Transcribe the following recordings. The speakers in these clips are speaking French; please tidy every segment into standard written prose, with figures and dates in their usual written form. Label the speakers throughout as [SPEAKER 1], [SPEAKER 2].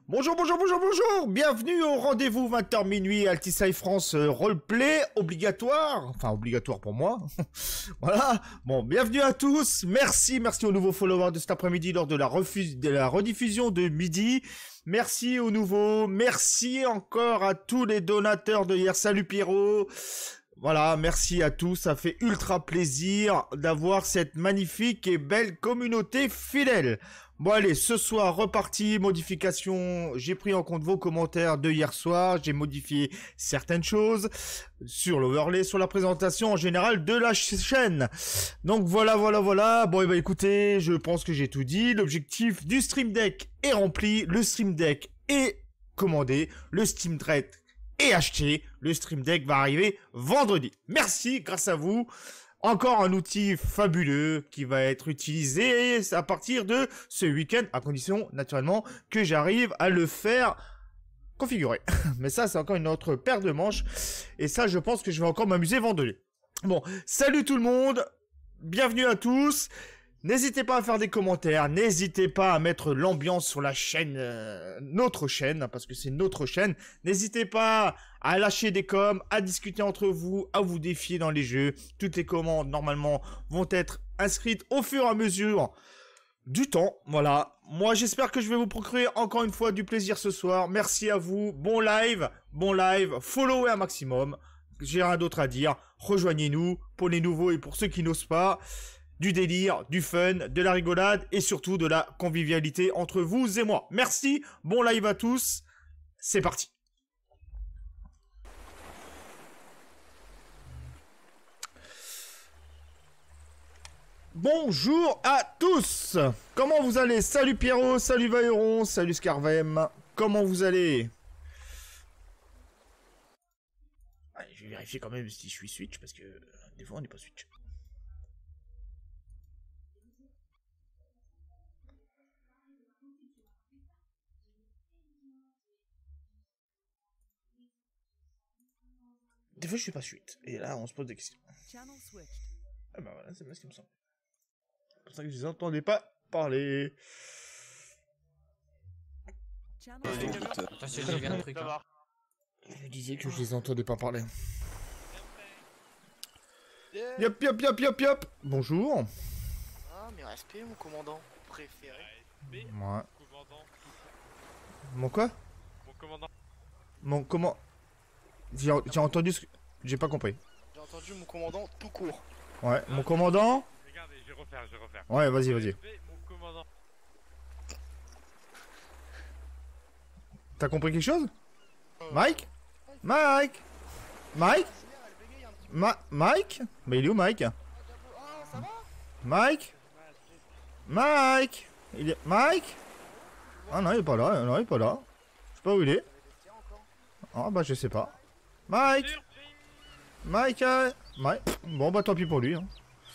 [SPEAKER 1] Bonjour, bonjour, bonjour, bonjour. Bienvenue au rendez-vous 20h minuit Altisai France roleplay obligatoire. Enfin, obligatoire pour moi. Voilà. Bon, bienvenue à tous. Merci aux nouveaux followers de cet après-midi lors de la rediffusion de midi. Merci aux nouveaux. Merci encore à tous les donateurs de hier. Salut Pierrot. Voilà, merci à tous. Ça fait ultra plaisir d'avoir cette magnifique et belle communauté fidèle. Bon allez, ce soir, reparti, modification, j'ai pris en compte vos commentaires de hier soir, j'ai modifié certaines choses sur l'overlay, sur la présentation en général de la chaîne. Donc voilà. Bon et bah écoutez, je pense que j'ai tout dit, l'objectif du Stream Deck est rempli, le Stream Deck est commandé, le Steam Deck est acheté, le Stream Deck va arriver vendredi. Merci, grâce à vous. Encore un outil fabuleux qui va être utilisé à partir de ce week-end, à condition, naturellement, que j'arrive à le faire configurer. Mais ça, c'est encore une autre paire de manches. Et ça, je pense que je vais encore m'amuser vendredi. Bon, salut tout le monde. Bienvenue à tous. N'hésitez pas à faire des commentaires. N'hésitez pas à mettre l'ambiance sur la chaîne, notre chaîne, parce que c'est notre chaîne. N'hésitez pas à lâcher des coms, à discuter entre vous, à vous défier dans les jeux. Toutes les commandes, normalement, vont être inscrites au fur et à mesure du temps. Voilà. Moi, j'espère que je vais vous procurer encore une fois du plaisir ce soir. Merci à vous. Bon live. Followez un maximum. J'ai rien d'autre à dire. Rejoignez-nous pour les nouveaux et pour ceux qui n'osent pas. Du délire, du fun, de la rigolade et surtout de la convivialité entre vous et moi. Merci, bon live à tous, c'est parti. Bonjour à tous. Comment vous allez? Salut Pierrot, salut Vailleron, salut Scarvem. Comment vous allez? Allez, je vais vérifier quand même si je suis Switch parce que des fois on n'est pas Switch. Des fois je suis pas suite. Et là on se pose des questions. Ah bah voilà, c'est bien ce qui me semble. C'est pour ça que je les entendais pas parler.
[SPEAKER 2] Attention, j'ai un truc.
[SPEAKER 1] Je me disais que je les entendais pas parler.
[SPEAKER 3] Yeah.
[SPEAKER 1] Yop. Bonjour.
[SPEAKER 3] Ah, mais respect, mon commandant préféré.
[SPEAKER 1] Ouais. Mon quoi?
[SPEAKER 4] Mon commandant.
[SPEAKER 1] Mon comment? J'ai entendu ce que... J'ai pas compris.
[SPEAKER 3] J'ai entendu mon commandant tout court.
[SPEAKER 1] Ouais, mon commandant.
[SPEAKER 4] Regardez, je vais refaire.
[SPEAKER 1] Ouais, vas-y.
[SPEAKER 4] Mon commandant.
[SPEAKER 1] T'as compris quelque chose? Mike? Mike?
[SPEAKER 3] C'est bien, elle bégaye un petit peu.
[SPEAKER 1] Mike? Mais il est où Mike?
[SPEAKER 3] Ah, ça va?
[SPEAKER 1] Mike? Il est... Mike? Ah non, il est pas là, Je sais pas où il est. Ah bah je sais pas. Mike? Mike? Bon bah tant pis pour lui. Hein.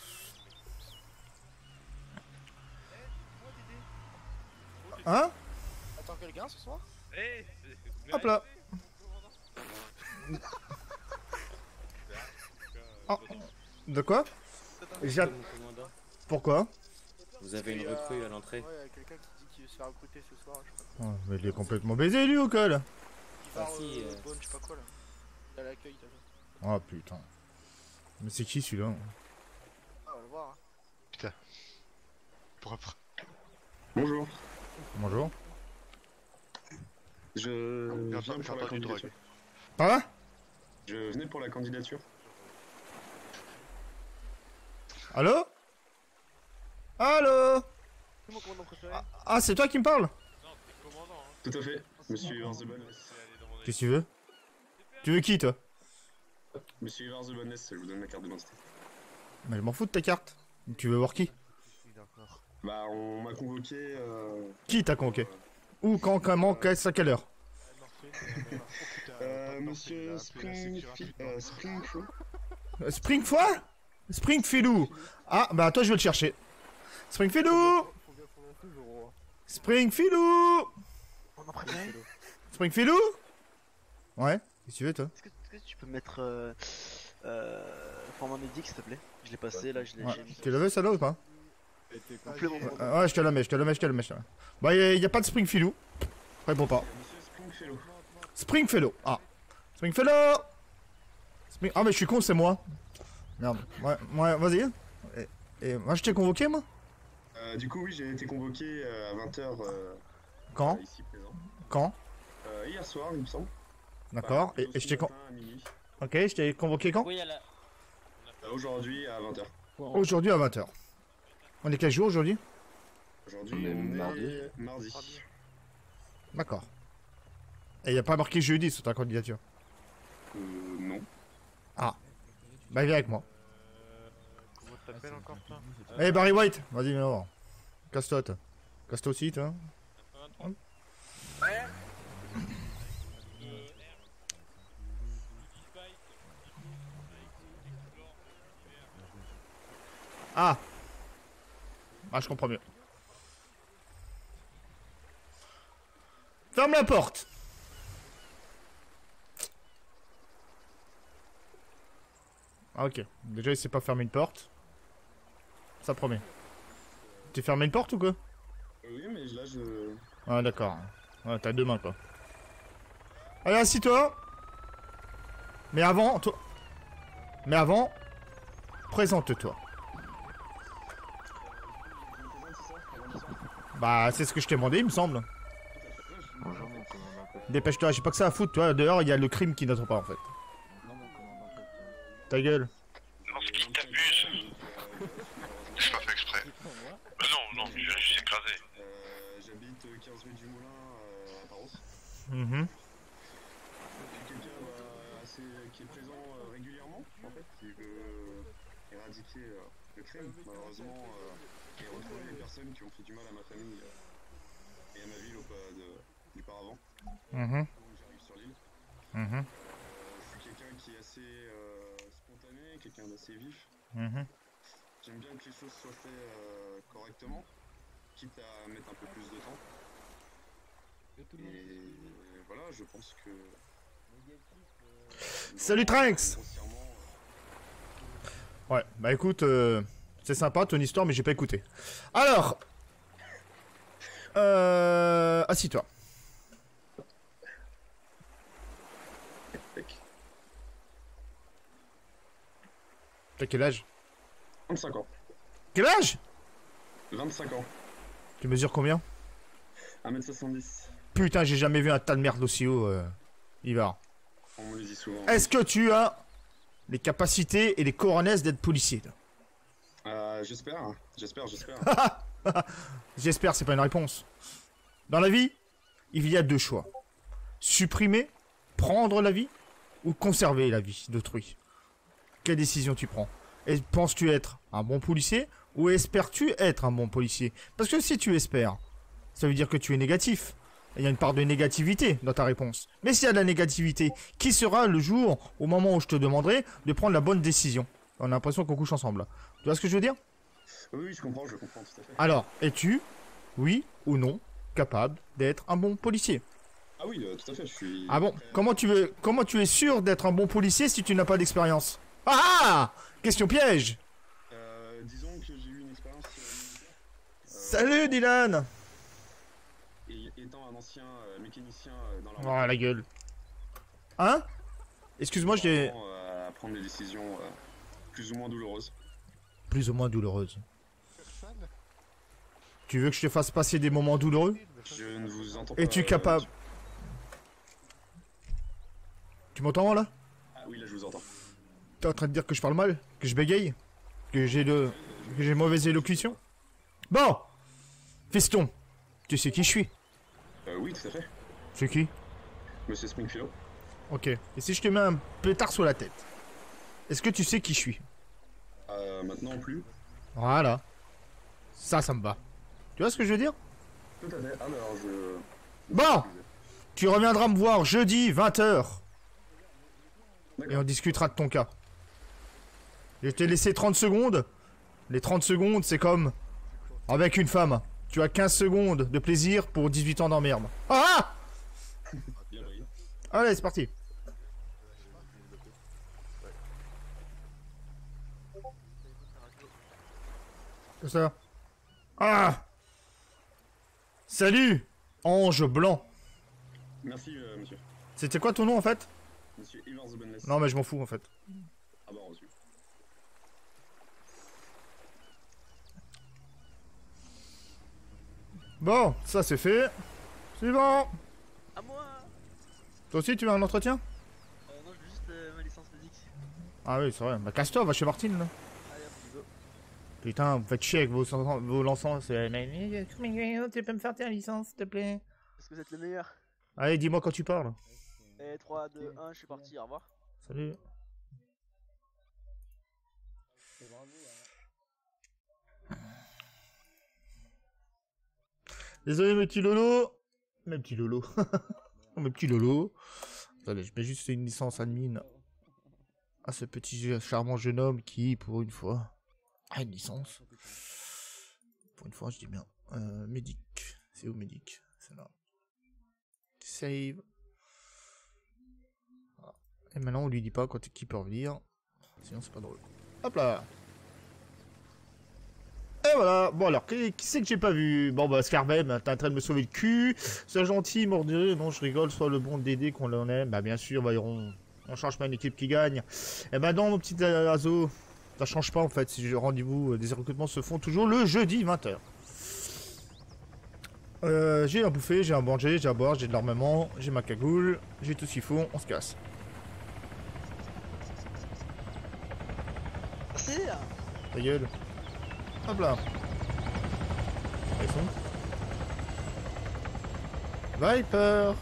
[SPEAKER 1] Hein?
[SPEAKER 3] Attends quelqu'un ce soir?
[SPEAKER 4] Eh,
[SPEAKER 1] Hop là. Oh. De quoi? J'ai... Pourquoi?
[SPEAKER 2] Vous avez une recrue à l'entrée.
[SPEAKER 3] Ouais, y'a quelqu'un qui dit qu'il veut se faire recruter ce soir, je sais pas.
[SPEAKER 1] Oh, mais il est complètement baisé lui ou quoi là?
[SPEAKER 3] Il va
[SPEAKER 2] Ah, si,
[SPEAKER 3] bonne, je sais pas quoi là. À l'accueil, t'as vu.
[SPEAKER 1] Oh putain. Mais c'est qui celui-là?
[SPEAKER 3] Ah, on va le voir. Hein.
[SPEAKER 4] Putain. Propre.
[SPEAKER 5] Bonjour,
[SPEAKER 1] Bonjour.
[SPEAKER 5] je viens pour la
[SPEAKER 4] du drogue.
[SPEAKER 5] candidature.
[SPEAKER 1] Hein?
[SPEAKER 5] Je venais pour la candidature.
[SPEAKER 1] Allô? Allô?
[SPEAKER 3] C'est mon commandant préféré.
[SPEAKER 1] Ah c'est toi qui me parles?
[SPEAKER 4] Non, c'est le commandant. Hein.
[SPEAKER 5] Tout à fait, monsieur Ivar the Boneless.
[SPEAKER 4] C'est allé demander.
[SPEAKER 1] Qu'est-ce que tu veux? Tu veux qui toi?
[SPEAKER 5] Monsieur Ivar the Boneless, je vous donne ma carte d'identité.
[SPEAKER 1] Mais je m'en fous de ta carte. Tu veux voir qui?
[SPEAKER 5] Bah, on m'a convoqué.
[SPEAKER 1] Qui t'a convoqué? Où, quand, comment, qu'est-ce, à quelle heure?
[SPEAKER 5] Monsieur Springflow.
[SPEAKER 1] Springfoy? Springfilou. Ah, bah toi je vais le chercher. Springfilou. Springfilou.
[SPEAKER 3] Commandant préféré.
[SPEAKER 1] Springfilou. Ouais, qu'est-ce que tu veux toi?
[SPEAKER 6] Est-ce que tu peux mettre format médic s'il te plaît? Je l'ai passé là, je l'ai
[SPEAKER 1] Ouais.
[SPEAKER 6] mis.
[SPEAKER 1] Tu l'avais ça là ou pas?
[SPEAKER 6] Complet, mon commandant.
[SPEAKER 1] Ouais, je te la mets. Bah, y a pas de Springfilou. Réponds pas.
[SPEAKER 5] Monsieur Springfellow.
[SPEAKER 1] Springfellow. Ah. Springfellow. Ah mais je suis con, c'est moi. Merde. Ouais, vas-y. Et moi je t'ai convoqué moi?
[SPEAKER 5] Du coup, oui, j'ai été convoqué à 20h
[SPEAKER 1] Quand?
[SPEAKER 5] ici présent.
[SPEAKER 1] Quand?
[SPEAKER 5] Hier soir, il me semble.
[SPEAKER 1] D'accord.
[SPEAKER 5] Enfin,
[SPEAKER 1] Et je t'ai
[SPEAKER 5] ce matin à minuit.
[SPEAKER 1] Ok, je t'ai convoqué quand?
[SPEAKER 2] Oui, à la...
[SPEAKER 5] Aujourd'hui à 20h.
[SPEAKER 1] Aujourd'hui à 20h. On est quel jour aujourd'hui?
[SPEAKER 5] Aujourd'hui,
[SPEAKER 7] On est
[SPEAKER 5] on
[SPEAKER 7] mardi.
[SPEAKER 5] mardi.
[SPEAKER 1] D'accord. Et y a pas marqué jeudi sur ta candidature?
[SPEAKER 5] Non.
[SPEAKER 1] Bah viens avec moi.
[SPEAKER 4] Comment t'appelles encore, toi
[SPEAKER 1] Eh Barry White, vas-y viens voir. Casse-toi. Casse-toi aussi toi. Ah. Ah je comprends mieux. Ferme la porte. Ah ok. Déjà il sait pas fermer une porte. Ça promet. T'es fermé une porte ou quoi?
[SPEAKER 5] Oui, mais là, je...
[SPEAKER 1] Ah d'accord. Ouais, t'as deux mains quoi. Allez, assis-toi. Mais avant, présente-toi. Bah, c'est ce que je t'ai demandé, il me semble.
[SPEAKER 7] Bonjour mon commandant Coton.
[SPEAKER 1] Dépêche-toi, j'ai pas que ça à foutre, toi. Dehors, il y a le crime qui n'attend pas en fait.
[SPEAKER 7] Non mon commandant Coton.
[SPEAKER 1] Ta gueule.
[SPEAKER 4] Non, ce qui t'abuse. J'ai pas fait exprès. Non, je vais juste écraser.
[SPEAKER 5] J'habite 15 rue du Moulin à Paros.
[SPEAKER 1] Mhm.
[SPEAKER 5] Quelqu'un qui est présent régulièrement, en fait, qui veut éradiquer le crime, malheureusement, et retrouver les personnes qui ont fait du mal à ma famille et à ma ville du paravent.
[SPEAKER 1] Mhm.
[SPEAKER 5] Donc j'arrive sur l'île.
[SPEAKER 1] Mhm.
[SPEAKER 5] Je suis quelqu'un qui est assez spontané, quelqu'un d'assez vif.
[SPEAKER 1] Mhm.
[SPEAKER 5] J'aime bien que les choses soient faites correctement, quitte à mettre un peu plus de temps. Et voilà, je pense que...
[SPEAKER 1] Salut Trunks.
[SPEAKER 5] Grossièrement,
[SPEAKER 1] Ouais, bah écoute, c'est sympa ton histoire, mais j'ai pas écouté. Alors, assis-toi. T'as quel âge?
[SPEAKER 5] 25 ans.
[SPEAKER 1] Quel âge?
[SPEAKER 5] 25 ans.
[SPEAKER 1] Tu mesures combien?
[SPEAKER 5] 1m70.
[SPEAKER 1] Putain, j'ai jamais vu un tas de merde aussi haut, Ivar.
[SPEAKER 5] On me le dit souvent.
[SPEAKER 1] Est-ce que tu as les capacités et les coronesses d'être policier?
[SPEAKER 5] J'espère.
[SPEAKER 1] J'espère, c'est pas une réponse. Dans la vie, il y a deux choix. Supprimer, prendre la vie, ou conserver la vie d'autrui. Quelle décision tu prends? Et penses-tu être un bon policier, ou espères-tu être un bon policier? Parce que si tu espères, ça veut dire que tu es négatif. Il y a une part de négativité dans ta réponse. Mais s'il y a de la négativité, qui sera le jour, au moment où je te demanderai de prendre la bonne décision? On a l'impression qu'on couche ensemble. Tu vois ce que je veux dire?
[SPEAKER 5] Oui, je comprends tout à fait.
[SPEAKER 1] Alors, es-tu, oui ou non, capable d'être un bon policier?
[SPEAKER 5] Ah oui, tout à fait, je suis...
[SPEAKER 1] Ah bon? Comment tu es sûr d'être un bon policier si tu n'as pas d'expérience? Ah! Question piège!
[SPEAKER 5] Disons que j'ai eu une expérience militaire.
[SPEAKER 1] Salut Dylan!
[SPEAKER 5] Et étant un ancien mécanicien dans
[SPEAKER 1] Oh
[SPEAKER 5] l'armée.
[SPEAKER 1] la gueule. Hein? Excuse-moi, j'ai...
[SPEAKER 5] À prendre des décisions plus ou moins douloureuses.
[SPEAKER 1] Plus ou moins douloureuse. Tu veux que je te fasse passer des moments douloureux?
[SPEAKER 5] Je ne vous entends pas...
[SPEAKER 1] Es-tu capable? Tu m'entends là?
[SPEAKER 5] Ah oui, là je vous entends.
[SPEAKER 1] T'es en train de dire que je parle mal? Que je bégaye? Que j'ai mauvaise élocution? Bon! Fiston, tu sais qui je suis?
[SPEAKER 5] Oui, tout à fait.
[SPEAKER 1] C'est qui?
[SPEAKER 5] Monsieur Springfellow.
[SPEAKER 1] Ok. Et si je te mets un pétard sur la tête? Est-ce que tu sais qui je suis?
[SPEAKER 5] Maintenant plus.
[SPEAKER 1] Voilà. Ça me va. Tu vois ce que je veux dire?
[SPEAKER 5] Tout à fait. Alors je...
[SPEAKER 1] Bon! Tu reviendras me voir jeudi 20h. Et on
[SPEAKER 5] D'accord.
[SPEAKER 1] discutera de ton cas. Je t'ai laissé 30 secondes. Les 30 secondes, c'est comme avec une femme. Tu as 15 secondes de plaisir pour 18 ans d'emmerde. Ah!
[SPEAKER 5] Bien pris.
[SPEAKER 1] Allez, c'est parti. C'est ça. Ah! Salut, ange blanc.
[SPEAKER 5] Merci, monsieur.
[SPEAKER 1] C'était quoi ton nom en fait?
[SPEAKER 5] Monsieur Evers de Bonnes.
[SPEAKER 1] Non mais je m'en fous en fait.
[SPEAKER 5] Ah bah, reçu.
[SPEAKER 1] Bon, ça c'est fait. Suivant.
[SPEAKER 6] À moi.
[SPEAKER 1] Toi aussi tu veux un entretien?
[SPEAKER 6] Non, je veux juste ma licence physique.
[SPEAKER 1] Ah oui c'est vrai. Bah casse-toi, va chez Martine là.
[SPEAKER 6] Allez, hop, go.
[SPEAKER 1] Putain, vous faites chier avec vos lancants. Mais tu peux me faire ta licence s'il te plaît?
[SPEAKER 6] Est-ce que vous êtes le meilleur?
[SPEAKER 1] Allez dis-moi quand tu parles.
[SPEAKER 6] Et 3, 2, 1, je suis parti, au revoir.
[SPEAKER 1] Salut. Désolé mes petits lolos. Mes petits lolos. Mes petits lolos. Attendez, je mets juste une licence admin à ce petit charmant jeune homme qui, pour une fois, a une licence. Pour une fois, je dis bien. Médic. C'est où Médic? C'est là. Save. Voilà. Et maintenant, on lui dit pas quand qui peut revenir. Sinon, c'est pas drôle. Hop là. Et voilà, bon alors, qui c'est que j'ai pas vu? Bon bah Scarbem, t'es en train de me sauver le cul. Sois gentil, mordieu. Non, je rigole, sois le bon Dédé qu'on en aime. Bah bien sûr, bah, on change pas une équipe qui gagne. Et bah non, mon petit Azo, ça change pas en fait. Si je rendez-vous, des recrutements se font toujours le jeudi 20h. J'ai à bouffer, j'ai à manger, j'ai à boire, j'ai de l'armement, j'ai ma cagoule, j'ai tout ce qu'il faut, on se casse.
[SPEAKER 6] Merci.
[SPEAKER 1] Ta gueule. Hop là. Ils sont. Viper.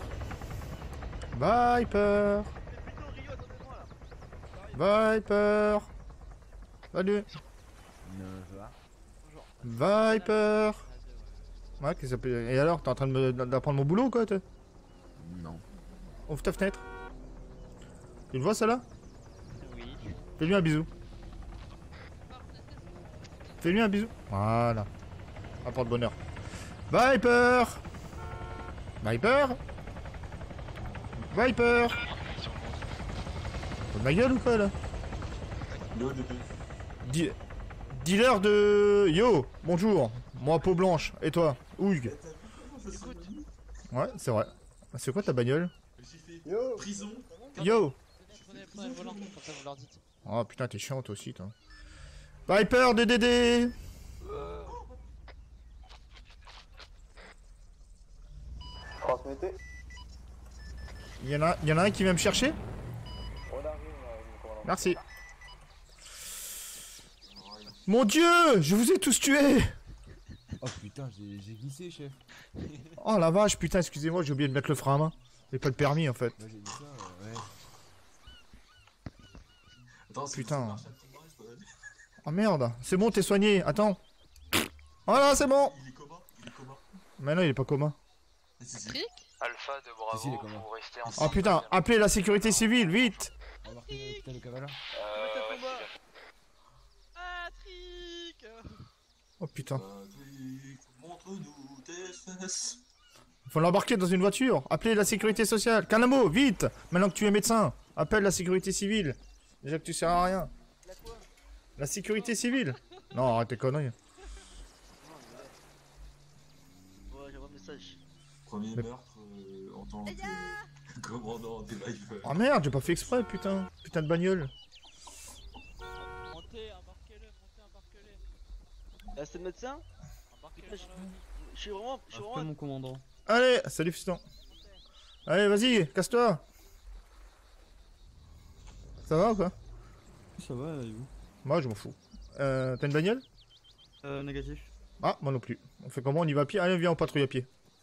[SPEAKER 1] Viper. Viper. Salut. Viper. Ouais, qu'est-ce que ça peut... Et alors, t'es en train d'apprendre mon boulot ou quoi, toi?
[SPEAKER 7] Non.
[SPEAKER 1] Ouvre ta fenêtre. Tu le vois, ça là?
[SPEAKER 3] Oui.
[SPEAKER 1] Fais-lui un bisou. Fais-lui un bisou. Voilà. Apporte bonheur. Viper. Viper. Viper. T'as de ma gueule ou quoi là? Dealer de... Yo, bonjour. Moi, peau blanche. Et toi? Ouig. Ouais, c'est vrai. C'est quoi ta bagnole?
[SPEAKER 3] Yo.
[SPEAKER 8] Prison.
[SPEAKER 1] Yo.
[SPEAKER 3] Prenez le volant, comme ça vous leur dites.
[SPEAKER 1] Oh putain, t'es chiant toi aussi, toi. Viper de Dédé.
[SPEAKER 9] Transmettez.
[SPEAKER 1] Il y en a un qui vient me chercher?
[SPEAKER 9] On arrive, commandant.
[SPEAKER 1] Merci. Mon dieu, je vous ai tous tués.
[SPEAKER 7] Oh putain, j'ai glissé, chef.
[SPEAKER 1] Oh la vache, putain, excusez-moi, j'ai oublié de mettre le frein à main. J'ai pas de permis en fait.
[SPEAKER 7] Moi j'ai dit ça, ouais.
[SPEAKER 8] Attends, c'est
[SPEAKER 1] Putain.
[SPEAKER 8] ça marche un petit peu, c'est pas mal.
[SPEAKER 1] Oh merde, c'est bon, t'es soigné, attends. Voilà, c'est bon.
[SPEAKER 8] Il est comment? Il est comment?
[SPEAKER 1] Mais non, il est pas commun.
[SPEAKER 8] Ah, si, si.
[SPEAKER 9] Alpha de
[SPEAKER 7] Si, il est
[SPEAKER 9] Bravo,
[SPEAKER 7] comment?
[SPEAKER 9] vous restez
[SPEAKER 1] Oh
[SPEAKER 9] ensemble.
[SPEAKER 1] putain, appelez la sécurité civile, vite.
[SPEAKER 7] Remarquez l'hôpital de Kavala.
[SPEAKER 9] Ouais,
[SPEAKER 3] Patrick.
[SPEAKER 1] Oh putain.
[SPEAKER 8] Patrick, montre-nous tes fesses.
[SPEAKER 1] Faut l'embarquer dans une voiture. Appelez la sécurité sociale. Canamo, vite. Maintenant que tu es médecin, appelle la sécurité civile. Déjà que tu sers à rien.
[SPEAKER 6] La quoi?
[SPEAKER 1] La sécurité civile. Non, arrête tes conneries.
[SPEAKER 6] Ouais, j'ai un message.
[SPEAKER 8] Premier
[SPEAKER 1] Mais-
[SPEAKER 8] meurtre en tant que commandant des Vipers.
[SPEAKER 1] Oh merde, j'ai pas fait exprès, putain. Putain de bagnole.
[SPEAKER 3] Montez, embarquez-le.
[SPEAKER 6] C'est le médecin?
[SPEAKER 3] Embarquez-le dans la-
[SPEAKER 6] Je suis vraiment.
[SPEAKER 7] mon commandant.
[SPEAKER 1] Allez, salut fiston. Allez, vas-y, casse-toi. Ça va ou quoi?
[SPEAKER 7] Ça va, et vous?
[SPEAKER 1] Moi, je m'en fous. T'as une bagnole?
[SPEAKER 7] Négatif.
[SPEAKER 1] Ah, moi non plus. On fait comment? On y va à pied? Allez, viens, on patrouille à pied.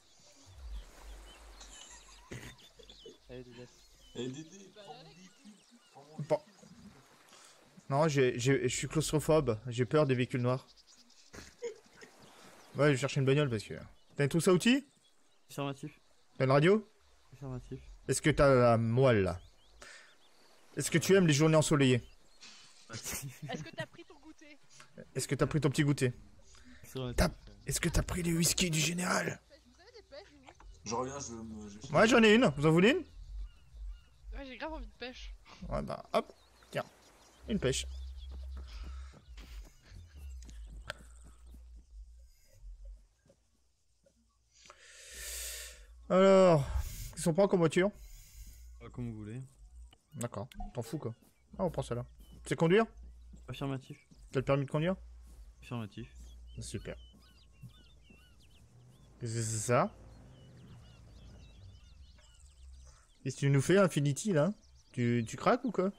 [SPEAKER 3] Allez, Dédé.
[SPEAKER 8] Eh Dédé, prends-moi.
[SPEAKER 1] Bon. Non, je suis claustrophobe. J'ai peur des véhicules noirs. Ouais, je vais chercher une bagnole parce que... T'as une trousse à outils?
[SPEAKER 7] Affirmatif.
[SPEAKER 1] T'as une radio?
[SPEAKER 7] Affirmatif.
[SPEAKER 1] Est-ce que t'as la moelle, là? Est-ce que tu aimes les journées ensoleillées?
[SPEAKER 3] Est-ce que t'as pris ton goûter?
[SPEAKER 1] Est-ce que t'as pris ton petit goûter?
[SPEAKER 7] Affirmatif.
[SPEAKER 1] Est-ce que t'as pris les whisky du général?
[SPEAKER 8] Je reviens, je me.
[SPEAKER 1] Ouais, j'en ai une. Vous en voulez une?
[SPEAKER 3] Ouais, j'ai grave envie de pêche.
[SPEAKER 1] Ouais, bah, hop. Tiens. Une pêche. Alors, qu'est-ce sont pas comme voiture?
[SPEAKER 7] Comme vous voulez.
[SPEAKER 1] D'accord, t'en fous quoi. Ah, on prend celle-là. C'est conduire?
[SPEAKER 7] Affirmatif.
[SPEAKER 1] T'as le permis de conduire?
[SPEAKER 7] Affirmatif.
[SPEAKER 1] Super. Qu'est-ce que c'est ça? Qu'est-ce que tu nous fais, Infinity, là? Tu craques ou quoi?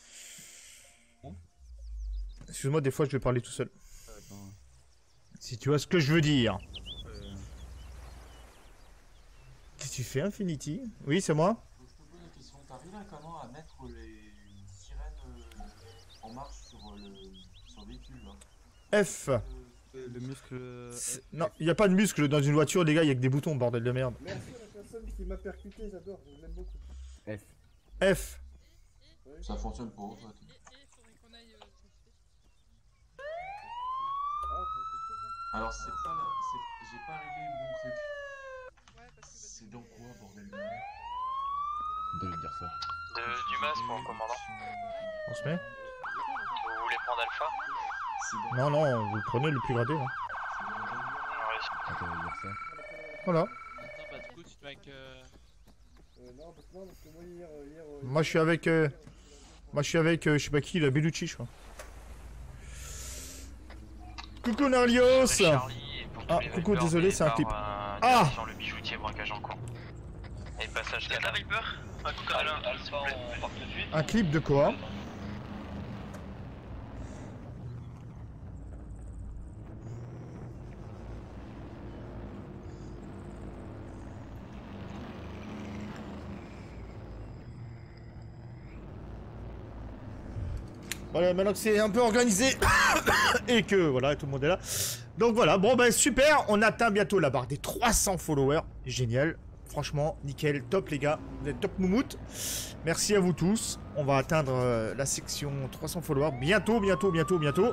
[SPEAKER 1] Excuse-moi, des fois, je vais parler tout seul.
[SPEAKER 7] Attends.
[SPEAKER 1] Si tu vois ce que je veux dire. Qu'est-ce que tu fais, Infinity? Oui, c'est moi?
[SPEAKER 8] Je te pose une question. T'arrives à comment à mettre les sirènes en marche sur le véhicule là?
[SPEAKER 1] F.
[SPEAKER 7] Le muscle.
[SPEAKER 1] Non, il n'y a pas de muscle dans une voiture, les gars, il y a que des boutons, bordel de merde.
[SPEAKER 10] Merci à la personne qui m'a percuté, j'adore, je l'aime beaucoup.
[SPEAKER 1] F.
[SPEAKER 8] Ça fonctionne pour eux. Alors c'est pas là, j'ai pas réglé mon truc. C'est dans quoi bordel de merde?
[SPEAKER 11] De dire ça.
[SPEAKER 9] Du masque pour le commandant.
[SPEAKER 1] On se met?
[SPEAKER 9] Vous voulez prendre Alpha?
[SPEAKER 1] Non, non, vous prenez le plus gradé, là.
[SPEAKER 11] Attends, on va dire ça.
[SPEAKER 1] Voilà.
[SPEAKER 3] Attends, bah du coup, tu te mets avec.
[SPEAKER 10] Non, parce que moi hier...
[SPEAKER 1] Moi, je suis avec... je sais pas qui, la Bellucci, je crois. Coucou, Narlios! Ah, coucou, désolé, c'est un clip. Ah!
[SPEAKER 9] Sur le bijoutier, braquage en cours. Et passage cadavre. Viper? Un coup Alpha, on part tout de suite.
[SPEAKER 1] Un clip de quoi? Voilà, maintenant que c'est un peu organisé et que voilà, tout le monde est là. Donc voilà, bon ben super, on atteint bientôt la barre des 300 followers. Génial, franchement, nickel, top les gars, vous êtes top moumoute. Merci à vous tous. On va atteindre la section 300 followers bientôt, bientôt, bientôt, bientôt.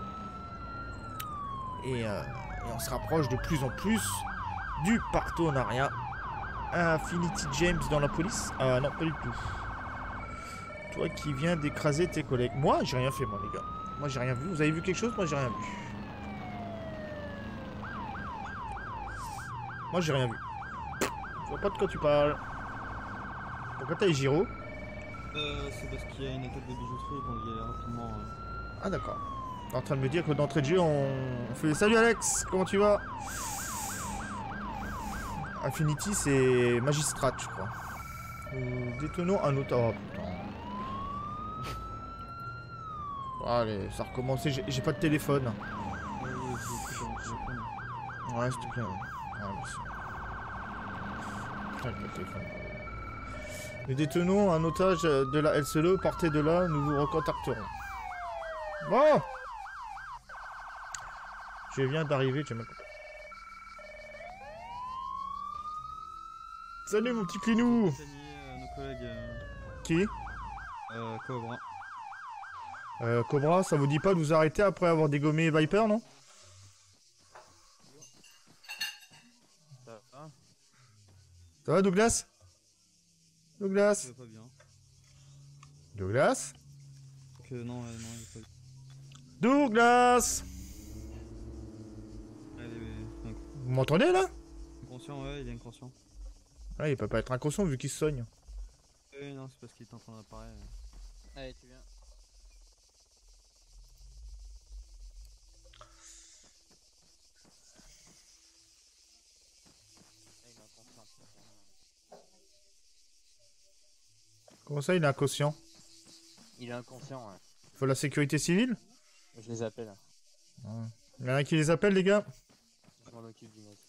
[SPEAKER 1] Et on se rapproche de plus en plus du partenariat. Infinity James dans la police? Non, pas du tout. Toi qui viens d'écraser tes collègues. Moi, j'ai rien fait, moi, les gars. Moi, j'ai rien vu. Vous avez vu quelque chose? Moi, j'ai rien vu. Moi, j'ai rien vu. Je vois pas de quoi tu parles. Pourquoi t'as les gyros?
[SPEAKER 7] C'est parce qu'il y a une attaque de bijouterie qu'on y est rapidement.
[SPEAKER 1] Ah, d'accord. T'es en train de me dire que d'entrée de jeu, on fait... Salut Alex, comment tu vas? Infinity, c'est magistrat, je crois. Nous détenons un autre... Oh, putain. Allez, ça a recommencé. J'ai pas de téléphone. Ouais, s'il te plaît. Ouais, merci. Putain, j'ai pas de téléphone. Nous détenons un otage de la LCE. Partez de là, nous vous recontacterons. Bon! Je viens d'arriver, j'ai même... Salut mon petit clinou!
[SPEAKER 7] Nos collègues.
[SPEAKER 1] Qui?
[SPEAKER 7] Cobra.
[SPEAKER 1] Cobra, ça vous dit pas de vous arrêter après avoir dégommé Viper, non?
[SPEAKER 7] Ça va?
[SPEAKER 1] Ça va, Douglas? Douglas?
[SPEAKER 7] Ça va pas bien.
[SPEAKER 1] Douglas?
[SPEAKER 7] Non, il est pas bien.
[SPEAKER 1] Douglas! Vous m'entendez, là?
[SPEAKER 7] Inconscient, ouais, il est inconscient.
[SPEAKER 1] Ouais, il peut pas être inconscient vu qu'il se soigne.
[SPEAKER 7] Non, c'est parce qu'il est en train d'apparaître.
[SPEAKER 3] Allez, tu viens.
[SPEAKER 1] Comment ça, il est inconscient?
[SPEAKER 2] Il est inconscient, ouais.
[SPEAKER 1] Faut la sécurité civile?
[SPEAKER 2] Je les appelle.
[SPEAKER 1] Ouais. Il y en a un qui les appelle, les gars?
[SPEAKER 2] Je m'en occupe du mec.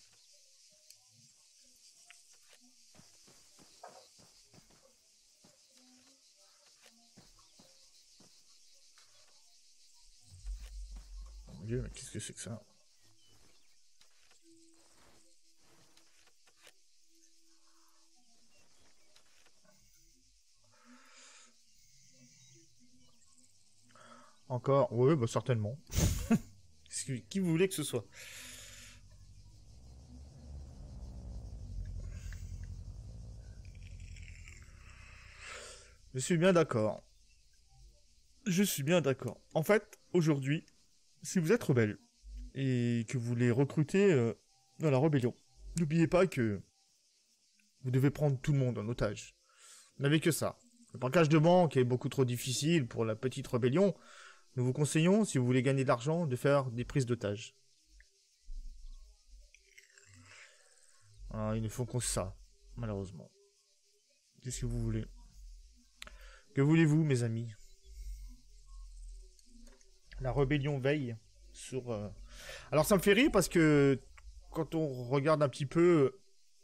[SPEAKER 1] Oh mon dieu, mais qu'est-ce que c'est que ça? Encore? Oui, bah certainement. Qui vous voulez que ce soit? Je suis bien d'accord. Je suis bien d'accord. En fait, aujourd'hui, si vous êtes rebelle et que vous voulez recruter dans la rébellion, n'oubliez pas que vous devez prendre tout le monde en otage. Vous n'avez que ça. Le braquage de banque est beaucoup trop difficile pour la petite rébellion. Nous vous conseillons, si vous voulez gagner de l'argent, de faire des prises d'otages. Alors, ils ne font que ça, malheureusement. Qu'est-ce que vous voulez? Que voulez-vous, mes amis? La rébellion veille sur... Alors, ça me fait rire parce que quand on regarde un petit peu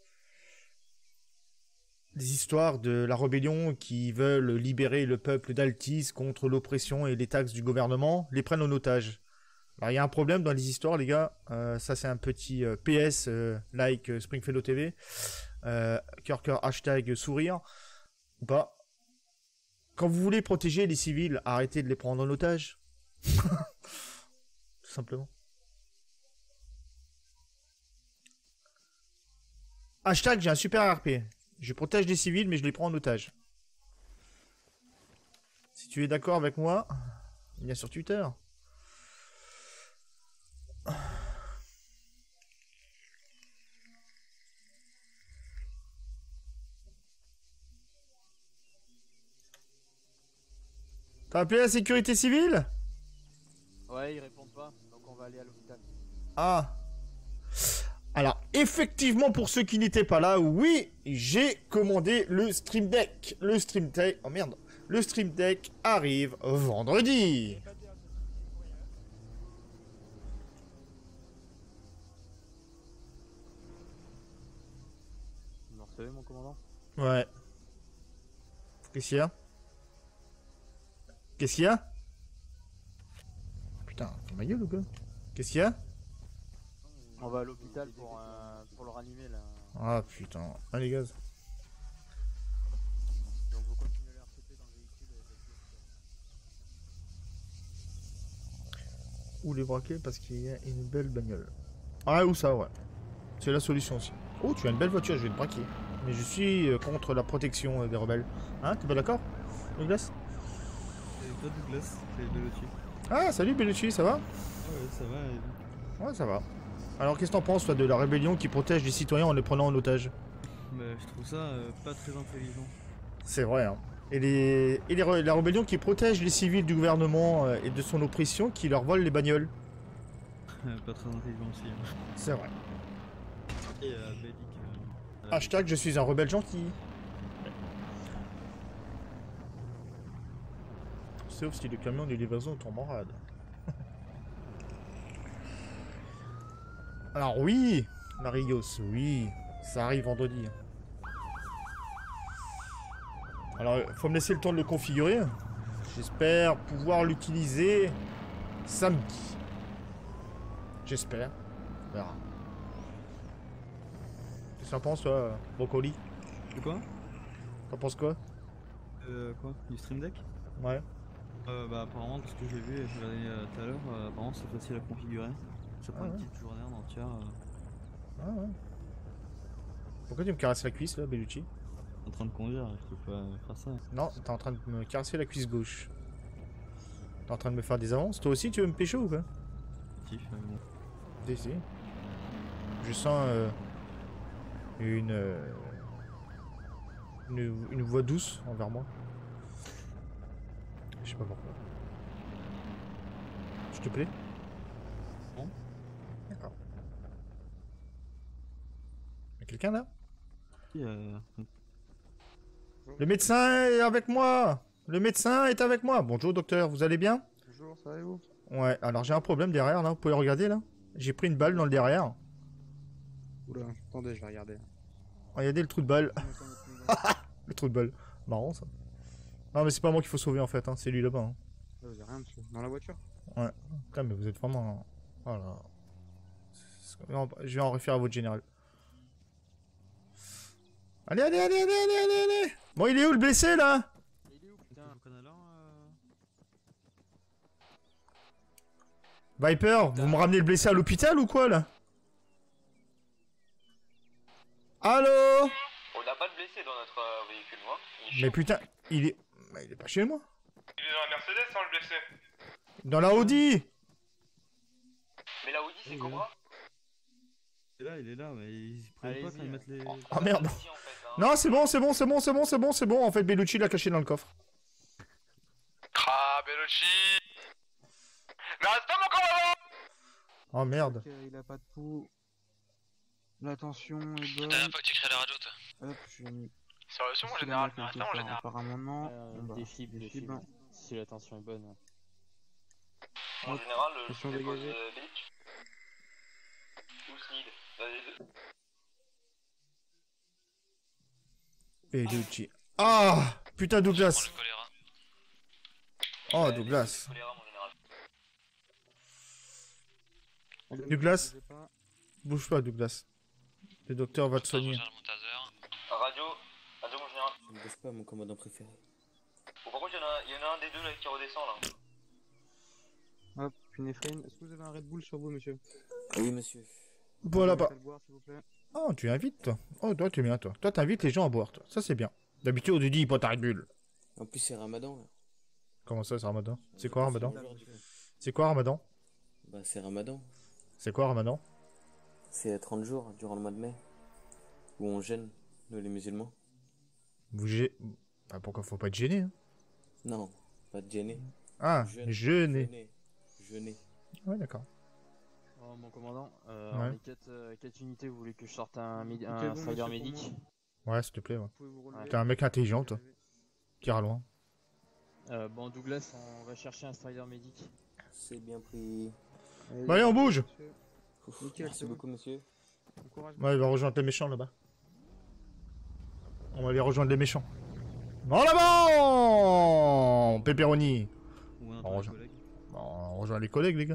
[SPEAKER 1] les histoires de la rébellion qui veulent libérer le peuple d'Altis contre l'oppression et les taxes du gouvernement, les prennent en otage. Alors, il y a un problème dans les histoires, les gars. Ça, c'est un petit PS, like Springfellow TV. Cœur, hashtag sourire. Ou pas. Quand vous voulez protéger les civils, arrêtez de les prendre en otage. Tout simplement. Hashtag, j'ai un super RP. Je protège les civils, mais je les prends en otage. Si tu es d'accord avec moi, viens sur Twitter. T'as appelé la sécurité civile?
[SPEAKER 2] Ouais, ils répondent pas, donc on va aller à l'hôpital.
[SPEAKER 1] Ah. Alors, effectivement, pour ceux qui n'étaient pas là, oui, j'ai commandé le Stream Deck. Le Stream Deck... Oh merde. Le Stream Deck arrive vendredi.
[SPEAKER 2] Vous me recevez, mon commandant?
[SPEAKER 1] Ouais. Qu'est-ce qu'il y a? Qu'est-ce qu'il y a? Putain, t'es ma gueule ou quoi? Qu'est-ce qu'il y a?
[SPEAKER 2] On va à l'hôpital pour le ranimer là.
[SPEAKER 1] Ah putain. Allez gaz.
[SPEAKER 2] Donc vous continuez le RCP dans le véhicule avec
[SPEAKER 1] Ou les braquer parce qu'il y a une belle bagnole. Ah, ou ça, ouais. C'est la solution aussi. Oh, tu as une belle voiture, je vais te braquer. Mais je suis contre la protection des rebelles. Hein, t'es pas d'accord, Douglas?
[SPEAKER 7] Et toi, Douglas, c'est Bellucci.
[SPEAKER 1] Ah, salut Bellucci, ça va?
[SPEAKER 7] Ah ouais, ça va.
[SPEAKER 1] Ouais, ça va. Alors, qu'est-ce que t'en penses, toi, de la rébellion qui protège les citoyens en les prenant en otage?
[SPEAKER 7] Bah, je trouve ça pas très intelligent.
[SPEAKER 1] C'est vrai, hein. Et la rébellion qui protège les civils du gouvernement et de son oppression qui leur vole les bagnoles.
[SPEAKER 7] Pas très intelligent aussi. Hein.
[SPEAKER 1] C'est vrai.
[SPEAKER 7] Et Bellic.
[SPEAKER 1] Hashtag, je suis un rebelle gentil. Sauf si le camion de livraison tombe en rade. Alors oui, Marios, oui, ça arrive vendredi. Alors, il faut me laisser le temps de le configurer. J'espère pouvoir l'utiliser samedi. J'espère. On verra. Qu'est-ce que t'en penses, toi, Brocoli?
[SPEAKER 7] De quoi?
[SPEAKER 1] T'en penses quoi?
[SPEAKER 7] Quoi? Du Stream Deck?
[SPEAKER 1] Ouais.
[SPEAKER 7] Bah apparemment, de ce que j'ai vu et je regardais tout à l'heure, apparemment c'est facile à configurer. Ça prend une petite journée en entière.
[SPEAKER 1] Ah ouais. Pourquoi tu me caresses la cuisse là, Bellucci?
[SPEAKER 7] En train de conduire, je peux pas faire ça.
[SPEAKER 1] Non, t'es en train de me caresser la cuisse gauche. T'es en train de me faire des avances? Toi aussi tu veux me pécho ou quoi?
[SPEAKER 7] Bon.
[SPEAKER 1] Si. Je sens une voix douce envers moi. Je sais pas pourquoi. Je te plais?
[SPEAKER 7] Non.
[SPEAKER 1] D'accord. Y'a quelqu'un là? Le médecin est avec moi! Le médecin est avec moi! Bonjour docteur, vous allez bien?
[SPEAKER 10] Bonjour, ça va et vous?
[SPEAKER 1] Ouais, alors j'ai un problème derrière là, vous pouvez regarder là? J'ai pris une balle dans le derrière.
[SPEAKER 10] Oula, attendez, je vais regarder.
[SPEAKER 1] Regardez le trou de balle. Le trou de balle. Marrant ça. Non mais c'est pas moi qu'il faut sauver en fait, hein. C'est lui là-bas. Hein.
[SPEAKER 10] Vous avez rien dessus. Dans la voiture?
[SPEAKER 1] Ouais. Putain mais vous êtes vraiment... Voilà. Je vais en référer à votre général. Allez. Bon il est où le blessé là?
[SPEAKER 2] Il est où putain?
[SPEAKER 1] Viper, vous me ramenez le blessé à l'hôpital ou quoi là? Allô?
[SPEAKER 9] On n'a pas de blessé dans notre véhicule, moi.
[SPEAKER 1] Mais putain, il est... Mais il est pas chez moi.
[SPEAKER 4] Il est dans la Mercedes, hein, le blessé.
[SPEAKER 1] Dans la Audi.
[SPEAKER 9] Mais la Audi, c'est Cobra?
[SPEAKER 7] Il est là, mais il prévoit pas quand ils mettent les.
[SPEAKER 1] Oh merde. Non, c'est bon, c'est bon, c'est bon, c'est bon, c'est bon, c'est bon. En fait, Bellucci l'a caché dans le coffre.
[SPEAKER 4] Ah, Bellucci. Mais reste pas mon commandant.
[SPEAKER 1] Oh merde.
[SPEAKER 10] Il a pas de pouls. La tension est
[SPEAKER 9] La
[SPEAKER 10] bonne.
[SPEAKER 9] dernière fois que tu crées la radio, toi.
[SPEAKER 10] Hop, je suis mis.
[SPEAKER 4] C'est reçu mon général, mais reste pas mon général.
[SPEAKER 10] Apparemment non.
[SPEAKER 3] Défibre, défibre. Si la tension est bonne.
[SPEAKER 9] En général, je
[SPEAKER 10] Tension
[SPEAKER 9] dépose
[SPEAKER 10] dégagée.
[SPEAKER 9] Bellucci. Ou Sneed. L'un des deux.
[SPEAKER 1] Bellucci. Ah putain,
[SPEAKER 9] Je
[SPEAKER 1] Douglas.
[SPEAKER 9] prends le choléra.
[SPEAKER 1] Oh, Douglas.
[SPEAKER 9] Choléra, mon général.
[SPEAKER 1] Douglas. Bouge pas, Douglas. Le docteur va te soigner.
[SPEAKER 9] Radio, radio, mon général.
[SPEAKER 11] Je ne bouge pas, mon commandant préféré.
[SPEAKER 9] Bon, par contre, il y en a un des deux là qui redescend là.
[SPEAKER 10] Hop, une Éphrine. Est-ce que vous avez un Red Bull sur vous, monsieur?
[SPEAKER 11] Oui, monsieur.
[SPEAKER 1] Voilà pas.
[SPEAKER 10] Faites boire, s'il vous plaît.
[SPEAKER 1] Oh, tu invites, toi. Oh, toi, tu es bien, toi. Toi, t'invites les gens à boire, toi. Ça, c'est bien. D'habitude, on te dit, il prend ta Red Bull.
[SPEAKER 11] En plus, c'est Ramadan, là.
[SPEAKER 1] Comment ça, c'est Ramadan? C'est quoi, Ramadan?
[SPEAKER 11] Jour, du coup.
[SPEAKER 1] C'est quoi, Ramadan?
[SPEAKER 11] Bah, c'est Ramadan.
[SPEAKER 1] C'est quoi, Ramadan?
[SPEAKER 11] C'est 30 jours durant le mois de mai. Où on gêne, nous les musulmans.
[SPEAKER 1] Vous Ah, pourquoi faut pas être gêné, hein?
[SPEAKER 11] Non, pas de gêner.
[SPEAKER 1] Ah, jeûner.
[SPEAKER 11] Jeûner.
[SPEAKER 1] Ouais, d'accord.
[SPEAKER 2] Oh, mon commandant,
[SPEAKER 1] Ouais.
[SPEAKER 2] on est 4 unités, vous voulez que je sorte un
[SPEAKER 10] Ok, bon,
[SPEAKER 2] Strider
[SPEAKER 10] monsieur,
[SPEAKER 2] médic?
[SPEAKER 1] Ouais, s'il te plaît, ouais.
[SPEAKER 10] Vous pouvez vous relever.
[SPEAKER 1] T'es un mec intelligent, toi. Qui ira loin.
[SPEAKER 2] Bon, Douglas, on va chercher un Strider médic.
[SPEAKER 11] C'est bien pris.
[SPEAKER 1] Bah, allez, on bouge!
[SPEAKER 10] Monsieur.
[SPEAKER 11] Ouf,
[SPEAKER 10] Nickel,
[SPEAKER 11] merci
[SPEAKER 10] c'est bon.
[SPEAKER 11] beaucoup, monsieur.
[SPEAKER 10] Bon courage.
[SPEAKER 1] Ouais, il va rejoindre les méchants, là-bas. On va aller rejoindre les méchants. En avant! Pepperoni!
[SPEAKER 7] Ou un
[SPEAKER 1] On
[SPEAKER 7] par les
[SPEAKER 1] rejoint.
[SPEAKER 7] collègues.
[SPEAKER 1] Bon, on rejoint les collègues, les gars.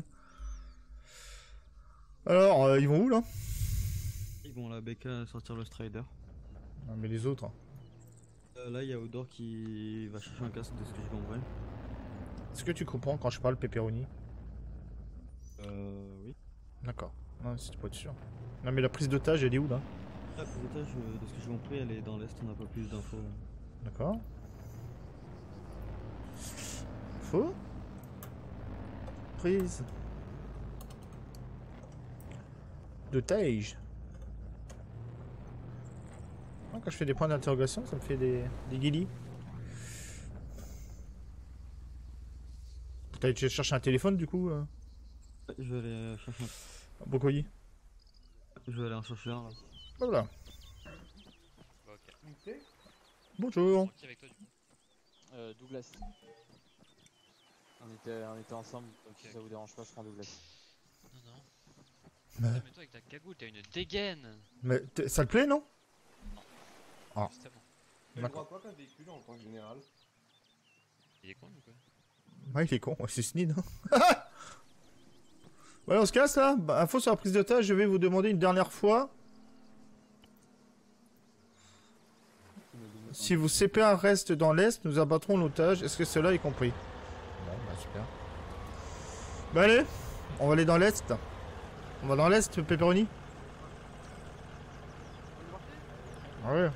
[SPEAKER 1] Alors, ils vont où, là?
[SPEAKER 7] Ils vont la BK sortir le Strider.
[SPEAKER 1] Non, mais les autres.
[SPEAKER 7] Là, il y a Odor qui va chercher un casque de ce que j'ai compris.
[SPEAKER 1] Est-ce que tu comprends quand je parle Pepperoni?
[SPEAKER 7] Oui.
[SPEAKER 1] D'accord. Non, c'était pas être sûr. Non, mais la prise d'otage, elle est où, là?
[SPEAKER 7] La prise d'otage, de ce que j'ai compris, elle est dans l'est, on n'a pas plus d'infos.
[SPEAKER 1] D'accord. Faux. Prise. D'otage. Ah, quand je fais des points d'interrogation, ça me fait des guilis. T'as été chercher un téléphone, du coup
[SPEAKER 7] Je vais aller chercher un...
[SPEAKER 1] Brocoli.
[SPEAKER 7] Je vais aller en chercher un, là.
[SPEAKER 1] Voilà.
[SPEAKER 3] Ok.
[SPEAKER 1] Bonjour.
[SPEAKER 3] Qui avec toi du coup?
[SPEAKER 2] Douglas. On était ensemble, donc si ça vous dérange pas, je prends Douglas.
[SPEAKER 3] Non, non.
[SPEAKER 1] Mais,
[SPEAKER 3] Mais toi avec ta cagoule, t'as une dégaine.
[SPEAKER 1] mais ça te plaît, non? Ah.
[SPEAKER 3] Justement.
[SPEAKER 12] T'as le droit à quoi comme véhicule en tant que général?
[SPEAKER 3] Il est con ou quoi?
[SPEAKER 1] Ouais, il est con, ouais, c'est Snid. Hein. Voilà, on se casse là. Bah, info sur la prise d'otage, je vais vous demander une dernière fois. Si vous CP1 reste dans l'est, nous abattrons l'otage. Est-ce que cela est compris? Bon, bah super. Bah allez, on va aller dans l'est. On va dans l'est, Pepperoni. Ah ouais.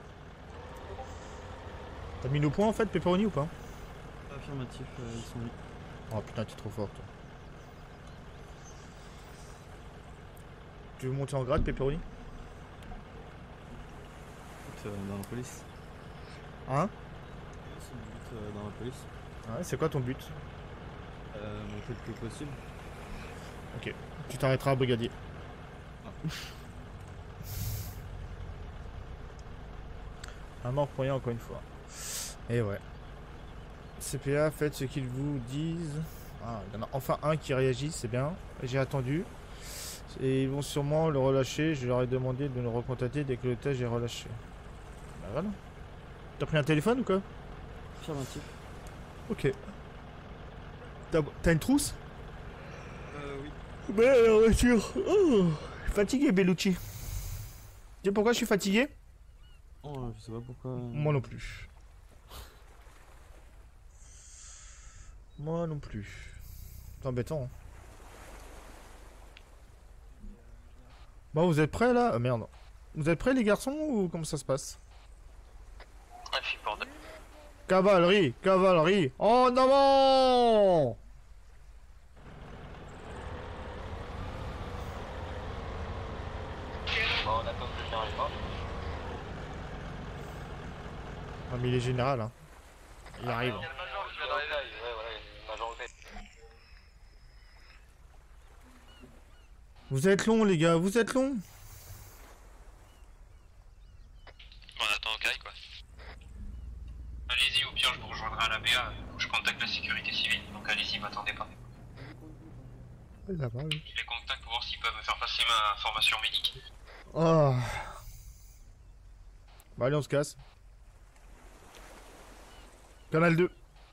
[SPEAKER 1] T'as mis nos points en fait, Pepperoni ou pas?
[SPEAKER 7] Affirmatif, ils sont mis.
[SPEAKER 1] Oh putain, t'es trop fort toi. Tu veux monter en grade, Pepperoni?
[SPEAKER 7] Dans la police.
[SPEAKER 1] Hein?
[SPEAKER 7] C'est le but dans la police.
[SPEAKER 1] Ouais, c'est quoi ton but?
[SPEAKER 7] Monter le plus possible.
[SPEAKER 1] Ok, tu t'arrêteras à brigadier. Un mort pour rien encore une fois. Et ouais. CPA, faites ce qu'ils vous disent. Ah, il y en a enfin un qui réagit, c'est bien. J'ai attendu. Et ils vont sûrement le relâcher. Je leur ai demandé de nous recontacter dès que l'otage est relâché. Bah voilà. T'as pris un téléphone ou quoi?
[SPEAKER 7] Affirmatif.
[SPEAKER 1] Ok. T'as une trousse?
[SPEAKER 7] Oui.
[SPEAKER 1] Bah la voiture. Oh, fatigué, Bellucci. Tu sais pourquoi je suis fatigué?
[SPEAKER 7] Oh, je sais pas pourquoi.
[SPEAKER 1] Moi non plus. Moi non plus. C'est embêtant. Hein. Bon, vous êtes prêts là? Merde. Vous êtes prêts les garçons ou comment ça se passe? Cavalerie, cavalerie, en avant! Non mais il est général hein. Il arrive.
[SPEAKER 9] Il y a le major qui vient d'arriver. Ouais, voilà, le major au fait.
[SPEAKER 1] Vous êtes long les gars, vous êtes long.
[SPEAKER 4] On attend au caille quoi. Allez-y, au pire je vous rejoindrai à la BA, je contacte la sécurité civile, donc allez-y, m'attendez pas.
[SPEAKER 1] Là-bas, oui.
[SPEAKER 4] Je les contacte pour voir s'ils peuvent me faire passer ma formation médic.
[SPEAKER 1] Oh. Bah allez on se casse. Canal 2.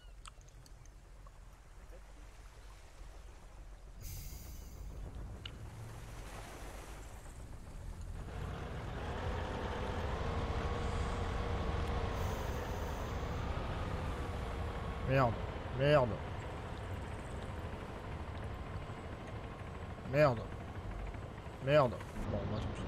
[SPEAKER 1] Merde, merde. Merde. Merde. Bon, bah tant pis.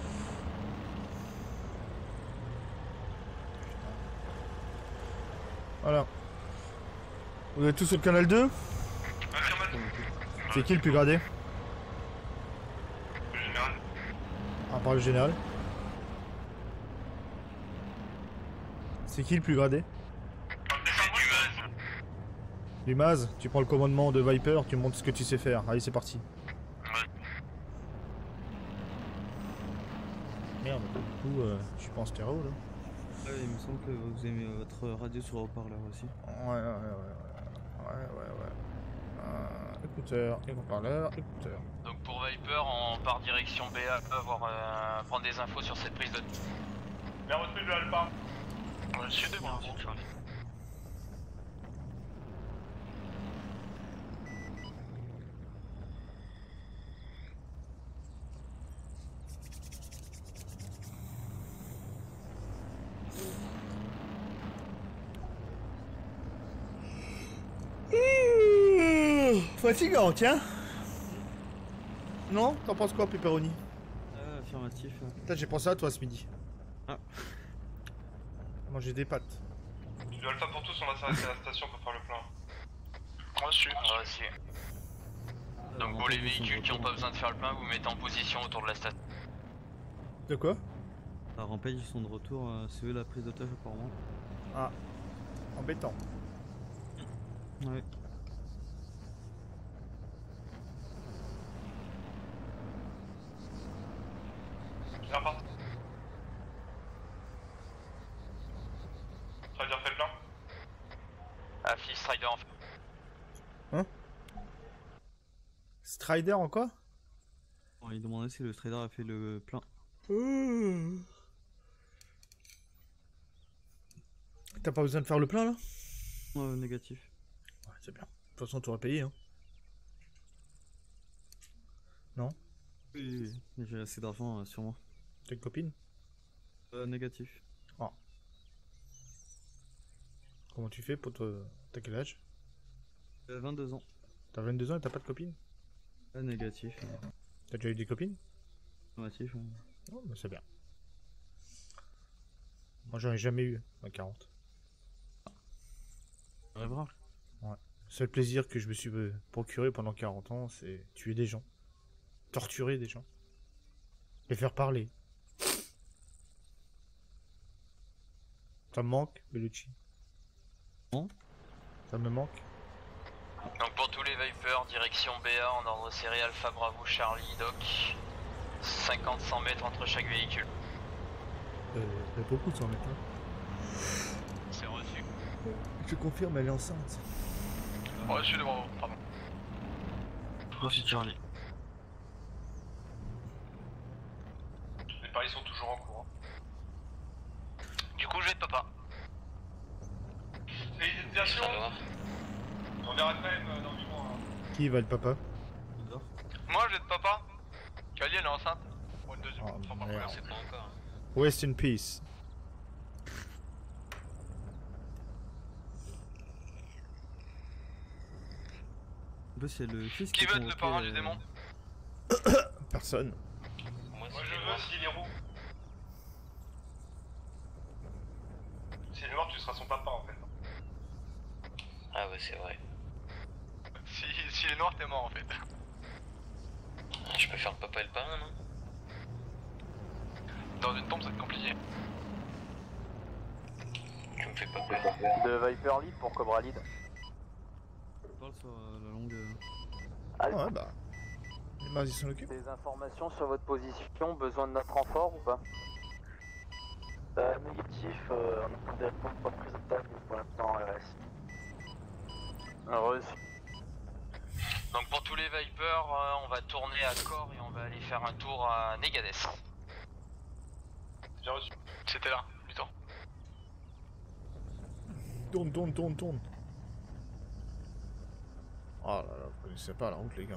[SPEAKER 1] Voilà. Vous êtes tous sur le canal 2? C'est qui le plus gradé?
[SPEAKER 4] Le général.
[SPEAKER 1] À part le général. C'est qui le plus gradé? Du Maz, tu prends le commandement de Viper, tu montres ce que tu sais faire. Allez, c'est parti. Merde, du coup, je suis pas en stéréo là.
[SPEAKER 7] Ouais, il me semble que vous avez mis votre radio sur haut-parleur aussi.
[SPEAKER 1] Ouais. Écouteur, haut-parleur, écouteur.
[SPEAKER 9] Donc pour Viper, on part direction BA, prendre des infos sur cette prise de...
[SPEAKER 4] La retenue de Alpha.
[SPEAKER 9] Sud de Bravo.
[SPEAKER 1] Fatigant, tiens. Non? T'en penses quoi, Pepperoni?
[SPEAKER 7] Affirmatif.
[SPEAKER 1] Putain, j'ai pensé à toi ce midi.
[SPEAKER 7] Ah.
[SPEAKER 1] Manger des pâtes.
[SPEAKER 4] Du Alpha pour tous, on va s'arrêter à la station pour faire le plein.
[SPEAKER 9] Reçu. Reçu. Donc pour les véhicules qui n'ont pas besoin de faire le plein, vous mettez en position autour de la station.
[SPEAKER 1] De quoi?
[SPEAKER 7] La Rampage, ils sont de retour, c'est eux la prise d'otage apparemment.
[SPEAKER 1] Ah. Embêtant.
[SPEAKER 7] Ouais.
[SPEAKER 4] Alpha. Strider fait le plein.
[SPEAKER 9] Affiche Strider en fait.
[SPEAKER 1] Hein? Strider en quoi?
[SPEAKER 7] Bon, il demandait si le Strider a fait le plein.
[SPEAKER 1] T'as pas besoin de faire le plein là?
[SPEAKER 7] Négatif.
[SPEAKER 1] Ouais, c'est bien. De toute façon, tu aurais payé, hein. Non?
[SPEAKER 7] Oui, j'ai assez d'argent sur moi.
[SPEAKER 1] T'as une copine?
[SPEAKER 7] Négatif.
[SPEAKER 1] Oh. Comment tu fais pour te... T'as quel âge?
[SPEAKER 7] 22 ans.
[SPEAKER 1] T'as 22 ans et t'as pas de copine?
[SPEAKER 7] Négatif.
[SPEAKER 1] T'as déjà eu des copines?
[SPEAKER 7] Négatif.
[SPEAKER 1] Oh, bah c'est bien. Moi j'en ai jamais eu à 40.
[SPEAKER 7] Ouais.
[SPEAKER 1] Ouais. Le seul plaisir que je me suis procuré pendant 40 ans, c'est tuer des gens. Torturer des gens. Les faire parler. Ça me manque, Bellucci?
[SPEAKER 7] Non.
[SPEAKER 1] Ça me manque.
[SPEAKER 9] Donc pour tous les Vipers, direction BA en ordre serré Alpha Bravo Charlie Doc. 50-100 mètres entre chaque véhicule.
[SPEAKER 1] Il y a beaucoup de 100 mètres là.
[SPEAKER 9] C'est reçu.
[SPEAKER 1] Je confirme, elle est enceinte.
[SPEAKER 9] Reçu de Bravo, pardon. Reçu Charlie.
[SPEAKER 4] Les paris sont toujours en cours.
[SPEAKER 9] Du coup, je vais être papa.
[SPEAKER 4] Félicitations. On verra quand même dans 8 mois.
[SPEAKER 1] Qui va le papa?
[SPEAKER 9] Moi, je vais être papa. Kali, elle est enceinte. Pour une deuxième.
[SPEAKER 1] Oh,
[SPEAKER 9] Enfin, pas
[SPEAKER 1] merde.
[SPEAKER 9] première, c'est pas encore.
[SPEAKER 1] Rest in peace.
[SPEAKER 7] En plus, c'est le fils
[SPEAKER 9] Qui veut être le parrain du démon?
[SPEAKER 1] Personne.
[SPEAKER 4] Moi je veux s'il est roux. S'il est noir, tu seras son papa en fait.
[SPEAKER 9] Ah ouais, c'est vrai.
[SPEAKER 4] S'il est noir, t'es mort en fait.
[SPEAKER 9] Je peux faire le papa et le parrain, non? Dans une tombe, ça va être compliqué. Du
[SPEAKER 4] fait pas peur.
[SPEAKER 9] De Viper lead pour Cobra lead.
[SPEAKER 7] On parle sur la longue.
[SPEAKER 1] Ah ouais, bah. Vas-y, s'en occupe.
[SPEAKER 9] Des informations sur votre position, besoin de notre renfort ou pas?
[SPEAKER 6] Négatif, on ne répond pas de prise de table pour l'instant RS.
[SPEAKER 9] Reçu. Donc pour tous les Vipers, on va tourner à Core et on va aller faire un tour à Negades.
[SPEAKER 4] Bien reçu. C'était là, du temps.
[SPEAKER 1] Tourne. Oh là là, vous connaissez pas la route, les gars.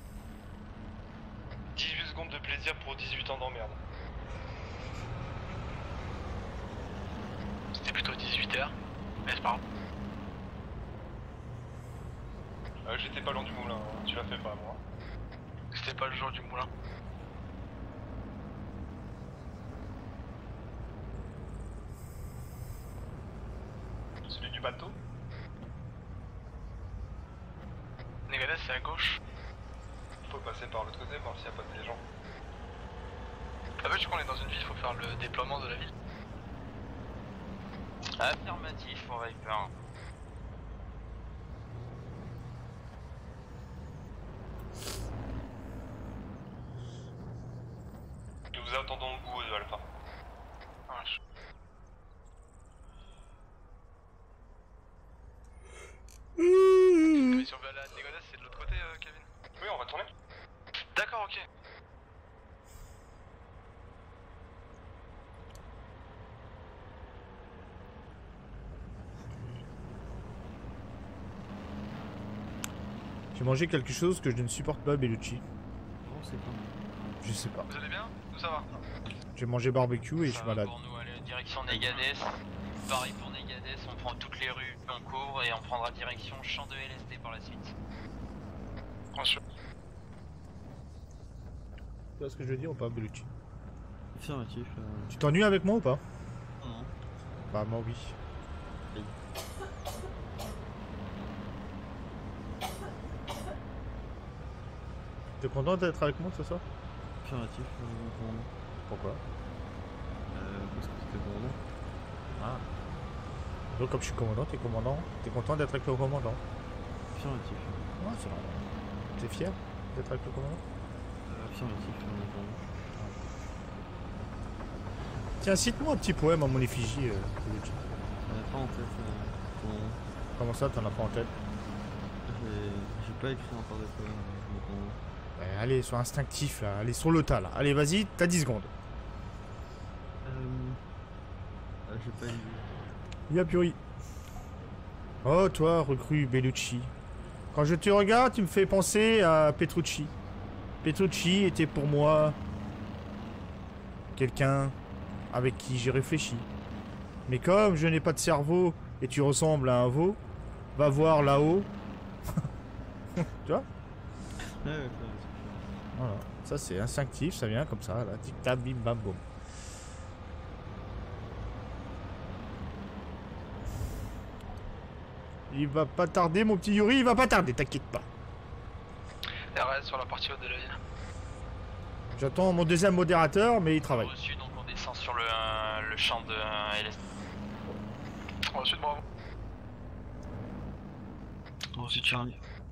[SPEAKER 12] 18 secondes de plaisir pour 18 ans d'emmerde.
[SPEAKER 4] C'était plutôt 18h, mais c'est pas grave.
[SPEAKER 12] J'étais pas loin du moulin, hein. Tu l'as fait pas moi.
[SPEAKER 4] C'était pas le jour du moulin.
[SPEAKER 12] Celui du bateau.
[SPEAKER 4] Negades, c'est à gauche.
[SPEAKER 12] Faut passer par l'autre côté, voir s'il n'y a pas des gens.
[SPEAKER 4] Ah bah, je crois qu'on est dans une ville, il faut faire le déploiement de la ville.
[SPEAKER 9] Affirmatif pour Viper.
[SPEAKER 12] Nous vous attendons au bout de Alpha.
[SPEAKER 4] Mais si on va aller à Negades, c'est de l'autre côté, Kevin?
[SPEAKER 12] Oui, on va tourner.
[SPEAKER 4] D'accord, ok.
[SPEAKER 1] J'ai mangé quelque chose que je ne supporte pas, Bellucci.
[SPEAKER 7] Non, c'est pas.
[SPEAKER 1] Je sais pas.
[SPEAKER 4] Vous allez bien? Nous ça va.
[SPEAKER 1] J'ai mangé barbecue et je suis malade.
[SPEAKER 9] Pour nous aller direction Negades. Pareil pour Negades, on prend toutes les rues en cours et on prendra direction champ de LSD par la suite.
[SPEAKER 4] Bien sûr.
[SPEAKER 1] Tu vois ce que je veux dire ou pas, Bellucci?
[SPEAKER 7] Affirmatif.
[SPEAKER 1] Tu t'ennuies avec moi ou pas?
[SPEAKER 7] Non.
[SPEAKER 1] Bah, moi oui. T'es content d'être avec moi ce soir?
[SPEAKER 7] Affirmatif, commandant.
[SPEAKER 1] Pourquoi?
[SPEAKER 7] Parce que c'était commandant.
[SPEAKER 1] Ah. Donc comme je suis commandant, t'es content d'être avec le commandant?
[SPEAKER 7] Affirmatif.
[SPEAKER 1] Ouais, c'est normal. T'es fier d'être avec le commandant?
[SPEAKER 7] Affirmatif, commandant.
[SPEAKER 1] Tiens, cite-moi un petit poème à mon effigie, Bellucci.
[SPEAKER 7] J'en ai pas en tête, commandant.
[SPEAKER 1] Comment ça, t'en as pas en tête?
[SPEAKER 7] J'ai pas écrit encore des poèmes, commandant.
[SPEAKER 1] Ouais, allez, sois instinctif là, allez sur le tas là. Allez, vas-y, t'as 10 secondes.
[SPEAKER 7] J'ai pas idée.
[SPEAKER 1] Y'a Puri. Oh, toi, recrue Bellucci. Quand je te regarde, tu me fais penser à Petrucci. Petrucci était pour moi quelqu'un avec qui j'ai réfléchi. Mais comme je n'ai pas de cerveau et tu ressembles à un veau, va voir là-haut. Tu vois?
[SPEAKER 7] Ouais,
[SPEAKER 1] voilà, ça c'est instinctif, ça vient comme ça, là, tic-tac, bim bam boum. Il va pas tarder, mon petit Yuri, il va pas tarder, t'inquiète pas.
[SPEAKER 4] RS sur la partie haute de la ville.
[SPEAKER 1] J'attends mon deuxième modérateur, mais il travaille.
[SPEAKER 9] Reçu, donc on descend sur le champ de LSD.
[SPEAKER 4] Reçu de bravo.
[SPEAKER 7] Reçu de Charlie.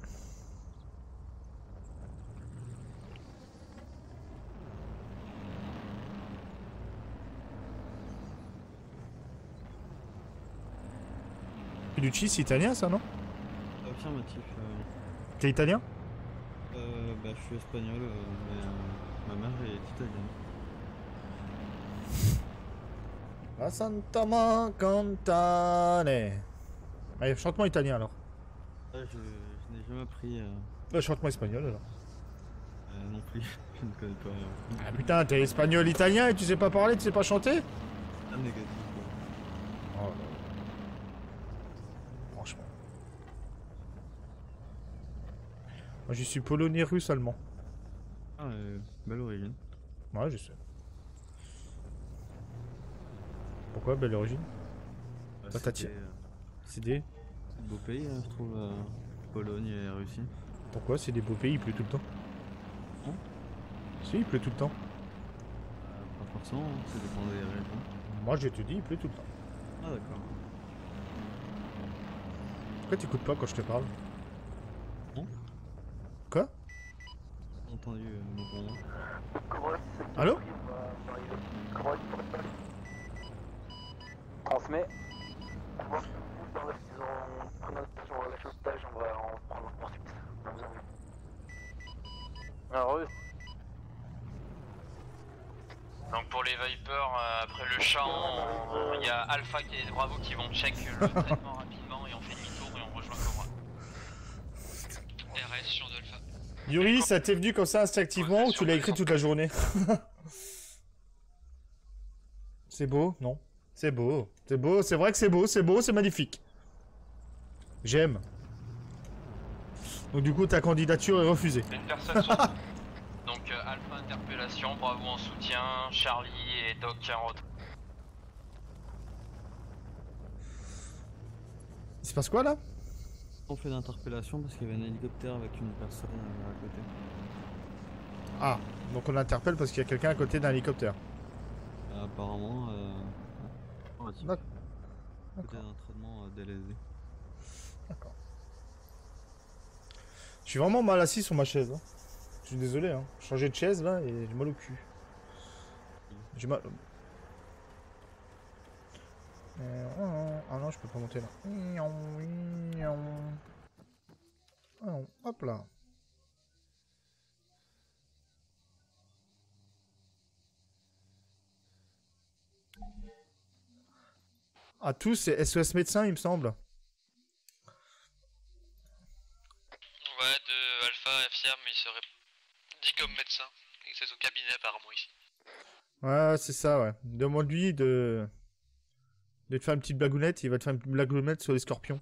[SPEAKER 1] Bellucci, c'est italien ça, non?
[SPEAKER 7] Affirmatif.
[SPEAKER 1] T'es italien?
[SPEAKER 7] Bah, je suis espagnol, mais ma mère est italienne.
[SPEAKER 1] La Santa Mancantane. Allez, chante-moi italien alors.
[SPEAKER 7] Je n'ai jamais appris.
[SPEAKER 1] Bah, chante-moi espagnol alors.
[SPEAKER 7] Non plus, je ne connais pas.
[SPEAKER 1] Ah putain, t'es espagnol italien et tu sais pas parler, tu sais pas chanter?
[SPEAKER 7] Ah, négatif.
[SPEAKER 1] Oh, franchement. Moi je suis polonais, russe, allemand.
[SPEAKER 7] Ah, belle origine.
[SPEAKER 1] Ouais, je sais. Pourquoi belle origine? Toi t'as tiré. C'est des
[SPEAKER 7] beaux pays, je trouve, Pologne et Russie.
[SPEAKER 1] Pourquoi? C'est des beaux pays, il pleut tout le temps.
[SPEAKER 7] Non?
[SPEAKER 1] Si, il pleut tout le temps.
[SPEAKER 7] Pas forcément, ça dépend des régions.
[SPEAKER 1] Moi je te dis, il pleut tout le temps.
[SPEAKER 7] Ah d'accord.
[SPEAKER 1] Pourquoi t'écoutes pas quand je te parle?
[SPEAKER 7] Non.
[SPEAKER 1] Quoi?
[SPEAKER 7] J'ai entendu mon bon.
[SPEAKER 1] Allô?
[SPEAKER 13] Transmet.
[SPEAKER 9] Alors, donc pour les Vipers, après le champ, il y a Alpha et Bravo qui vont check le traitement rapidement et on fait demi-tour et on rejoint Cobra.
[SPEAKER 3] RS sur Alpha.
[SPEAKER 1] Yuri, ça t'est venu comme ça instinctivement ou tu l'as écrit toute la journée? C'est beau, non? C'est beau, c'est vrai que c'est beau, c'est magnifique. J'aime. Donc du coup ta candidature est refusée.
[SPEAKER 12] Une personne sur...
[SPEAKER 9] Donc Alpha interpellation, Bravo en soutien, Charlie et Doc en retrait.
[SPEAKER 1] Il se passe quoi là?
[SPEAKER 7] On fait l'interpellation parce qu'il y avait un hélicoptère avec une personne à côté.
[SPEAKER 1] Ah, donc on interpelle parce qu'il y a quelqu'un à côté d'un hélicoptère.
[SPEAKER 7] Apparemment,
[SPEAKER 1] D'accord.
[SPEAKER 7] C'était un entraînement DLSD.
[SPEAKER 1] D'accord. Je suis vraiment mal assis sur ma chaise. Hein. Je suis désolé, hein. Changer de chaise là et j'ai mal au cul. J'ai mal. Ah non, je peux pas monter là. Ah non, hop là. À tous, c'est SOS médecin, il me semble.
[SPEAKER 3] Ouais, de Alpha affirme, il serait dit comme médecin. Et que c'est son cabinet apparemment ici.
[SPEAKER 1] Ouais, c'est ça, ouais. Demande-lui de te faire une petite blagounette, il va te faire une petite blagounette sur les scorpions.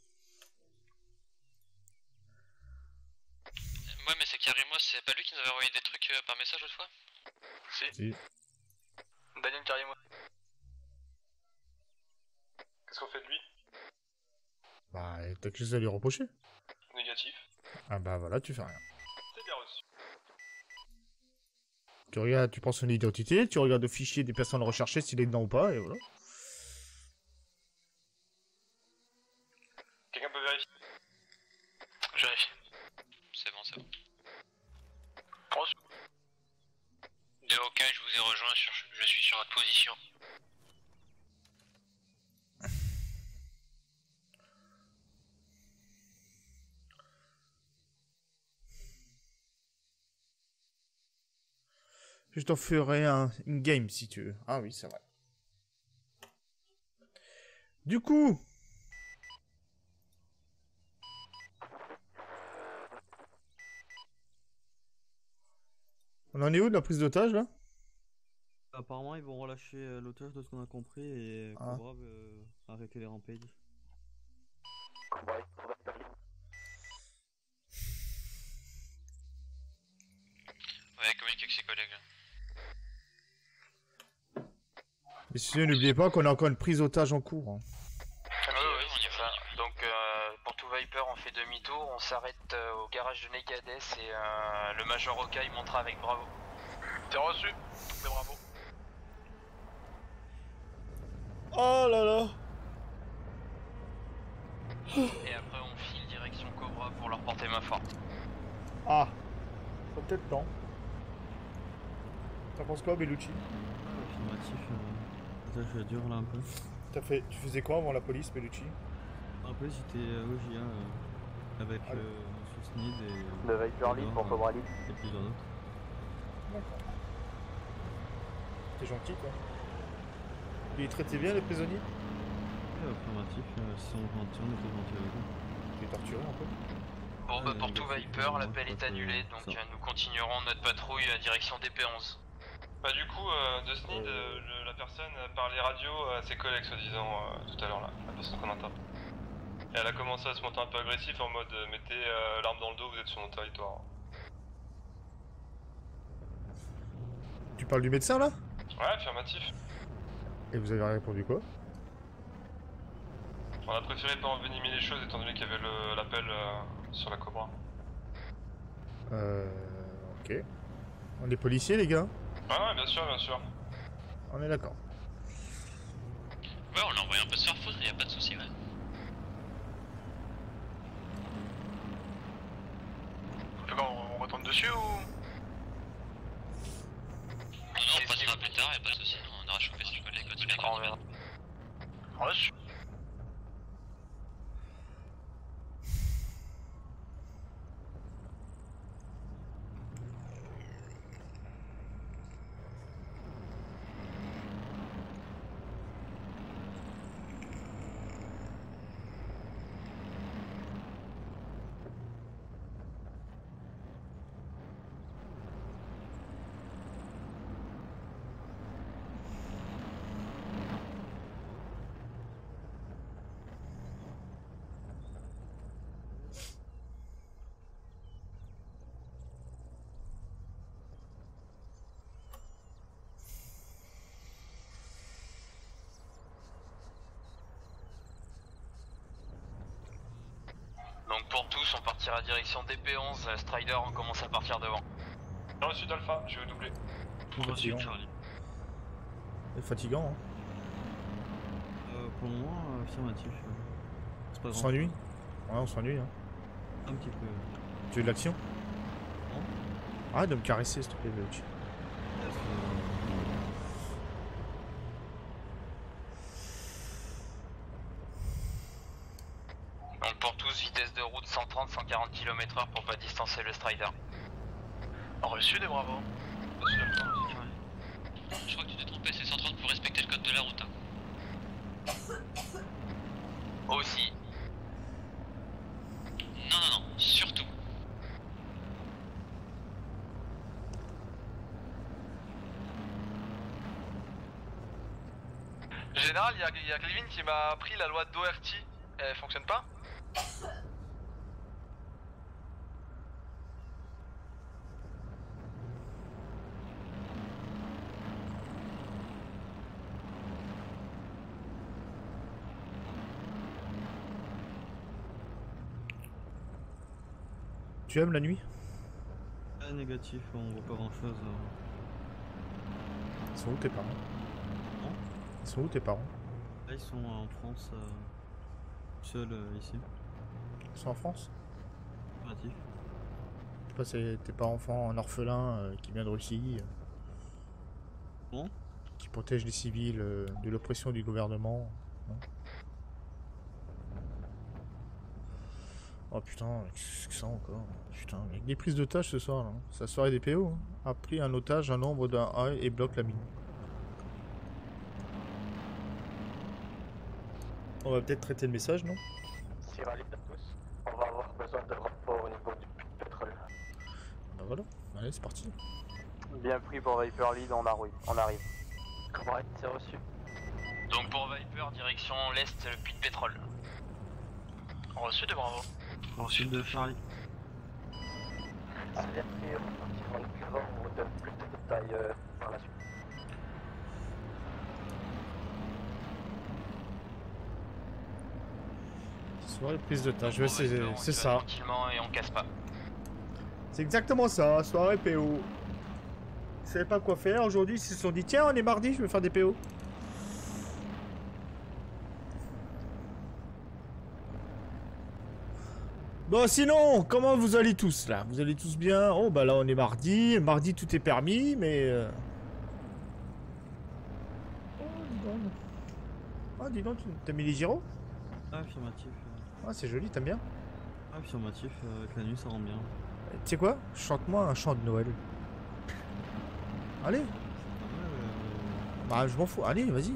[SPEAKER 3] Ouais, mais c'est Karimos, c'est pas lui qui nous avait envoyé des trucs par message l'autre fois?
[SPEAKER 1] Si.
[SPEAKER 12] Daniel Karimos. Qu'est-ce qu'on fait de lui?
[SPEAKER 1] Bah, t'as quelque chose à lui reprocher.
[SPEAKER 12] Négatif.
[SPEAKER 1] Ah bah voilà, tu fais rien.
[SPEAKER 12] C'est bien reçu.
[SPEAKER 1] Tu regardes, tu prends son identité, tu regardes le fichier des personnes recherchées s'il est dedans ou pas, et voilà.
[SPEAKER 12] Quelqu'un peut vérifier?
[SPEAKER 3] Je vérifie. C'est bon, c'est bon. De aucun, je vous ai rejoint, je suis sur votre position.
[SPEAKER 1] Je t'en ferai une game si tu veux. Ah oui, c'est vrai. Du coup... On en est où de la prise d'otage là?
[SPEAKER 7] Apparemment, ils vont relâcher l'otage de ce qu'on a compris et Cobra veut arrêter les rampades.
[SPEAKER 3] Ouais, communique avec ses collègues.
[SPEAKER 1] Et sinon, n'oubliez pas qu'on a encore une prise d'otage en cours. Hein.
[SPEAKER 9] Oui, on y va. Donc pour tout Viper, on fait demi-tour, on s'arrête au garage de Negades et le Major Oka il montera avec Bravo.
[SPEAKER 12] T'es reçu, mais bravo.
[SPEAKER 1] Oh là là.
[SPEAKER 9] Et après on file direction Cobra pour leur porter main forte.
[SPEAKER 1] Ah, faut peut-être temps. T'en penses quoi, Bellucci?
[SPEAKER 7] Affirmatif, l'otage dure là un peu.
[SPEAKER 1] Tu faisais quoi avant la police, Bellucci?
[SPEAKER 7] Un peu, j'étais au GIA avec Monsieur Snid et...
[SPEAKER 13] Le Viper Lead pour Cobra Lead.
[SPEAKER 7] Et plusieurs autres.
[SPEAKER 1] D'accord. T'es gentil, quoi. Il traitait bien les prisonniers?
[SPEAKER 7] Affirmatif, si on était gentil avec eux.
[SPEAKER 1] Tu es torturé un peu?
[SPEAKER 9] Bon bah pour tout Viper, l'appel est annulé, donc nous continuerons notre patrouille à la direction DP11.
[SPEAKER 12] Bah du coup, de Snid, la personne parlait radio à ses collègues soi-disant tout à l'heure là, la personne qu'on entend. Et elle a commencé à se monter un peu agressif en mode mettez l'arme dans le dos, vous êtes sur mon territoire.
[SPEAKER 1] Tu parles du médecin là?
[SPEAKER 12] Ouais, affirmatif.
[SPEAKER 1] Et vous avez répondu quoi?
[SPEAKER 12] On a préféré pas envenimer les choses étant donné qu'il y avait l'appel sur la Cobra.
[SPEAKER 1] Ok. On est policiers les gars?
[SPEAKER 12] Ouais, bien sûr, bien sûr.
[SPEAKER 1] On est d'accord.
[SPEAKER 3] Ouais, on l'a envoyé un peu se faire foutre, y'a pas de soucis, ouais.
[SPEAKER 4] reçu ou...
[SPEAKER 3] Non, on passera plus tard, y'a pas de soucis, on aura chopé son collègue quand il est arrivé.
[SPEAKER 4] Reçu.
[SPEAKER 9] Donc pour tous, on partira direction DP11, Strider, on commence à partir devant.
[SPEAKER 12] J'ai reçu d'Alpha, je vais doubler.
[SPEAKER 7] Reçu,
[SPEAKER 1] Charlie. C'est fatigant, hein.
[SPEAKER 7] Pour le moment, affirmatif. C'est pas
[SPEAKER 1] On
[SPEAKER 7] grand.
[SPEAKER 1] s'ennuie. Ouais, on s'ennuie, hein.
[SPEAKER 7] Un petit peu.
[SPEAKER 1] Tu veux de l'action?
[SPEAKER 7] Non.
[SPEAKER 1] Arrête de me caresser, s'il te plaît, Belch.
[SPEAKER 9] Donc pour tous, vitesse de route 130-140 km/h pour pas distancer le Strider.
[SPEAKER 4] Reçu des bravos.
[SPEAKER 3] Je crois que tu t'es trompé, c'est 130 pour respecter le code de la route.
[SPEAKER 9] Aussi.
[SPEAKER 3] Non, non, non, surtout.
[SPEAKER 4] Général, il y a Clevin qui m'a appris la loi d'Oherty. Elle fonctionne pas?
[SPEAKER 1] Tu aimes la nuit?
[SPEAKER 7] Négatif, on voit pas grand chose.
[SPEAKER 1] Ils sont où tes parents? Ils sont où tes parents?
[SPEAKER 7] Là, ils sont en France, seuls ici.
[SPEAKER 1] Ils sont en France?
[SPEAKER 7] Affirmatif.
[SPEAKER 1] Je sais pas, c'est t'es pas enfant, un orphelin qui vient de Russie.
[SPEAKER 7] Bon.
[SPEAKER 1] Qui protège les civils de l'oppression du gouvernement. Non. Oh putain, qu'est-ce que ça encore? Putain, avec des prises d'otages ce soir là. C'est la soirée des PO. Hein. A pris un otage, un nombre d'un A et bloque la mine. On va peut-être traiter le message, non?
[SPEAKER 13] Si valide à tous, on va avoir besoin de renfort au niveau du pétrole.
[SPEAKER 1] Bah voilà, allez c'est parti.
[SPEAKER 13] Bien pris pour Viper Lead, on arrive. Correct, c'est reçu.
[SPEAKER 9] Donc pour Viper, direction l'est, le puits de pétrole.
[SPEAKER 4] Reçu des bravos.
[SPEAKER 7] Reçu de Charlie.
[SPEAKER 13] C'est bien pris, on vous donne plus de détails par la suite.
[SPEAKER 1] Soirée de prise d'otage, ouais, c'est ça.
[SPEAKER 9] Tranquillement et on casse pas.
[SPEAKER 1] C'est exactement ça, soirée PO. Ils savaient pas quoi faire aujourd'hui, ils se sont dit tiens on est mardi, je vais faire des PO. Bon sinon, comment vous allez tous là? Vous allez tous bien? Oh bah là on est mardi, mardi tout est permis mais... Oh dis donc. Ah dis donc, t'as mis les gyros?
[SPEAKER 7] Ah, affirmatif.
[SPEAKER 1] Ah c'est joli, t'aimes bien?
[SPEAKER 7] Ah, affirmatif, avec la nuit ça rend bien.
[SPEAKER 1] Tu sais quoi? Chante-moi un chant de Noël. Allez. Bah je m'en fous, allez vas-y.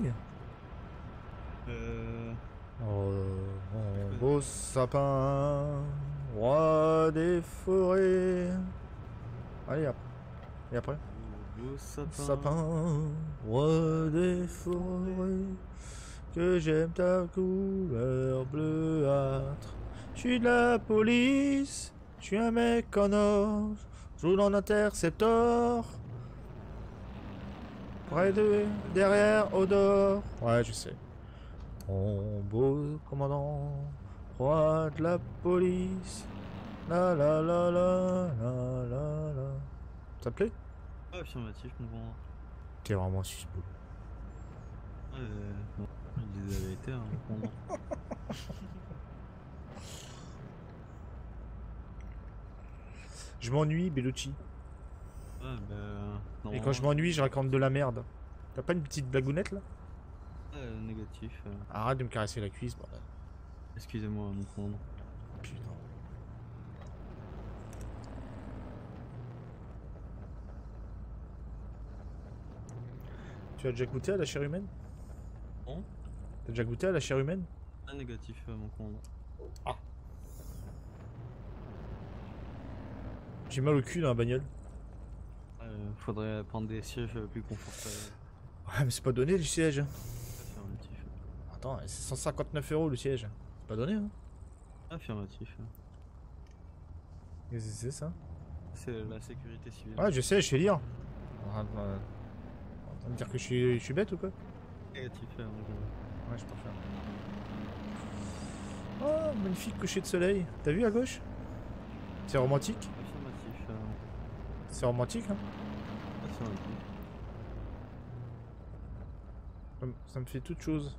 [SPEAKER 1] Oh mon beau sapin, roi des forêts. Allez hop. Et après?
[SPEAKER 7] Beau
[SPEAKER 1] sapin, roi des forêts, que j'aime ta couleur bleuâtre. Je suis de la police, je suis un mec en or, je roule en interceptor. Près de, derrière, au dehors. Ouais, je sais. Mon beau commandant, roi de la police. La la la la la la la. Ça te plaît?
[SPEAKER 7] Ah, affirmatif, mon grand.
[SPEAKER 1] T'es vraiment un susboule.
[SPEAKER 7] Non, je disais la vérité, hein, mon grand.
[SPEAKER 1] Je m'ennuie, Bellucci.
[SPEAKER 7] Ouais, bah.
[SPEAKER 1] Et quand je m'ennuie, je raconte de la merde. T'as pas une petite blagounette là?
[SPEAKER 7] Négatif.
[SPEAKER 1] Arrête de me caresser la cuisse, bordel.
[SPEAKER 7] Excusez-moi, mon commandant.
[SPEAKER 1] Putain. Tu as déjà goûté à la chair humaine?
[SPEAKER 7] Non.
[SPEAKER 1] T'as déjà goûté à la chair humaine?
[SPEAKER 7] Négatif, mon commandant.
[SPEAKER 1] Ah. J'ai mal au cul dans la bagnole.
[SPEAKER 7] Faudrait prendre des sièges plus confortables.
[SPEAKER 1] Ouais, mais c'est pas donné le siège.
[SPEAKER 7] Affirmatif.
[SPEAKER 1] Attends, c'est 159 € le siège. C'est pas donné, hein?
[SPEAKER 7] Affirmatif.
[SPEAKER 1] Qu'est-ce que c'est ça?
[SPEAKER 7] C'est la sécurité civile.
[SPEAKER 1] Ouais, je sais, je sais lire. En train de me dire que je suis bête ou quoi?
[SPEAKER 7] Négatif,
[SPEAKER 1] ouais, je peux faire. Oh, magnifique coucher de soleil. T'as vu à gauche? C'est romantique?
[SPEAKER 7] Affirmatif.
[SPEAKER 1] C'est romantique, hein?
[SPEAKER 7] Affirmatif.
[SPEAKER 1] Ça me fait toute chose.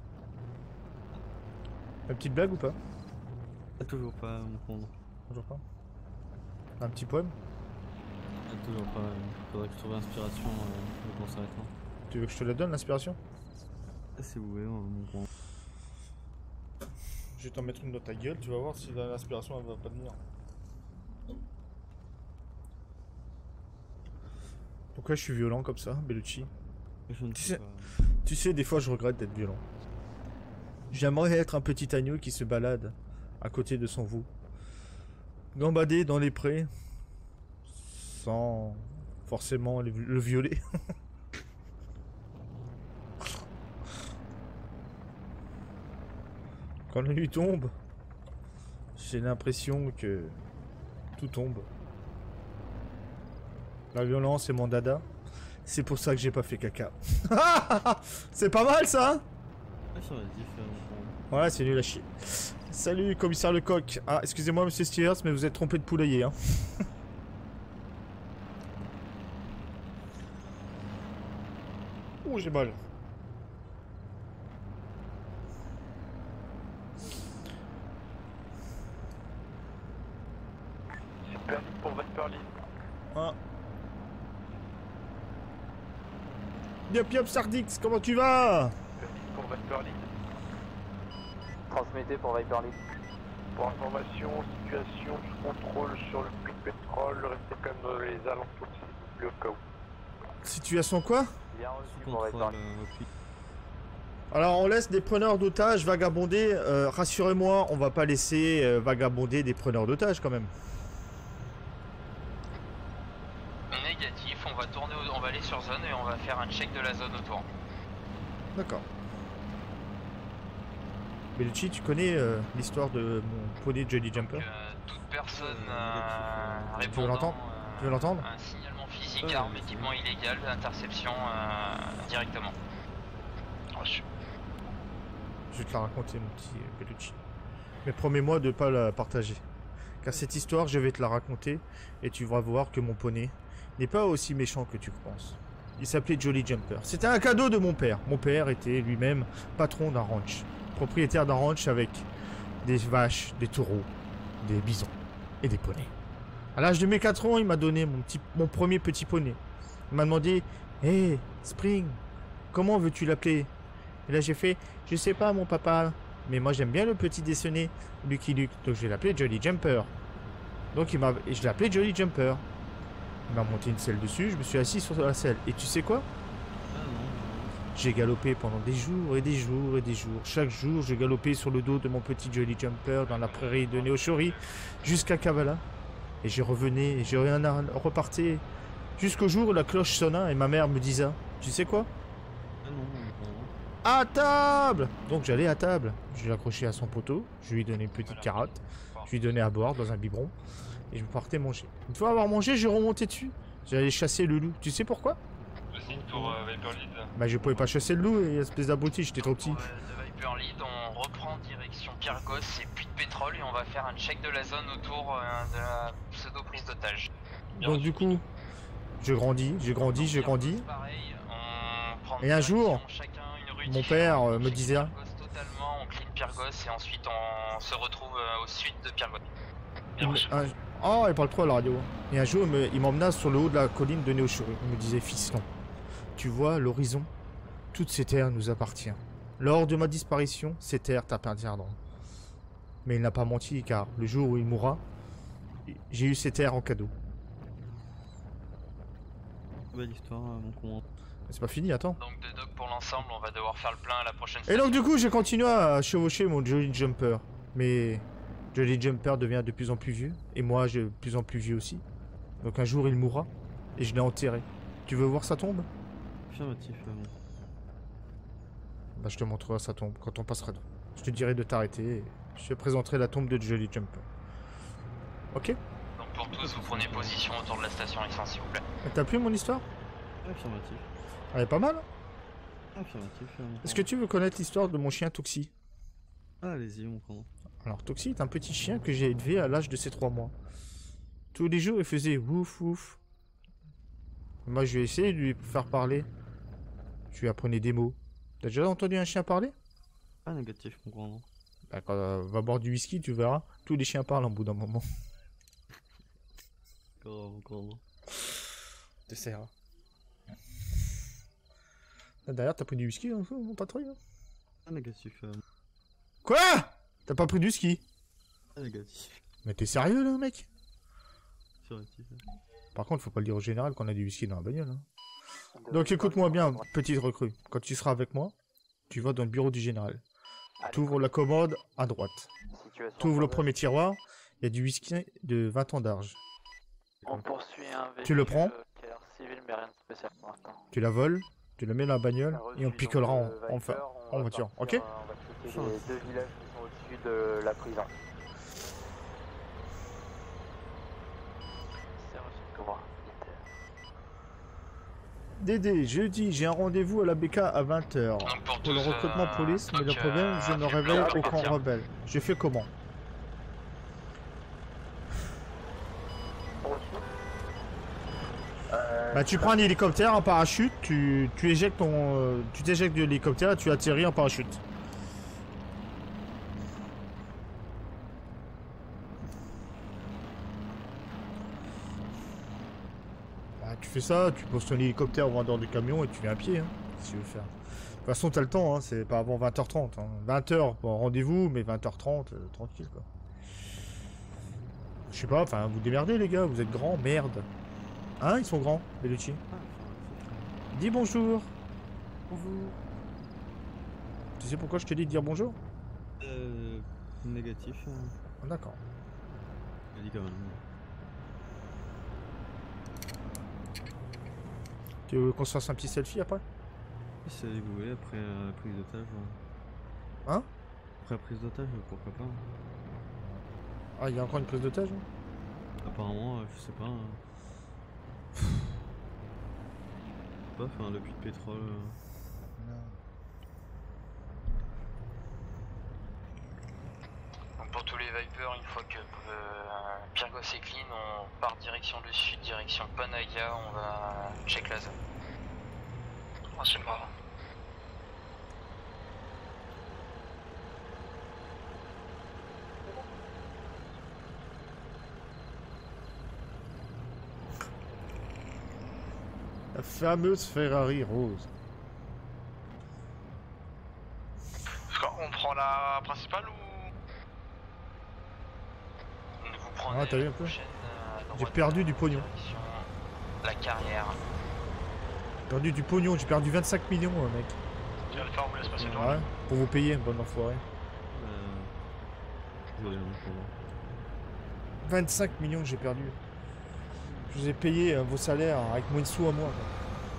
[SPEAKER 1] Une petite blague ou pas?
[SPEAKER 7] Toujours pas, mon commandant.
[SPEAKER 1] Toujours pas. Un petit poème?
[SPEAKER 7] Toujours pas. Faudrait que je trouve l'inspiration pour s'arrêter.
[SPEAKER 1] Tu veux que je te la donne, l'inspiration?
[SPEAKER 7] Si vous voulez, mon commandant.
[SPEAKER 1] Je vais t'en mettre une dans ta gueule, tu vas voir si l'inspiration elle va pas venir. Pourquoi je suis violent comme ça, Bellucci? Tu sais, des fois je regrette d'être violent. J'aimerais être un petit agneau qui se balade à côté de son veau. Gambader dans les prés. Sans forcément le violer. Quand la nuit tombe, j'ai l'impression que tout tombe. La violence est mon dada. C'est pour ça que j'ai pas fait caca. C'est pas mal ça, hein? Ouais, c'est nul à chier. Salut, commissaire Lecoq. Ah, excusez-moi, monsieur Steers, mais vous êtes trompé de poulailler, hein. Oh, j'ai mal.
[SPEAKER 13] C'est perdu pour Viperly.
[SPEAKER 1] Ah. Yop Sardix, comment tu vas?
[SPEAKER 13] Perdu pour Viperly.
[SPEAKER 2] Transmettez pour Viperly.
[SPEAKER 13] Pour information, situation sous contrôle sur le puits de pétrole, restez quand même dans les alentours s'il vous plaît au cas où.
[SPEAKER 1] Situation quoi?
[SPEAKER 2] Bien reçu pour Viperly.
[SPEAKER 1] Alors on laisse des preneurs d'otages vagabonder, rassurez-moi, on va pas laisser vagabonder des preneurs d'otages quand même.
[SPEAKER 9] Négatif, on va tourner, on va aller sur zone et on va faire un check de la zone autour.
[SPEAKER 1] D'accord. Bellucci, tu connais l'histoire de mon poney Jolly Jumper?
[SPEAKER 9] Toute personne
[SPEAKER 1] Tu veux l'entendre? Tu veux l'entendre?
[SPEAKER 9] Un signalement physique, arme, équipement illégal, interception directement. Reçu.
[SPEAKER 1] Je vais te la raconter, mon petit Bellucci. Mais promets-moi de ne pas la partager. Car cette histoire, je vais te la raconter et tu vas voir que mon poney n'est pas aussi méchant que tu penses. Il s'appelait Jolly Jumper. C'était un cadeau de mon père. Mon père était lui-même patron d'un ranch. Propriétaire d'un ranch avec des vaches, des taureaux, des bisons et des poneys. À l'âge de mes 4 ans, il m'a donné mon premier petit poney. Il m'a demandé « Hey, Spring, comment veux-tu l'appeler ?» Et là j'ai fait « Je sais pas mon papa, mais moi j'aime bien le petit déjeuner, Lucky Luke, donc je vais l'appeler Jolly Jumper. » Donc je l'ai appelé Jolly Jumper. Il m'a monté une selle dessus, je me suis assis sur la selle. Et tu sais quoi? J'ai galopé pendant des jours et des jours et des jours. Chaque jour, je galopais sur le dos de mon petit Jolly Jumper dans la prairie de Neoshori jusqu'à Kavala. Et je revenais et je repartais jusqu'au jour où la cloche sonna et ma mère me disait « Tu sais quoi? À table !» Donc j'allais à table. Je l'ai accroché à son poteau, je lui ai donné une petite carotte, je lui ai donné à boire dans un biberon et je me partais manger. Une fois avoir mangé, je remontais dessus. J'allais chasser le loup. Tu sais pourquoi?
[SPEAKER 12] Le signe pour Viperlead.
[SPEAKER 1] Bah je pouvais pas chasser le loup, et espèce d'abruti, j'étais trop petit.
[SPEAKER 9] De Viperlead, on reprend direction Pyrgos et puits de pétrole et on va faire un check de la zone autour de la pseudo prise d'otage.
[SPEAKER 1] Donc du coup, je grandis. Et un jour, mon père me disait...
[SPEAKER 9] Totalement, on clean Pyrgos et ensuite on se retrouve au sud de Pyrgos.
[SPEAKER 1] Oh, il parle trop à la radio. Et un jour, il m'emmena sur le haut de la colline de Néochuru. Il me disait, fiston, tu vois, l'horizon, toute ces terres nous appartient. Lors de ma disparition, ces terres t'appartiendront. Mais il n'a pas menti, car le jour où il mourra, j'ai eu ces terres en cadeau.
[SPEAKER 7] Belle histoire, mon commandant.
[SPEAKER 1] C'est pas fini, attends.
[SPEAKER 9] Donc de doc pour l'ensemble, on va devoir faire le plein à la prochaine
[SPEAKER 1] Et
[SPEAKER 9] station.
[SPEAKER 1] donc du coup, j'ai continué à chevaucher mon Jolly Jumper. Mais Jolly Jumper devient de plus en plus vieux. Et moi, de plus en plus vieux aussi. Donc un jour, il mourra. Et je l'ai enterré. Tu veux voir sa tombe?
[SPEAKER 7] Affirmatif,
[SPEAKER 1] Bah, je te montrerai sa tombe quand on passera devant. Je te dirai de t'arrêter et je te présenterai la tombe de Jolly Jumper. Ok?
[SPEAKER 9] Donc pour tous, vous prenez position autour de la station essence, s'il vous plaît.
[SPEAKER 1] T'as plu mon histoire?
[SPEAKER 7] Affirmatif.
[SPEAKER 1] Elle est pas mal.
[SPEAKER 7] Affirmatif.
[SPEAKER 1] Est-ce que tu veux connaître l'histoire de mon chien Toxi?
[SPEAKER 7] Ah, allez-y, mon commandant.
[SPEAKER 1] Alors Toxi est un petit chien que j'ai élevé à l'âge de ses 3 mois. Tous les jours, il faisait ouf ouf. Moi, je vais essayer de lui faire parler. Je lui apprenais des mots. T'as déjà entendu un chien parler?
[SPEAKER 7] Ah, négatif, mon commandant.
[SPEAKER 1] Bah, quand va boire du whisky, tu verras. Tous les chiens parlent en bout d'un moment.
[SPEAKER 7] Mon commandant.
[SPEAKER 1] T'essaieras. Derrière, t'as pris du whisky, hein, mon patrouille?
[SPEAKER 7] Ah, négatif.
[SPEAKER 1] Quoi? T'as pas pris du whisky?
[SPEAKER 7] Ah, négatif.
[SPEAKER 1] Mais t'es sérieux, là, mec?
[SPEAKER 7] Affirmatif.
[SPEAKER 1] Par contre, faut pas le dire au général qu'on a du whisky dans la bagnole. Hein. Donc écoute-moi bien, petite recrue. Quand tu seras avec moi, tu vas dans le bureau du général. Tu ouvres la commode à droite. Tu ouvres le premier tiroir, il y a du whisky de 20 ans d'âge.
[SPEAKER 2] On poursuit un véhicule
[SPEAKER 1] Tu le prends,
[SPEAKER 2] qui a l'air civil mais rien de spécial pour l'instant.
[SPEAKER 1] tu la voles, tu la mets dans la bagnole et on picolera en voiture, ok?
[SPEAKER 2] On va quitter les deux villages qui sont au-dessus de la prison. C'est reçu, comment?
[SPEAKER 1] Dédé, jeudi, j'ai un rendez-vous à la BK à 20h. Pour le recrutement police, mais le problème, je me réveille au camp rebelle. Je fais comment? Bah tu prends un hélicoptère, un parachute, tu éjectes tu t'éjectes de l'hélicoptère et tu atterris en parachute. Bah tu fais ça, tu poses ton hélicoptère au vendeur du camion et tu viens à pied, hein, si tu veux faire. De toute façon t'as le temps, hein, c'est pas avant 20h30. Hein. 20h, bon rendez-vous, mais 20h30, tranquille quoi. Je sais pas, enfin vous démerdez les gars, vous êtes grands, merde. Hein, ils sont grands, Bellucci. Dis bonjour. Bonjour. Tu sais pourquoi je te dis de dire bonjour?
[SPEAKER 7] Négatif.
[SPEAKER 1] Ah, d'accord.
[SPEAKER 7] Je dis quand même.
[SPEAKER 1] Tu veux qu'on se fasse un petit selfie après?
[SPEAKER 7] Si vous voulez, après prise d'otage.
[SPEAKER 1] Hein?
[SPEAKER 7] Après prise d'otage, pourquoi pas.
[SPEAKER 1] Ah, il y a encore une prise d'otage?
[SPEAKER 7] Apparemment, je sais pas. Pas, enfin, le puits de pétrole.
[SPEAKER 9] Donc pour tous les Vipers, une fois que Pyrgos est clean, on part direction le sud, direction Panaya, on va check la zone.
[SPEAKER 3] Oh, c'est marrant.
[SPEAKER 1] La fameuse Ferrari rose.
[SPEAKER 3] On prend la principale ou...
[SPEAKER 9] Vous prenez
[SPEAKER 1] Ah, t'as vu un peu?
[SPEAKER 9] la prochaine,
[SPEAKER 1] J'ai perdu du pognon.
[SPEAKER 9] La carrière.
[SPEAKER 1] J'ai perdu du pognon, j'ai perdu 25 millions, mec.
[SPEAKER 3] Tu vas le faire, on me laisse passer le
[SPEAKER 1] Ouais, pour vous payer, bonne enfoiré. 25 millions que j'ai perdu. Je vous ai payé vos salaires avec moins de sous à moi. Quoi.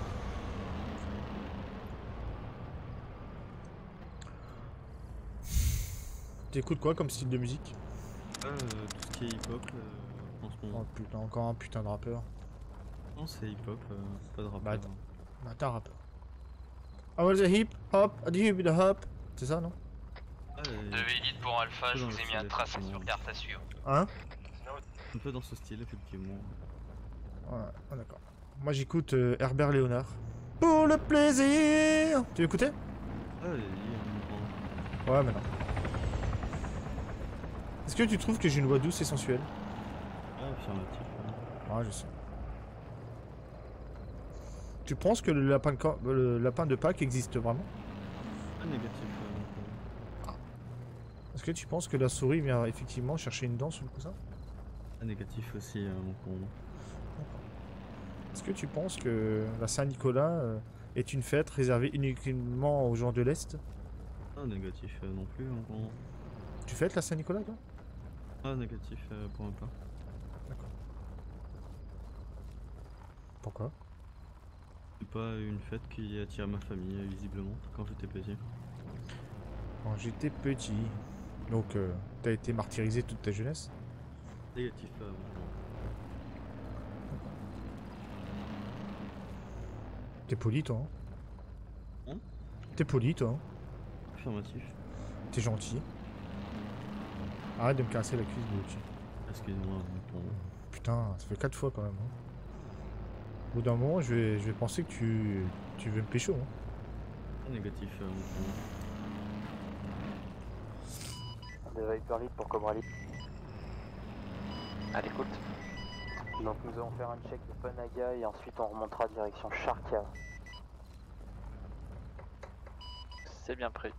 [SPEAKER 1] T'écoutes quoi comme style de musique?
[SPEAKER 7] Tout ce qui est hip-hop en ce moment.
[SPEAKER 1] Oh putain, encore un putain de rappeur.
[SPEAKER 7] Non, c'est hip-hop, pas de rappeur.
[SPEAKER 1] Bah t'es un rappeur. I was a hip hop, I did the hop. C'est ça, non?
[SPEAKER 9] De élite pour Alpha, je vous ai mis un tracé sur carte à suivre.
[SPEAKER 1] Hein?
[SPEAKER 7] Un peu dans ce style, effectivement.
[SPEAKER 1] Ouais, d'accord. Moi j'écoute Herbert Léonard. Pour le plaisir! Tu veux écouter? Ouais, mais non. Est-ce que tu trouves que j'ai une voix douce et sensuelle?
[SPEAKER 7] affirmatif.
[SPEAKER 1] Ouais, je sais. Tu penses que le lapin de Pâques existe vraiment?
[SPEAKER 7] Négatif.
[SPEAKER 1] Est-ce que tu penses que la souris vient effectivement chercher une dent sous le coussin?
[SPEAKER 7] Négatif aussi, mon con.
[SPEAKER 1] Est-ce que tu penses que la Saint-Nicolas est une fête réservée uniquement aux gens de l'Est?
[SPEAKER 7] Négatif non plus, mon con.
[SPEAKER 1] Tu fêtes la Saint-Nicolas, toi?
[SPEAKER 7] Négatif pour ma part.
[SPEAKER 1] D'accord. Pourquoi?
[SPEAKER 7] C'est pas une fête qui attire ma famille, visiblement, quand j'étais petit.
[SPEAKER 1] Quand j'étais petit. Donc, t'as été martyrisé toute ta jeunesse?
[SPEAKER 7] Négatif,
[SPEAKER 1] T'es poli, toi, hein? T'es poli, toi, hein?
[SPEAKER 7] Affirmatif.
[SPEAKER 1] T'es gentil. Arrête de me casser la cuisse de dessus.
[SPEAKER 7] Excuse-moi, mon con.
[SPEAKER 1] Putain, ça fait 4 fois quand même, hein. Au bout d'un moment, je vais penser que tu veux me pécho, hein.
[SPEAKER 7] Négatif, mon con.
[SPEAKER 14] Des Viper Lead pour Cobra Lead. À l'écoute. Donc nous allons faire un check de Panaga et ensuite on remontera direction Sharkia. C'est bien pris.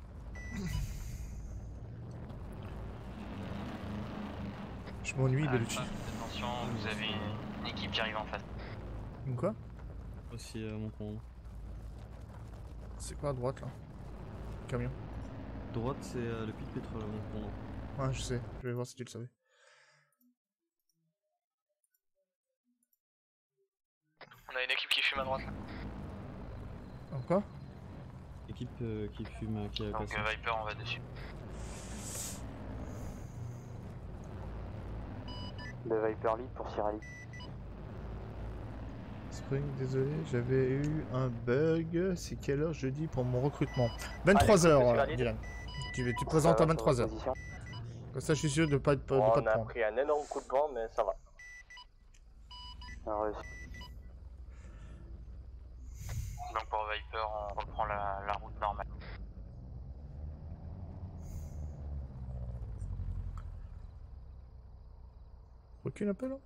[SPEAKER 1] Je m'ennuie, Bellucci.
[SPEAKER 9] Attention, vous avez une équipe qui arrive en face.
[SPEAKER 1] Une quoi?
[SPEAKER 7] Aussi, mon con.
[SPEAKER 1] C'est quoi à droite, là? Camion.
[SPEAKER 7] Droite, c'est le puits de pétrole, mon con.
[SPEAKER 1] Ouais, je sais. Je vais voir si tu le savais.
[SPEAKER 3] On a une équipe qui fume à droite là.
[SPEAKER 1] Encore?
[SPEAKER 7] Équipe qui fume, qui a
[SPEAKER 9] Donc
[SPEAKER 7] cassé.
[SPEAKER 9] Viper, on va dessus.
[SPEAKER 14] Le Viper Lead pour Sierra Lead.
[SPEAKER 1] Spring, désolé, j'avais eu un bug. C'est quelle heure jeudi pour mon recrutement? 23h, Dylan. Tu te présentes à 23h. Comme ça, je suis sûr de pas te
[SPEAKER 14] On a
[SPEAKER 1] prendre.
[SPEAKER 14] pris un énorme coup de vent, mais ça va.
[SPEAKER 9] Donc pour Viper, on reprend la route normale.
[SPEAKER 1] Recule un peu là.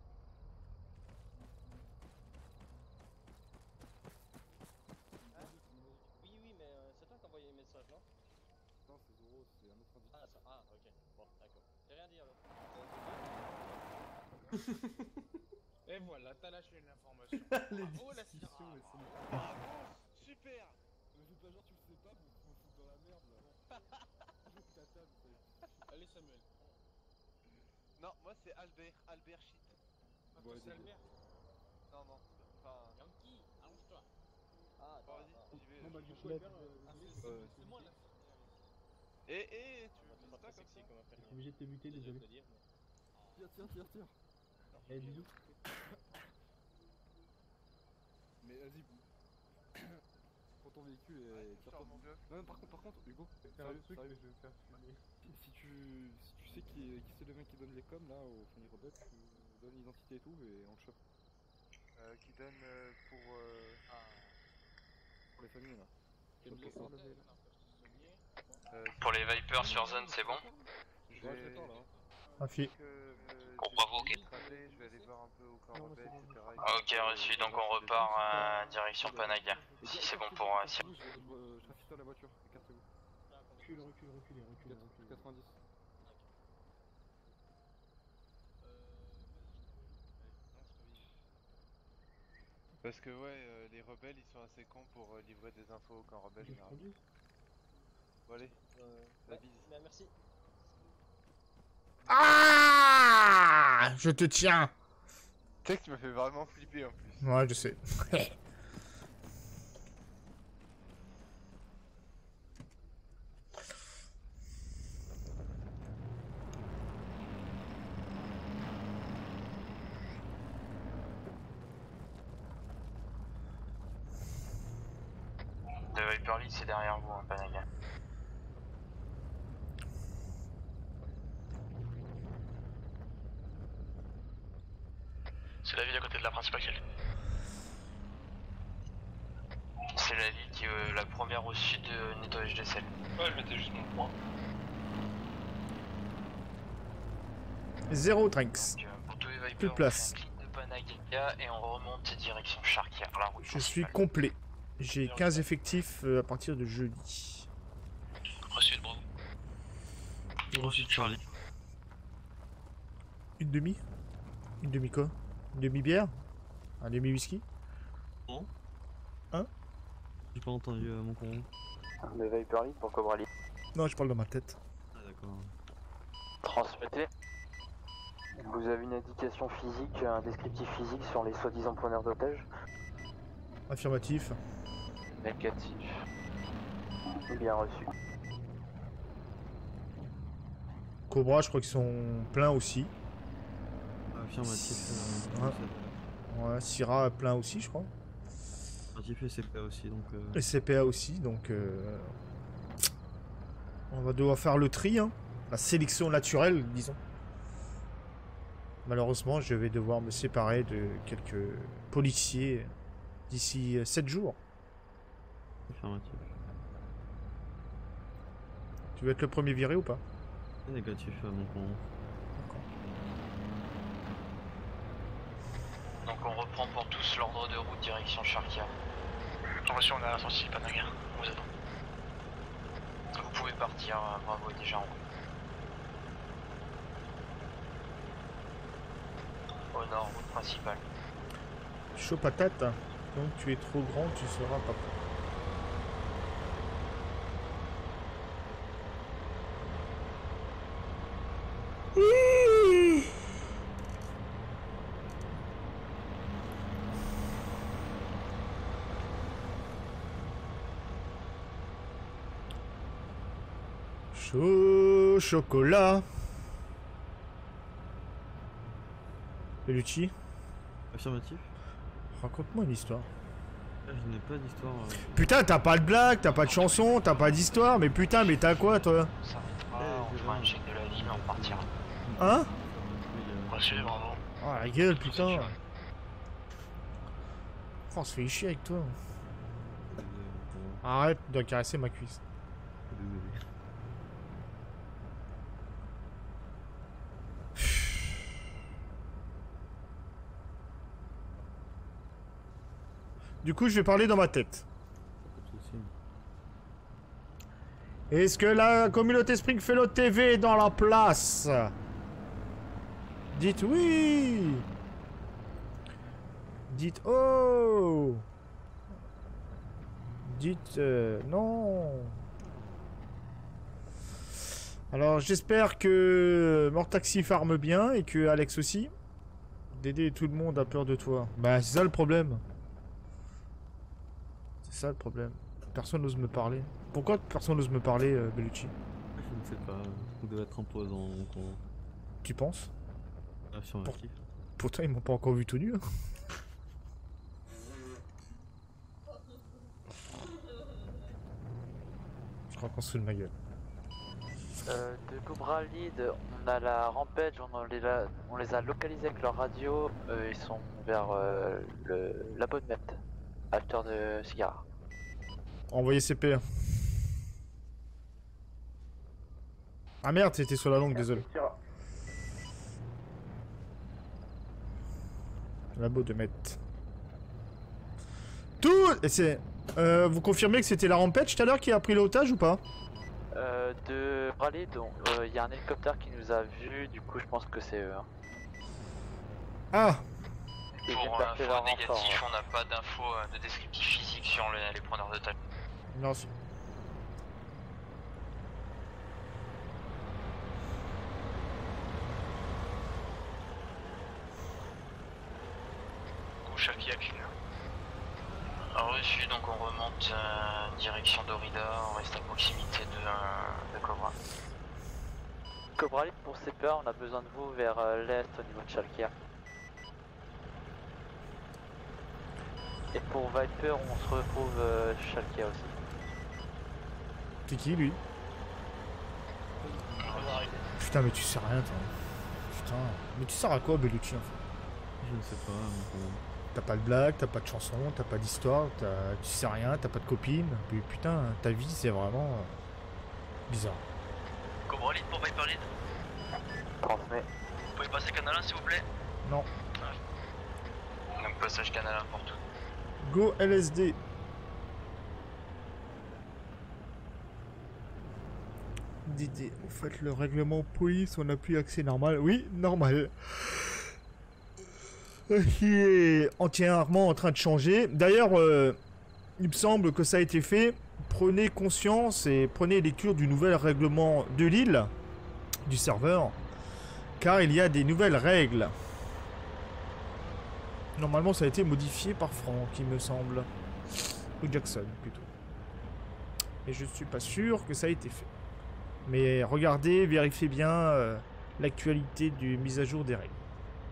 [SPEAKER 15] Oui, mais c'est toi qui as envoyé les messages, non? Non, c'est Zoro, c'est un autre indice. Ah, ok. Bon, d'accord. T'as rien dit alors.
[SPEAKER 16] Et voilà, t'as lâché une information.
[SPEAKER 15] Les
[SPEAKER 16] Bravo, la
[SPEAKER 15] discussions,
[SPEAKER 16] Sierra.
[SPEAKER 15] mais c'est-
[SPEAKER 16] Bravo, super.
[SPEAKER 15] Mais fais pas genre tu le sais pas, mais faut foutre dans la merde là. Ta table,
[SPEAKER 16] Allez, Samuel.
[SPEAKER 17] Non, moi c'est Albert Shit.
[SPEAKER 16] Ah, toi, c'est Albert.
[SPEAKER 17] Non, enfin.
[SPEAKER 15] Yankee, allonge-toi. Ah,
[SPEAKER 17] Bon, vas-y, j'y vais.
[SPEAKER 15] Bon, bah,
[SPEAKER 17] je
[SPEAKER 15] du
[SPEAKER 17] suis
[SPEAKER 15] coup,
[SPEAKER 17] chaud.
[SPEAKER 15] Albert, c'est moi la
[SPEAKER 17] Eh, tu
[SPEAKER 15] pas
[SPEAKER 17] me dis
[SPEAKER 15] très
[SPEAKER 17] ça
[SPEAKER 15] sexy
[SPEAKER 17] comme
[SPEAKER 15] comme
[SPEAKER 17] ça?
[SPEAKER 15] affaire.
[SPEAKER 7] Je suis obligé de te buter, désolé. Tire. Eh, bisous.
[SPEAKER 15] Mais vas-y. Prends ton véhicule et tire-toi. Non, par contre, Hugo, sérieux, je vais me faire fumer. Si tu sais qui c'est le mec qui donne les coms là au Funny Robot, tu donnes l'identité et tout et on le chope.
[SPEAKER 17] Qui donne pour
[SPEAKER 15] Pour les familles là.
[SPEAKER 9] Pour les Vipers sur zone, c'est bon?
[SPEAKER 17] Je vais...
[SPEAKER 1] Afi.
[SPEAKER 9] Bravo, ok.
[SPEAKER 17] Je vais aller voir un peu au camp rebelle, etc.
[SPEAKER 9] Ok, reçu, donc on repart direction Panaga. Si c'est bon pour... si-
[SPEAKER 15] Je rafistole la voiture, écartez-vous. Reculez. 90.
[SPEAKER 17] Parce que ouais, les rebelles ils sont assez cons pour livrer des infos au camp rebelle généralement. Bon allez, la bise.
[SPEAKER 15] Merci.
[SPEAKER 1] Ah! Je te tiens!
[SPEAKER 17] Tu sais que tu m'as fait vraiment flipper en plus.
[SPEAKER 1] Ouais, je sais.
[SPEAKER 9] De Viper Lead, c'est derrière vous, hein, Panaga.
[SPEAKER 3] C'est la ville à côté de la principale quelle?
[SPEAKER 9] C'est la ville qui est la première au sud de nettoyage des selles.
[SPEAKER 12] Ouais, je mettais juste mon point.
[SPEAKER 1] 0 Trinks.
[SPEAKER 9] Pour tous les Vipers
[SPEAKER 1] plus de place.
[SPEAKER 9] De Panagia et on remonte direction Charquière, la route.
[SPEAKER 1] Je suis complet. J'ai 15 effectifs à partir de jeudi.
[SPEAKER 3] Reçu de Bravo.
[SPEAKER 7] Reçu de Charlie.
[SPEAKER 1] Une demi? Une demi quoi? Une demi bière? Un demi whisky?
[SPEAKER 7] Non.
[SPEAKER 1] Hein?
[SPEAKER 7] J'ai pas entendu mon con.
[SPEAKER 14] Le Viper Lead pour Cobra Lead.
[SPEAKER 1] Non, je parle dans ma tête.
[SPEAKER 7] Ah d'accord.
[SPEAKER 14] Transmettez. Vous avez une indication physique, un descriptif physique sur les soi-disant preneurs d'otages?
[SPEAKER 1] Affirmatif.
[SPEAKER 14] Négatif. Bien reçu.
[SPEAKER 1] Cobra, je crois qu'ils sont pleins aussi.
[SPEAKER 7] Affirmatif.
[SPEAKER 1] Ouais, Syrah plein aussi, je crois.
[SPEAKER 7] Affirmatif et CPA aussi, donc...
[SPEAKER 1] Et CPA aussi, donc... On va devoir faire le tri, hein. La sélection naturelle, disons. Malheureusement, je vais devoir me séparer de quelques policiers d'ici 7 jours.
[SPEAKER 7] Affirmatif.
[SPEAKER 1] Tu veux être le premier viré ou pas?
[SPEAKER 7] Négatif, mon con.
[SPEAKER 9] Donc on reprend pour tous l'ordre de route direction Charquière.
[SPEAKER 3] Reçu, on a sorti Panagia. Vous êtes bon.
[SPEAKER 9] Vous pouvez partir, Bravo est déjà en route. Au nord, route principale.
[SPEAKER 1] Chaud patate. Donc tu es trop grand, tu seras pas prêt. Chaud chocolat. Bellucci,
[SPEAKER 7] Affirmatif.
[SPEAKER 1] raconte-moi une histoire.
[SPEAKER 7] Là, je n'ai pas d'histoire.
[SPEAKER 1] Putain, t'as pas de blague, t'as pas de chanson, t'as pas d'histoire, mais putain, mais t'as quoi toi?
[SPEAKER 9] On s'arrêtera, on fera un check de la ville et on partira.
[SPEAKER 1] Hein?
[SPEAKER 3] Reçu, bravo.
[SPEAKER 1] Oh la gueule, putain. Oh, on se fait chier avec toi. Arrête de caresser ma cuisse. Du coup, je vais parler dans ma tête. Est-ce que la communauté Springfellow TV est dans la place? Dites oui. Dites oh. Dites non. Alors, j'espère que Mortaxi farme bien et que Alex aussi. Dédé et tout le monde a peur de toi. Bah, c'est ça le problème. C'est ça le problème. Personne n'ose me parler. Pourquoi personne n'ose me parler, Bellucci?
[SPEAKER 7] Je ne sais pas. Vous devez être imposant. Donc
[SPEAKER 1] Tu penses?
[SPEAKER 7] Affirmatif.
[SPEAKER 1] Pourtant, ils m'ont pas encore vu tout nu. Hein. Je crois qu'on se fout de ma gueule.
[SPEAKER 14] De Cobra Lead, on a la Rampage, on les a localisés avec leur radio, ils sont vers la bonne mette, acheteur de cigares.
[SPEAKER 1] Envoyez CP. Ah merde, c'était sur la longue, désolé. Labo de mettre. Tout. Et c'est. Vous confirmez que c'était la Rampage tout à l'heure qui a pris l'otage ou pas?
[SPEAKER 14] De Raleigh, donc il y a un hélicoptère qui nous a vu, du coup je pense que c'est eux. Hein.
[SPEAKER 1] Ah.
[SPEAKER 9] Pour info négatif, on n'a pas d'infos de descriptif physique sur les preneurs de taille.
[SPEAKER 1] Non.
[SPEAKER 3] Charquière.
[SPEAKER 9] Reçu, donc on remonte direction d'Orida, on reste à proximité de Cobra.
[SPEAKER 14] Cobra Lead pour CPA, on a besoin de vous vers l'est au niveau de Charquière. Et pour Viper, on se retrouve Charquière aussi.
[SPEAKER 1] C'est qui lui? Putain, mais tu sais rien toi. Putain, mais tu sers à quoi, Bellucci en fait?
[SPEAKER 7] Je ne sais pas.
[SPEAKER 1] T'as pas de blague, t'as pas de chanson, t'as pas d'histoire, tu sais rien, t'as pas de copine. Mais putain, ta vie c'est vraiment bizarre.
[SPEAKER 3] Cobra Lead pour Viper Lead.
[SPEAKER 14] Transmet.
[SPEAKER 3] Vous pouvez passer canal 1 s'il vous plaît?
[SPEAKER 1] Non.
[SPEAKER 9] Donc passage canal n'importe où.
[SPEAKER 1] Go LSD. Didier, en fait, le règlement police, on n'a plus accès normal. Oui, normal. Qui est entièrement en train de changer. D'ailleurs, il me semble que ça a été fait. Prenez conscience et prenez lecture du nouvel règlement de l'île, du serveur, car il y a des nouvelles règles. Normalement, ça a été modifié par Franck, il me semble. Ou Jackson, plutôt. Et je ne suis pas sûr que ça a été fait. Mais regardez, vérifiez bien l'actualité du mise à jour des règles.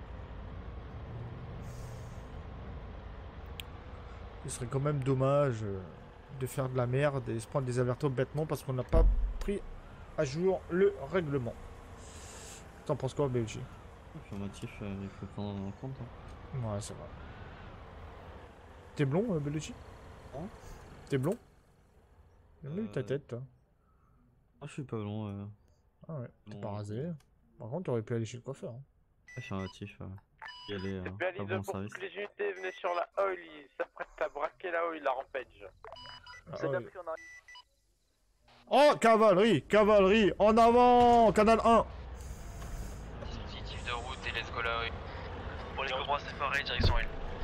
[SPEAKER 1] Ce serait quand même dommage de faire de la merde et se prendre des avertissements bêtement parce qu'on n'a pas pris à jour le règlement. T'en penses quoi, BLG?
[SPEAKER 7] Affirmatif, il faut prendre en compte. Hein.
[SPEAKER 1] Ouais, c'est vrai. T'es blond, BLG? T'es blond? J'ai eu ta tête, toi.
[SPEAKER 7] Ah, je suis pas blond.
[SPEAKER 1] Ah ouais, t'es pas rasé. Par contre, t'aurais pu aller chez le coiffeur. Hein.
[SPEAKER 7] Affirmatif, y aller
[SPEAKER 13] Péali
[SPEAKER 7] pas
[SPEAKER 13] 2
[SPEAKER 7] bon
[SPEAKER 13] pour
[SPEAKER 7] service.
[SPEAKER 13] toutes les unités, venez sur la oil, ils s'apprêtent à braquer la oil, la rampage.
[SPEAKER 1] C'est bien pris, Oh, cavalerie, cavalerie, en avant, canal 1.
[SPEAKER 9] Dispositif de route et let's go là, oui. Pour les cobras séparés, direction L.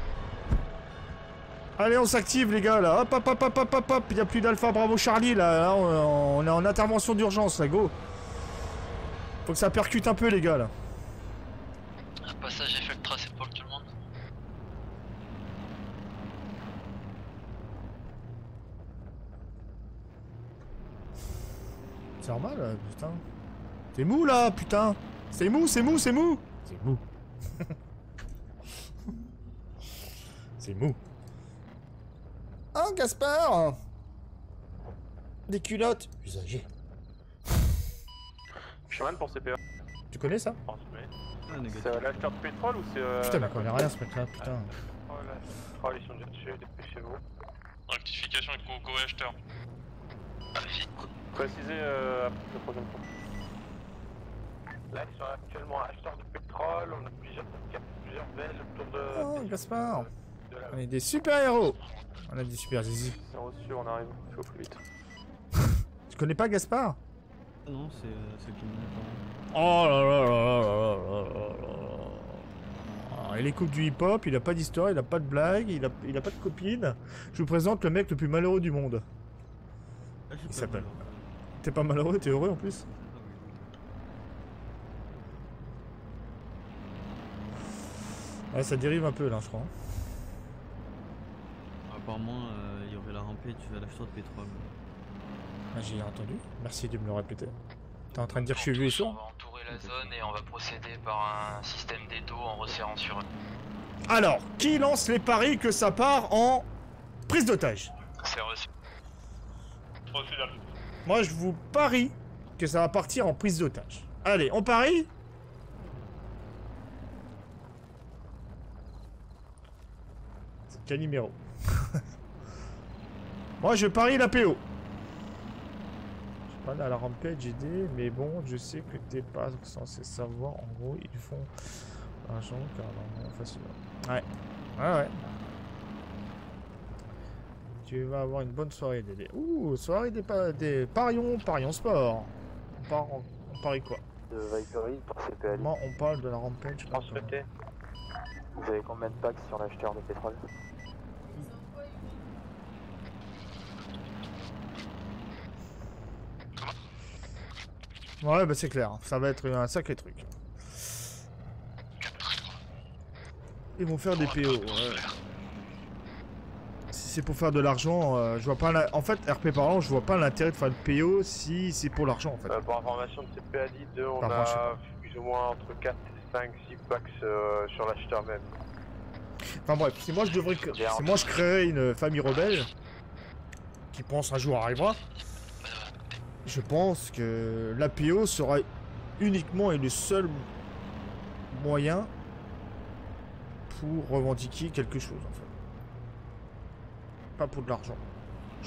[SPEAKER 1] Allez, on s'active les gars là, hop hop hop hop hop hop hop, il n'y a plus d'Alpha Bravo Charlie là, on est en intervention d'urgence là, go. Faut que ça percute un peu les gars là.
[SPEAKER 3] Un passage effectra, c'est pour tout le monde.
[SPEAKER 1] C'est normal, putain. C'est mou là, putain. C'est mou, c'est mou, c'est mou. C'est mou. C'est mou. Oh, Gaspard. Des culottes. Usagé.
[SPEAKER 13] Chemin pour CPA.
[SPEAKER 1] Tu connais ça?
[SPEAKER 13] C'est l'acheteur de pétrole ou c'est...
[SPEAKER 1] Putain, mais on connaît rien ce mec là, putain.
[SPEAKER 13] Oh là, ils sont déjà dessus, dépêchez-vous.
[SPEAKER 12] Rectification avec Coco et acheteur.
[SPEAKER 13] Précisez le troisième point. Là, ils sont actuellement acheteurs de pétrole, on a plusieurs belles autour de...
[SPEAKER 1] Oh, Gaspard. On est des super héros. On a des super zizi.
[SPEAKER 13] C'est reçu, on arrive, il faut plus vite.
[SPEAKER 1] Tu connais pas Gaspard?
[SPEAKER 7] Non, c'est le criminel.
[SPEAKER 1] Oh là là là là là là là là. Il écoute du hip-hop, il a pas d'histoire, il a pas de blague, il a pas de copine. Je vous présente le mec le plus malheureux du monde. Il s'appelle. T'es pas malheureux, t'es heureux en plus. Ouais, ça dérive un peu là, je crois.
[SPEAKER 7] Apparemment, il y aurait la rampée à l'acheteur de pétrole.
[SPEAKER 1] Ah, j'ai entendu. Merci de me le répéter. T'es en train de dire que je suis vieux et
[SPEAKER 9] On
[SPEAKER 1] sourd?
[SPEAKER 9] va entourer la zone et on va procéder par un système d'étau en resserrant sur eux.
[SPEAKER 1] Alors, qui lance les paris que ça part en prise d'otage?
[SPEAKER 9] C'est reçu.
[SPEAKER 1] Moi, je vous parie que ça va partir en prise d'otage. Allez, on parie? C'est quel numéro? Moi, je parie la PO. Je sais pas, à la rampage idée, mais bon, je sais que t'es pas censé savoir. En gros, ils font l'argent car normalement facilement. Ouais. Ouais, ouais. Tu vas avoir une bonne soirée, Dédé. Ouh, soirée des parions sport. On parie quoi?
[SPEAKER 14] De Vipery pour CPL.
[SPEAKER 1] Moi, on parle de la rampage.
[SPEAKER 13] Transmettez.
[SPEAKER 14] Vous avez combien de packs sur l'acheteur de pétrole?
[SPEAKER 1] Ouais, bah c'est clair. Ça va être un sacré truc. Ils vont faire des PO. Ouais. Si c'est pour faire de l'argent, je vois pas. En fait, RP parlant, je vois pas l'intérêt de faire le PO si c'est pour l'argent en fait.
[SPEAKER 13] Pour information de CPA 2, on
[SPEAKER 1] Pardon, je sais
[SPEAKER 13] a plus ou moins entre 4, 5, 6 packs sur l'acheteur même.
[SPEAKER 1] Enfin bref, si moi je créerais une famille rebelle qui pense un jour arrivera, je pense que l'APO sera uniquement et le seul moyen pour revendiquer quelque chose en fait. Pas pour de l'argent, je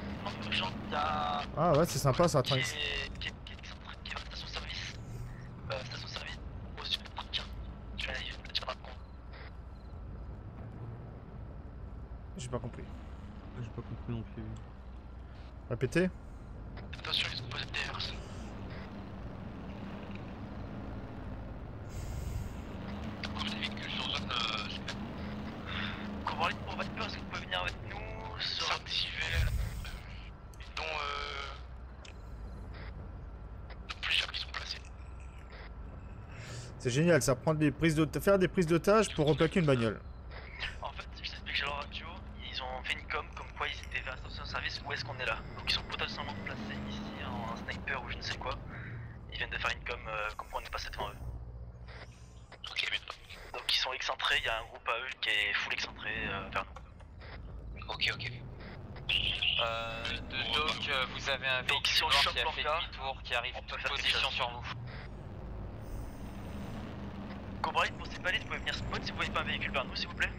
[SPEAKER 1] pense. Ah ouais, c'est sympa ça, Trunks. Répétez.
[SPEAKER 18] Attention, ils ont posé des personnes. Comme des véhicules sur zone. Comment pour votre peur, est-ce que vous pouvez venir avec nous sur Saint-Yves, dont plusieurs qui sont placés.
[SPEAKER 1] C'est génial, ça prend des prises faire des prises d'otages pour replaquer une bagnole.
[SPEAKER 6] En fait, je t'explique, j'ai leur radio, ils ont fait une com comme quoi ils étaient vers la station de service, où est-ce qu'on est là. Donc ils sont potentiellement placés ici en sniper ou je ne sais quoi. Ils viennent de faire une com comme quoi on est passé devant eux. Ok, mais donc ils sont excentrés, il y a un groupe à eux qui est full excentré vers nous. Ok, ok.
[SPEAKER 9] De Doc, vous avez un véhicule noir qui a fait demi-tour, qui arrive en position sur vous.
[SPEAKER 6] Cobra, pour ces balises, vous pouvez venir spot si vous voyez pas un véhicule vers nous, s'il vous plaît.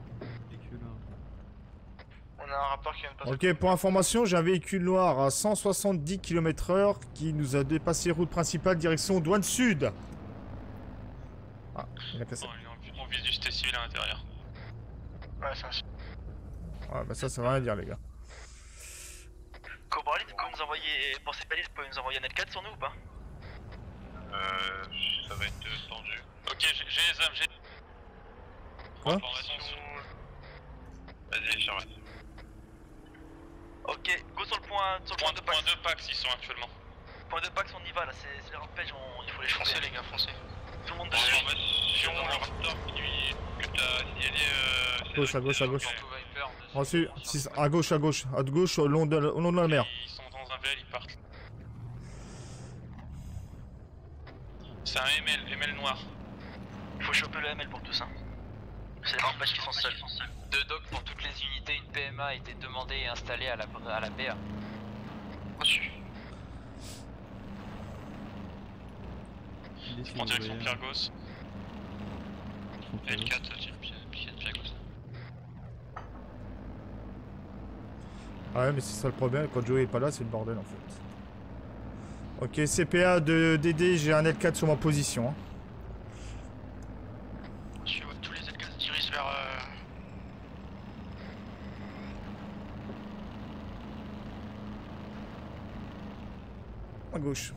[SPEAKER 18] On a un rapport qui vient de passer.
[SPEAKER 1] Ok, pour information, j'ai un véhicule noir à 170 km/h qui nous a dépassé route principale direction douane sud. Ah, il a cassé.
[SPEAKER 4] On vise du cité civil à l'intérieur.
[SPEAKER 18] Ouais, c'est un...
[SPEAKER 1] Ouais, bah ça veut rien dire, les gars.
[SPEAKER 6] Cobra, vous pouvez nous envoyer, pour ces balises, vous pouvez nous envoyer un L4 sur nous ou pas?
[SPEAKER 4] Ça va être tendu. Ok, j'ai les âmes, j'ai...
[SPEAKER 1] Quoi?
[SPEAKER 4] Information... Vas-y, j'arrête.
[SPEAKER 6] Ok, go sur le point de Pax.
[SPEAKER 4] Point 2 Pax, ils sont actuellement.
[SPEAKER 6] Point de Pax, on y va là, c'est les rampages, il faut les choper.
[SPEAKER 18] Foncez les gars, foncez.
[SPEAKER 6] Tout le monde dessus.
[SPEAKER 4] Information, le raptor que t'as signalé...
[SPEAKER 1] Gauche, à gauche, à gauche. Ensuite, à gauche, au long de la mer.
[SPEAKER 4] Ils sont dans un VL, ils partent. C'est un ML noir.
[SPEAKER 6] Il faut choper le ML pour tous, hein. C'est les rampages qui sont seuls.
[SPEAKER 9] De Doc, pour toutes les unités, une PMA a été demandée et installée à la BA.
[SPEAKER 18] Reçu.
[SPEAKER 4] En direction Piergos. L4, Piergos.
[SPEAKER 1] Ah ouais, mais c'est ça le problème, quand Joey est pas là, c'est le bordel en fait. Ok, CPA de DD, j'ai un L4 sur ma position. Hein.
[SPEAKER 18] Tous les L4 se dirigent vers...
[SPEAKER 1] À gauche.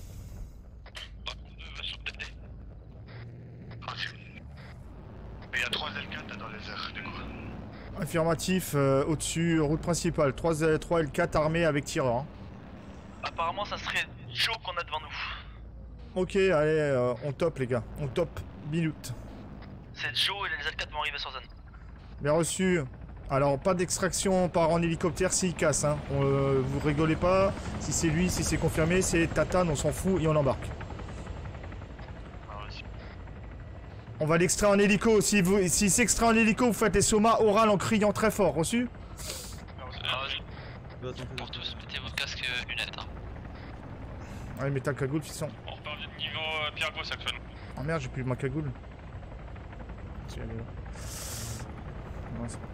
[SPEAKER 18] Il y a 3 L4 dans les airs, du coup.
[SPEAKER 1] Affirmatif, au-dessus, route principale. 3 L4 armés avec tireur. Hein.
[SPEAKER 6] Apparemment, ça serait Joe qu'on a devant nous.
[SPEAKER 1] Ok, allez, on top les gars. On top. Minute.
[SPEAKER 6] C'est Joe et les L4 vont arriver sur zone.
[SPEAKER 1] Bien reçu. Alors, pas d'extraction par en hélicoptère s'il casse. Hein. Vous rigolez pas. Si c'est lui, si c'est confirmé, c'est Tatane, on s'en fout et on embarque. On va l'extraire en hélico. Si s'extrait en hélico, vous faites les somas orales en criant très fort. Reçu?
[SPEAKER 3] Pour tous, mettez vos casques lunettes. Hein.
[SPEAKER 1] Allez, mets ta cagoule, fisson.
[SPEAKER 4] On repart du niveau Piergos actuellement.
[SPEAKER 1] Oh merde, j'ai plus ma cagoule. Si, elle est là. Ouais, c'est...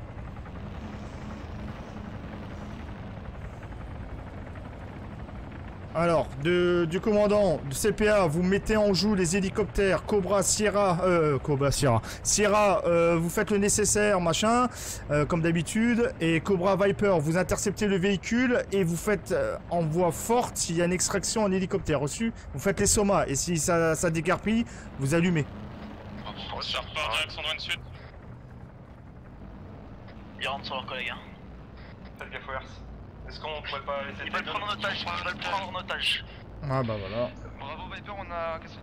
[SPEAKER 1] Alors, du commandant, de CPA, vous mettez en joue les hélicoptères Cobra, Sierra, Sierra, vous faites le nécessaire, machin, comme d'habitude, et Cobra Viper, vous interceptez le véhicule et vous faites en voie forte s'il y a une extraction en hélicoptère, reçu, vous faites les somas, et si ça décarpille, vous allumez.
[SPEAKER 4] On repart direction douane sud.
[SPEAKER 6] Ils rentrent sur leurs collègues, hein.
[SPEAKER 12] Faites gaffe, Wers. Est-ce qu'on pourrait pas laisser...
[SPEAKER 6] Ils veulent prendre en otage, ils veulent prendre en otage.
[SPEAKER 1] Ah bah voilà.
[SPEAKER 18] Bravo Viper, on a cassé.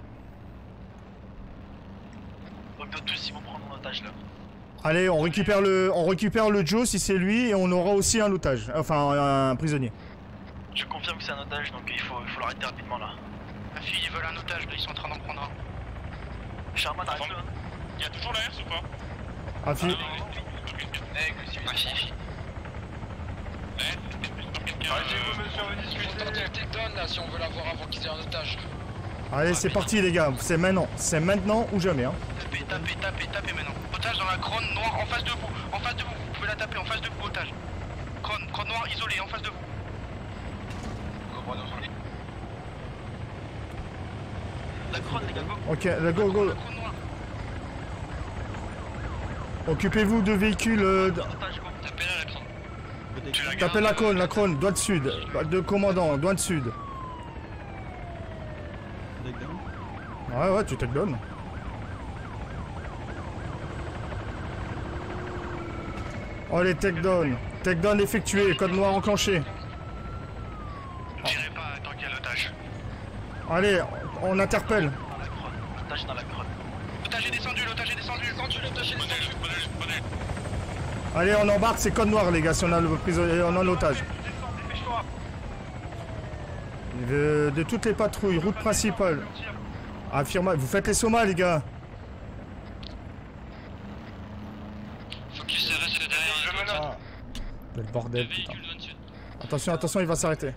[SPEAKER 6] Donc tous ils vont prendre en otage là.
[SPEAKER 1] Allez, on récupère le Joe si c'est lui, et on aura aussi un otage, enfin un prisonnier.
[SPEAKER 6] Je confirme que c'est un otage, donc il faut l'arrêter rapidement là.
[SPEAKER 18] La fille, ils veulent un otage, là, ils sont en train d'en prendre un.
[SPEAKER 6] Sherman, arrête-le.
[SPEAKER 4] Il y a toujours la Herse ou pas?
[SPEAKER 1] Ah, fille.
[SPEAKER 12] Arrêtez-vous, monsieur, on veut discuter. On tente takedown là si on veut l'avoir avant qu'ils aient un otage.
[SPEAKER 1] Allez, c'est parti les gars, c'est maintenant ou jamais. Hein.
[SPEAKER 18] Tapez maintenant. Otage dans la crône noire en face de vous, vous pouvez la taper en face de vous, otage. Crône noire isolée en face de vous.
[SPEAKER 6] La crône, les gars, go.
[SPEAKER 1] Ok, la go. Occupez-vous de véhicules.
[SPEAKER 6] Otage, go. Tapez là, la crône.
[SPEAKER 1] T'appelles la crone, douane sud. De commandant, douane sud. Ouais, tu takedown. Oh les takedown. Takedown effectué, code noir enclenché.
[SPEAKER 18] J'irai pas tant qu'il y a l'otage.
[SPEAKER 1] Allez, on interpelle.
[SPEAKER 6] L'otage dans la grotte.
[SPEAKER 18] L'otage est descendu, l'otage est descendu, l'otage est descendu.
[SPEAKER 1] Allez, on embarque, c'est code noir les gars, si on a le prisonnier, on a l'otage. De toutes les patrouilles, route principale. Affirme, vous faites les somas les gars.
[SPEAKER 3] Focus reste derrière un
[SPEAKER 1] Le bordel putain. Attention, il va s'arrêter.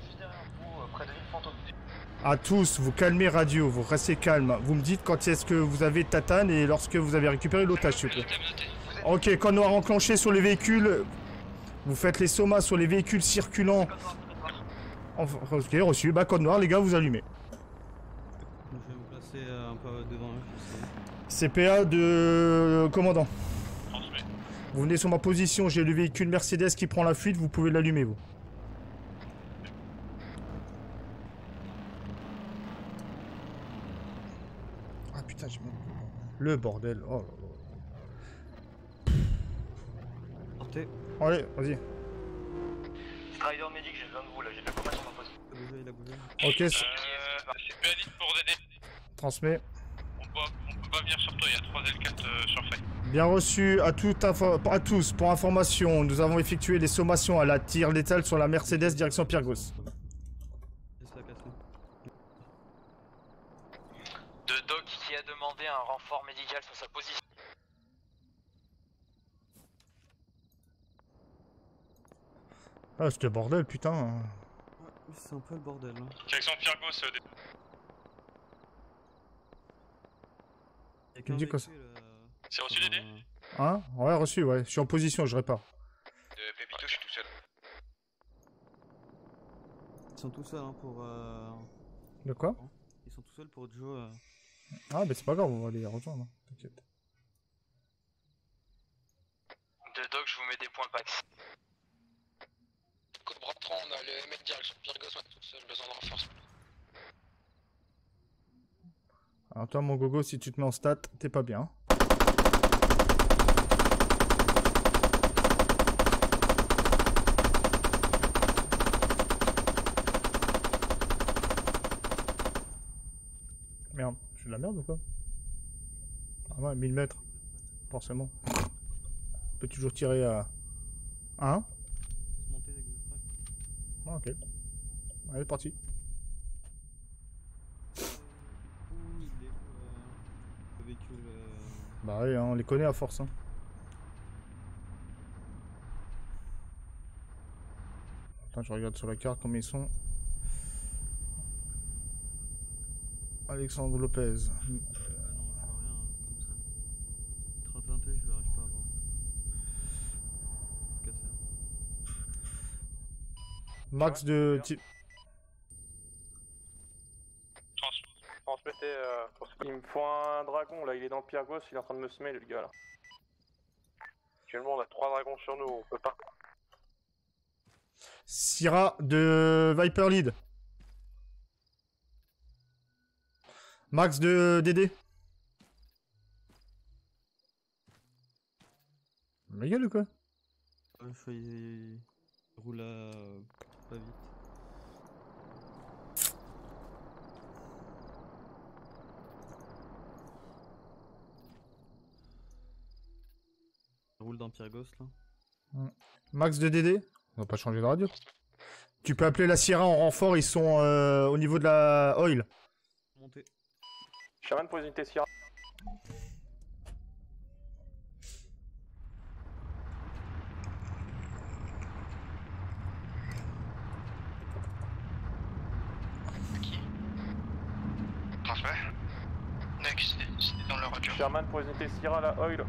[SPEAKER 1] À tous, vous calmez radio, vous restez calme. Vous me dites quand est-ce que vous avez tatane et lorsque vous avez récupéré l'otage s'il vous plaît. Ok, code noir enclenché sur les véhicules. Vous faites les somas sur les véhicules circulants. Ok, reçu. Bah code noir les gars, vous allumez.
[SPEAKER 7] Je vais me placer un peu devant eux.
[SPEAKER 1] CPA de commandant. Vous venez sur ma position, j'ai le véhicule Mercedes qui prend la fuite, vous pouvez l'allumer vous. Ah putain, j'ai même... Le bordel, oh là là.
[SPEAKER 7] Sortez.
[SPEAKER 1] Allez, vas-y.
[SPEAKER 6] Strider médic, j'ai besoin de vous là, j'ai de la combat sur ma poste.
[SPEAKER 7] Il a bougé.
[SPEAKER 1] Ok,
[SPEAKER 3] c'est Béaline pour DD.
[SPEAKER 1] transmets.
[SPEAKER 3] On peut pas venir sur toi, il y a 3 L4 sur faille.
[SPEAKER 1] Bien reçu à tous. Pour information, nous avons effectué les sommations à la tir létale sur la Mercedes direction Pyrgos.
[SPEAKER 9] De Doc qui a demandé un renfort médical sur sa position.
[SPEAKER 1] Ah, c'était bordel, putain.
[SPEAKER 7] Ouais, c'est un peu le bordel. Hein.
[SPEAKER 3] Direction Pyrgos.
[SPEAKER 1] Tu me dis quoi ça?
[SPEAKER 3] C'est reçu DD?
[SPEAKER 1] Hein? Ouais, reçu, ouais. Je suis en position, je répare.
[SPEAKER 3] Pépito, je suis tout seul.
[SPEAKER 7] Ils sont tout seuls hein, pour...
[SPEAKER 1] De quoi?
[SPEAKER 7] Ils sont tout seuls pour Joe.
[SPEAKER 1] Ah, bah c'est pas grave, on va les rejoindre. T'inquiète.
[SPEAKER 9] De Doc, je vous mets des points pax.
[SPEAKER 18] Cobra 3, on a le mec direction Pyrgos, on a tout seul, besoin de renforcement.
[SPEAKER 1] Alors toi, mon gogo, si tu te mets en stat, t'es pas bien. Merde, je suis de la merde ou quoi? Ah ouais, 1000 mètres. Forcément. On peut toujours tirer à... Hein? Ah, ok. Allez, parti.
[SPEAKER 7] Le véhicule...
[SPEAKER 1] Bah ouais, hein, on les connaît à force. Hein. Attends, je regarde sur la carte combien ils sont. Alexandre Lopez.
[SPEAKER 7] non, je vois rien comme ça. 31 T, je n'arrive pas à voir.
[SPEAKER 1] Max de type.
[SPEAKER 13] Transmettez il me faut un dragon là, il est dans Pyrgos, il est en train de me semer le gars là. Actuellement on a 3 dragons sur nous, on peut pas.
[SPEAKER 1] Syrah de Viper Lead. Max de DD. Ma gueule ou quoi?
[SPEAKER 7] Il roule pas vite. Il roule dans Pyrgos là.
[SPEAKER 1] Max de DD. On va pas changer de radio. Tu peux appeler la Sierra en renfort, ils sont au niveau de la oil.
[SPEAKER 7] Montez.
[SPEAKER 13] Sherman pour les unités Sierra.
[SPEAKER 18] Transmet. Next, c'est dans le radio.
[SPEAKER 13] Sherman pour les unités Sierra, la oil.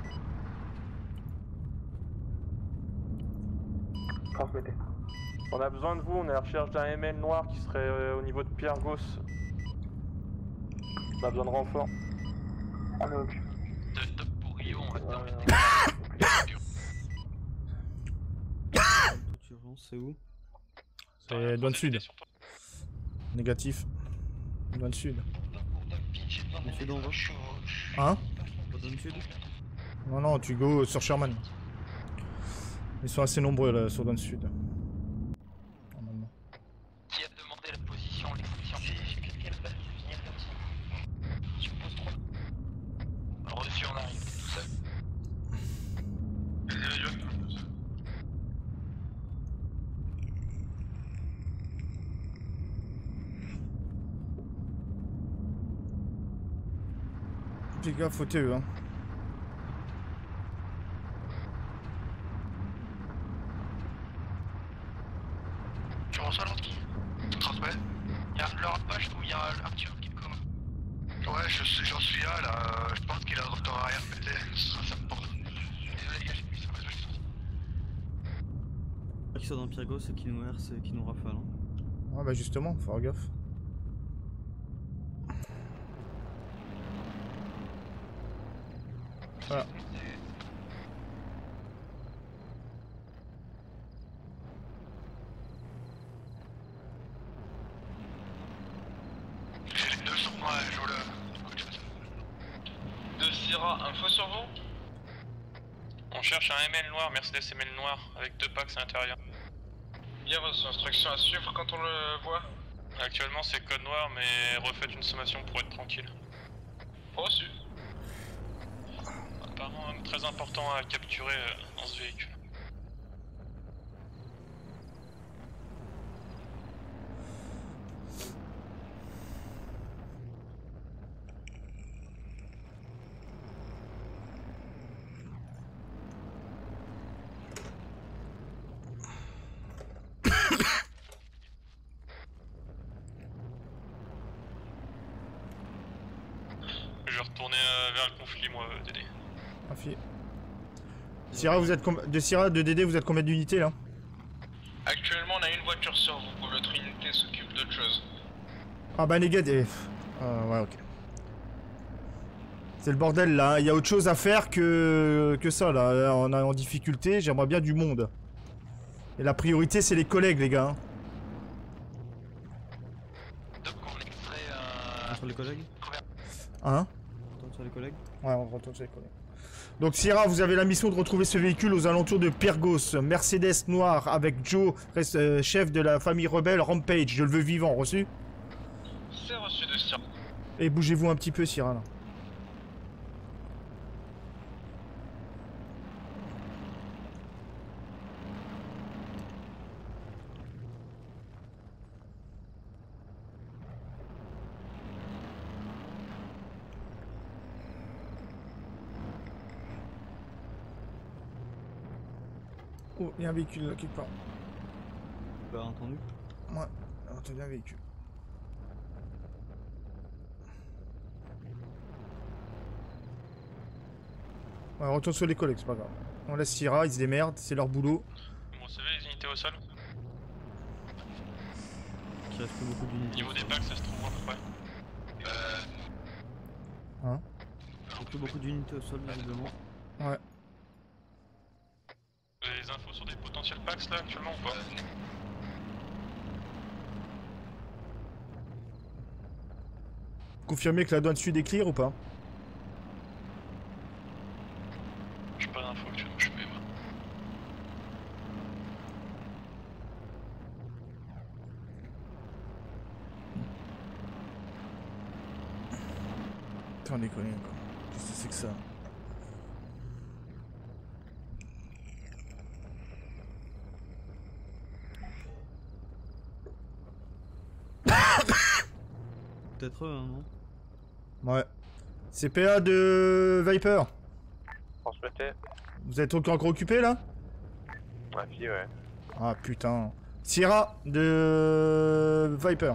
[SPEAKER 13] Transmettez. On a besoin de vous, on est à la recherche d'un ML noir qui serait au niveau de Pyrgos. On a besoin de renfort. On est occupé.
[SPEAKER 9] De Toc pour Rio, on va terminer.
[SPEAKER 7] d'urgence, c'est où?
[SPEAKER 1] C'est douane sud. Négatif. Douane sud.
[SPEAKER 7] Douane sud, on va?
[SPEAKER 1] Hein?
[SPEAKER 7] Pas douane sud?
[SPEAKER 1] Non, non, tu go sur Sherman. Ils sont assez nombreux là sur douane sud. Normalement.
[SPEAKER 6] Qui a demandé la position, l'exposition? C'est quelqu'un qui va venir comme ça. Tu me poses 3. Reçu, on arrive, tout seul.
[SPEAKER 1] Fais gaffe au TE, hein.
[SPEAKER 18] Tu reçois l'ordre qui transmet. Il y a leur page où il y a Arthur qui est commun. Ouais, j'en suis là, je pense qu'il a un retour arrière, mais ça me porte. Désolé les gars, j'ai plus ça.
[SPEAKER 7] Qui sont dans Pyrgos et qui nous herse et qui nous rafale. Hein.
[SPEAKER 1] Ouais, bah justement, faut faire gaffe. Voilà.
[SPEAKER 18] J'ai les deux sur moi, je vois le.
[SPEAKER 12] De Syrah, info sur vous? On cherche un ML noir, Mercedes ML noir, avec 2 packs à l'intérieur. Bien reçu, instruction à suivre quand on le voit? Actuellement c'est code noir, mais refaites une sommation pour être tranquille. Reçu. Apparemment très important à capturer dans ce véhicule. Je vais retourner vers le conflit moi, Dédé.
[SPEAKER 1] Parfait. Syrah, vous êtes de Syrah, de DD, vous êtes combien d'unités là?
[SPEAKER 18] Actuellement, on a une voiture sur vous, l'autre unité s'occupe d'autre chose.
[SPEAKER 1] Ah bah négatif. Ouais, ok. C'est le bordel là, il y a autre chose à faire que ça là. On est en difficulté, j'aimerais bien du monde. Et la priorité c'est les collègues les gars.
[SPEAKER 6] Donc on extrait
[SPEAKER 7] Entre les collègues?
[SPEAKER 1] Hein?
[SPEAKER 7] On retourne sur les collègues?
[SPEAKER 1] Ouais, on retourne sur les collègues. Donc Syrah, vous avez la mission de retrouver ce véhicule aux alentours de Pyrgos. Mercedes noir avec Joe, chef de la famille rebelle Rampage. Je le veux vivant, reçu?
[SPEAKER 18] C'est reçu de Syrah.
[SPEAKER 1] Et bougez-vous un petit peu Syrah là. Oh, il y a un véhicule là quelque part.
[SPEAKER 7] Pas entendu?
[SPEAKER 1] Ouais, alors t'as bien un véhicule. Ouais, on retourne sur les collègues, c'est pas grave. On laisse Syrah, ils se démerdent, c'est leur boulot.
[SPEAKER 12] Vous recevez les unités au sol?
[SPEAKER 7] Il reste plus beaucoup d'unités.
[SPEAKER 12] Niveau des packs, ça se trouve à peu près.
[SPEAKER 1] Hein?
[SPEAKER 7] Il y a plus beaucoup d'unités au sol, visiblement.
[SPEAKER 1] Ouais.
[SPEAKER 12] Vous avez des infos sur des potentiels packs là actuellement ou pas?
[SPEAKER 1] Confirmez que la douane sud est clear ou pas?
[SPEAKER 12] J'ai pas d'infos actuellement, je peux y voir.
[SPEAKER 1] Putain, on déconne quoi. Qu'est-ce que c'est que ça?
[SPEAKER 7] Peut-être eux, hein, non?
[SPEAKER 1] Ouais. CPA de Viper.
[SPEAKER 13] Transmettez.
[SPEAKER 1] Vous êtes encore occupé là?
[SPEAKER 13] Ma fille, ouais.
[SPEAKER 1] Ah putain. Syrah de Viper.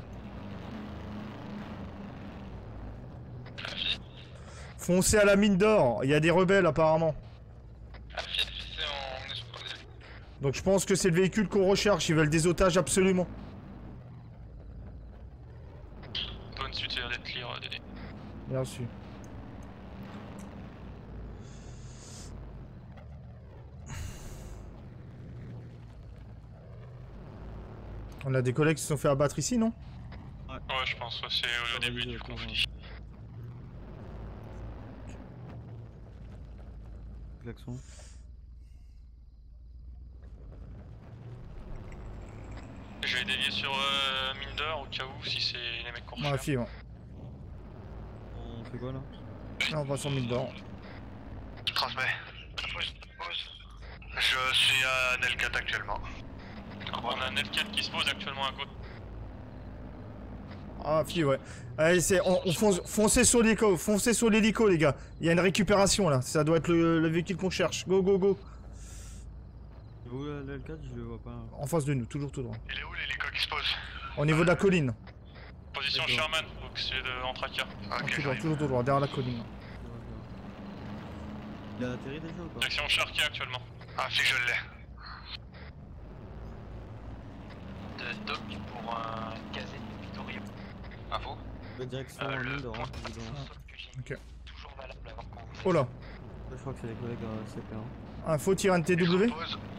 [SPEAKER 1] Foncez à la mine d'or, il y a des rebelles apparemment. Donc je pense que c'est le véhicule qu'on recherche, ils veulent des otages absolument.
[SPEAKER 12] Bonne suite, ça a l'air d'être clear, Dédé.
[SPEAKER 1] Bien reçu. On a des collègues qui se sont fait abattre ici, non?
[SPEAKER 4] Ouais, je pense, c'est au début du conflit.
[SPEAKER 7] Klaxon.
[SPEAKER 4] Je vais dévier sur Minder au cas où si c'est les mecs qu'on
[SPEAKER 1] Ouais,
[SPEAKER 4] recherche.
[SPEAKER 1] fille, ouais.
[SPEAKER 7] On fait quoi là?
[SPEAKER 1] Là, on va sur Minder.
[SPEAKER 18] Je transmets. Je suis à Nelcat actuellement.
[SPEAKER 4] On a Netcat qui se pose actuellement à côté.
[SPEAKER 1] Ah, fille, ouais. Allez, on fonce, foncez sur l'hélico, les gars. Il y a une récupération là, ça doit être le véhicule qu'on cherche. Go, go, go.
[SPEAKER 7] Où le L4? Je le vois pas.
[SPEAKER 1] En face de nous, toujours tout droit.
[SPEAKER 18] Il est où l'hélico qui se pose?
[SPEAKER 1] Au niveau de la colline.
[SPEAKER 4] Position Sherman, donc c'est de Antracia.
[SPEAKER 1] Toujours tout droit, derrière la colline.
[SPEAKER 7] Il a atterri déjà ou pas?
[SPEAKER 4] Direction Sharky actuellement.
[SPEAKER 18] Ah, si je l'ai.
[SPEAKER 6] De Doc pour un casé Victorio. Info.
[SPEAKER 7] La direction Minder, hein, évidemment.
[SPEAKER 1] Ok.
[SPEAKER 6] Toujours valable avant qu'on...
[SPEAKER 1] Oh là.
[SPEAKER 7] Je crois que c'est les collègues CP1.
[SPEAKER 1] Info, tire un TW.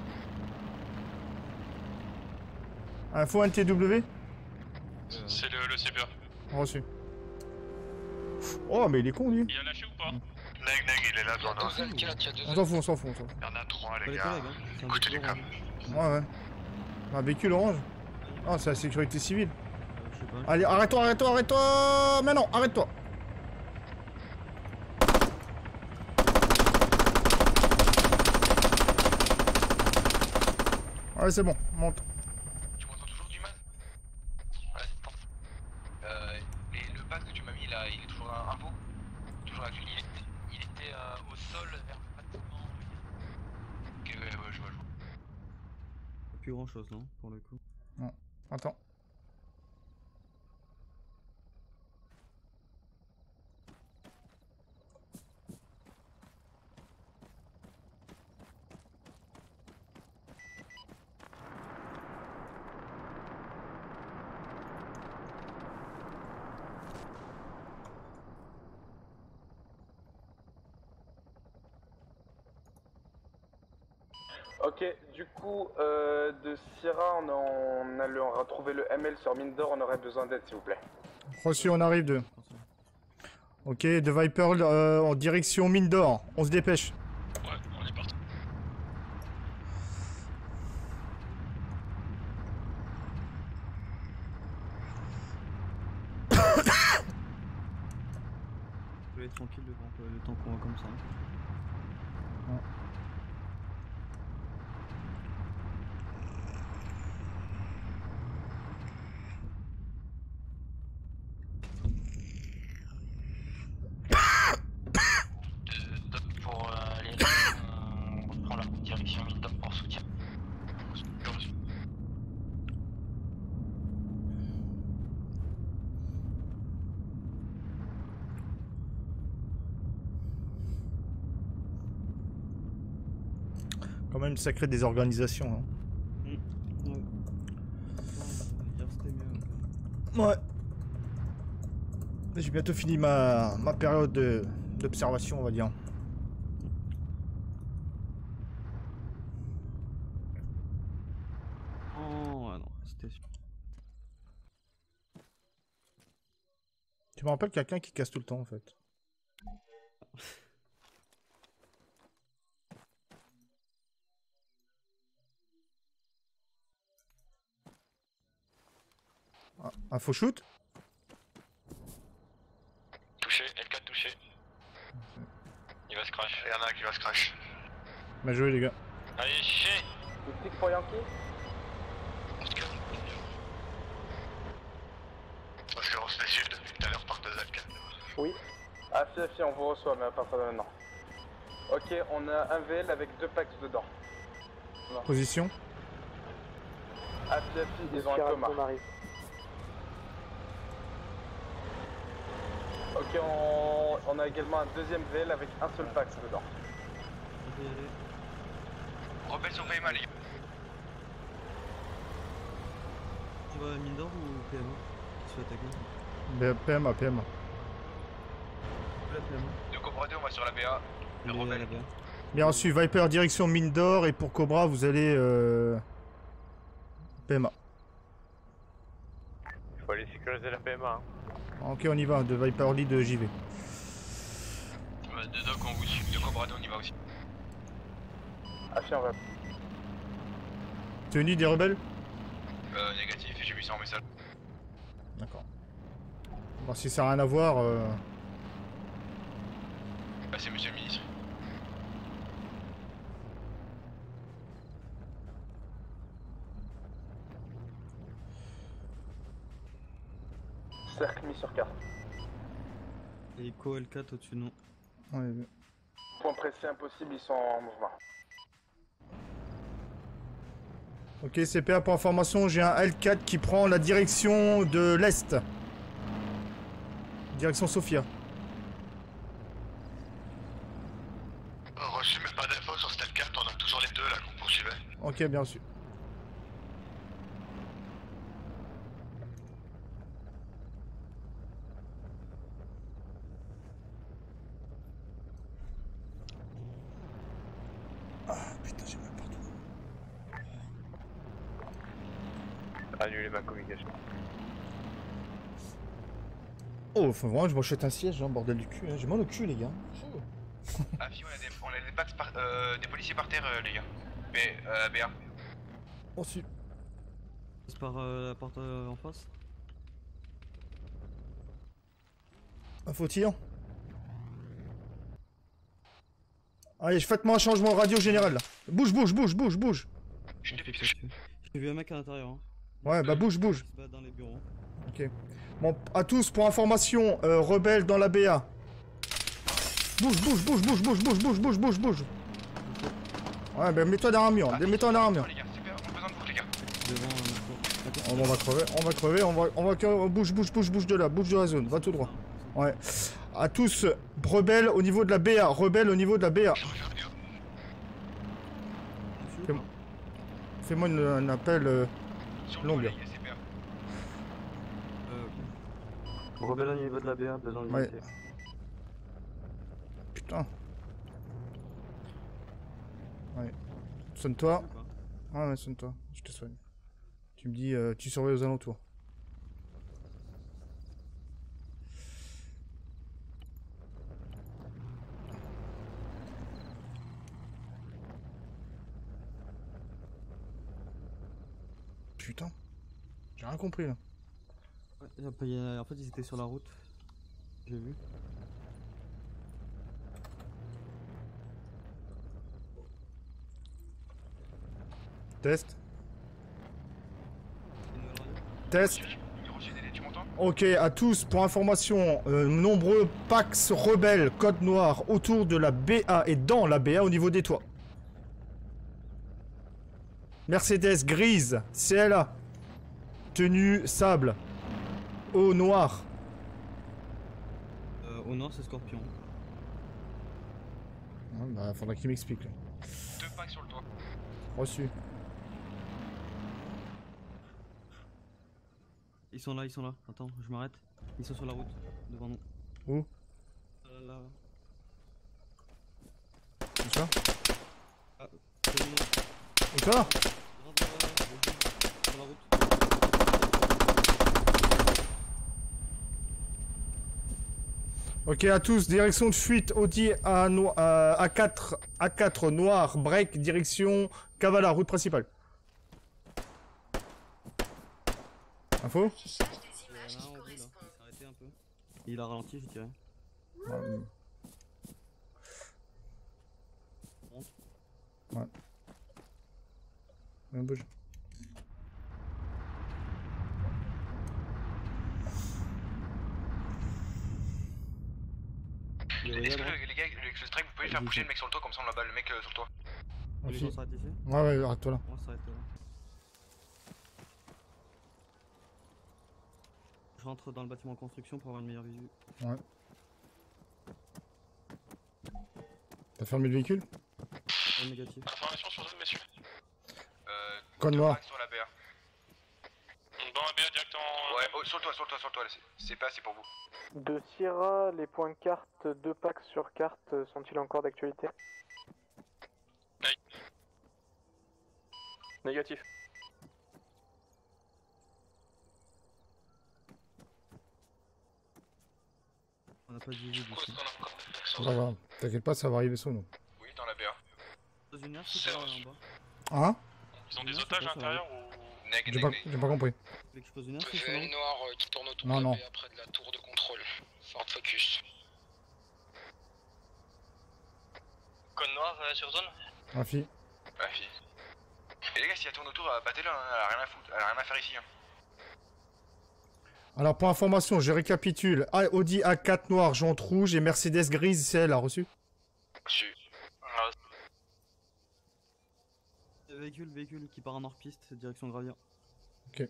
[SPEAKER 1] Info, un TW.
[SPEAKER 4] C'est le CPA.
[SPEAKER 1] Reçu. Oh, mais il est con lui.
[SPEAKER 4] Il a lâché ou pas?
[SPEAKER 18] Neg, il est là devant nous.
[SPEAKER 1] On s'en fout, on s'en fout, on s'en fout.
[SPEAKER 18] Il y en a 3 les
[SPEAKER 7] Les
[SPEAKER 18] gars.
[SPEAKER 7] collègues, hein.
[SPEAKER 18] Écoutez les coms.
[SPEAKER 1] Ouais, ouais. Un véhicule orange. Ah, c'est la sécurité civile.
[SPEAKER 7] Je sais pas.
[SPEAKER 1] Allez, arrête-toi. Mais non, arrête-toi. Allez, c'est bon, monte.
[SPEAKER 18] Tu m'entends toujours du mal? Ouais, c'est bon. Le pack que tu m'as mis là, il est toujours un pot? Toujours actuel. Il était au sol vers le bâtiment. Ok, ouais, je vois.
[SPEAKER 7] Plus grand chose, non? Pour le coup.
[SPEAKER 1] Non, attends.
[SPEAKER 19] Ok, du coup, de Sierra, on a retrouvé le ML sur Minder, on aurait besoin d'aide s'il vous plaît.
[SPEAKER 1] Reçu, on arrive de. Ok, de Viper en direction mine d'or. On se dépêche.
[SPEAKER 4] Ouais, on est parti.
[SPEAKER 7] Je vais être tranquille le temps qu'on va comme ça.
[SPEAKER 6] Pour les on prend la direction Minder pour soutien.
[SPEAKER 1] Quand même une sacrée désorganisation. Hein. Ouais. J'ai bientôt fini ma période d'observation, on va dire.
[SPEAKER 7] Oh, ah non, c'était sûr.
[SPEAKER 1] Tu me rappelles quelqu'un qui casse tout le temps en fait. Un faux shoot?
[SPEAKER 18] Touché, L4 touché. Il va se crash. Il y en a un qui va se crash.
[SPEAKER 1] Bien joué les gars.
[SPEAKER 18] Allez, chier.
[SPEAKER 19] Le stick pour Yankee?
[SPEAKER 18] Parce que on se fait suivre depuis tout à l'heure par deux L4.
[SPEAKER 19] Oui. Ah si, on vous reçoit, mais à partir de maintenant. Ok, on a un VL avec 2 packs dedans. Non.
[SPEAKER 1] Position.
[SPEAKER 19] Ah si, ils ont un coma. Ok, on a également un deuxième VL avec un seul pack dedans.
[SPEAKER 18] Rebelles sont payés mal, les gars.
[SPEAKER 7] Tu vas à Minder ou PMA? Tu vas attaquer?
[SPEAKER 1] PMA.
[SPEAKER 7] La PMA.
[SPEAKER 18] De Cobra 2, on va sur la BA. Le rebelle.
[SPEAKER 1] Bien reçu, Viper direction mine d'or et pour Cobra vous allez PMA.
[SPEAKER 13] Faut aller sécuriser la PMA. Hein.
[SPEAKER 1] Ok, on y va, de Viper Lead, j'y vais.
[SPEAKER 9] De Doc, on vous suit. De Cobra, on y va aussi.
[SPEAKER 19] Affirme, on va.
[SPEAKER 1] Tenue des rebelles?
[SPEAKER 9] Négatif, j'ai vu ça en message.
[SPEAKER 1] D'accord. Bon, si ça n'a rien à voir...
[SPEAKER 9] Ah, c'est monsieur le ministre.
[SPEAKER 19] Cercle mis sur carte.
[SPEAKER 7] Echo L4 au-dessus de nous.
[SPEAKER 1] Ouais.
[SPEAKER 19] Point précis impossible, ils sont en mouvement.
[SPEAKER 1] Ok, CPA pour information, j'ai un L4 qui prend la direction de l'Est. Direction Sofia.
[SPEAKER 18] Reçu, mais pas d'infos sur cette 4, on a toujours les deux là qu'on poursuivait.
[SPEAKER 1] Ok, bien reçu.
[SPEAKER 13] Annuler ma communication.
[SPEAKER 1] Oh, faut vraiment que je m'achète un siège, hein, bordel du cul. Hein. J'ai mal au cul, les gars.
[SPEAKER 9] Ah, si, on a des packs des policiers par terre, les gars. Mais, BA.
[SPEAKER 1] Reçu.
[SPEAKER 7] Passe par la porte en face.
[SPEAKER 1] Info tir. Allez, faites-moi un changement radio général là. Bouge, bouge, bouge, bouge, bouge.
[SPEAKER 7] J'ai vu un mec à l'intérieur. Hein.
[SPEAKER 1] Ouais, bah bouge, bouge.
[SPEAKER 7] Il se bat dans les bureaux.
[SPEAKER 1] Ok. Bon, à tous, pour information, rebelle dans la BA. Bouge, bouge, bouge, bouge, bouge, bouge, bouge, bouge, bouge, bouge. Ouais, bah mets-toi derrière un mur, mets-toi derrière un mur. On va crever, bouge, bouge, bouge, bouge de là, bouge de la zone, va tout droit. Ouais. À tous, rebelle au niveau de la BA, rebelle au niveau de la BA. Fais-moi un appel long.
[SPEAKER 7] Rebelle au niveau de la BA, besoin de
[SPEAKER 1] ouais. Putain. Ouais. Sonne-toi. Ah ouais, sonne-toi. Je te soigne. Tu me dis, tu surveilles aux alentours. Putain. J'ai rien compris là.
[SPEAKER 7] Ouais, en fait, ils étaient sur la route. J'ai vu.
[SPEAKER 1] Test. Test. Ok, à tous, pour information, nombreux Pax rebelles, code noir, autour de la BA et dans la BA au niveau des toits. Mercedes grise, CLA. Tenue sable. Eau noire.
[SPEAKER 7] Au nord, c'est Scorpion.
[SPEAKER 1] Ouais, bah, faudra qu'il m'explique.
[SPEAKER 9] 2 packs sur le toit.
[SPEAKER 1] Reçu.
[SPEAKER 7] Ils sont là. Attends, je m'arrête. Ils sont sur la route, devant nous.
[SPEAKER 1] Où?
[SPEAKER 7] Là.
[SPEAKER 1] Où ça?
[SPEAKER 7] Ah,
[SPEAKER 1] où ça?
[SPEAKER 7] Sur la route.
[SPEAKER 1] Ok, à tous, direction de fuite, Audi A4 noir, break, direction Kavala, route principale. Info?
[SPEAKER 7] Il a ralenti, je dirais.
[SPEAKER 1] Ouais. On bouge.
[SPEAKER 9] Est-ce que les gars, le strike, vous pouvez faire bouger le mec sur le toit, comme ça on abat le mec sur le toit.
[SPEAKER 7] Les gens s'arrêtent ici?
[SPEAKER 1] Ouais, arrête-toi là.
[SPEAKER 7] On s'arrête là. Je rentre dans le bâtiment en construction pour avoir une meilleure visu.
[SPEAKER 1] Ouais. T'as fermé le véhicule?
[SPEAKER 7] Négatif.
[SPEAKER 18] Information sur zone, messieurs.
[SPEAKER 1] Code noir.
[SPEAKER 9] Sur la BA.
[SPEAKER 18] Dans la BA directement.
[SPEAKER 9] Ouais, oh, sur le toit, c'est pas assez pour vous.
[SPEAKER 19] De Sierra, les points carte, 2 packs sur carte sont-ils encore d'actualité?
[SPEAKER 13] Négatif.
[SPEAKER 7] On n'a pas de visu dessus.
[SPEAKER 1] Ça va, t'inquiète pas, ça va arriver sur nous.
[SPEAKER 18] Oui, dans la BA.
[SPEAKER 7] Dans une heure, c'est en bas.
[SPEAKER 1] Hein?
[SPEAKER 12] Ils ont des otages à l'intérieur ou...
[SPEAKER 1] J'ai pas compris.
[SPEAKER 7] Tu veux que je pose une heure, c'est
[SPEAKER 18] VL noir qui tourne autour
[SPEAKER 1] Non,
[SPEAKER 18] de
[SPEAKER 1] non.
[SPEAKER 18] la BA près de la tour de contrôle. Ford Focus.
[SPEAKER 9] Code noir sur zone.
[SPEAKER 1] Ma fille.
[SPEAKER 18] Ma fille. Et les gars, si elle tourne autour, battez-la, hein, elle a rien à foutre, elle a rien à faire ici. Hein.
[SPEAKER 1] Alors pour information, je récapitule. Audi A4 noir, jante rouge et Mercedes grise, c'est elle a reçu.
[SPEAKER 18] Reçu.
[SPEAKER 7] Véhicule qui part en hors-piste, direction Gravia.
[SPEAKER 1] Ok.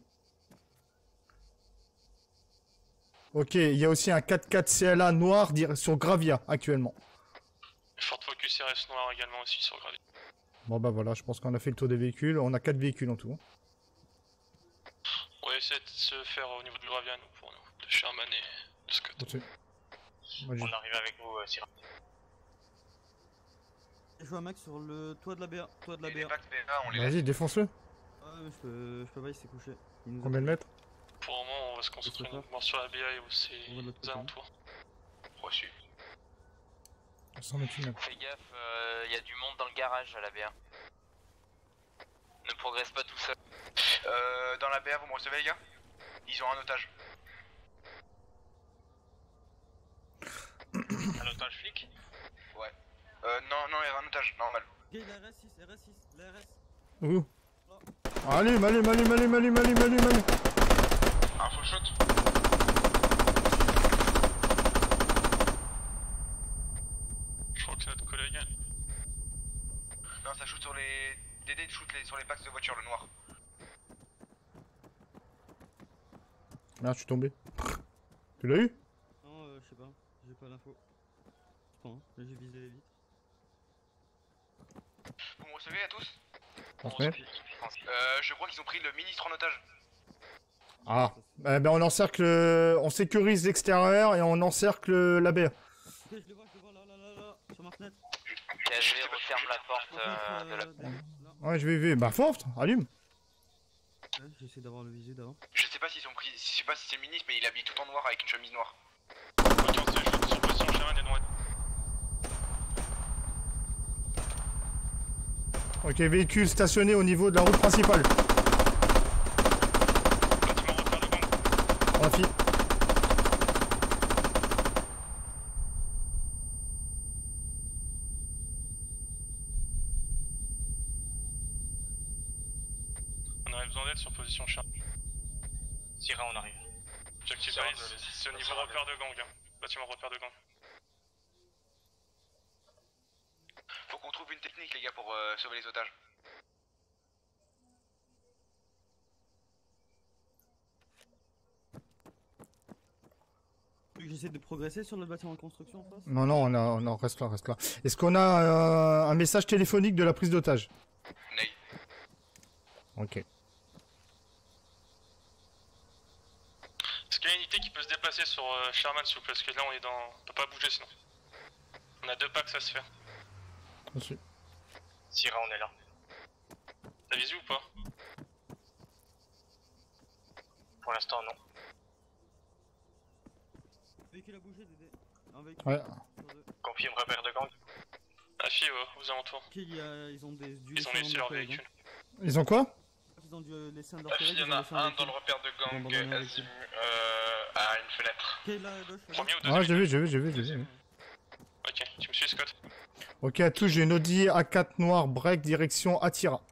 [SPEAKER 1] Ok, il y a aussi un 4x4 CLA noir sur Gravia actuellement.
[SPEAKER 12] Ford Focus RS noir également aussi sur Gravia.
[SPEAKER 1] Bon bah voilà, je pense qu'on a fait le tour des véhicules. On a 4 véhicules en tout.
[SPEAKER 12] On va essayer de se faire au niveau de Gravia, nous, pour nous, de Sherman et de Scott.
[SPEAKER 1] Ok.
[SPEAKER 9] On arrive avec vous, Syrah.
[SPEAKER 7] Je vois un mec sur le toit de la BA.
[SPEAKER 1] Vas-y, défonce-le.
[SPEAKER 7] Ah mais je peux pas, il s'est couché. Il nous
[SPEAKER 1] Combien de mètres?
[SPEAKER 12] Pour le moment, on va se concentrer uniquement sur la BA et aussi les alentours.
[SPEAKER 18] Reçu.
[SPEAKER 1] 128 mètres.
[SPEAKER 9] Fais gaffe, y a du monde dans le garage à la BA. Ne progresse pas tout seul.
[SPEAKER 18] Dans la BA, vous me recevez les gars? Ils ont un otage.
[SPEAKER 9] Un otage flic?
[SPEAKER 18] Ouais. Non, il y a un otage, normal.
[SPEAKER 7] Ok, la RS6, la RS.
[SPEAKER 1] Où? Allume.
[SPEAKER 18] Un full shot.
[SPEAKER 12] Je crois que c'est notre collègue.
[SPEAKER 18] Non, ça shoot sur les... DD shoot sur les packs de voiture, le noir.
[SPEAKER 1] Merde, je suis tombé. Tu l'as eu?
[SPEAKER 7] Non, je sais pas, j'ai pas l'info. Je pense, j'ai visé les vitres.
[SPEAKER 18] Vous me recevez à tous?
[SPEAKER 1] Transmet.
[SPEAKER 18] Je crois qu'ils ont pris le ministre en otage.
[SPEAKER 1] Ah, eh ben on encercle, on sécurise l'extérieur et on encercle la baie.
[SPEAKER 7] Ok, je le vois là, sur ma fenêtre.
[SPEAKER 9] KG referme la porte de la...
[SPEAKER 1] Ouais, je vais vu. Bah forte, allume.
[SPEAKER 7] Ouais, j'essaie d'avoir le visu d'avant.
[SPEAKER 18] Je sais pas s'ils ont pris... Je sais pas si c'est le ministre, mais il est habillé tout en noir avec une chemise noire.
[SPEAKER 12] Sur position Sherman et droite.
[SPEAKER 1] Ok, véhicule stationné au niveau de la route principale. La fille.
[SPEAKER 12] On aurait besoin d'aide sur position Sherman.
[SPEAKER 9] Syrah, on arrive.
[SPEAKER 12] J'active base, c'est au niveau repère de gang. Bâtiment repère de gang.
[SPEAKER 18] Faut qu'on trouve une technique les gars pour sauver les otages.
[SPEAKER 7] J'essaie de progresser sur le bâtiment de construction en face.
[SPEAKER 1] Non, on reste là. Est-ce qu'on a un message téléphonique de la prise d'otage?
[SPEAKER 18] Nay.
[SPEAKER 1] Ok.
[SPEAKER 12] Est-ce qu'il y a une unité qui peut se déplacer sur Sherman s'il vous plaît? Parce que là on est dans... On peut pas bouger sinon. On a 2 packs, ça se fait.
[SPEAKER 1] Reçu.
[SPEAKER 9] Syrah, on est là.
[SPEAKER 12] T'as visu ou pas?
[SPEAKER 9] Pour l'instant, non.
[SPEAKER 7] Véhicule a bougé, Dédé. Un véhicule.
[SPEAKER 1] Ouais.
[SPEAKER 9] Confirme repère de gang.
[SPEAKER 12] La fille aux alentours.
[SPEAKER 7] Ok, ils ont du
[SPEAKER 12] Ils ont laissé leur véhicule.
[SPEAKER 1] Ils ont quoi?
[SPEAKER 7] Ils ont dû laisser un de
[SPEAKER 18] La
[SPEAKER 7] leurs
[SPEAKER 18] fille,
[SPEAKER 7] collègues.
[SPEAKER 18] il y en a un dans le repère de gang, Azimu, à une fenêtre.
[SPEAKER 7] Ok, là, à gauche.
[SPEAKER 12] Premier ou deuxième?
[SPEAKER 1] Ouais, j'ai vu.
[SPEAKER 12] Ok, tu me suis Scott.
[SPEAKER 1] Ok, à tous, j'ai une Audi A4 noir break direction Attira.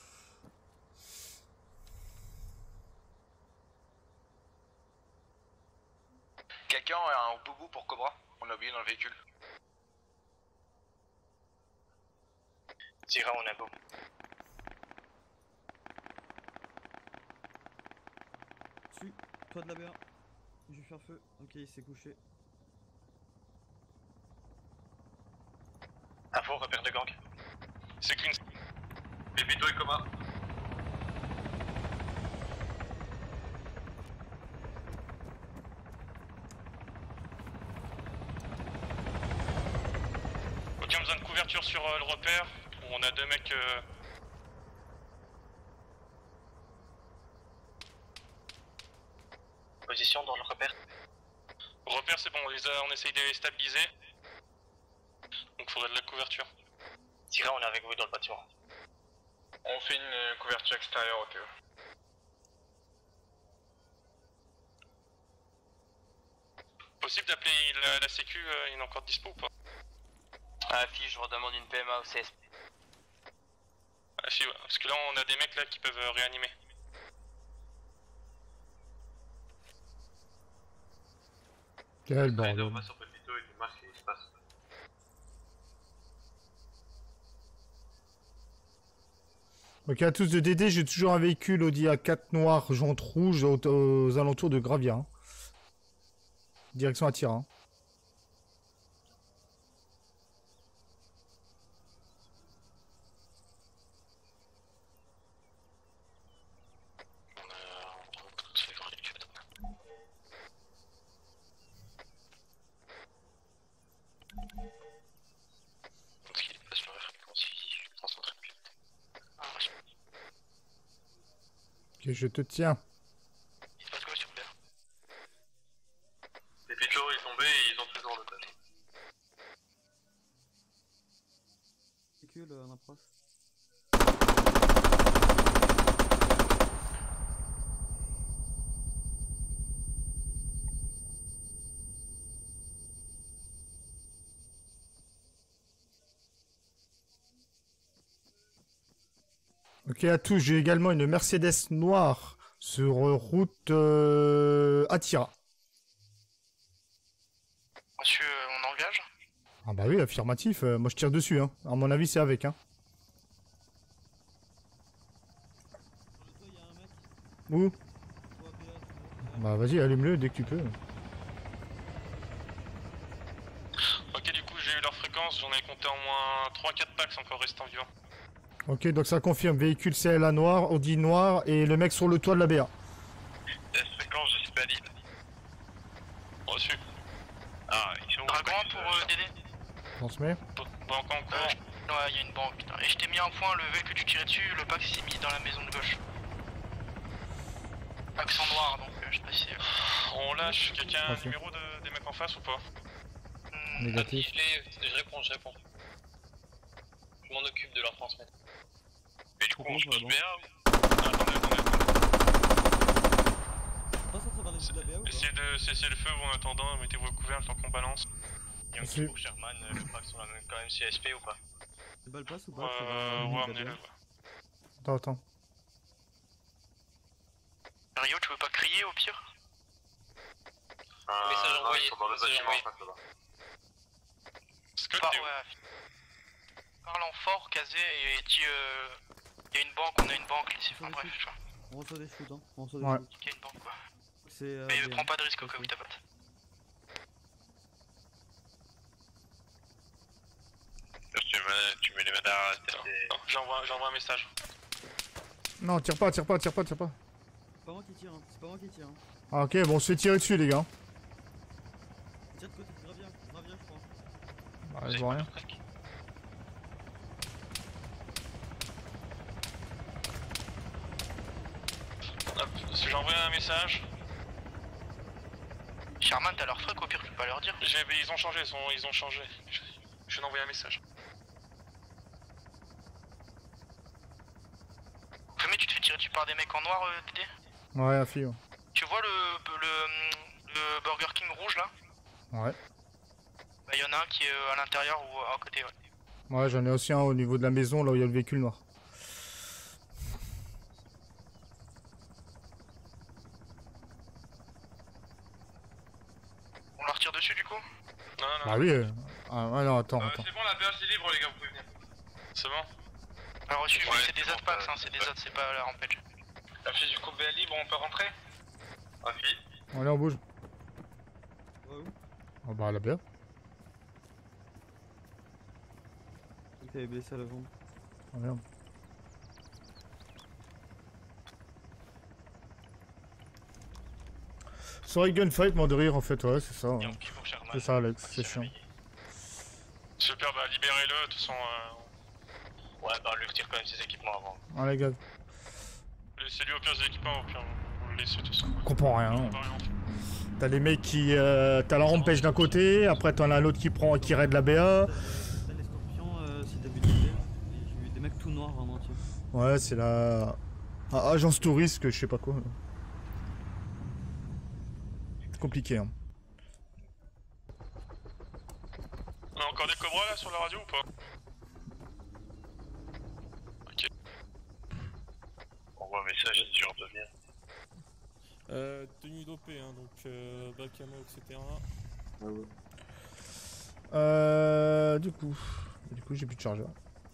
[SPEAKER 18] Quelqu'un a un boubou pour Cobra? On l'a oublié dans le véhicule.
[SPEAKER 9] Syrah, on a beau.
[SPEAKER 7] Dessus, toit de la BA. Je vais faire feu. Ok, il s'est couché.
[SPEAKER 9] Info, repère de gang.
[SPEAKER 12] C'est clean.
[SPEAKER 18] Pépito et coma.
[SPEAKER 12] Ok, on a besoin de couverture sur le repère. On a 2 mecs...
[SPEAKER 9] Position dans le repère.
[SPEAKER 12] Repère, c'est bon, on essaye de les stabiliser. Donc faudrait de la couverture.
[SPEAKER 6] Tira, on est avec vous dans le bâtiment.
[SPEAKER 19] On fait une couverture extérieure au cas où.
[SPEAKER 12] Possible d'appeler la sécu, il est encore dispo ou pas?
[SPEAKER 9] Ah, fille, je redemande une PMA au CSP.
[SPEAKER 12] Ah, si, ouais, parce que là on a des mecs là qui peuvent réanimer.
[SPEAKER 1] Quel bordel.
[SPEAKER 4] On va sur Pepito et tu marques ce qui se passe.
[SPEAKER 1] Ok, à tous de DD, j'ai toujours un véhicule Audi A4 noir, jante rouge aux alentours de Gravia. Hein. Direction Attira. Hein. Ok, je te tiens.
[SPEAKER 4] Les Pepito est tombé et ils ont toujours le tâche.
[SPEAKER 7] Véhicule, on approche.
[SPEAKER 1] Ok, à tous, j'ai également une Mercedes noire sur route Attira.
[SPEAKER 18] Monsieur, on engage?
[SPEAKER 1] Ah bah oui, affirmatif, moi je tire dessus, hein. À mon avis, c'est avec, hein. Où? Bah vas-y, allume-le dès que tu peux.
[SPEAKER 12] Ok, du coup j'ai eu leur fréquence, j'en ai compté en moins 3-4 packs encore restant vivants.
[SPEAKER 1] Ok, donc ça confirme, véhicule CLA noir, Audi noir et le mec sur le toit de la BA.
[SPEAKER 4] Fréquence, je suis pas libre.
[SPEAKER 12] Reçu.
[SPEAKER 4] Ah, ils sont
[SPEAKER 18] Dragon pour DD.
[SPEAKER 1] Transmets.
[SPEAKER 12] Banque en cours.
[SPEAKER 18] Ouais, il y a une banque, putain. Et je t'ai mis un point, le véhicule que tu tirais dessus, le pack s'est mis dans la maison de gauche. Accent noir, donc je sais pas si...
[SPEAKER 12] On lâche quelqu'un un
[SPEAKER 1] Merci.
[SPEAKER 12] numéro des mecs en face ou pas?
[SPEAKER 1] Négatif.
[SPEAKER 9] Je réponds. Je m'en occupe de leur transmettre.
[SPEAKER 4] Mais du coup, on se pose bien.
[SPEAKER 7] Passe à travers les de la BA ou pas?
[SPEAKER 12] Essayez de cesser le feu ou en attendant, mettez-vous à couvert le temps qu'on balance.
[SPEAKER 6] Il y a un petit pour Sherman, je crois qu'ils sont quand même CSP ou pas?
[SPEAKER 7] Les balles passent ou pas?
[SPEAKER 12] Ouais, amenez-le.
[SPEAKER 1] Attends.
[SPEAKER 18] Rio, tu veux pas crier au pire?
[SPEAKER 9] Message envoyé.
[SPEAKER 4] Ils sont dans le bâtiment en face là-bas.
[SPEAKER 18] Parle en fort, casé, et dis il y a une banque, on a une banque ici, enfin bref, tu vois.
[SPEAKER 7] On reçoit des shoots, hein. On reçoit des
[SPEAKER 1] Ouais.
[SPEAKER 7] shoots.
[SPEAKER 18] Il y a une banque quoi.
[SPEAKER 7] C'est.
[SPEAKER 18] Mais prends pas de risque au cas où t'as pas.
[SPEAKER 4] Tu mets les mains derrière la tête et...
[SPEAKER 12] J'envoie un message.
[SPEAKER 1] Non, tire pas.
[SPEAKER 7] C'est pas moi qui tire, hein. C'est pas moi qui tire. Hein.
[SPEAKER 1] Ah ok, bon, on se fait tirer dessus les gars.
[SPEAKER 7] Tire de côté, Gravia, je crois.
[SPEAKER 1] Bah, je vois rien.
[SPEAKER 12] Hop, j'envoie un message.
[SPEAKER 18] Sherman, t'as leur fric au pire, tu peux pas leur dire.
[SPEAKER 12] Ils ont changé, ils ont changé. Je vais envoyer un message.
[SPEAKER 18] Premier, tu te fais tirer dessus par des mecs en noir, Dédé?
[SPEAKER 1] Ouais, la fille. Ouais.
[SPEAKER 18] Tu vois le Burger King rouge là?
[SPEAKER 1] Ouais.
[SPEAKER 18] Bah y'en a un qui est à l'intérieur ou à côté, ouais.
[SPEAKER 1] Ouais, j'en ai aussi un au niveau de la maison, là où il y a le véhicule noir.
[SPEAKER 18] On leur tire dessus du coup?
[SPEAKER 12] Non.
[SPEAKER 1] Bah oui. Ah ouais, non, attends.
[SPEAKER 12] C'est bon, la BH est libre les gars, vous pouvez venir. C'est bon?
[SPEAKER 18] Alors reçu, c'est des autres packs, hein, c'est des autres, c'est pas la rampage.
[SPEAKER 19] La fille du coup BA libre, on peut rentrer?
[SPEAKER 4] Ah, fille.
[SPEAKER 1] Allez, on bouge.
[SPEAKER 7] Ouais, où?
[SPEAKER 1] Oh bah, la BA.
[SPEAKER 7] Il t'avait blessé à la jambe.
[SPEAKER 1] Oh merde. Sorry, gunfight, mort de rire en fait, ouais, c'est ça. Ouais. C'est ça, Alex, c'est chiant.
[SPEAKER 12] Super, bah libérez-le, de toute façon.
[SPEAKER 6] Ouais, bah lui retire quand même ses équipements avant.
[SPEAKER 1] Allez, gars.
[SPEAKER 12] Laissez-lui au pire des équipements, au pire vous le laissez de toute façon.
[SPEAKER 1] Je comprends rien.
[SPEAKER 12] On va rien en fait.
[SPEAKER 1] T'as les mecs qui... t'as la rampage d'un côté, après t'en as un autre qui raid la BA.
[SPEAKER 7] T'as les scorpions, si t'as vu des vidéos, j'ai vu des mecs tout noirs en entier.
[SPEAKER 1] Ouais, c'est la... agence touriste que je sais pas quoi. Compliqué, hein.
[SPEAKER 4] On a encore des cobras là sur la radio ou pas? Ok. On voit un message, c'est sûr de venir.
[SPEAKER 20] Tenue dopée, hein, donc bac à mot, etc.
[SPEAKER 1] Du coup j'ai plus de chargeur.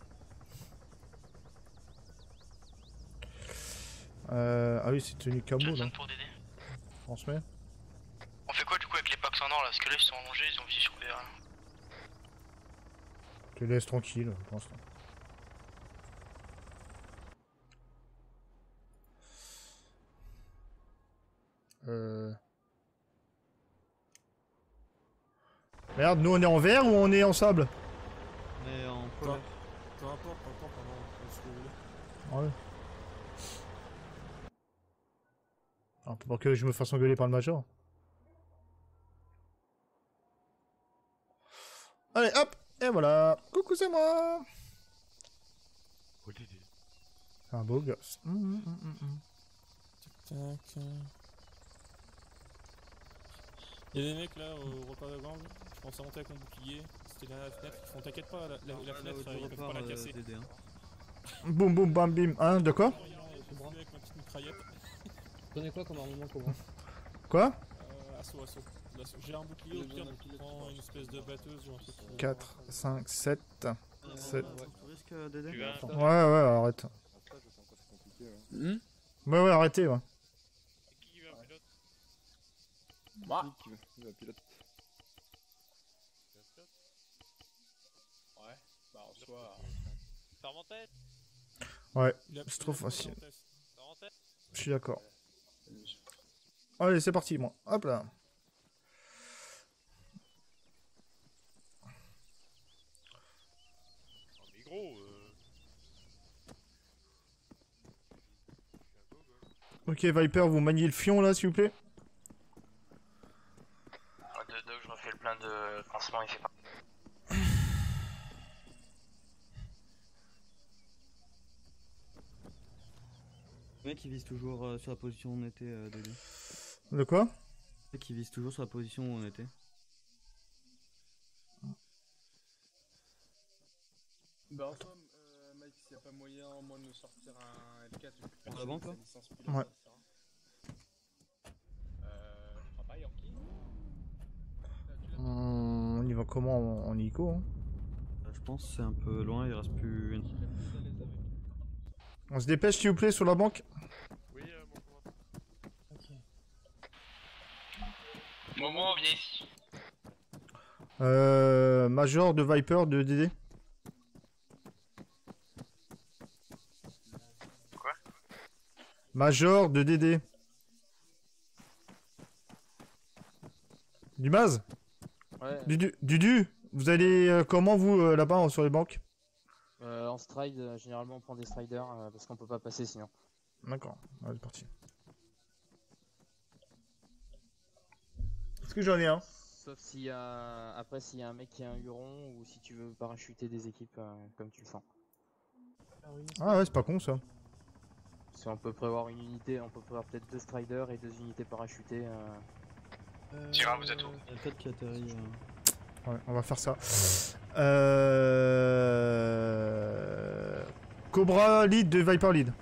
[SPEAKER 1] Ah oui, c'est tenue camo là. Transmets.
[SPEAKER 18] On fait quoi du coup avec les packs en or là? Parce que là ils sont allongés, ils ont visé sur BA.
[SPEAKER 1] Je te laisse tranquille pour l'instant. Merde, nous on est en verre ou on est en sable?
[SPEAKER 7] On est en polaire.
[SPEAKER 20] Peu importe, pendant ce que vous voulez.
[SPEAKER 1] Ouais. Ah, pour que je me fasse engueuler par le major. Allez, hop, et voilà. Coucou, c'est moi. Un beau gosse.
[SPEAKER 20] Tac. Il y a des mecs là au repas de gang, je pensais monter avec mon bouclier, c'était derrière la fenêtre, ils font t'inquiète pas, la fenêtre ils peuvent pas la casser.
[SPEAKER 1] Boum boum bam bim. Hein, de quoi?
[SPEAKER 20] Avec ma petite mitraillette.
[SPEAKER 21] Tu connais quoi comme armement Cobra?
[SPEAKER 1] Quoi?
[SPEAKER 20] Assaut. J'ai un bouclier au pire, donc tu prends une espèce de batteuse ou un truc.
[SPEAKER 1] 4, 5, 7. 7.
[SPEAKER 7] Ouais,
[SPEAKER 1] arrête. Ouais, arrêtez, ouais.
[SPEAKER 19] Moi.
[SPEAKER 15] Qui va pilote.
[SPEAKER 16] Ouais, bah en soi.
[SPEAKER 3] Ça remontait.
[SPEAKER 1] Ouais, c'est trop facile. Je suis d'accord. Allez, c'est parti, moi. Hop là.
[SPEAKER 4] Mais gros,
[SPEAKER 1] Ok, Viper, vous maniez le fion là, s'il vous plaît.
[SPEAKER 6] Je refais le plein de pansement, il fait pas.
[SPEAKER 7] Le mec il vise toujours sur la position où on était, Dédé.
[SPEAKER 1] De quoi?
[SPEAKER 7] Le mec il vise toujours sur la position où on était.
[SPEAKER 16] Bah en somme, Mike, s'il n'y a pas moyen au moins de nous sortir un L4
[SPEAKER 7] Pour la banque, quoi?
[SPEAKER 1] Ouais.
[SPEAKER 16] Je crois pas, Yorkie.
[SPEAKER 1] On y va comment en hélico, hein?
[SPEAKER 7] Je pense que c'est un peu loin, il reste plus une...
[SPEAKER 1] On se dépêche s'il vous plaît sur la banque.
[SPEAKER 4] Oui, bon.
[SPEAKER 16] Ok.
[SPEAKER 18] Momo, viens ici.
[SPEAKER 1] Major de Viper de DD.
[SPEAKER 18] Quoi?
[SPEAKER 1] Major de DD. Du Maz?
[SPEAKER 2] Ouais.
[SPEAKER 1] Dudu, vous allez comment vous là-bas sur les banques?
[SPEAKER 2] En stride, généralement on prend des striders parce qu'on peut pas passer sinon.
[SPEAKER 1] D'accord, allez, c'est parti. Est-ce que j'en ai un?
[SPEAKER 2] Sauf s'il y a... Après s'il y a un mec qui a un huron ou si tu veux parachuter des équipes comme tu le sens.
[SPEAKER 1] Ah ouais, c'est pas con ça.
[SPEAKER 2] Si on peut prévoir une unité, on peut prévoir peut-être 2 striders et 2 unités parachutées.
[SPEAKER 18] Tira, vous êtes où?
[SPEAKER 7] Il y a 4 qui atterrit.
[SPEAKER 1] Ouais, on va faire ça. Cobra lead de Viper lead.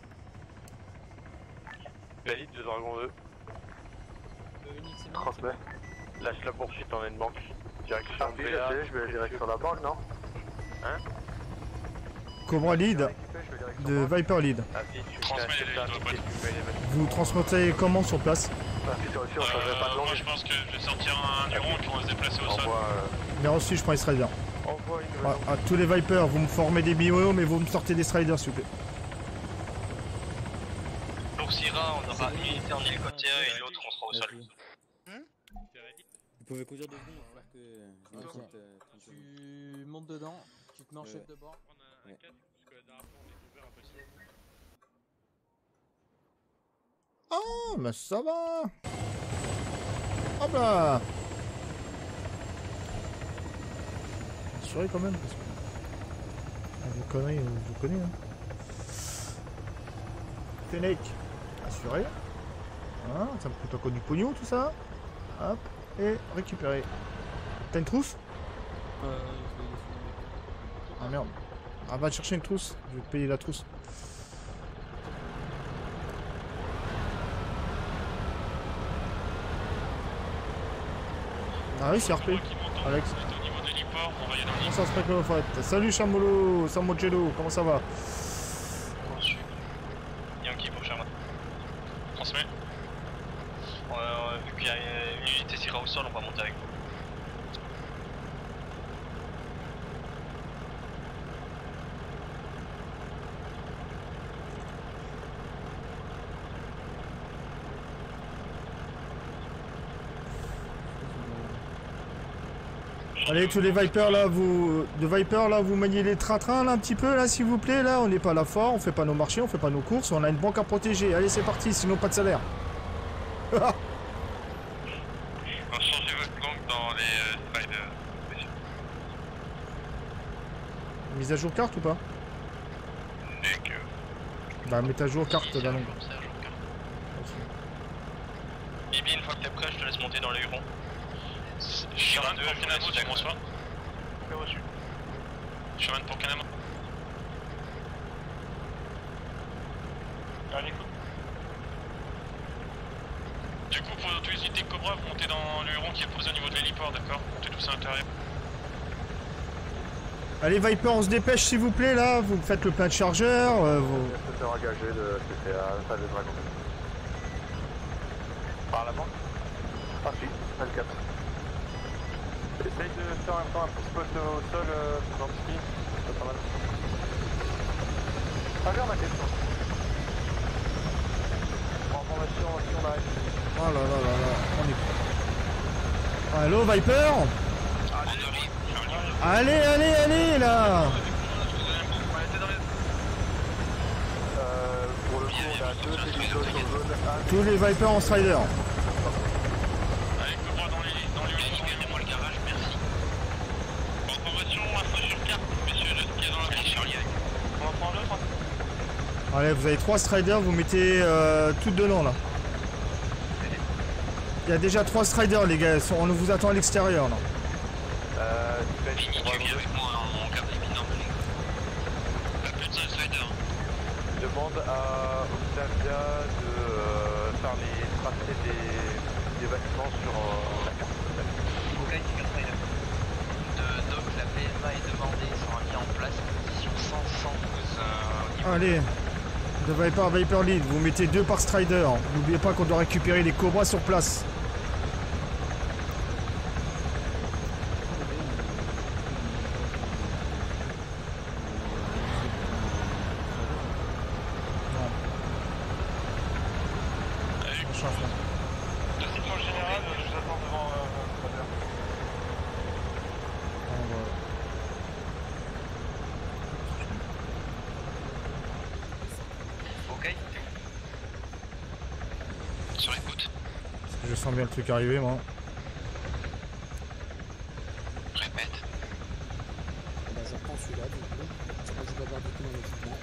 [SPEAKER 13] Valide de Dragon 2. Transmet. Lâche la poursuite, on a une banque. Direction BA. Je vais direction la banque, non? Hein?
[SPEAKER 1] Cobra lead de Viper lead. Vous transmettez comment sur place?
[SPEAKER 4] Moi je pense que je vais sortir un Huron qui va se déplacer au sol.
[SPEAKER 1] Bien reçu, je prends les striders. À tous les Vipers, vous me formez des bio, mais vous me sortez des striders s'il vous plaît.
[SPEAKER 6] Pour Syrah, on aura une unité en hélicoptère et l'autre on sera au sol.
[SPEAKER 11] Vous pouvez conduire 2 secondes, alors que...
[SPEAKER 2] Tu montes dedans, tu te mets en chef de bord.
[SPEAKER 4] On a un 4 parce que la dernière fois on est ouvert un peu si.
[SPEAKER 1] Ah, mais ça va. Hop là. Assurez quand même parce que... Ah, vos conneries, vous connaissez hein. Fennec, assuré. Hein, ça me coûte encore du pognon tout ça. Hop, et récupérer. T'as une trousse? Ah merde. Ah va te chercher une trousse, je vais te payer la trousse. Ah oui, c'est RP. Alex. Comment ça se passe en fait? Salut Chamolo, Samocello, comment ça va?
[SPEAKER 9] Yankee pour Sherman. Transmet. Vu qu'il y a une unité tirée au sol, on va monter avec vous.
[SPEAKER 1] Allez, tous les Vipers là, vous maniez les trains là un petit peu là, s'il vous plaît. Là, on n'est pas là fort, on fait pas nos marchés, on fait pas nos courses, on a une banque à protéger. Allez, c'est parti, sinon pas de salaire.
[SPEAKER 4] On change votre gang dans les slides.
[SPEAKER 1] Mise à jour carte ou pas? Bah, mets à jour carte là, non.
[SPEAKER 9] Bibi, une fois que t'es prêt, je te laisse monter dans les hurons. Sherman pour Kanamo, tu reçois? Bien reçu. Sherman pour Kanamo. Allez, écoute. Du coup, pour tous les unités Cobra, vous montez dans le huron qui est posé au niveau de l'héliport, d'accord? Montez tous à l'intérieur.
[SPEAKER 1] Allez, Viper, on se dépêche s'il vous plaît là, vous faites le plein de chargeurs. Vous...
[SPEAKER 13] Secteur engagé de CCA, salle des dragons. Par la banque? Parti, 24. Essaye de faire en même temps un petit spot au sol dans le ski, c'est pas mal. Pas bien ma question. En formation, si on arrive.
[SPEAKER 1] Oh là là là là, on est... Allo Viper? Allez, allez, allez là!
[SPEAKER 13] Pour le coup, on a deux télévisions sur zone A.
[SPEAKER 1] Tous les Vipers en strider. Allez, vous avez 3 striders, vous mettez toutes dedans là. Il y a déjà 3 striders les gars, on vous attend à l'extérieur là.
[SPEAKER 9] Tu viens avec moi en garde éminente. Plus de 5 sliders.
[SPEAKER 13] Demande à Octavia de faire les tracés des bâtiments sur la carte.
[SPEAKER 9] Ok, tu viens de Doc, la PMA est demandée, ils seront mis en place en position 112.
[SPEAKER 1] Allez, de Viper Lead, vous mettez 2 par strider. N'oubliez pas qu'on doit récupérer les cobras sur place. Je sens bien le truc arriver moi.
[SPEAKER 9] Répète.
[SPEAKER 21] Bah je reprends celui-là du coup. Je crois que je dois avoir du tout dans l'équipement.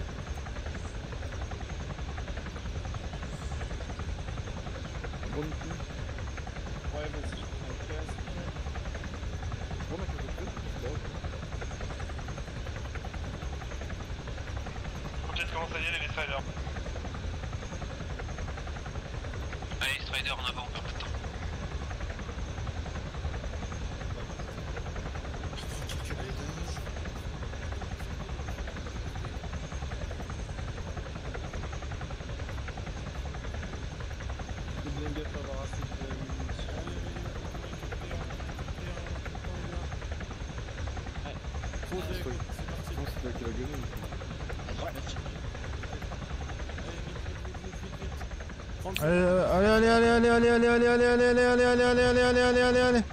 [SPEAKER 15] Bon coup. Ouais vas-y, je prends le casque. Bon mec, je vais
[SPEAKER 12] Faut peut-être commencer à y aller les striders.
[SPEAKER 9] Allez, strider en avant, on perd pas de temps.
[SPEAKER 16] Fais bien gaffe à avoir assez de munitions.
[SPEAKER 15] C'est toi qui va gueuler.
[SPEAKER 1] Allez, allez, allez, allez, allez, allez, allez, allez, allez, allez, allez, allez, allez, allez, allez, allez, allez.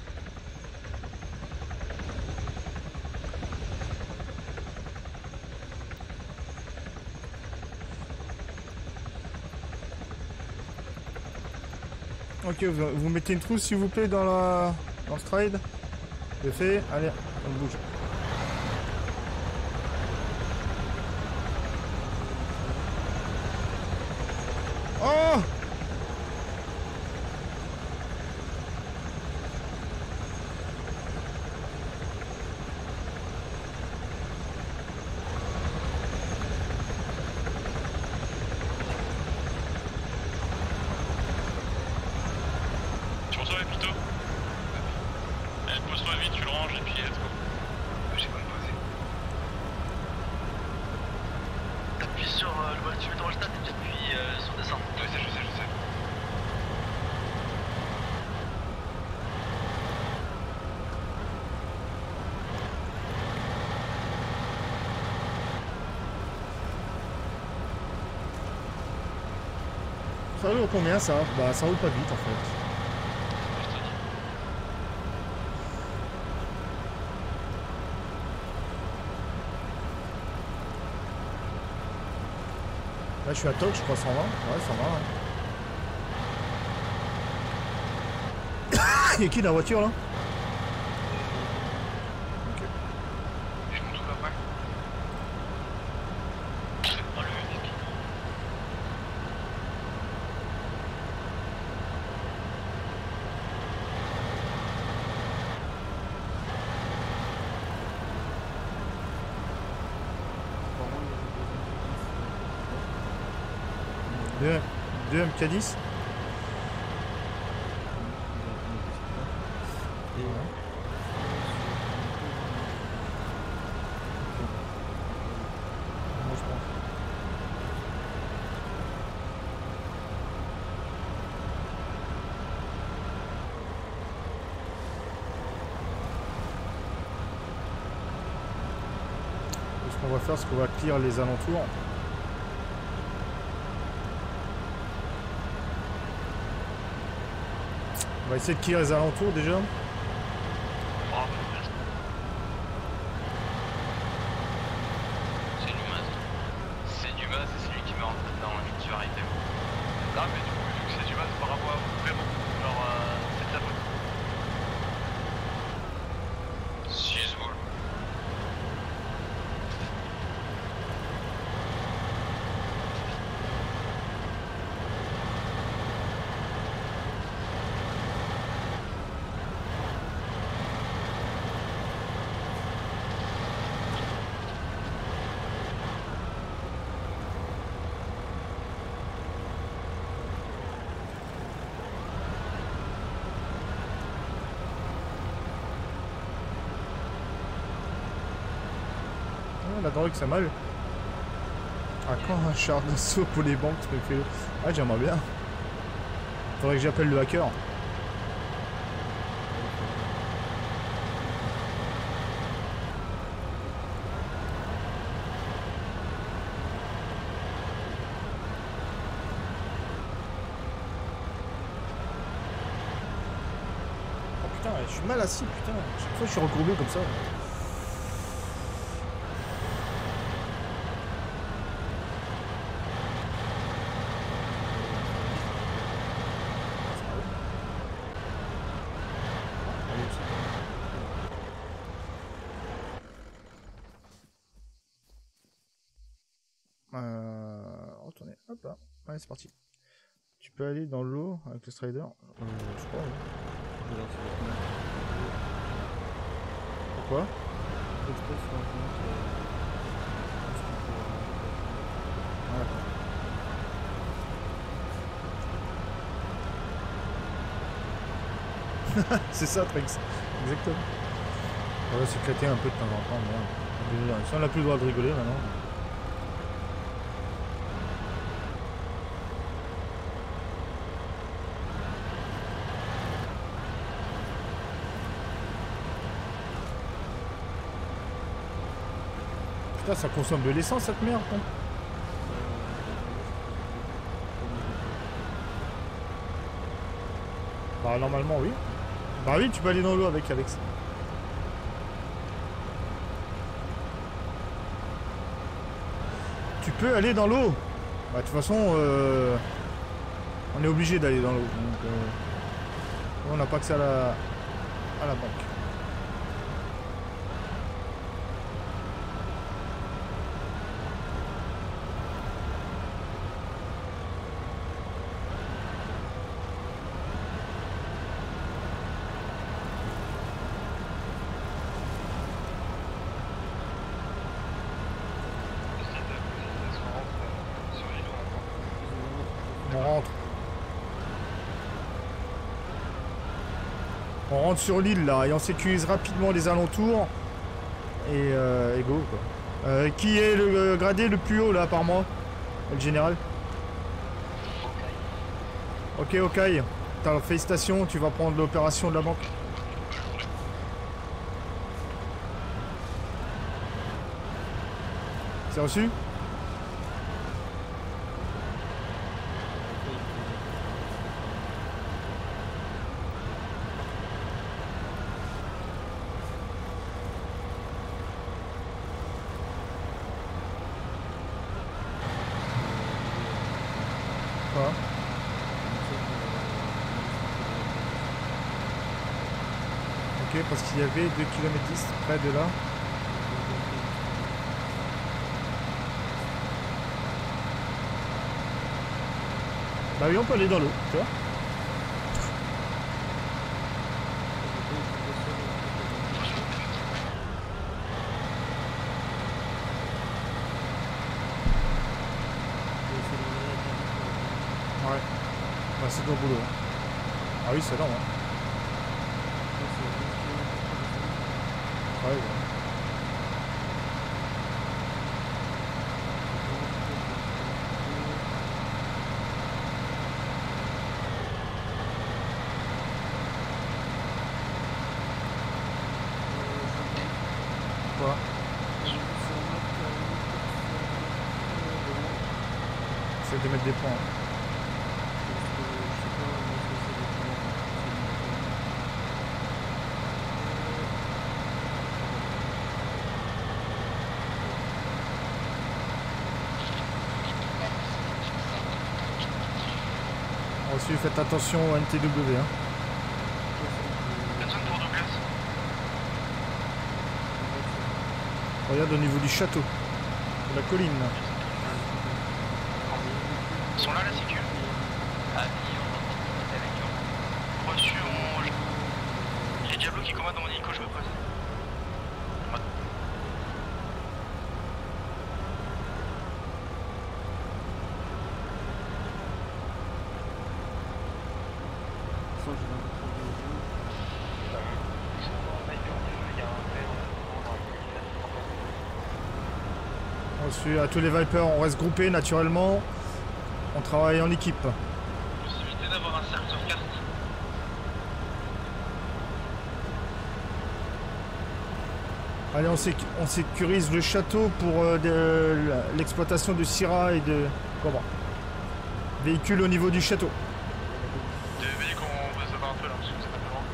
[SPEAKER 1] Ok, vous mettez une trousse s'il vous plaît dans le stride. C'est fait, allez, on bouge. Oh!
[SPEAKER 4] Tu reçois plutôt? Pose-toi vite, tu le ranges et puis let's go. J'ai pas me poser.
[SPEAKER 6] T'appuies sur le bras, tu mets dans le stade et tu appuies sur descendre.
[SPEAKER 4] Ouais, je sais.
[SPEAKER 1] Ça roule combien ça? Bah ça roule pas vite en fait. Là je suis à Toc, je crois 120. Ouais, ça va. Ouais. Il y a qui dans la voiture là? Ok.
[SPEAKER 4] Je monte tout après. Dans le débit.
[SPEAKER 1] Deux MK10. Ce qu'on va faire, c'est qu'on va clear les alentours. On va essayer de clear les alentours déjà.
[SPEAKER 9] C'est du masque. C'est du masque, c'est celui qui me rentre dedans, je suis arrêté. Non mais du coup, vu que c'est du masque par rapport à vous, vraiment, genre c'est de la faute. She's wool.
[SPEAKER 1] La drogue ça mal. Ah quand un char d'assaut pour les banques me fait... Ah j'aimerais bien. Faudrait que j'appelle le hacker. Oh putain, je suis mal assis putain. Chaque fois je suis recourbé comme ça. Retourner, hop là, allez c'est parti. Tu peux aller dans l'eau avec le strider, je crois. Oui. Pourquoi? C'est ça Trex, exactement. On va s'éclater un peu de temps en temps, mais si on n'a plus le droit de rigoler maintenant. Putain, ça consomme de l'essence cette merde, hein. Bah normalement oui. Bah oui, tu peux aller dans l'eau avec Alex. Tu peux aller dans l'eau. Bah de toute façon, on est obligé d'aller dans l'eau. Donc, On n'a pas accès à la banque. On rentre. On rentre sur l'île là et on sécurise rapidement les alentours. Et go quoi. Qui est le gradé le plus haut là par moi? Le général. Ok, Okai. T'as félicitations, tu vas prendre l'opération de la banque. C'est reçu? Quoi? Ok, parce qu'il y avait 2 km 10 près de là. Bah oui, on peut aller dans l'eau, tu vois. Ouais. Bah c'est ton boulot. Ah oui, c'est long, hein. Ouais, ouais. Quoi? C'est de mettre des points. Ensuite, faites attention au NTW. Hein.
[SPEAKER 18] Personne pour Douglas.
[SPEAKER 1] Regarde au niveau du château, de la colline. Là.
[SPEAKER 18] Ils sont là, la sécu. Reçu, j'ai Diablo qui commande dans mon hélico, je me pose.
[SPEAKER 1] Ensuite, à tous les Vipers, on reste groupés naturellement. On travaille en équipe.
[SPEAKER 18] Possibilité d'avoir un cercle sur carte.
[SPEAKER 1] Allez, on sécurise le château pour l'exploitation de Syrah et de Cobra. Véhicule au niveau du château.
[SPEAKER 18] Des véhicules, on va savoir un peu là, parce que vous êtes un peu loin.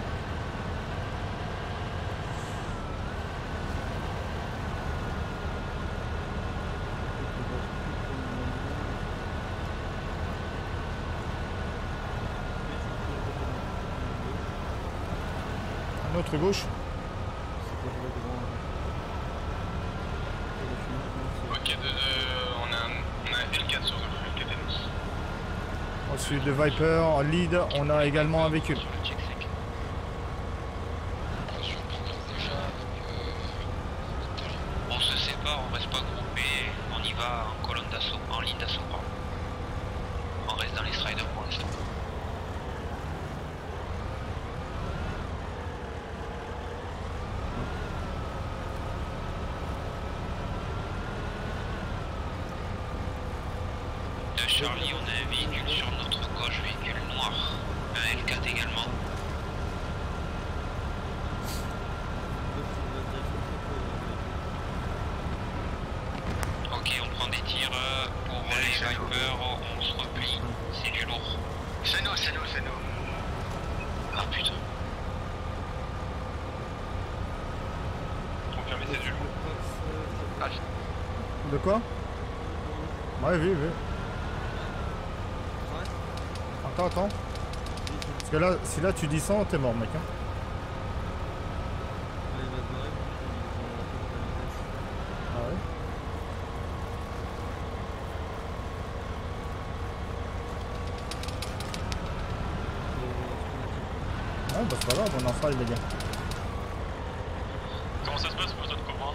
[SPEAKER 1] À notre gauche.
[SPEAKER 18] Ok, on a un L4 sur le L4 N.
[SPEAKER 1] Ensuite, le Viper en lead, on a également un véhicule.
[SPEAKER 3] On se sépare, on reste pas groupé, on y va en colonne d'assaut, en ligne d'assaut, pardon. On reste dans les striders pour l'instant. De Charlie, on a un véhicule sur notre gauche, véhicule noir. Un L4 également. Ok, on prend des tirs pour les Vipers, on se replie, c'est du lourd.
[SPEAKER 18] C'est nous.
[SPEAKER 3] Ah putain.
[SPEAKER 12] Confirmé, c'est du lourd.
[SPEAKER 18] Ah,
[SPEAKER 1] De quoi? Ouais, oui. Attends. Parce que là, si là tu dis 100, t'es mort, mec. Hein. Ah ouais. Ouais, bah c'est pas grave, on en fera les dégâts.
[SPEAKER 12] Comment ça se passe pour votre Cobra?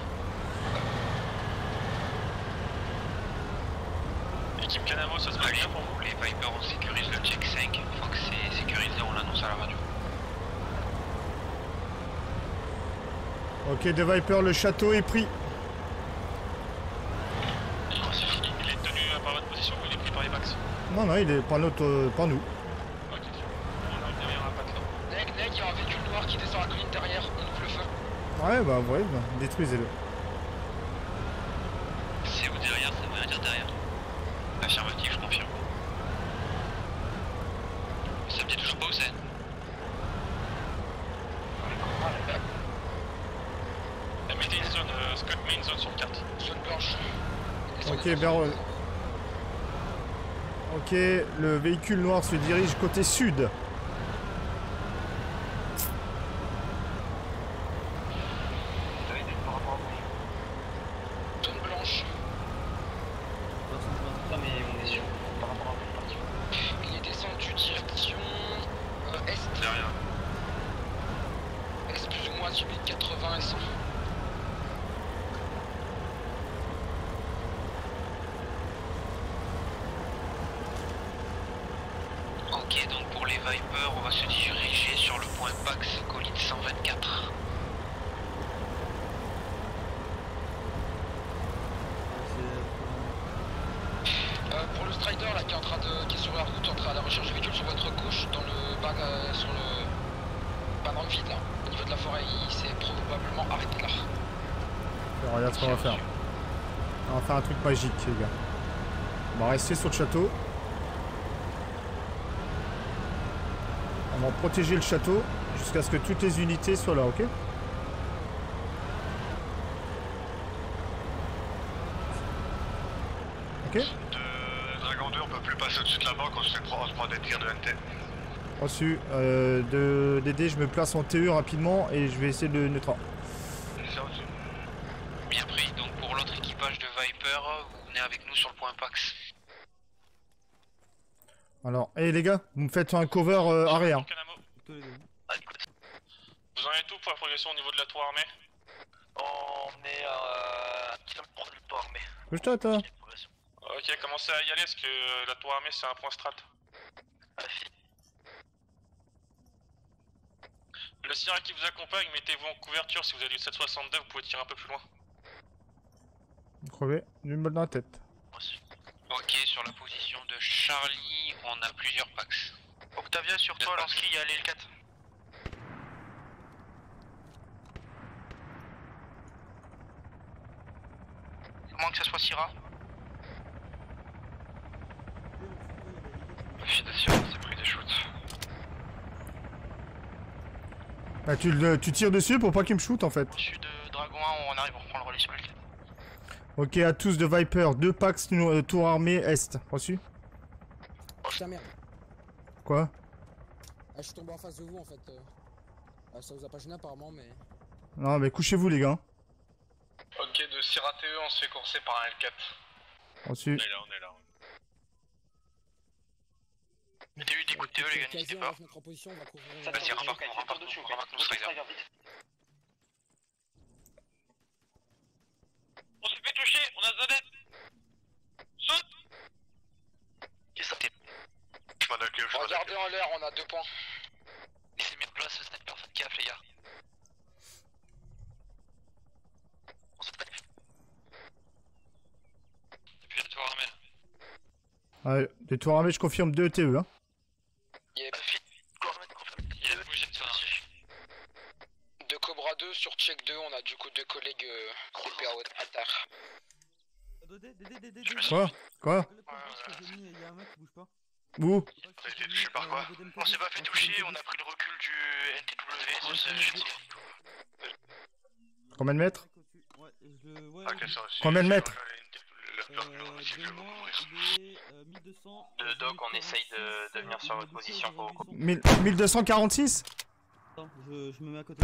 [SPEAKER 12] Équipe Canamo, ça se passe bien pour vous?
[SPEAKER 18] Les Vipers, on sécurise le check 5. Une fois que c'est sécurisé, on l'annonce à la radio.
[SPEAKER 1] Ok, de Viper, le château est pris.
[SPEAKER 12] C'est fini. Il est tenu par votre position ou il est pris par les Max?
[SPEAKER 1] Non, non, il est pas notre, pas nous.
[SPEAKER 12] Ok, on arrive derrière un patte là.
[SPEAKER 18] Neg, il y a un véhicule noir qui descend la colline derrière, on ouvre le feu.
[SPEAKER 1] Ouais, bah, détruisez-le.
[SPEAKER 18] Si vous derrière, ça veut rien dire derrière. Affirmatif, je confirme. Ça me dit toujours pas où c'est.
[SPEAKER 12] Mettez une zone, Scott met une zone sur le carte.
[SPEAKER 18] Zone blanche.
[SPEAKER 1] Ok, Berrol. Ok, le véhicule noir se dirige côté sud.
[SPEAKER 18] Zone blanche. Non mais on est sûr par rapport à votre partie. Il est descendu direction est.
[SPEAKER 12] Derrière.
[SPEAKER 18] Est plus ou moins suivi de 80 et 100. Ok, donc pour les Vipers, on va se diriger sur le point Pax, colline 124. Pour le Strider là qui est en train de, qui est sur la route, en train de la recherche de véhicule sur votre gauche, dans le bas, sur le, pas dans le vide là, au niveau de la forêt, il s'est probablement arrêté là.
[SPEAKER 1] Alors, regarde ce qu'on va faire. On va faire un truc magique, les gars. On va rester sur le château. On va protéger le château jusqu'à ce que toutes les unités soient là, ok? Ok?
[SPEAKER 18] De Dragon 2, on peut plus passer au-dessus de la banque, on se prend des tirs de NT.
[SPEAKER 1] Reçu. De Dédé, je me place en TE rapidement et je vais essayer de neutraliser.
[SPEAKER 18] Bien pris, donc pour l'autre équipage de Viper, vous venez avec nous sur le point Pax.
[SPEAKER 1] Alors, les gars, vous me faites un cover arrière.
[SPEAKER 12] Vous en êtes où pour la progression au niveau de la tour armée?
[SPEAKER 6] On est à 1 km du tour armée.
[SPEAKER 1] Bouge-toi, toi.
[SPEAKER 12] Ok, commencez à y aller parce que la tour armée c'est un point strat. Le Sierra qui vous accompagne, mettez-vous en couverture. Si vous avez du 762, vous pouvez tirer un peu plus loin.
[SPEAKER 1] Crevé, d'une balle dans la tête.
[SPEAKER 18] Ok, sur la position de Charlie, on a plusieurs packs. Octavia, sur toi, lorsqu'il y a l'L4. À moins que ça soit Syrah.
[SPEAKER 6] Officier de Syrah, c'est pris des shoots.
[SPEAKER 1] Bah, tu tires dessus pour pas qu'il me shoot en fait.
[SPEAKER 18] Au-dessus de Dragon 1, on arrive, on reprend le relais sur L4.
[SPEAKER 1] Ok, à tous de Viper, 2 packs tour armée est. Reçu?
[SPEAKER 21] Putain, merde.
[SPEAKER 1] Quoi?
[SPEAKER 21] Ah, je suis tombé en face de vous en fait. Ça vous a pas gêné apparemment, mais.
[SPEAKER 1] Non, mais couchez-vous, les gars.
[SPEAKER 12] Ok, de Sierra TE, on se fait courser par un L4.
[SPEAKER 1] Reçu.
[SPEAKER 12] On est là.
[SPEAKER 18] Mettez eu des coups de TE, les gars, n'hésitez pas. Vas-y, rembarque nous, Strider.
[SPEAKER 12] On s'est fait toucher, on a Zadet. Saute.
[SPEAKER 18] Je m'en occupe, regardez en l'air, on a 2 points. Laissez mis en place le sniper, faites gaffe les gars. On se tape. Depuis la tour armée.
[SPEAKER 1] Ouais, des tours armées, je confirme 2 TE. Hein.
[SPEAKER 18] Il y a bougé de ça. De Cobra 2 sur check 2, on a du coup 2 collègues groupés à terre.
[SPEAKER 1] Quoi?
[SPEAKER 7] Il y a un mec qui bouge pas.
[SPEAKER 1] Où?
[SPEAKER 18] Je sais pas quoi. On s'est pas fait toucher, on a pris le recul du NTW.
[SPEAKER 1] Combien de mètres?
[SPEAKER 7] Ouais,
[SPEAKER 1] Combien de mètres?
[SPEAKER 9] De Doc, on essaye de venir sur votre position pour vous.
[SPEAKER 1] 1246.
[SPEAKER 7] Attends, je me mets à côté.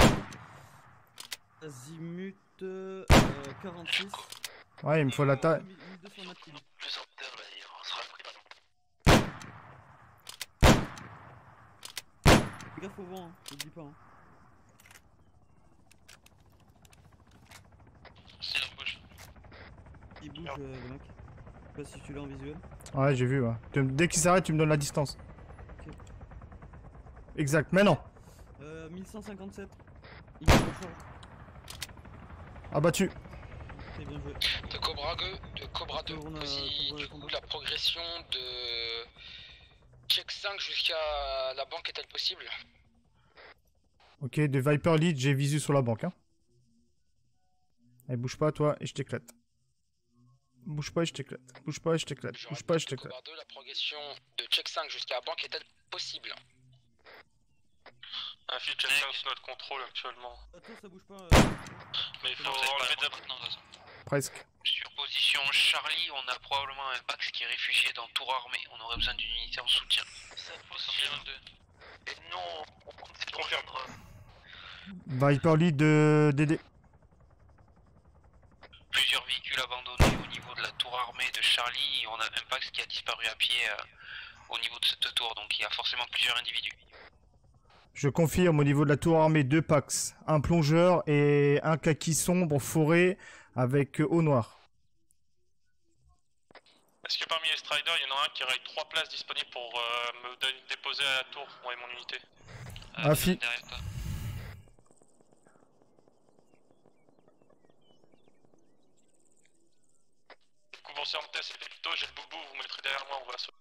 [SPEAKER 7] Azimut 46.
[SPEAKER 1] Ouais, il me faut la taille.
[SPEAKER 7] 1200 mètres.
[SPEAKER 6] Plusieurs terres là, on sera pris dans
[SPEAKER 7] Fais gaffe au vent, hein. Je te dis pas. Hein. Il bouge le mec. Je sais pas si tu l'as en visuel.
[SPEAKER 1] Ouais, j'ai vu, ouais. Dès qu'il s'arrête, tu me donnes la distance.
[SPEAKER 7] Ok.
[SPEAKER 1] Exact, maintenant.
[SPEAKER 7] 1157. Il est en charge.
[SPEAKER 1] Abattu.
[SPEAKER 7] Ok, bien joué.
[SPEAKER 5] De Cobra 2, vas-y, du coup la progression de check 5 jusqu'à la banque est-elle possible?
[SPEAKER 1] Ok, de Viper Lead, j'ai visu sur la banque. Hein. Allez, bouge pas toi et je t'éclate. Bouge pas et je t'éclate. Bouge pas et je t'éclate. Bouge pas et je t'éclate.
[SPEAKER 5] Cobra 2, la progression de check 5 jusqu'à la banque est-elle possible?
[SPEAKER 12] Un fil check 5 sous notre contrôle actuellement.
[SPEAKER 7] Attends, ça bouge pas.
[SPEAKER 12] Mais il faut enlever de
[SPEAKER 3] maintenant, de toute façon.
[SPEAKER 1] Presque.
[SPEAKER 3] Sur position Charlie, on a probablement un Pax qui est réfugié dans tour armé. On aurait besoin d'une unité en soutien.
[SPEAKER 6] position. Et non, on confirme.
[SPEAKER 1] Viper Lead de DD.
[SPEAKER 3] Plusieurs véhicules abandonnés au niveau de la tour armée de Charlie. Et on a un Pax qui a disparu à pied au niveau de cette tour. Donc il y a forcément plusieurs individus.
[SPEAKER 1] Je confirme au niveau de la tour armée 2 Pax. Un plongeur et un kaki sombre forêt avec eau noire.
[SPEAKER 12] Est-ce que parmi les striders, il y en a un qui aurait 3 places disponibles pour me déposer à la tour, moi et mon unité?
[SPEAKER 1] Afi.
[SPEAKER 12] Convention de test, c'est plutôt, j'ai le boubou, vous mettrez derrière moi, on va se...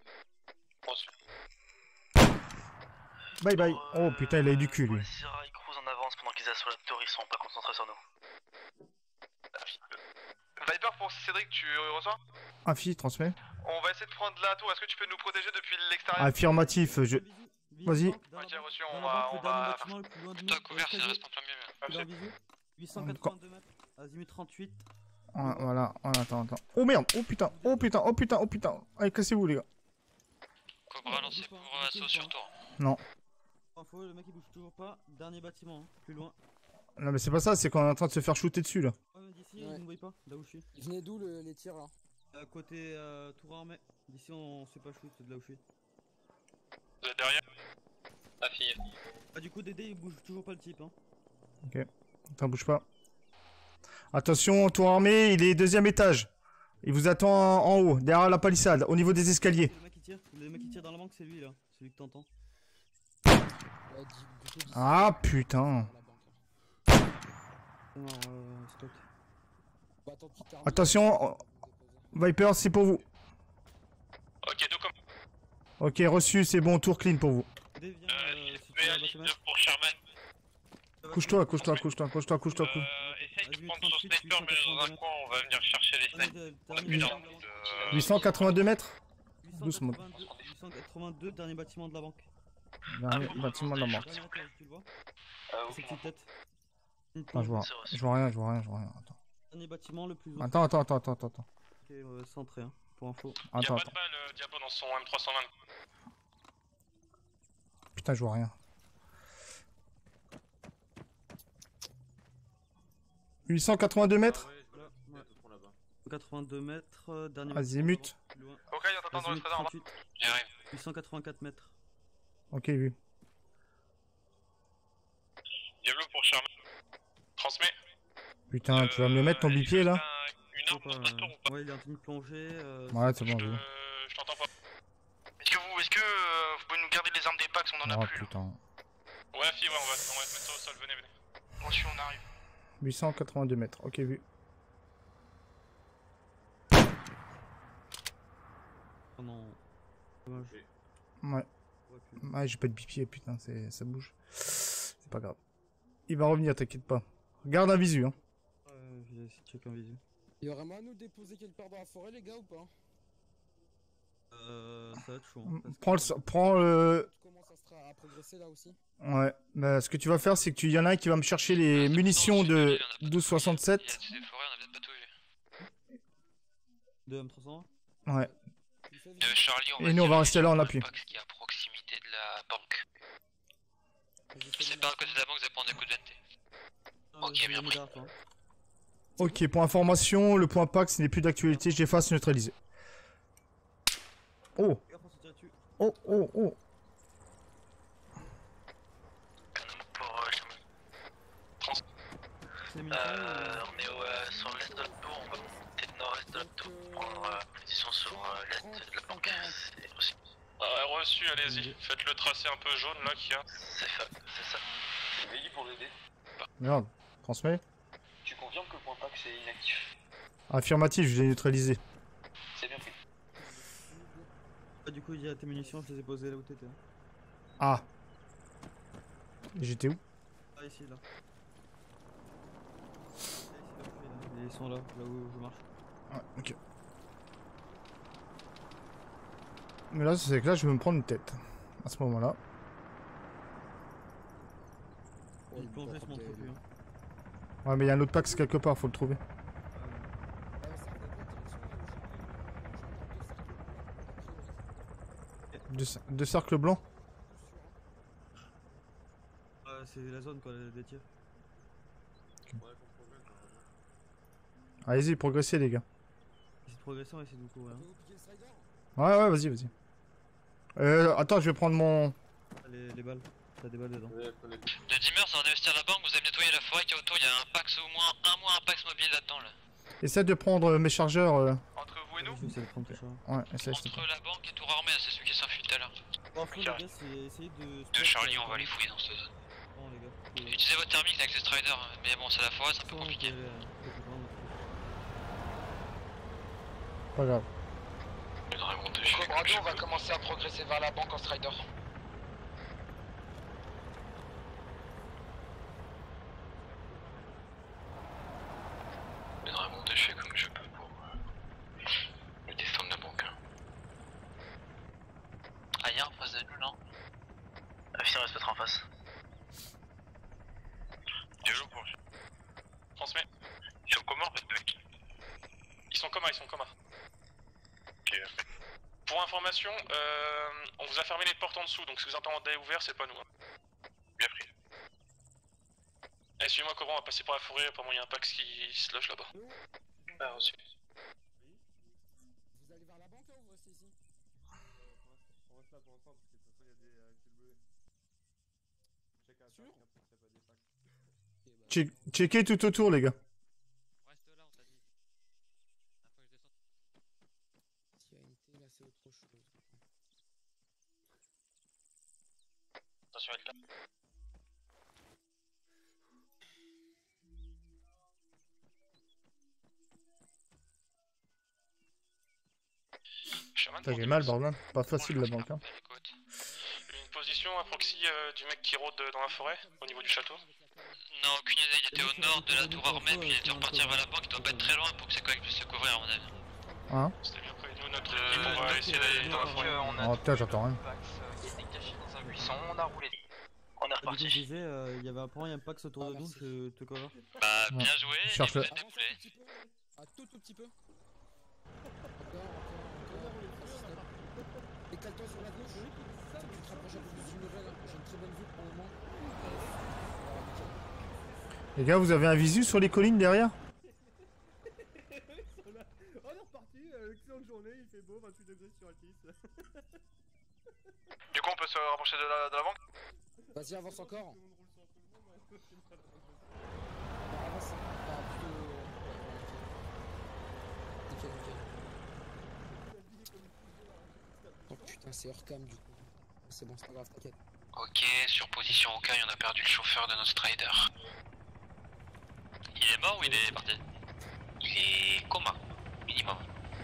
[SPEAKER 1] Bye bye. Oh putain, il a eu du cul lui.
[SPEAKER 6] Les Sierra, ils cruisent en avance pendant qu'ils assaut la tour, ils sont pas concentrés sur nous.
[SPEAKER 12] Viper pour Cédric, tu reçois?
[SPEAKER 1] Afi, transmets.
[SPEAKER 12] On va essayer de prendre la tour, est-ce que tu peux nous protéger depuis l'extérieur?
[SPEAKER 1] Affirmatif, je... Vas-y.
[SPEAKER 12] Ok, reçu, on va...
[SPEAKER 3] Toi couvert, c'est reste en plein milieu.
[SPEAKER 7] 882 mètres, azimut 38.
[SPEAKER 1] Voilà, attends. Oh merde, oh putain. Allez, cassez-vous les gars.
[SPEAKER 3] Cobra lancé pour assaut sur tour.
[SPEAKER 1] Non.
[SPEAKER 7] Info, le mec il bouge toujours pas. Dernier bâtiment, hein. Plus loin.
[SPEAKER 1] Non mais c'est pas ça, c'est qu'on est en train de se faire shooter dessus là.
[SPEAKER 7] Ouais, mais d'ici, il ne voit pas, là où je suis.
[SPEAKER 21] Ils venaient d'où les tirs là?
[SPEAKER 7] Côté tour armée. D'ici on se fait pas shoot, c'est de là où je suis.
[SPEAKER 12] Vous êtes derrière?
[SPEAKER 3] La fille.
[SPEAKER 7] Ah du coup Dédé il bouge toujours pas le type hein.
[SPEAKER 1] Ok. Attends, bouge pas. Attention, tour armé, il est 2ème étage. Il vous attend en haut, derrière la palissade, au niveau des escaliers.
[SPEAKER 7] Le mec qui tire dans la banque c'est lui là, c'est lui que t'entends.
[SPEAKER 1] Ah putain. Attention, Viper, c'est pour vous.
[SPEAKER 12] Ok, donc comme...
[SPEAKER 1] Ok, reçu, c'est bon, tour clean pour vous.
[SPEAKER 12] Pour Sherman.
[SPEAKER 1] Couche-toi.
[SPEAKER 12] Essaye de prendre son sniper, mais dans un coin, on va venir chercher les snipers. On a plus d'armes.
[SPEAKER 1] 882 mètres. Doucement.
[SPEAKER 7] 882, dernier bâtiment de la banque.
[SPEAKER 1] Dernier bâtiment de la banque.
[SPEAKER 7] Tu le vois? C'est petite tête.
[SPEAKER 1] Ah, je vois rien. Attends.
[SPEAKER 7] Dernier bâtiment le plus haut.
[SPEAKER 1] Attends.
[SPEAKER 7] Ok, centré hein, pour info.
[SPEAKER 12] Y'a pas de balle, Diabo, dans son M320.
[SPEAKER 1] Putain, je vois rien. 882 mètres.
[SPEAKER 7] 82 mètres, dernier
[SPEAKER 1] Azimut.
[SPEAKER 12] Ok, il y a t'attend dans le trésor là.
[SPEAKER 3] J'arrive.
[SPEAKER 7] 884 mètres.
[SPEAKER 1] Ok, vu.
[SPEAKER 12] Diablo pour Sherman. Transmets.
[SPEAKER 1] Putain, tu vas me le mettre ton bipied là?
[SPEAKER 12] Une arme dans ta tour ou pas?
[SPEAKER 7] Ouais, il est en train de plonger.
[SPEAKER 1] Ouais, c'est bon, vu.
[SPEAKER 12] Je t'entends pas.
[SPEAKER 18] Est-ce que vous pouvez nous garder les armes des packs, on en a
[SPEAKER 1] Oh
[SPEAKER 18] plus
[SPEAKER 1] putain.
[SPEAKER 12] Ouais, fille, ouais, on va se mettre ça au sol, venez.
[SPEAKER 18] Reçu, on arrive.
[SPEAKER 1] 882 mètres, ok, vu.
[SPEAKER 7] Oh non. Dommage.
[SPEAKER 1] Ouais, j'ai pas de bipied, putain, ça bouge. C'est pas grave. Il va revenir, t'inquiète pas. Regarde un visu, hein.
[SPEAKER 7] J'ai essayé de checker un visu.
[SPEAKER 21] Il y aurait moyen de nous déposer quelque part dans la forêt, les gars, ou pas?
[SPEAKER 7] Ça va être chaud. Hein,
[SPEAKER 1] Prends le...
[SPEAKER 21] Tu commences à progresser là aussi?
[SPEAKER 1] Ouais, bah ce que tu vas faire, c'est que y en a un qui va me chercher les munitions de 1267.
[SPEAKER 7] De M300.
[SPEAKER 1] Ouais.
[SPEAKER 3] Charlie, on va
[SPEAKER 1] Et nous on va
[SPEAKER 3] diriger
[SPEAKER 1] rester là en
[SPEAKER 3] sur le
[SPEAKER 1] appui.
[SPEAKER 3] Pax qui est à proximité de la banque. C'est pas à côté de la banque, vous allez prendre des coups de VNT. Ok, bien pris.
[SPEAKER 1] Ok, pour information, le point Pax n'est plus d'actualité, j'efface neutralisé. Oh. Oh, oh, oh.
[SPEAKER 6] On est sur l'est de la tour, on va monter nord-est de la tour pour prendre position sur l'est de la banque. C'est possible.
[SPEAKER 12] Reçu, allez-y. Faites le tracé un peu jaune là qu'il y a.
[SPEAKER 6] C'est ça.
[SPEAKER 12] Veillez pour l'aider.
[SPEAKER 1] Merde, transmets.
[SPEAKER 6] Tu confirmes que le point Pax est inactif?
[SPEAKER 1] Affirmatif, je l'ai neutralisé.
[SPEAKER 6] C'est bien pris.
[SPEAKER 7] Ah, du coup, il y a tes munitions, je les ai posées là où t'étais.
[SPEAKER 1] Ah. J'étais où?
[SPEAKER 7] Ah, ici, là. Ils sont là où je marche.
[SPEAKER 1] Ouais, ok. Mais là, c'est que là, je vais me prendre une tête. À ce moment-là.
[SPEAKER 7] Il plongeait se montre plus. Hein.
[SPEAKER 1] Ouais, mais il y a un autre Pax quelque part, faut le trouver. Deux cercles blancs.
[SPEAKER 7] C'est la zone quoi, des tirs.
[SPEAKER 1] Allez-y, progressez les gars.
[SPEAKER 7] Essaye de progresser, on essaie de courir.
[SPEAKER 1] Ouais, vas-y, vas-y. Attends, je vais prendre mon...
[SPEAKER 7] Les balles, t'as des balles dedans.
[SPEAKER 3] De Dimmer, ça va investir la banque, vous avez nettoyé la forêt qui est autour, il y a un Pax au moins, un Pax mobile là-dedans là.
[SPEAKER 1] Essaie de prendre mes chargeurs.
[SPEAKER 12] Entre vous et nous?
[SPEAKER 7] J'essaie de prendre tes charges.
[SPEAKER 1] Ouais, essaie.
[SPEAKER 3] Entre la banque et Tour Armée, c'est celui qui s'enfuit tout à l'heure.
[SPEAKER 7] Les gars, c'est essayer de...
[SPEAKER 3] De Charlie, on va les fouiller dans cette zone.
[SPEAKER 7] Non les gars.
[SPEAKER 3] Utilisez votre thermique avec les striders, mais bon, c'est la forêt, c'est un peu compliqué.
[SPEAKER 1] Pas grave.
[SPEAKER 5] Cobra 2, on va commencer à progresser vers la banque en strider.
[SPEAKER 18] Je vais remonter, je fais comme je peux pour me défendre la banque.
[SPEAKER 3] Ah, y'a en face de nous, non?
[SPEAKER 6] Affiné reste peut-être en face.
[SPEAKER 12] Diallo pour. Transmets.
[SPEAKER 18] Ils sont comment, respect?
[SPEAKER 12] Ils sont coma.
[SPEAKER 18] Ok.
[SPEAKER 12] Pour information, on vous a fermé les portes en dessous, donc si vous entendez ouvert, c'est pas nous. Hein.
[SPEAKER 18] Bien pris.
[SPEAKER 12] Eh, suivez-moi, Cobra, on va passer par la forêt, apparemment il y a un Pax qui se loge là-bas.
[SPEAKER 18] Ah, reçu.
[SPEAKER 21] Vous allez vers la banque là ou vous restez ici?
[SPEAKER 17] On reste là pour l'instant parce que de toute façon il y a des QLB. Check à
[SPEAKER 21] Sûr?
[SPEAKER 1] Checkez tout autour les gars.
[SPEAKER 21] Reste là, on t'a dit. S'il y a une T là, c'est autre chose.
[SPEAKER 6] Attention à être là.
[SPEAKER 1] Putain, j'ai mal bordel. Pas facile la banque hein.
[SPEAKER 12] Une position à proxy du mec qui rôde dans la forêt, au niveau du château?
[SPEAKER 3] Non, aucune idée, il était au nord de la Tour Armée, puis il a dû repartir vers la banque, il doit pas être très loin pour que ses collègues puissent se couvrir à mon avis.
[SPEAKER 1] Hein?
[SPEAKER 12] C'était bien prévenu, notre équipe, on va essayer d'aller dans la forêt.
[SPEAKER 1] Oh putain, j'entends rien.
[SPEAKER 6] Il était caché dans un buisson, on a roulé. On est
[SPEAKER 7] Du coup,
[SPEAKER 6] reparti.
[SPEAKER 7] je disais, il y avait apparemment un Pax autour de nous, je te cover.
[SPEAKER 3] Bah, bien joué, et vous
[SPEAKER 1] Cherche-le.
[SPEAKER 3] êtes déboulé.
[SPEAKER 21] Un tout petit peu. Encore. Décale-toi sur la gauche. Tu te rapproches un peu plus du level, j'ai une très bonne vue pour le moment.
[SPEAKER 1] Les gars, vous avez un visu sur les collines derrière?
[SPEAKER 17] On est reparti, excellente journée, il fait beau, 28 degrés sur Altis.
[SPEAKER 18] Du coup, on peut se rapprocher de la banque?
[SPEAKER 21] Vas-y, avance encore. Avance. Nickel. Oh putain, c'est hors cam du coup. C'est bon, c'est pas grave, t'inquiète.
[SPEAKER 3] Ok, sur position au cas, on a perdu le chauffeur de notre strider. Il est mort ou il est parti? Il est coma, minimum.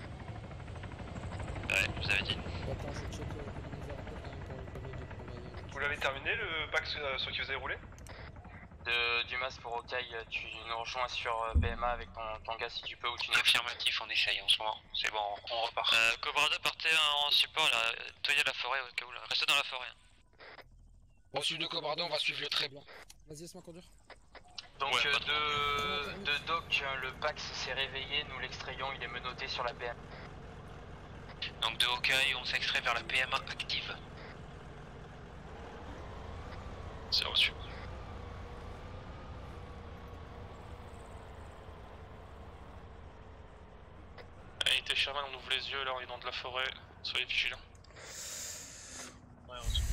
[SPEAKER 3] Ouais, je vous avais dit.
[SPEAKER 21] Attends, je check le communiqué un peu quand même pour le premier du coup.
[SPEAKER 12] Vous l'avez terminé le Pax sur qui vous avez roulé?
[SPEAKER 9] Du Mas pour Okai, tu nous rejoins sur PMA avec ton gars si tu peux ou tu n'es.
[SPEAKER 3] Affirmatif, on échaille en ce moment. C'est bon, on repart. Cobra 2, partez en support là, toyez la forêt au cas où là. Restez dans la forêt.
[SPEAKER 5] Reçu de Cobra 2, on va suivre le trait.
[SPEAKER 21] Vas-y, laisse-moi conduire.
[SPEAKER 9] Donc
[SPEAKER 3] Ouais,
[SPEAKER 9] de Doc le Pax s'est réveillé, nous l'extrayons, il est menotté sur la PM.
[SPEAKER 3] Donc de Hawkeye, on s'extrait vers la PMA active.
[SPEAKER 4] C'est reçu.
[SPEAKER 12] Allez, t'es Sherman, on ouvre les yeux, là on est dans de la forêt, soyez vigilants. Ouais, reçu.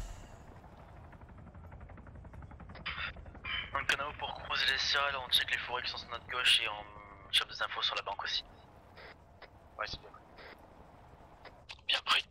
[SPEAKER 6] Un canal pour croiser les céréales, on check les forêts qui sont sur notre gauche et on chope des infos sur la banque aussi. Ouais, c'est bien.
[SPEAKER 3] Bien pris.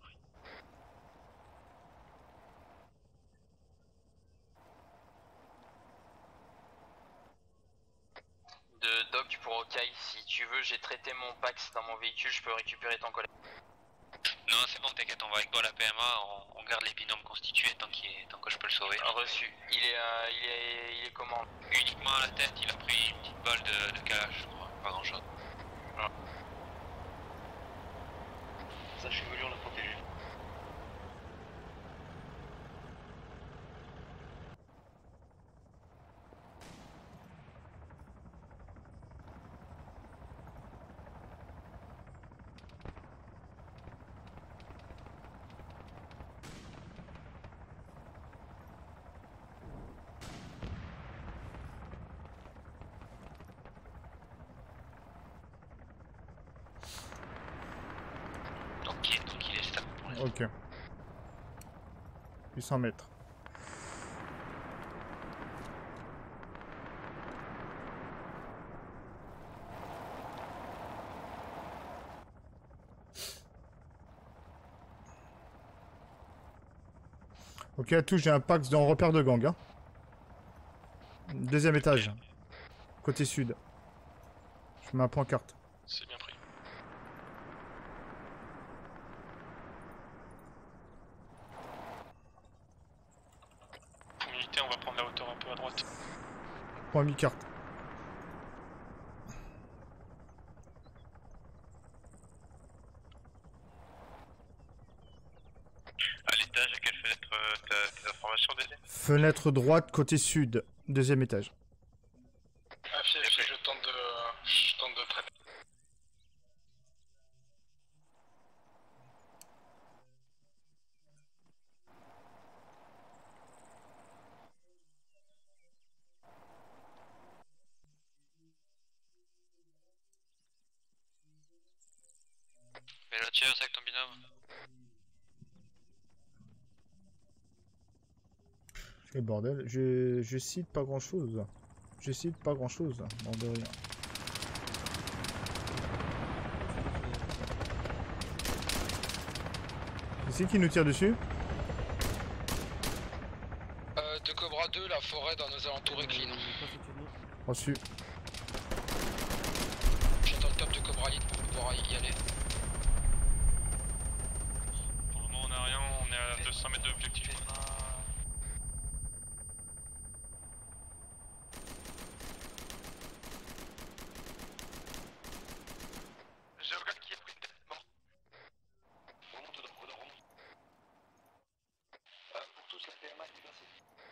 [SPEAKER 9] De Doc pour Hawkeye, si tu veux, j'ai traité mon Pax dans mon véhicule, je peux récupérer ton collègue.
[SPEAKER 3] Non, c'est bon, t'inquiète, on va avec toi à la PMA, on garde les binômes constitués tant que je peux le sauver.
[SPEAKER 9] Reçu. Il est comment?
[SPEAKER 3] Uniquement à la tête, il a pris une petite balle de kalash, je crois, pas grand chose.
[SPEAKER 6] Voilà. Ça, je suis venu, on l'a protégé.
[SPEAKER 3] Donc il est stable pour l'instant.
[SPEAKER 1] Ok. 800 mètres. Ok, à tout, j'ai un Pax dans repère de gang. Hein. Deuxième étage. Côté sud. Je mets un pancarte.
[SPEAKER 12] C'est bien pris. Pour militer, on va prendre la hauteur un peu à droite.
[SPEAKER 1] Point mi-carte.
[SPEAKER 4] À l'étage, à quelle fenêtre t'as tes informations, Dédé?
[SPEAKER 1] Fenêtre droite, côté sud. Deuxième étage.
[SPEAKER 18] Affi, je tente de traiter.
[SPEAKER 3] Mais là, tiens, c'est avec ton binôme.
[SPEAKER 1] Quel bordel. Je cite pas grand chose. Je cite pas grand chose. Bon, de rien. C'est qui nous tire dessus?
[SPEAKER 5] De Cobra 2, la forêt dans nos alentours est clean.
[SPEAKER 1] Reçu.
[SPEAKER 5] J'attends le top de Cobra Lead pour pouvoir y aller.
[SPEAKER 12] Pour le moment, on a rien, on est à 200 mètres de l'objectif.
[SPEAKER 18] J'ai aucun qui est pris de tête mort. Remonte, remonte. Pour tous, la PMA est déplacée.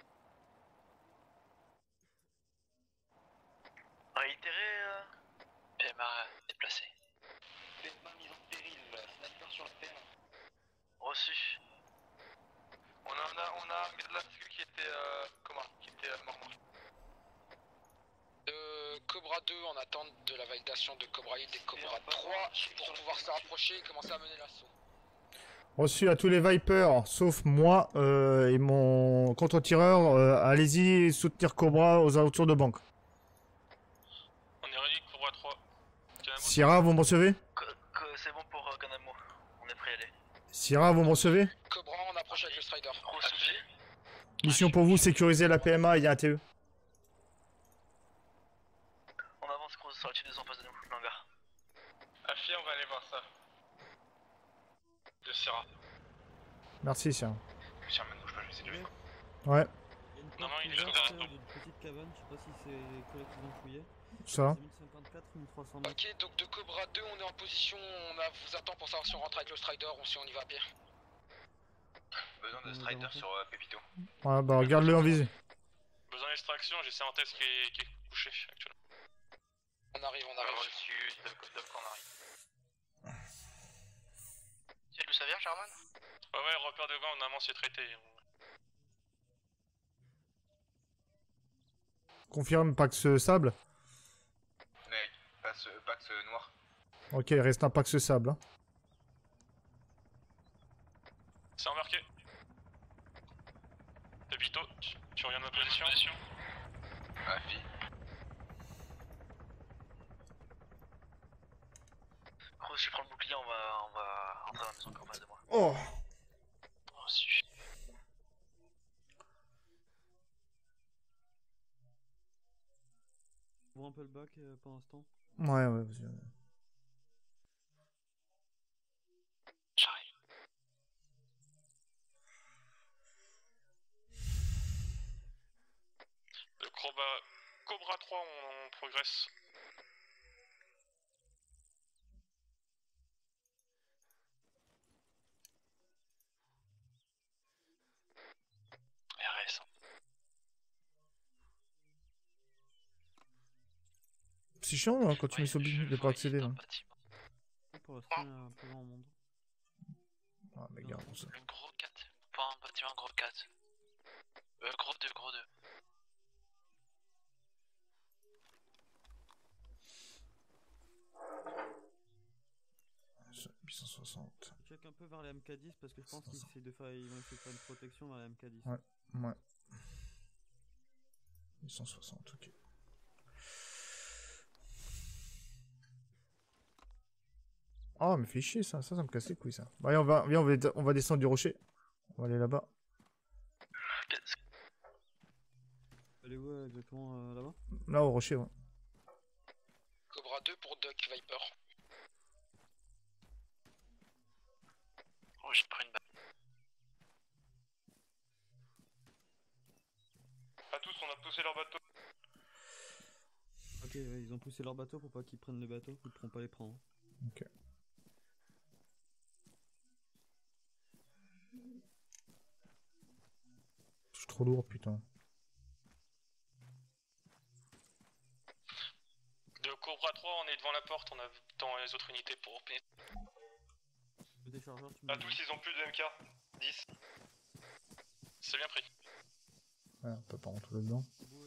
[SPEAKER 6] Réitéré,
[SPEAKER 3] PMA déplacé.
[SPEAKER 18] PMA mise en péril, sniper sur la PMA.
[SPEAKER 6] reçu.
[SPEAKER 18] On a un gars de la sécu qui était mort.
[SPEAKER 5] Cobra 2 en attente de la validation de Cobra Lead et Cobra 3 pour pouvoir se rapprocher et commencer à mener l'assaut.
[SPEAKER 1] Reçu à tous les Vipers, sauf moi et mon contre-tireur. Allez-y soutenir Cobra aux alentours de banque.
[SPEAKER 12] On est ready, Cobra 3.
[SPEAKER 1] Sierra, vous me recevez?
[SPEAKER 6] C'est bon pour Ganamo, on est prêt à aller.
[SPEAKER 1] Sierra, vous me recevez?
[SPEAKER 5] Cobra, on approche avec le Strider.
[SPEAKER 1] Mission pour vous, sécuriser la PMA, il y a un TE.
[SPEAKER 6] On avance, Cross sur la type 2 en face de nous, l'hangar.
[SPEAKER 18] Affi, on va aller voir ça. De Sierra.
[SPEAKER 1] Merci, Sierra.
[SPEAKER 18] Sierra, ne bouge pas, je vais essayer de le
[SPEAKER 1] Ouais,
[SPEAKER 12] Non, il est
[SPEAKER 7] Une
[SPEAKER 12] là.
[SPEAKER 7] petite cabane, je sais pas si c'est les collègues qui l'ont fouillé.
[SPEAKER 1] ça.
[SPEAKER 7] 1054, 1300 mètres.
[SPEAKER 5] Ok, donc de Cobra 2, on est en position, vous attend pour savoir si on rentre avec le Strider ou si on y va à pied.
[SPEAKER 4] Besoin de Strider sur Pépito.
[SPEAKER 1] Ouais, bah regarde-le en visée.
[SPEAKER 12] Besoin d'extraction, j'ai Cervantes qui est couché actuellement.
[SPEAKER 5] On arrive.
[SPEAKER 6] Reçu, Doc, on arrive.
[SPEAKER 18] Tu sais d'où ça vient, Sherman?
[SPEAKER 20] Ouais, repère de gang, normalement c'est traité.
[SPEAKER 1] Confirme Pax Sable.
[SPEAKER 8] Mec, Pax noir.
[SPEAKER 1] Ok, il reste un Pax Sable. Hein.
[SPEAKER 20] C'est embarqué. Debito, tu reviens de ma position.
[SPEAKER 8] Ah, fille.
[SPEAKER 6] Rose, je prends le bouclier, on va rentrer à la maison comme de moi.
[SPEAKER 1] Oh.
[SPEAKER 6] Reçu.
[SPEAKER 7] Ouvre un peu le bac pour l'instant.
[SPEAKER 1] Ouais, vas-y.
[SPEAKER 6] J'arrive.
[SPEAKER 20] Le Cobra 3, on progresse.
[SPEAKER 6] RS.
[SPEAKER 1] C'est chiant hein, quand tu mets sur Big de pas accéder là.
[SPEAKER 7] Pour l'instant, il y a un peu grand monde.
[SPEAKER 1] Ah, mais garde ça.
[SPEAKER 6] Un gros 4. Pas un bâtiment, gros 4. Gros 2.
[SPEAKER 1] 860.
[SPEAKER 7] Check un peu vers les MK10 parce que je pense qu'ils vont essayer de faire une protection vers les MK10.
[SPEAKER 1] Ouais. 860, ok. Oh, mais fait chier ça me casse les couilles ça. Allez, on va descendre du rocher. On va aller là-bas.
[SPEAKER 7] Elle est où exactement là-bas?
[SPEAKER 1] Là au rocher, ouais.
[SPEAKER 5] Cobra 2 pour Doc Viper.
[SPEAKER 6] Oh, j'ai pris une balle.
[SPEAKER 12] À tous, on a poussé leur bateau.
[SPEAKER 7] Ok, ouais, ils ont poussé leur bateau pour pas qu'ils prennent le bateau, ils pourront pas les prendre.
[SPEAKER 1] Ok. Je suis trop lourd, putain.
[SPEAKER 20] De Cobra 3, on est devant la porte, on attend les autres unités pour pénétrer.
[SPEAKER 7] Le déchargeur, tu me
[SPEAKER 12] À tous, ils ont plus de MK. 10.
[SPEAKER 20] C'est bien pris.
[SPEAKER 1] Ouais, on peut pas rentrer là-dedans.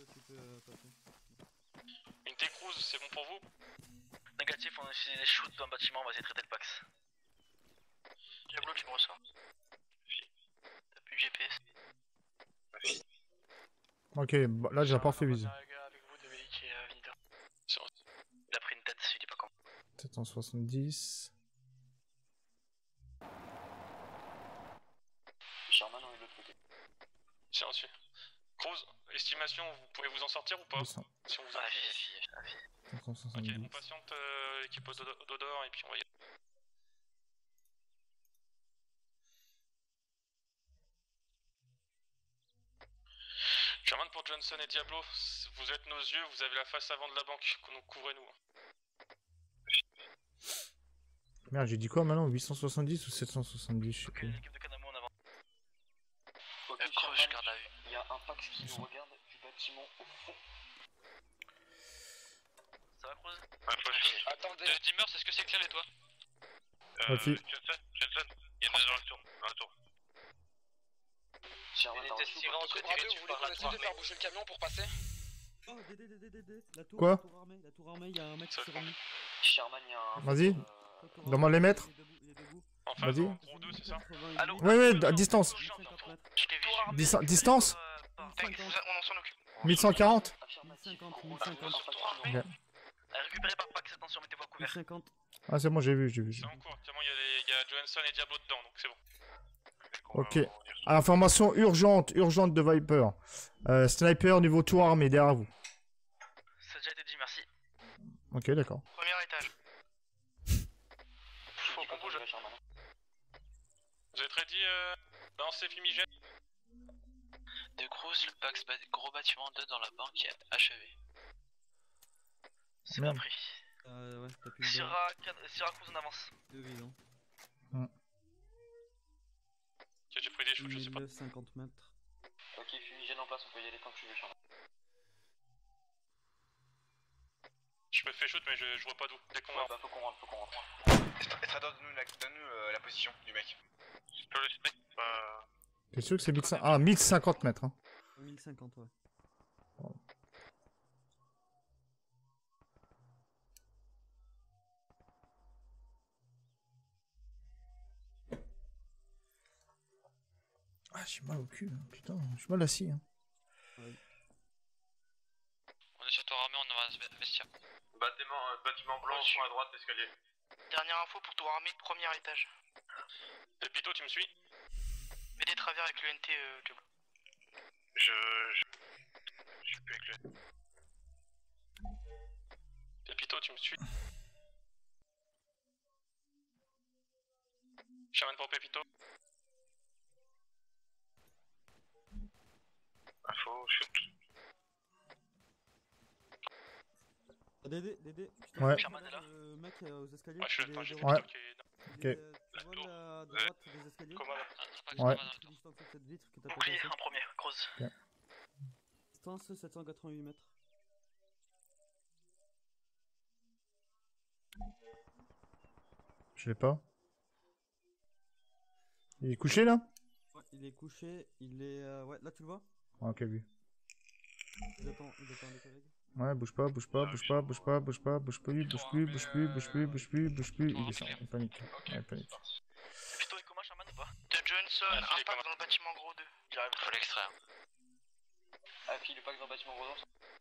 [SPEAKER 20] Unité cruise, c'est bon pour vous?
[SPEAKER 6] Négatif, on a utilisé des shoots dans le bâtiment, on va essayer de traiter le Pax. Diablo, tu me reçois. T'as plus de GPS.
[SPEAKER 1] Ok, bah, là j'ai pas fait visée.
[SPEAKER 6] Avec vous, Dominique et Vinita. Il a pris une tête, je dis pas quand.
[SPEAKER 1] 770.
[SPEAKER 6] Sherman, on est de l'autre côté.
[SPEAKER 20] C'est reçu. Cruise, estimation, vous pouvez vous en sortir ou pas?
[SPEAKER 1] 200.
[SPEAKER 20] Si on vous a...
[SPEAKER 1] 570.
[SPEAKER 20] Ok, on patiente l'équipe d'Odor et puis on va y aller. Sherman pour Johnson et Diablo, vous êtes nos yeux, vous avez la face avant de la banque, donc couvrez-nous.
[SPEAKER 1] Merde, j'ai dit quoi maintenant? 870 ou 770, je sais plus.
[SPEAKER 6] L'équipe de Kanamo en avant.
[SPEAKER 5] Ok,
[SPEAKER 6] je garde la vue.
[SPEAKER 5] Il y a un Pax qui nous regarde du bâtiment au fond.
[SPEAKER 6] Ça va, Cruz?
[SPEAKER 5] Attendez.
[SPEAKER 6] Dimmer, est-ce que c'est clair et toi?
[SPEAKER 1] Vas-y.
[SPEAKER 4] Jensen, il y a une dans la tour.
[SPEAKER 5] Sherman, t'as reçu Cobra 2, vous voulez qu'on essaie de faire bouger le camion pour passer?
[SPEAKER 7] Oh, dédé. La tour,
[SPEAKER 1] Quoi?
[SPEAKER 7] La tour armée, il y a un mec qui s'est remis.
[SPEAKER 5] Sherman, il y a un...
[SPEAKER 1] Vas-y. Donne-moi les mettres. Vas-y.
[SPEAKER 20] Gros 2, c'est ça?
[SPEAKER 6] Allô?
[SPEAKER 1] Ouais, à distance. Distance?
[SPEAKER 18] On s'en occupe.
[SPEAKER 1] 1140.
[SPEAKER 7] 1050.
[SPEAKER 1] Ok.
[SPEAKER 6] Récupérez par Pax, attention, mettez-vous à couvert.
[SPEAKER 7] 1050.
[SPEAKER 1] Ah, c'est bon, j'ai vu.
[SPEAKER 20] C'est en cours, actuellement il y a Johansson et Diablo dedans, donc c'est bon.
[SPEAKER 1] Ok. Information urgente de Viper. Sniper niveau tour armé derrière vous.
[SPEAKER 6] Ça a déjà été dit, merci.
[SPEAKER 1] Ok, d'accord.
[SPEAKER 18] Premier étage.
[SPEAKER 6] Faut qu'on bouge.
[SPEAKER 20] Vous êtes ready? Lancez fumigène.
[SPEAKER 6] De Cruz, le Pax, gros bâtiment 2 dans la banque est achevé. C'est
[SPEAKER 1] Merde.
[SPEAKER 6] pas pris.
[SPEAKER 7] Ouais, t'as plus le
[SPEAKER 6] Syracuse en avance.
[SPEAKER 7] 2 vides.
[SPEAKER 20] Ok, j'ai pris des shoots, je sais pas.
[SPEAKER 7] 50 mètres.
[SPEAKER 5] Ok, fumigène en place, on peut y aller quand tu veux, Sherman.
[SPEAKER 20] Je
[SPEAKER 12] Je me fais shoot, mais je vois pas d'où. Dès qu'on
[SPEAKER 6] Bah, faut qu'on rentre.
[SPEAKER 8] Ça donne-nous la position du mec.
[SPEAKER 1] T'es sûr que c'est 1050 Ah, 1050 mètres. Hein.
[SPEAKER 7] 1050, ouais.
[SPEAKER 1] Bon. Ah, j'ai mal au cul, hein. Putain, je suis mal assis. Hein.
[SPEAKER 7] Ouais.
[SPEAKER 3] On est sur tour armé, on va se vestiaire.
[SPEAKER 12] Bâtiment blanc, sur à droite, escalier.
[SPEAKER 18] Dernière info pour tour armé, premier étage.
[SPEAKER 12] Pépito, tu me suis?
[SPEAKER 18] Mets des travers avec le NT, Job.
[SPEAKER 4] Je suis plus avec le...
[SPEAKER 12] Pépito, tu me suis? Sherman pour Pépito.
[SPEAKER 4] Info, shoot.
[SPEAKER 7] Dédé,
[SPEAKER 1] Ouais.
[SPEAKER 7] Le mec aux escaliers.
[SPEAKER 12] Ouais, je suis
[SPEAKER 1] Ouais.
[SPEAKER 12] qui est...
[SPEAKER 1] Ok.
[SPEAKER 7] Tu vois la droite des escaliers?
[SPEAKER 1] Ouais.
[SPEAKER 6] Bouclier, un premier, creuse.
[SPEAKER 1] Ok.
[SPEAKER 7] Distance 788 mètres.
[SPEAKER 1] Je l'ai pas. Il est couché là?
[SPEAKER 7] Ouais, il est couché, il est... Ouais, là tu le vois?
[SPEAKER 1] Ouais, ok, vu.
[SPEAKER 7] Il attend des collègues.
[SPEAKER 1] Ouais, bouge pas. Il descend, il panique. Ouais, il panique.
[SPEAKER 6] Pépito et Coma, Sherman ou pas?
[SPEAKER 18] De Johnson, un pack dans le bâtiment gros 2.
[SPEAKER 6] J'arrive.
[SPEAKER 3] Faut l'extraire.
[SPEAKER 6] Fille, le pack dans le bâtiment gros 2.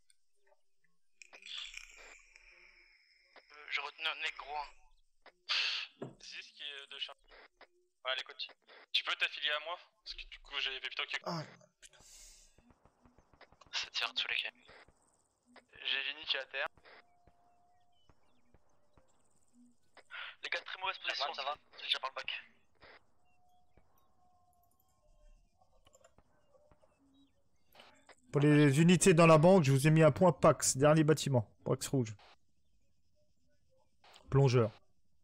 [SPEAKER 18] Je retenais gros 1.
[SPEAKER 12] 6 qui est de chat. Ouais, allez, écoute. Tu peux t'affilier à moi? Parce que du coup, j'ai Pépito qui est...
[SPEAKER 1] Ah,
[SPEAKER 3] Ça tire sous les quais.
[SPEAKER 6] J'ai Jenny qui est à terre. Les gars, très mauvaise position, ça va? Je tire par le bac.
[SPEAKER 1] Pour les unités dans la banque, je vous ai mis un point Pax, dernier bâtiment. Pax rouge. Plongeur.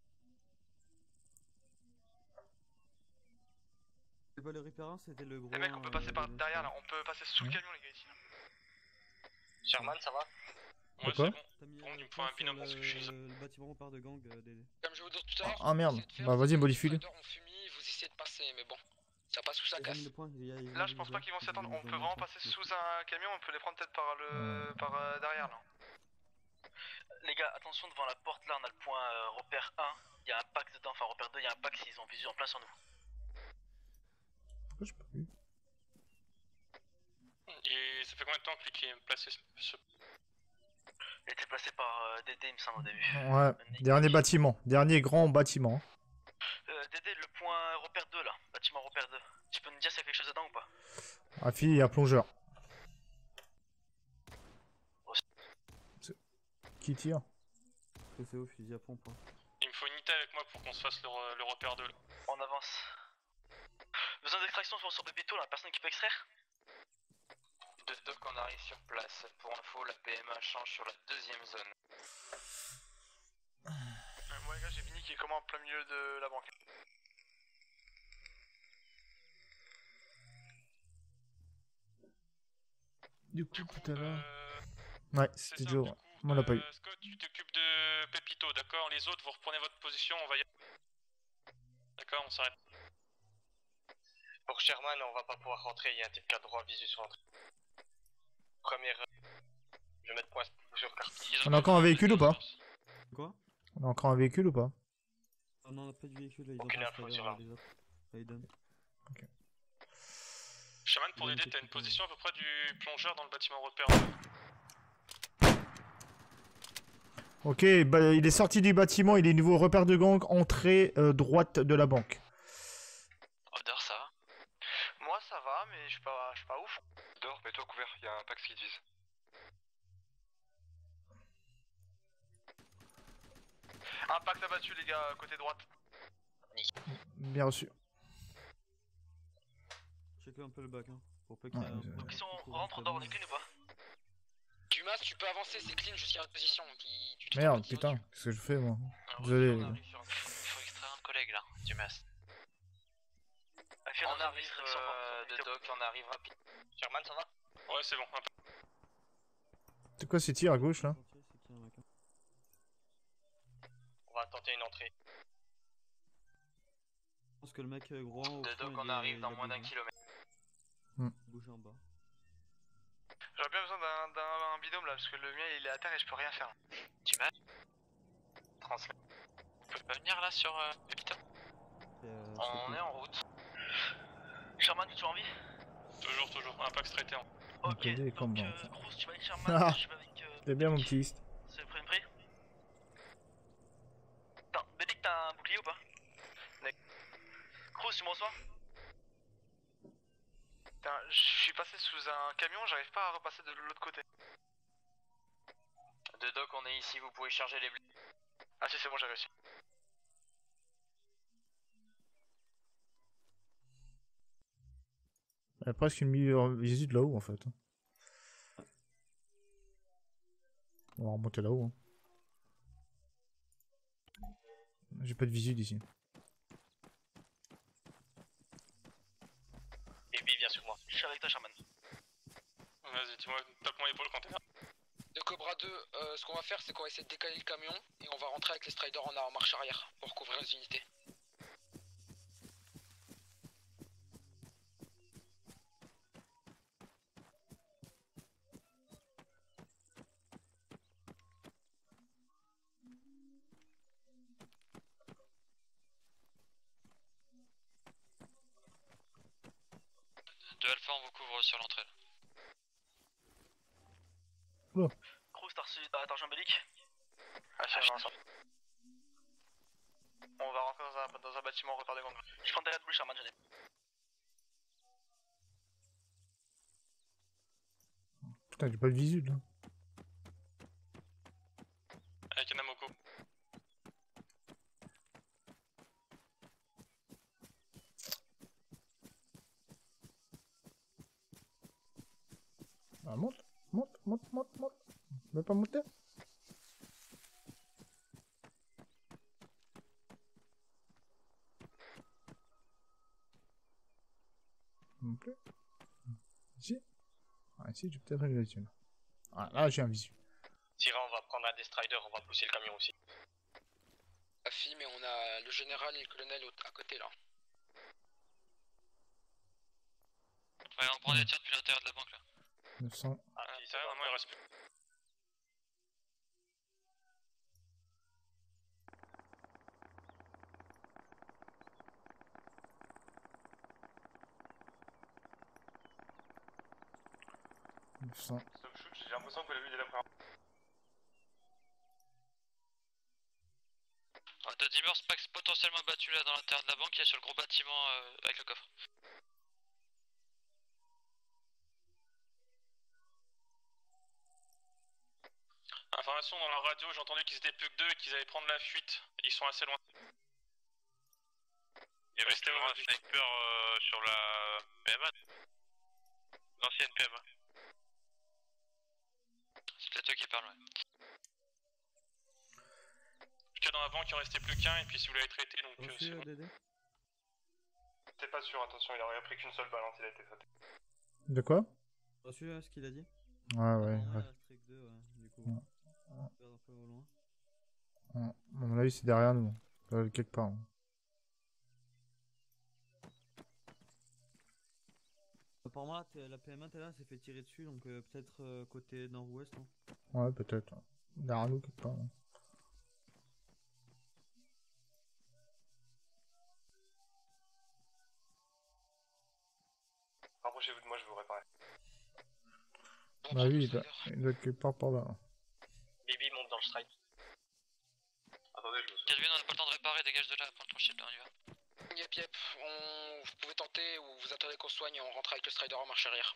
[SPEAKER 7] C'est pas le Reaper, c'était le gros.
[SPEAKER 6] Les mecs, on peut passer par derrière là, on peut passer sous le camion, les gars, ici.
[SPEAKER 8] Sherman, ça va?
[SPEAKER 12] Ouais,
[SPEAKER 1] Quoi?
[SPEAKER 12] c'est bon. Bon, il me faut un binôme parce que je suis...
[SPEAKER 7] Le bâtiment repart de gang, Dédé.
[SPEAKER 19] Comme je vous disais tout à l'heure,
[SPEAKER 1] Ah merde. Bah vas-y, modifie-le.
[SPEAKER 19] on fumit, vous essayez de passer, mais bon, ça passe sous sa casse.
[SPEAKER 6] Là, je pense pas qu'ils vont s'attendre. On peut vraiment passer sous un camion, on peut les prendre peut-être par derrière là.
[SPEAKER 9] Les gars, attention devant la porte là, on a le point repère 1. Il y a un pack dedans, enfin repère 2, il y a un pack s'ils ont visu en plein sur nous.
[SPEAKER 1] Pourquoi j'ai pas vu?
[SPEAKER 12] Et ça fait combien de temps que lui qui est placé ce...
[SPEAKER 9] Il était placé par Dédé, il me semble, au début.
[SPEAKER 1] Ouais, dernier bâtiment. Dernier grand bâtiment.
[SPEAKER 9] Dédé, le point repère 2 là, bâtiment repère 2. Tu peux nous dire s'il y a quelque chose dedans ou pas?
[SPEAKER 1] Ah, fille, il y a un plongeur. Qui tire?
[SPEAKER 7] C'est au fusil à pompe.
[SPEAKER 12] Il me faut une unité avec moi pour qu'on se fasse le repère 2 là.
[SPEAKER 9] On avance. Besoin d'extraction sur Pépito là, personne qui peut extraire?
[SPEAKER 8] De Doc, on arrive sur place. Pour info, la PMA change sur la deuxième zone.
[SPEAKER 6] Moi les gars, j'ai fini qui est comment en plein milieu de la banque.
[SPEAKER 1] Du coup, tout à l'heure. Ouais, c'était Joe. On l'a pas eu.
[SPEAKER 12] Scott, tu t'occupes de Pépito, d'accord? Les autres, vous reprenez votre position, on va y... D'accord, on s'arrête.
[SPEAKER 8] Pour Sherman, on va pas pouvoir rentrer, il y a un type qui a droit visu sur l'entrée. Première... Je vais mettre point sur carte.
[SPEAKER 1] On a encore un véhicule ou pas?
[SPEAKER 7] Quoi?
[SPEAKER 1] On a encore un véhicule ou pas?
[SPEAKER 7] Ah non, on a pas de véhicule là, ils
[SPEAKER 8] Aucune
[SPEAKER 7] ont
[SPEAKER 8] info sur un.
[SPEAKER 7] les autres. Aiden.
[SPEAKER 1] Ok.
[SPEAKER 12] Shaman, pour l'aider, t'as une position à peu près du plongeur dans le bâtiment repère.
[SPEAKER 1] Ok, bah, il est sorti du bâtiment, il est nouveau repère de gang, entrée droite de la banque.
[SPEAKER 3] Odeur, ça va?
[SPEAKER 6] Moi ça va, mais je suis pas ouf.
[SPEAKER 8] Dors, mets-toi couvert, il y a un pack qui te vise.
[SPEAKER 6] Un pack abattu les gars, côté droite.
[SPEAKER 1] Bien reçu.
[SPEAKER 7] Checker un peu le bac, hein. Pour pas qu'il y ait un peu...
[SPEAKER 6] Ils sont rentrent dans les clean ou pas?
[SPEAKER 19] Dumas, tu peux avancer, c'est clean jusqu'à votre position.
[SPEAKER 1] Merde, putain, qu'est-ce que je fais moi? Désolé les gars.
[SPEAKER 3] Il faut extraire un collègue là, du masque.
[SPEAKER 8] On arrive de Doc, on arrive rapide. Sherman, ça va?
[SPEAKER 12] Ouais, c'est bon, un peu.
[SPEAKER 1] C'est quoi ces tirs à gauche là?
[SPEAKER 8] tenter une entrée.
[SPEAKER 7] Je pense que le mec gros au
[SPEAKER 9] De
[SPEAKER 7] fond,
[SPEAKER 9] doc, on arrive dans moins d'un kilomètre.
[SPEAKER 7] Bouger en bas.
[SPEAKER 6] J'aurais bien besoin d'un binôme là, parce que le mien il est à terre et je peux rien faire.
[SPEAKER 3] Tu m'as translate. Vous pouvez pas venir là sur Pépita?
[SPEAKER 9] On est en route.
[SPEAKER 6] Sherman, tu as envie?
[SPEAKER 12] Toujours. Impact traité en.
[SPEAKER 1] Ok, donc
[SPEAKER 6] Cruz, tu vas avec Sherman,
[SPEAKER 1] Ah,
[SPEAKER 6] je vais avec...
[SPEAKER 1] t'es bien mon petit liste.
[SPEAKER 6] C'est le prix? Attends, Bédic, t'as un bouclier ou pas? Cruz, tu me reçois? Putain, je suis passé sous un camion, j'arrive pas à repasser de l'autre côté.
[SPEAKER 9] De doc, on est ici, vous pouvez charger les blés.
[SPEAKER 6] Ah si, c'est bon, j'ai réussi.
[SPEAKER 1] Il y a presque une visu de là-haut en fait. On va remonter là-haut. Hein. J'ai pas de visu d'ici.
[SPEAKER 8] Baby, viens sur moi.
[SPEAKER 6] Je suis avec toi, Sherman.
[SPEAKER 12] Vas-y, dis-moi, tape-moi l'épaule quand t'es là.
[SPEAKER 21] De Cobra 2, ce qu'on va faire, c'est qu'on va essayer de décaler le camion et on va rentrer avec les striders en marche arrière pour couvrir les unités.
[SPEAKER 3] De Alpha, on vous couvre sur l'entrée.
[SPEAKER 1] Oh.
[SPEAKER 6] Cruz, t'as reçu ta rejoint Bédic? Ah, c'est bon. On va rentrer dans un bâtiment repère de gang. Je prends des Red Bull, Sherman, j'en ai.
[SPEAKER 1] Putain, j'ai pas de visu là.
[SPEAKER 12] Avec Anamoko.
[SPEAKER 1] Ah, monte. Tu veux pas monter? Non plus. Ici? Ah, ici, j'ai peut-être une visu. Ah, là, j'ai un visu.
[SPEAKER 8] Tira, on va prendre un des striders, on va pousser le camion aussi.
[SPEAKER 21] La fille, mais on a le général et le colonel à côté là.
[SPEAKER 3] Ouais, on prend des tirs depuis l'intérieur de la banque là.
[SPEAKER 1] 900.
[SPEAKER 12] Ah, ça va, il reste plus. Stop shoot, j'ai l'impression que vous l'avez vu dès la première.
[SPEAKER 3] T'as Dimmer Spax potentiellement battu là dans l'intérieur de la banque, il est sur le gros bâtiment avec le coffre.
[SPEAKER 12] Information dans la radio, j'ai entendu qu'ils étaient plus que 2 et qu'ils allaient prendre la fuite. Ils sont assez loin.
[SPEAKER 4] Il y avait toujours un sniper sur la PMA. L'ancienne PMA.
[SPEAKER 3] C'est peut-être toi qui parle, ouais.
[SPEAKER 12] En tout cas, dans la banque, il en restait plus qu'un, et puis si vous l'avez traité, donc c'est bon.
[SPEAKER 7] DD.
[SPEAKER 12] T'es pas sûr, attention, il aurait pris qu'une seule balle, il a été traité.
[SPEAKER 1] De quoi?
[SPEAKER 7] Reçu ce qu'il a dit?
[SPEAKER 1] Ah ouais.
[SPEAKER 7] Il reste que 2, ouais, du coup.
[SPEAKER 1] Ouais.
[SPEAKER 7] On perd un peu au loin.
[SPEAKER 1] Ouais. À mon avis, c'est derrière nous. Quelque part. Hein.
[SPEAKER 7] Pour moi, la PMA t'es là, s'est fait tirer dessus, donc peut-être côté nord-ouest, non?
[SPEAKER 1] Ouais, peut-être. Derrière nous, quelque part. Hein.
[SPEAKER 12] Rapprochez-vous de moi, je vais vous réparer.
[SPEAKER 1] Bah oui, il doit être quelque part par là.
[SPEAKER 8] Bibi monte dans le strike.
[SPEAKER 12] Attendez, je me souviens.
[SPEAKER 3] Calvin, on a pas le temps de réparer, dégage de là, prends ton shield, là, on y va.
[SPEAKER 21] Yep, vous pouvez tenter ou vous attendez qu'on soigne et on rentre avec le strider en marche arrière.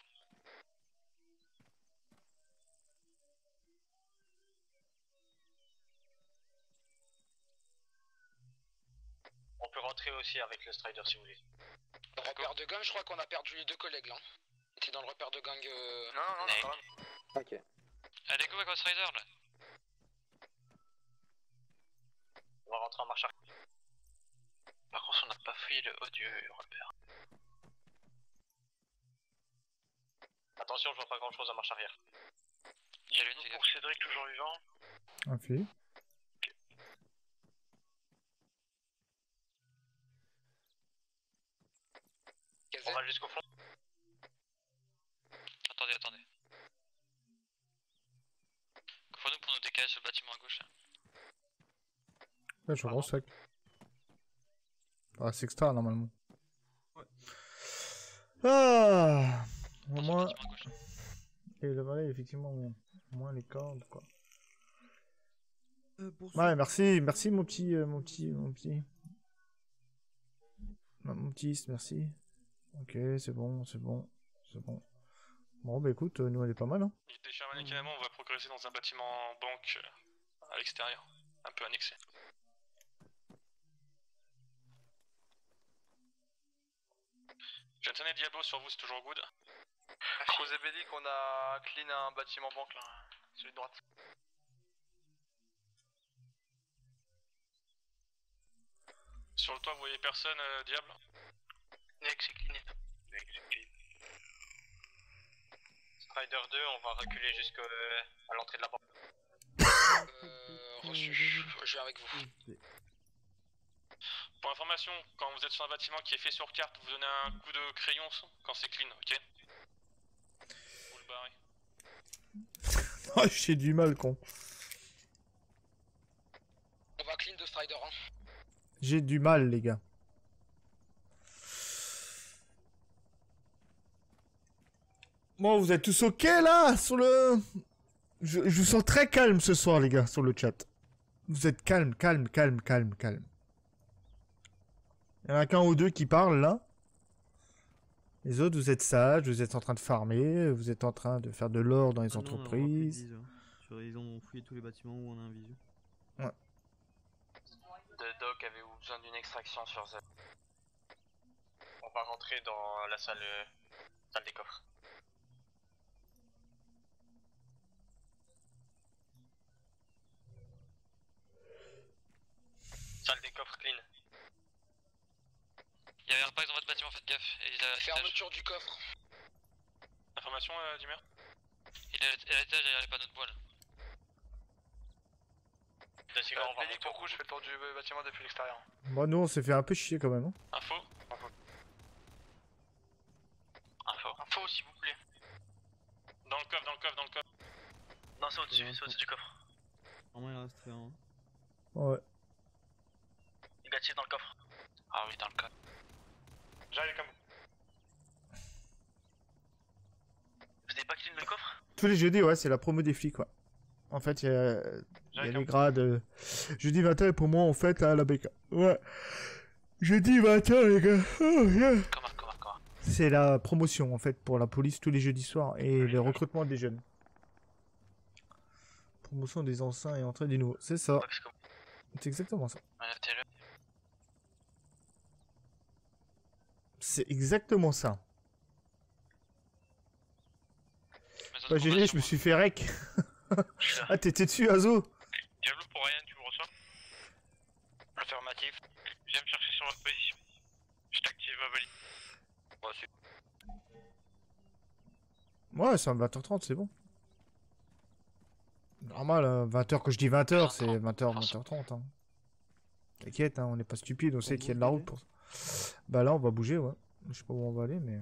[SPEAKER 8] On peut rentrer aussi avec le strider si vous voulez.
[SPEAKER 21] Le repère de gang, je crois qu'on a perdu les 2 collègues là. T'es dans le repère de gang.
[SPEAKER 6] Non, quand même.
[SPEAKER 21] Ok.
[SPEAKER 3] Allez, go avec votre rider là.
[SPEAKER 8] On va rentrer en marche arrière.
[SPEAKER 3] Par contre, on n'a pas fouillé le haut du repère.
[SPEAKER 8] Attention, je vois pas grand chose en marche arrière.
[SPEAKER 3] J'ai lu une
[SPEAKER 6] Pour Cédric, toujours vivant.
[SPEAKER 1] Un fille.
[SPEAKER 6] On va jusqu'au fond.
[SPEAKER 9] Attendez, attendez. Faut-nous pour nous décaler sur le bâtiment à gauche.
[SPEAKER 1] Là, je vois sec. Ah, c'est extra normalement.
[SPEAKER 7] Ouais.
[SPEAKER 1] Ah, au moins. Et le valet, effectivement, au moins les cordes, quoi. Ouais, merci mon petit, mon petit, merci. Ok, c'est bon. Bon, bah écoute, nous elle est pas mal, hein.
[SPEAKER 20] Il était charmané carrément, on va progresser dans un bâtiment banque à l'extérieur, un peu annexé. Jensen et Diablo sur vous, c'est toujours good.
[SPEAKER 12] Cruz et Bellic, on a clean un bâtiment banque là, celui de droite.
[SPEAKER 20] Sur le toit, vous voyez personne, Diable?
[SPEAKER 6] Nex est cleané.
[SPEAKER 8] Strider 2, on va reculer jusqu'à l'entrée de la banque.
[SPEAKER 21] Reçu, je viens avec vous.
[SPEAKER 20] Pour information, quand vous êtes sur un bâtiment qui est fait sur carte, vous donnez un coup de crayon quand c'est clean, ok? Vous le barrez.
[SPEAKER 1] Oh, j'ai du mal, con.
[SPEAKER 21] On va clean de Strider 1.
[SPEAKER 1] J'ai du mal, les gars. Bon, vous êtes tous ok, là, sur le... Je vous sens très calme ce soir, les gars, sur le chat. Vous êtes calme. Il y en a qu'un ou deux qui parlent, là. Les autres, vous êtes sages, vous êtes en train de farmer, vous êtes en train de faire de l'or dans les entreprises.
[SPEAKER 7] Ils ont fouillé tous les bâtiments où on a un visu.
[SPEAKER 1] Ouais.
[SPEAKER 9] De Doc, avez-vous besoin d'une extraction sur Z?
[SPEAKER 8] On va rentrer dans la salle des coffres. Salle des coffres clean.
[SPEAKER 9] Il y avait un pack dans votre bâtiment, faites gaffe. Et il a
[SPEAKER 21] Fermeture du coffre.
[SPEAKER 20] Information, Dimer?
[SPEAKER 9] Il est à l'étage derrière les panneaux de bois là.
[SPEAKER 12] Bellic, pour coup, je fais le tour du bâtiment depuis l'extérieur.
[SPEAKER 1] Bon, nous, on s'est fait un peu chier quand même. Hein.
[SPEAKER 20] Info,
[SPEAKER 6] s'il vous plaît.
[SPEAKER 20] dans le coffre.
[SPEAKER 6] Non, c'est au-dessus du coffre.
[SPEAKER 7] Normalement, il reste un.
[SPEAKER 1] Ouais.
[SPEAKER 6] Négatif dans le coffre.
[SPEAKER 9] Ah oui, dans le coffre.
[SPEAKER 12] J'arrive comme.
[SPEAKER 6] Vous avez pas clean le coffre?
[SPEAKER 1] Tous les jeudis, ouais, c'est la promo des flics, ouais. En fait, il y a les grades. Jeudi 20h pour moi, en fait, à la BK. Ouais. Jeudi 20h, les gars. Oh, yeah.
[SPEAKER 9] Comment
[SPEAKER 1] C'est la promotion, en fait, pour la police tous les jeudis soirs. Et le recrutement des jeunes. Promotion des anciens et entrée des nouveaux. C'est ça. C'est exactement ça. C'est exactement ça. Bah, GG, je me suis fait rec. Ah, t'étais dessus, Azo?
[SPEAKER 4] Diablo, pour rien, tu me reçois?
[SPEAKER 6] Affirmatif.
[SPEAKER 4] Viens me chercher sur votre position. Je t'active ma valise. Moi aussi.
[SPEAKER 1] Ouais, c'est à 20h30, c'est bon. Normal, 20h, quand je dis 20h, c'est 20h, 20h30. Hein. T'inquiète, hein, on n'est pas stupide, on sait qu'il y a de la route pour ça. Bah là, on va bouger, ouais. Je sais pas où on va aller, mais...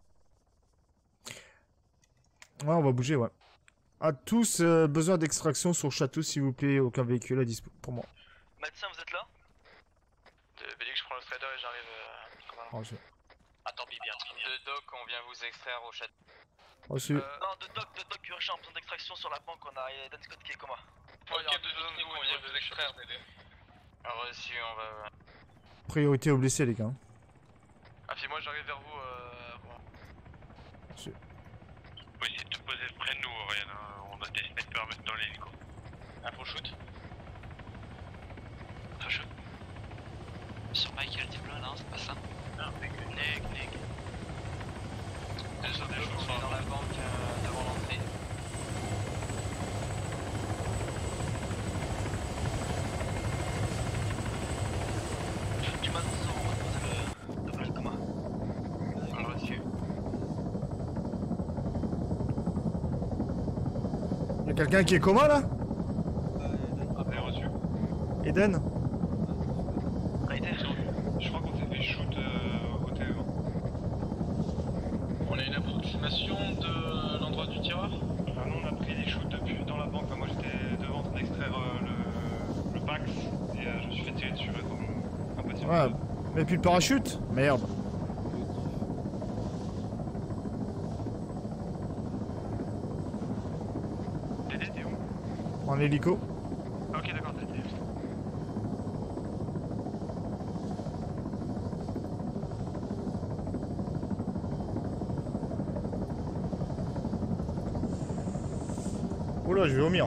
[SPEAKER 1] Ouais, on va bouger, ouais. À tous, besoin d'extraction sur château, s'il vous plaît. Aucun véhicule à dispo pour moi.
[SPEAKER 6] Médecin, vous êtes là?
[SPEAKER 12] Bellic, je prends le strider et j'arrive.
[SPEAKER 1] Reçu.
[SPEAKER 9] Attends, bien. De Doc, on vient vous extraire au château.
[SPEAKER 1] Reçu.
[SPEAKER 6] Non, de Doc, urgent, besoin d'extraction sur la banque, on a Dan Scott qui est coma.
[SPEAKER 12] Ok, de zone, on vient vous extraire, DD.
[SPEAKER 9] Reçu, on va...
[SPEAKER 1] Priorité aux blessés, les gars.
[SPEAKER 12] Ah, puis moi j'arrive vers vous.
[SPEAKER 1] Reçu.
[SPEAKER 4] Faut essayer de te poser près de nous, Ryan. Hein. On a des snipers maintenant dans l'hélico.
[SPEAKER 6] Info shoot.
[SPEAKER 9] Sur Michael Diblo, non, c'est pas ça.
[SPEAKER 6] Non, neg.
[SPEAKER 9] Deux autres choses sont dans la banque devant l'entrée.
[SPEAKER 6] Du matin, on va poser le double coma.
[SPEAKER 9] On va dessus.
[SPEAKER 1] Y'a quelqu'un qui est coma là?
[SPEAKER 12] Reçu.
[SPEAKER 1] Eden?
[SPEAKER 12] Je crois qu'on s'est fait shoot au TE.
[SPEAKER 1] Ouais. Et puis le parachute? Merde.
[SPEAKER 18] Dédé, t'es où?
[SPEAKER 1] En hélico.
[SPEAKER 18] Ok, d'accord, t'es Dédé.
[SPEAKER 1] Oula, je vais vomir.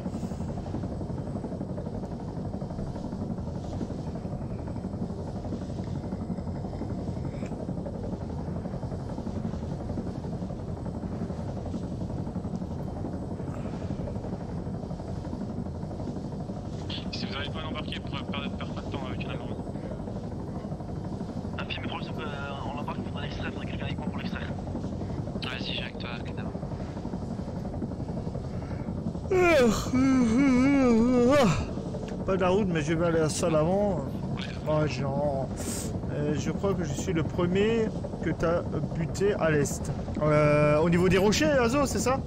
[SPEAKER 20] Si vous n'arrivez pas à l'embarquer, perdre pas de temps avec un avion.
[SPEAKER 6] Un film drôle, on l'embarque, il faudra l'extraire, il faudra quelqu'un avec moi pour l'extraire.
[SPEAKER 3] Vas-y, j'ai avec toi, Kadama.
[SPEAKER 1] Pas de la route, mais je vais aller à la salle avant. Oh, genre. Je crois que je suis le premier que t'as buté à l'est. Au niveau des rochers, Azo, c'est ça?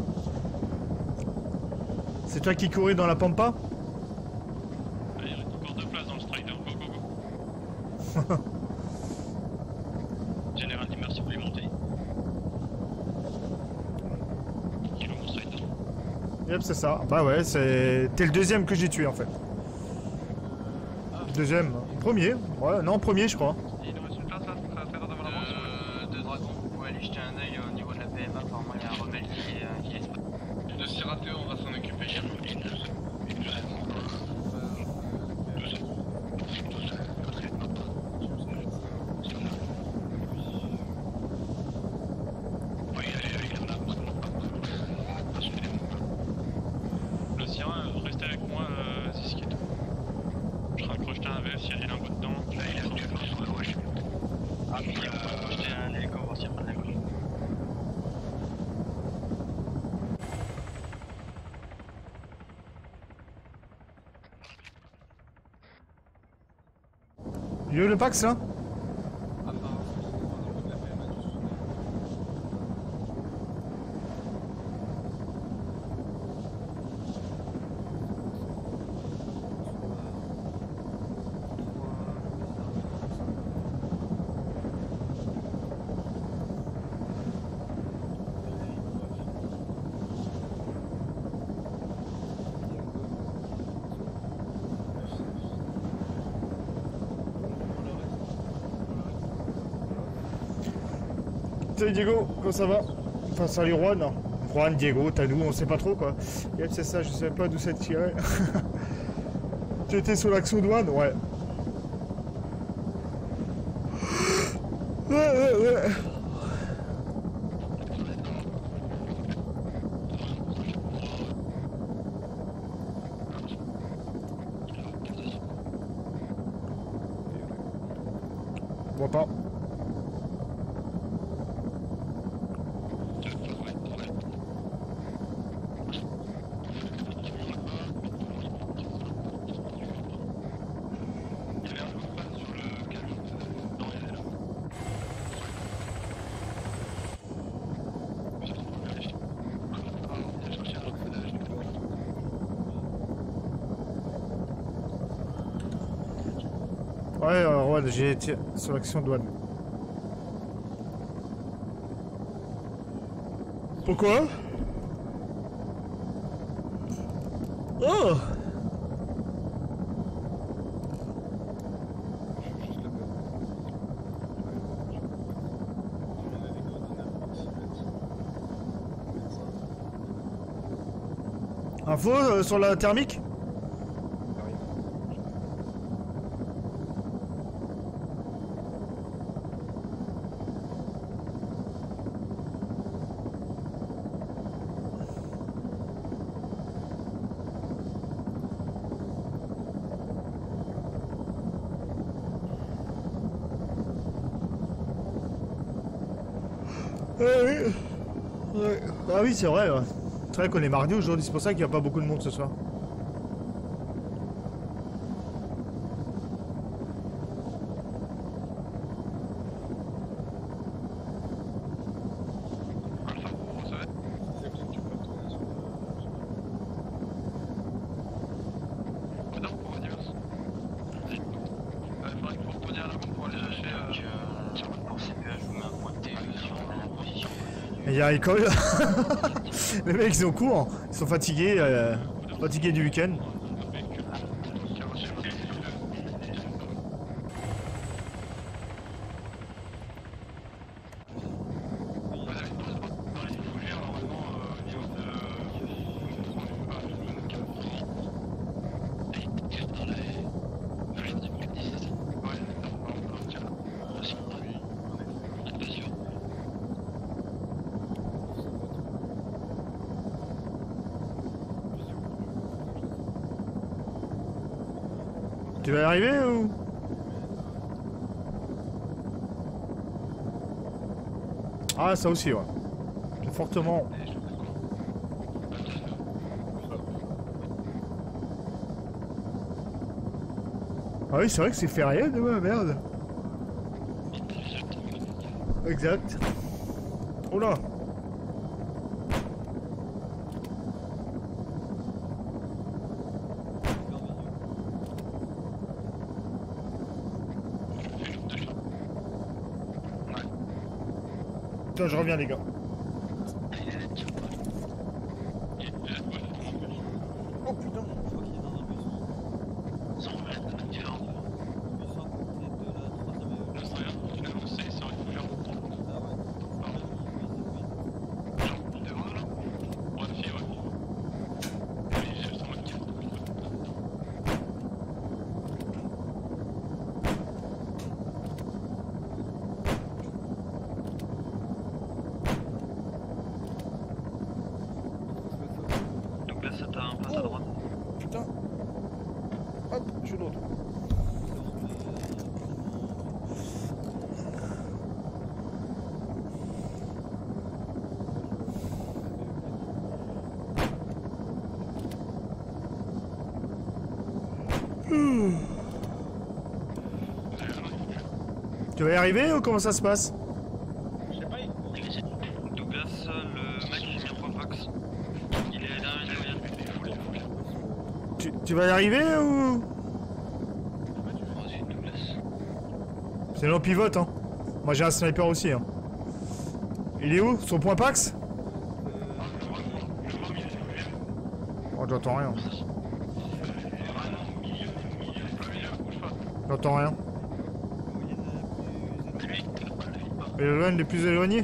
[SPEAKER 1] C'est toi qui courais dans la pampa?
[SPEAKER 20] Allez, il reste encore 2 places dans le Strider, go go go.
[SPEAKER 3] Général dit merci pour les montées. Kilo mon Strider.
[SPEAKER 1] Yep, c'est ça. Bah ouais, c'est... T'es le deuxième que j'ai tué, en fait. Deuxième. Premier. Ouais, non, premier, je crois.
[SPEAKER 12] Il nous reste une place là, très devant la banque.
[SPEAKER 9] De Dragon, vous pouvez aller jeter un œil au niveau de la PMA, apparemment il y a un rebelle qui est...
[SPEAKER 4] De Siratéo, on va s'en occuper.
[SPEAKER 20] Le sien, restez avec moi, Ziskito. Je raccroche un VF s'il y a un bout dedans. Là, il est actuellement sur la wesh.
[SPEAKER 6] Ah, puis on peut projeter un hélico, voir s'il y a pas de la gauche.
[SPEAKER 1] Il est où le Pax, là? Salut Diego, comment ça va? Enfin salut Juan, non. Juan, Diego, Tanou, on sait pas trop quoi. Yep, c'est ça, je sais pas d'où ça tirait. Tu étais sur l'action douane? Ouais. Ouais. Je vois pas. Ouais, j'ai été sur l'action douane. Pourquoi? Oh! Info sur la thermique? Oui. Ouais. Ah oui, c'est vrai. Ouais. C'est vrai qu'on est mardi aujourd'hui, c'est pour ça qu'il n'y a pas beaucoup de monde ce soir.
[SPEAKER 18] Il faudrait que vous retourniez à
[SPEAKER 1] Il y a l'école. Les mecs ils sont courts, ils sont fatigués, fatigués du week-end. Tu vas y arriver ou? Ah ça aussi ouais. C'est fortement. Ah oui c'est vrai que c'est férié demain, merde. Exact. Oh là. Putain, je reviens les gars. Oh putain. Putain. Hop, je suis l'autre. Tu vas y arriver ou comment ça se passe?
[SPEAKER 6] Je sais pas, Douglas, le mec qui vient pour Fox, il est derrière une
[SPEAKER 1] Tu vas y arriver ou? C'est l'on pivote hein. Moi j'ai un sniper aussi hein. Il est où? Son point Pax? Oh j'entends rien. J'entends rien. Et le loin les plus éloignés?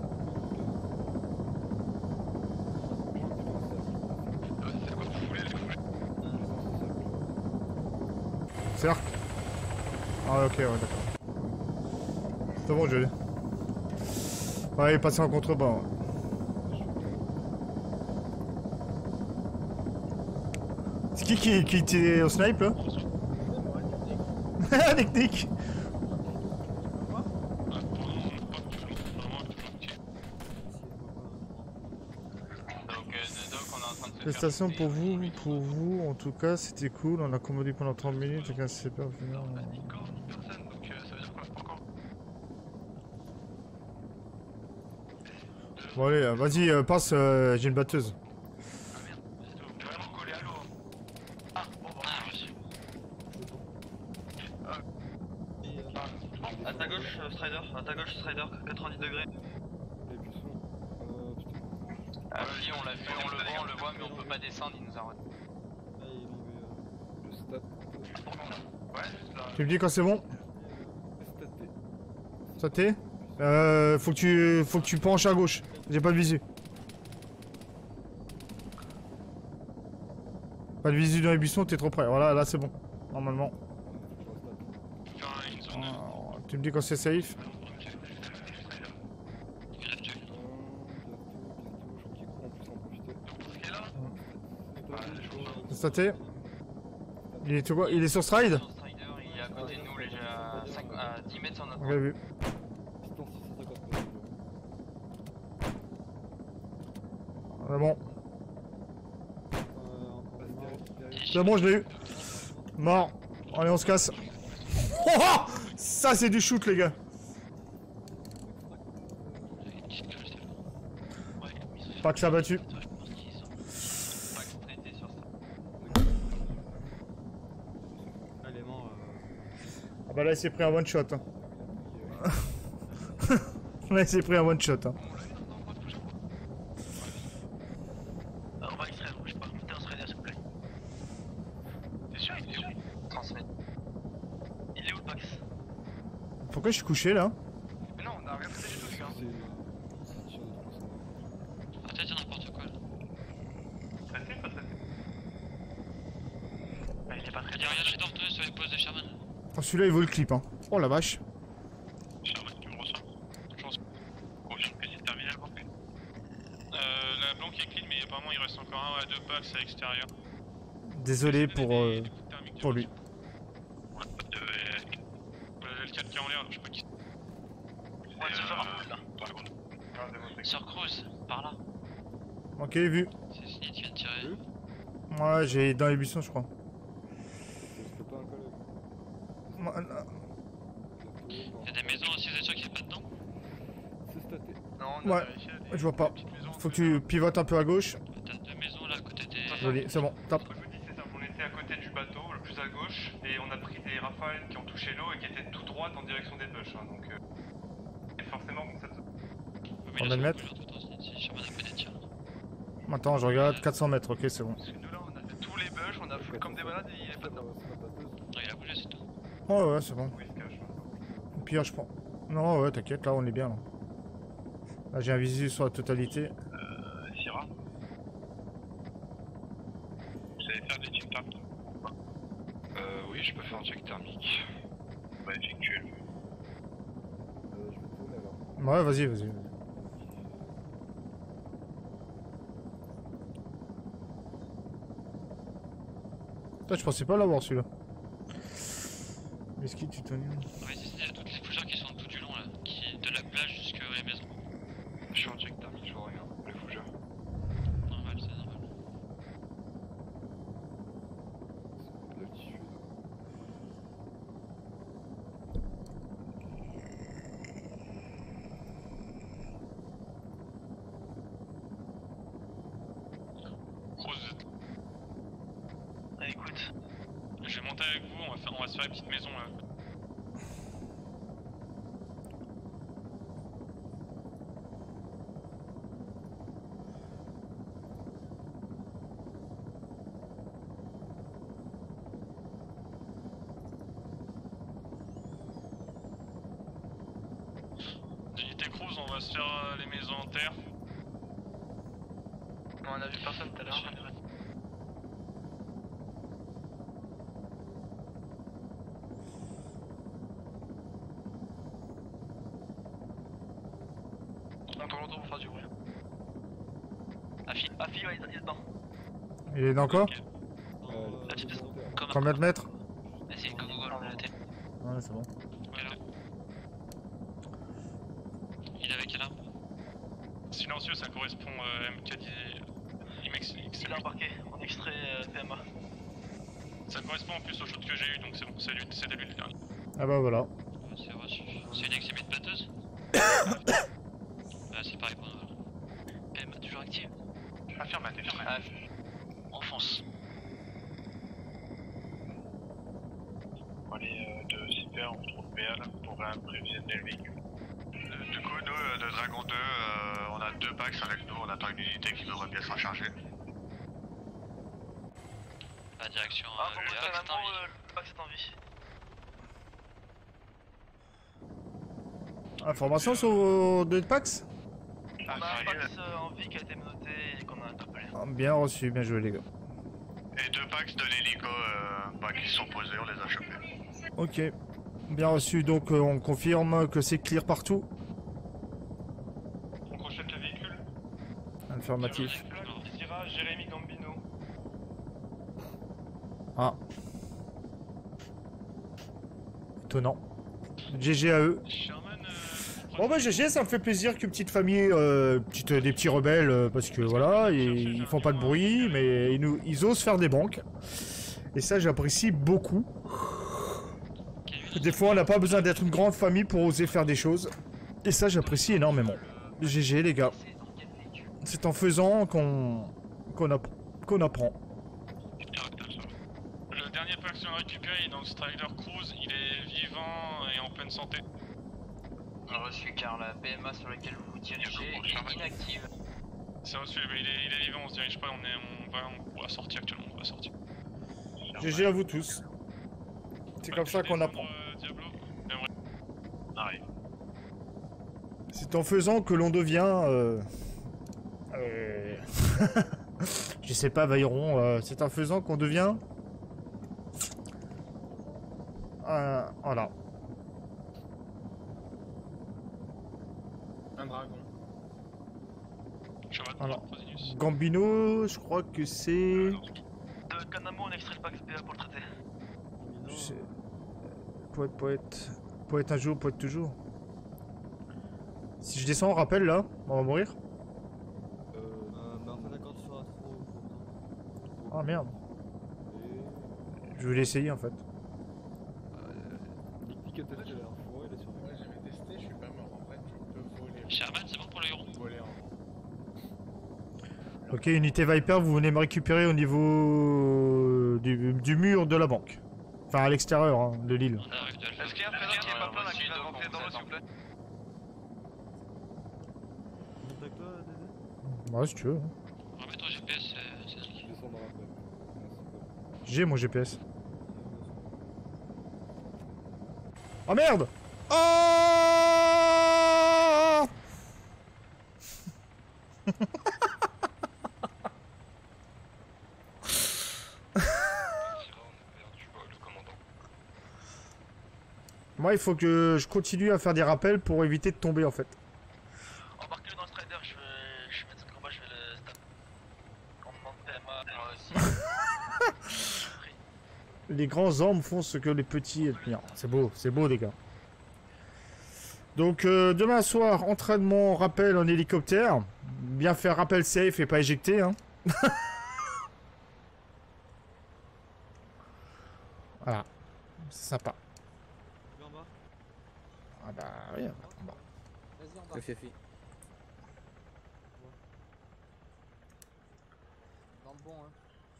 [SPEAKER 1] Cercle. Ah ok ouais d'accord. C'est bon je l'ai. Ouais il est passé en contrebas. Ouais. C'est qui était au snipe là? Technique. Félicitations pour vous, en tout cas, c'était cool, on a commandé pendant 30 minutes et qu'un CP au final... Bon allez, vas-y, passe, j'ai une batteuse.
[SPEAKER 6] À ta gauche, Strider, 90 degrés.
[SPEAKER 9] Ah oui, on l'a vu, on le voit, mais on peut pas descendre, il nous a retenu.
[SPEAKER 1] Tu me dis quand c'est bon? Staté. Faut que tu penches à gauche. J'ai pas de visu. Pas de visu dans les buissons, t'es trop près. Voilà, là c'est bon. Normalement. Tu me dis quand c'est safe? Staté. Il est quoi? Il est sur stride?
[SPEAKER 9] Il est à côté de nous, déjà à 10 mètres sur notre
[SPEAKER 1] Ok, vu. C'est bon. C'est bon, je l'ai eu. Mort. Allez, on se casse. Oh, ça, c'est du shoot, les gars. Pas que ça a battu. Ah bah là, il s'est pris un one shot. Hein. Là, il s'est pris un one shot. Hein.
[SPEAKER 6] sûr, il est où? Transmet. Il est où le Pax?
[SPEAKER 1] Pourquoi je suis couché là?
[SPEAKER 6] Mais non, on a rien fait du tout, les gars.
[SPEAKER 20] Arrêtez de dire n'importe quoi là.
[SPEAKER 12] Traité, pas traité.
[SPEAKER 6] Bah, il est pas très
[SPEAKER 20] Il y a rien d'ordonnance sur les postes de Sherman.
[SPEAKER 1] Oh, celui-là il vaut le clip hein. Oh la vache.
[SPEAKER 20] Sherman, tu me reçois. Je pense. Confirme que c'est terminé le banque. La blanque est clean, mais apparemment il reste encore un à deux packs à l'extérieur.
[SPEAKER 1] Désolé pour lui.
[SPEAKER 20] Le L4 qui est en l'air, je sais pas qui.
[SPEAKER 6] On va se faire un coup là.
[SPEAKER 20] Sur Cruz, par là.
[SPEAKER 1] Ok, vu.
[SPEAKER 20] C'est signé, tu viens de tirer.
[SPEAKER 1] Ouais, j'ai dans les buissons, je crois.
[SPEAKER 20] Il y a des maisons aussi, vous êtes sûr qu'il n'y a pas dedans?
[SPEAKER 15] C'est staté.
[SPEAKER 6] Non, on a
[SPEAKER 1] Ouais,
[SPEAKER 6] vérifié.
[SPEAKER 1] je vois pas. Faut que tu pivotes un peu à gauche.
[SPEAKER 20] T'as deux maisons là à côté des.
[SPEAKER 1] Joli, c'est bon, top.
[SPEAKER 12] Je vous dis, c'est ça, on était à côté du bateau, le plus à gauche, et on a pris des rafales qui ont touché l'eau et qui étaient tout droites en direction des bush, hein, donc... et forcément, bon, ça...
[SPEAKER 1] Combien de mètres? Attends, je regarde, 400 mètres, ok, c'est bon.
[SPEAKER 6] Parce que nous là, on a fait tous les bush, on a full comme des malades et il est pas dedans.
[SPEAKER 20] Non, il a bougé, c'est tout.
[SPEAKER 1] Oh ouais, c'est bon. Au pire, je prends. Non, ouais, t'inquiète, là on est bien. Là, j'ai un visu sur la totalité.
[SPEAKER 18] Syrah. Vous savez faire des checks thermiques? Oui, je peux faire un check thermique. On va effectuer le...
[SPEAKER 1] Ouais, vas-y, vas-y. Putain, je pensais pas l'avoir celui-là. Est-ce qu'il tutoriel?
[SPEAKER 20] Ouais, il y a toutes les fougères qui sont tout du long là, de la plage jusqu'aux les maisons.
[SPEAKER 18] Je suis en check thermique, je vois rien, les fougères.
[SPEAKER 20] Normal, c'est normal.
[SPEAKER 6] Écoute,
[SPEAKER 20] je vais monter avec vous, on va se faire une petite maison là. Unité Cruz, on va se faire les maisons en terre.
[SPEAKER 6] on a vu personne tout à l'heure. On tourne autour pour faire du bruit. Afi, ouais, il est dedans.
[SPEAKER 1] Il est dans quoi? Combien de mètres?
[SPEAKER 20] Vas-y, go Google, on a la tête.
[SPEAKER 1] Ouais, c'est bon.
[SPEAKER 20] Il est avec quelle arme? Silencieux, ça correspond MK10.
[SPEAKER 6] Il est embarqué, en extrait PMA.
[SPEAKER 20] Ça correspond en plus au shoot que j'ai eu, donc c'est bon, c'est lui le dernier.
[SPEAKER 1] Ah bah voilà.
[SPEAKER 20] C'est reçu. C'est une exhibit batteuse? C'est pareil pour nous. PMA toujours active?
[SPEAKER 18] Affirmatif.
[SPEAKER 20] On fonce.
[SPEAKER 18] Allez, de super, on trouve BL pour prévisionner le véhicule. Du coup, nous, de Dragon 2, on a 2 packs avec nous, on attend une unité qui devrait bien se recharger.
[SPEAKER 20] La direction
[SPEAKER 6] le Pax est en vie.
[SPEAKER 1] Information sur Deadpax?
[SPEAKER 6] On a un Pax en vie qui a été menotté et qu'on a interpellé.
[SPEAKER 1] Bien reçu, bien joué les gars.
[SPEAKER 18] Et 2 packs de l'hélico qui sont posés, on les a chopés.
[SPEAKER 1] Ok. Bien reçu, donc on confirme que c'est clear partout.
[SPEAKER 12] On crochette le véhicule.
[SPEAKER 1] Affirmatif.
[SPEAKER 12] Syrah, Jérémy Gambino.
[SPEAKER 1] Ah. Étonnant. GG à eux. Bon bah GG, ça me fait plaisir qu'une petite famille, des petits rebelles, parce que voilà, ils font pas de bruit, mais ils osent faire des banques. Et ça j'apprécie beaucoup. Des fois on n'a pas besoin d'être une grande famille pour oser faire des choses. Et ça j'apprécie énormément. GG les gars. C'est en faisant qu'on apprend.
[SPEAKER 20] Le dernier pack qu'on a récupéré il est dans le Strider Cruise, il est vivant et en pleine santé.
[SPEAKER 9] Reçu car la PMA sur laquelle vous vous dirigez est inactive.
[SPEAKER 20] C'est reçu, mais il est vivant, on se dirige pas, on va sortir actuellement, on va sortir.
[SPEAKER 1] GG à vous tous. C'est comme ça qu'on apprend. C'est en faisant que l'on devient... Je sais pas, Vailleron, c'est en faisant qu'on devient... voilà.
[SPEAKER 16] Un dragon.
[SPEAKER 1] Alors, Gambino, je crois que c'est...
[SPEAKER 6] De Kanamo, on extrait le pack BA pour le traiter.
[SPEAKER 1] Poète un jour, poète toujours. Si je descends, on rappelle là, on va mourir.
[SPEAKER 7] Bah en fait la corde sera trop courte.
[SPEAKER 1] Ah merde. Je voulais essayer en fait.
[SPEAKER 15] Nick Pick a testé la dernière fois, il a survécu.
[SPEAKER 16] Ouais, j'avais testé, je suis pas mort. En vrai, tu peux voler.
[SPEAKER 20] Sherman, c'est bon pour le héros.
[SPEAKER 16] Voler,
[SPEAKER 1] Ok, unité Viper, vous venez me récupérer au niveau du mur de la banque. Enfin, à l'extérieur hein, de l'île.
[SPEAKER 6] Est-ce qu'il y a un prénom qui est pas plein là, qui va rentrer dans l'eau, s'il vous plaît?
[SPEAKER 1] Ouais, si tu veux.
[SPEAKER 20] On va mettre au GPS, Cédric.
[SPEAKER 1] J'ai mon GPS. Oh merde! Oh! Moi, il faut que je continue à faire des rappels pour éviter de tomber en fait.
[SPEAKER 6] Embarquez-le dans le strider, je vais mettre de combat, je vais le stab. Commandement de PMA, moi aussi.
[SPEAKER 1] Les grands hommes font ce que les petits admirent. C'est beau les gars. Donc demain soir, entraînement, rappel en hélicoptère. Bien faire rappel safe et pas éjecter. Hein. Voilà, c'est sympa. Ah bah oui, en bas.
[SPEAKER 11] Vas-y, en bas. Fifi.
[SPEAKER 2] Dans le bon, hein.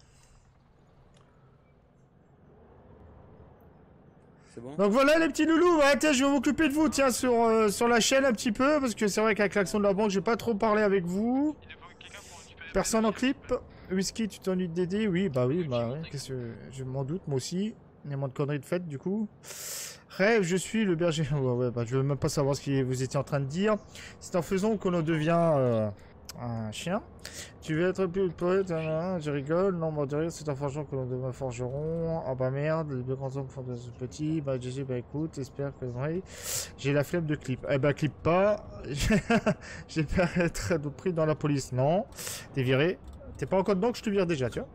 [SPEAKER 11] C'est bon?
[SPEAKER 1] Donc voilà les petits loulous, ouais, tiens, je vais m'occuper de vous, tiens, sur la chaîne un petit peu, parce que c'est vrai qu'avec l'action de la banque, j'ai pas trop parlé avec vous. Personne en clip. Whisky, tu t'ennuies de Dédé? Oui, bah oui, qu'est-ce que... Je m'en doute, moi aussi. Il y a moins de conneries de fête, du coup. Rêve, je suis le berger. Ouais, bah je veux même pas savoir ce que vous étiez en train de dire. C'est en faisant que l'on devient un chien. Tu veux être plus poète? Je rigole. Non, bah de rire, c'est en forgeant que l'on devient forgeron. Oh bah merde, les deux grands hommes font de ce petit. Bah GG, bah écoute, j'espère que oui. J'ai la flemme de clip. Eh bah clip pas. J'ai peur d'être pris dans la police. Non, t'es viré. T'es pas en code banque, je te vire déjà, tu vois.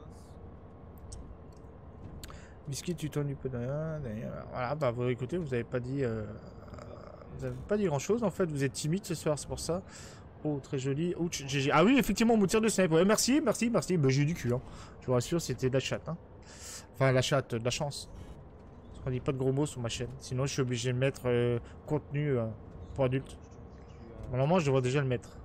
[SPEAKER 1] Biscuit, tu t'ennuies peu de rien. Voilà, bah vous écoutez, vous avez pas dit grand chose en fait, vous êtes timide ce soir, c'est pour ça. Oh, très joli. Oh, GG. Ah oui, effectivement, mon tir de sniper. Ouais, merci. Bah, j'ai eu du cul, hein. Je vous rassure, c'était de la chatte, hein. Enfin, la chatte, de la chance. Parce qu'on dit pas de gros mots sur ma chaîne. Sinon, je suis obligé de mettre contenu pour adultes. Normalement, je devrais déjà le mettre.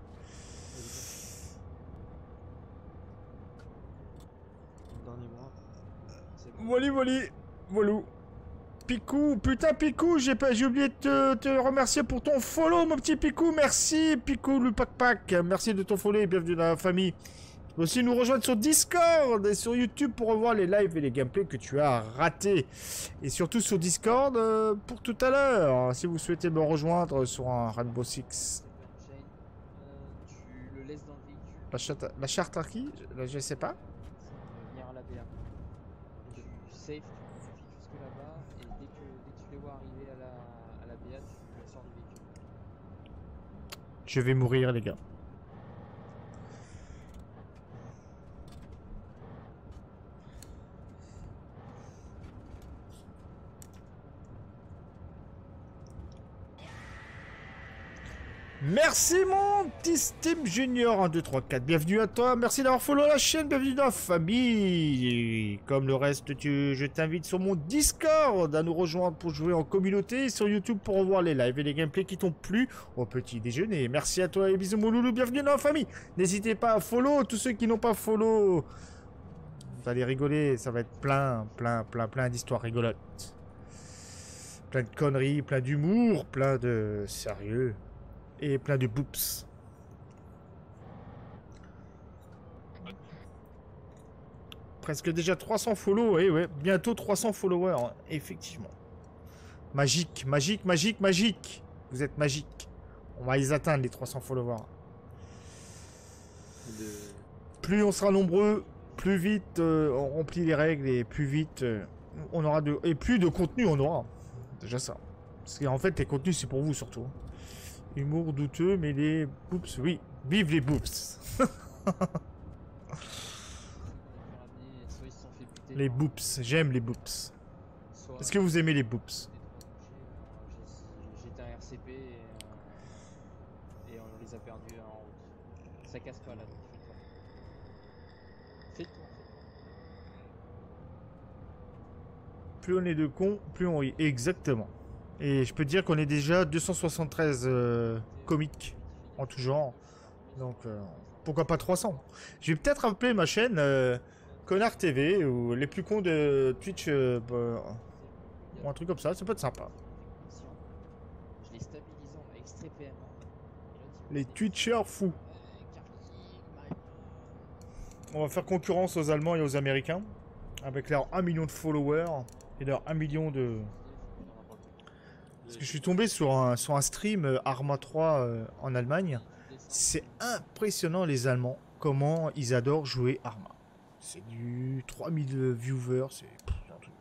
[SPEAKER 1] Voilou. Picou, putain Picou, j'ai oublié de te remercier pour ton follow, mon petit Picou. Merci Picou, le pack. Merci de ton follow et bienvenue dans la famille. Tu peux aussi nous rejoindre sur Discord et sur YouTube pour revoir les lives et les gameplays que tu as ratés. Et surtout sur Discord pour tout à l'heure, si vous souhaitez me rejoindre sur un Rainbow Six.
[SPEAKER 2] Tu le laisses dans le véhicule.
[SPEAKER 1] La charte à qui? Je sais pas.
[SPEAKER 2] Venir à la BA. Tu safe, tu files jusque là-bas et dès que tu les vois arriver à la BA, tu le sors du véhicule.
[SPEAKER 1] Je vais mourir les gars. Merci mon petit Steam Junior 1, 2, 3, 4. Bienvenue à toi. Merci d'avoir follow la chaîne. Bienvenue dans la famille. Et comme le reste, je t'invite sur mon Discord à nous rejoindre pour jouer en communauté et sur YouTube pour revoir les lives et les gameplays qui t'ont plu au petit déjeuner. Merci à toi et bisous mon loulou. Bienvenue dans la famille. N'hésitez pas à follow tous ceux qui n'ont pas follow. Vous allez rigoler. Ça va être plein d'histoires rigolotes. Plein de conneries, plein d'humour, plein de sérieux. Et plein de boops. presque déjà 300 follow, et ouais, bientôt 300 followers, hein, effectivement. Magique, magique, magique, magique. Vous êtes magique. On va les atteindre, les 300 followers. Plus on sera nombreux, plus vite on remplit les règles et plus vite on aura de... Et plus de contenu on aura. Déjà ça. Parce qu'en fait, les contenus, c'est pour vous surtout. Humour douteux, mais les boops, oui. Vive les boops. Les boops, j'aime les boops. Est-ce que vous aimez les boops?
[SPEAKER 2] J'étais un RCP et on les a perdus en route. Ça casse pas là, donc fais-toi.
[SPEAKER 1] Plus on est de cons, plus on rit. Exactement. Et je peux te dire qu'on est déjà 273 comiques en tout genre. Donc pourquoi pas 300. Je vais peut-être appeler ma chaîne Connard TV ou les plus cons de Twitch ou un truc comme ça. Ça peut être sympa.
[SPEAKER 2] Je les stabilise en extrait PM.
[SPEAKER 1] Les Twitchers fous. On va faire concurrence aux Allemands et aux Américains. Avec leurs 1 million de followers et leurs 1 million de... Parce que je suis tombé sur un stream Arma 3 en Allemagne. C'est impressionnant les Allemands. Comment ils adorent jouer Arma. C'est du 3000 viewers. C'est un truc.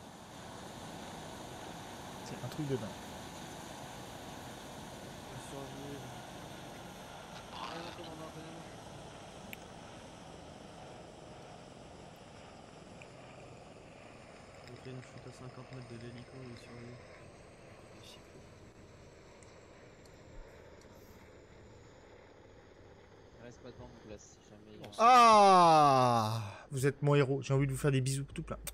[SPEAKER 1] C'est un truc de dingue.
[SPEAKER 7] Une chute à 50 mètres de l'hélico et sur les...
[SPEAKER 2] Reste pas devant nous, place, si jamais...
[SPEAKER 1] Ah, vous êtes mon héros. J'ai envie de vous faire des bisous tout plein.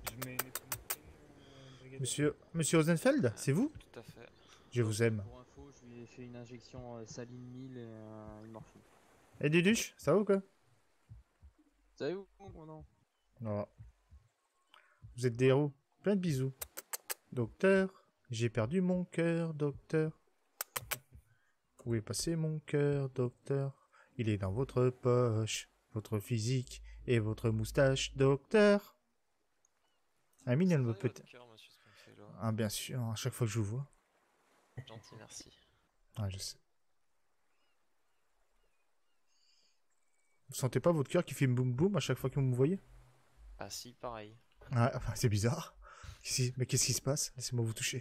[SPEAKER 1] Monsieur Rosenfeld, c'est vous?
[SPEAKER 2] Tout à fait.
[SPEAKER 1] Je vous aime.
[SPEAKER 2] Pour info, je lui ai fait une injection saline 1000 et une morphine.
[SPEAKER 1] Et Duduche, ça va ou quoi?
[SPEAKER 2] Ça va où, mon nom?
[SPEAKER 1] Non. Vous êtes des héros. Plein de bisous. Docteur, j'ai perdu mon cœur, docteur. Où est passé mon cœur, docteur? Il est dans votre poche, votre physique et votre moustache, docteur. Ah, mignon, me peut-être. Ah, bien sûr, à chaque fois que je vous vois.
[SPEAKER 9] Gentil, merci.
[SPEAKER 1] Ah, je sais. Vous sentez pas votre cœur qui fait boum boum à chaque fois que vous me voyez?
[SPEAKER 9] Ah si, pareil.
[SPEAKER 1] Ah, c'est bizarre. Mais qu'est-ce qui se passe? Laissez-moi vous toucher.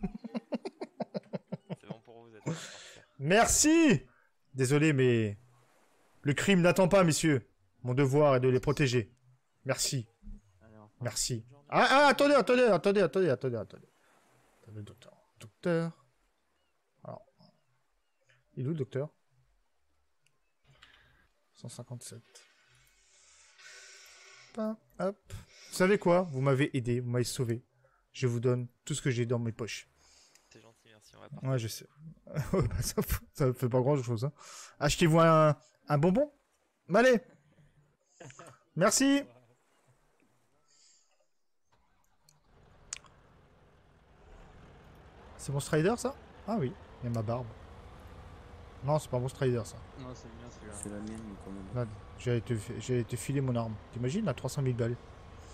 [SPEAKER 9] C'est bon pour vous, vous êtes parfait.
[SPEAKER 1] Merci! Désolé, mais... Le crime n'attend pas, messieurs. Mon devoir est de les protéger. Merci. Merci. Attendez. Attendez, docteur. Docteur. Alors. Il est où, le docteur? 157. Hop. Vous savez quoi? Vous m'avez aidé, vous m'avez sauvé. Je vous donne tout ce que j'ai dans mes poches.
[SPEAKER 9] C'est gentil, merci, on va partir.
[SPEAKER 1] Ouais, je sais. Ça me fait pas grand chose. Hein. Achetez-vous un bonbon? Allez. Merci. C'est mon Strider, ça? Ah oui, il y a ma barbe. Non, c'est pas mon Strider, ça.
[SPEAKER 2] Non, c'est le mien, celui-là.
[SPEAKER 11] C'est la mienne, quand même.
[SPEAKER 1] Là, j'ai été filer mon arme. T'imagines, à 300 000 balles.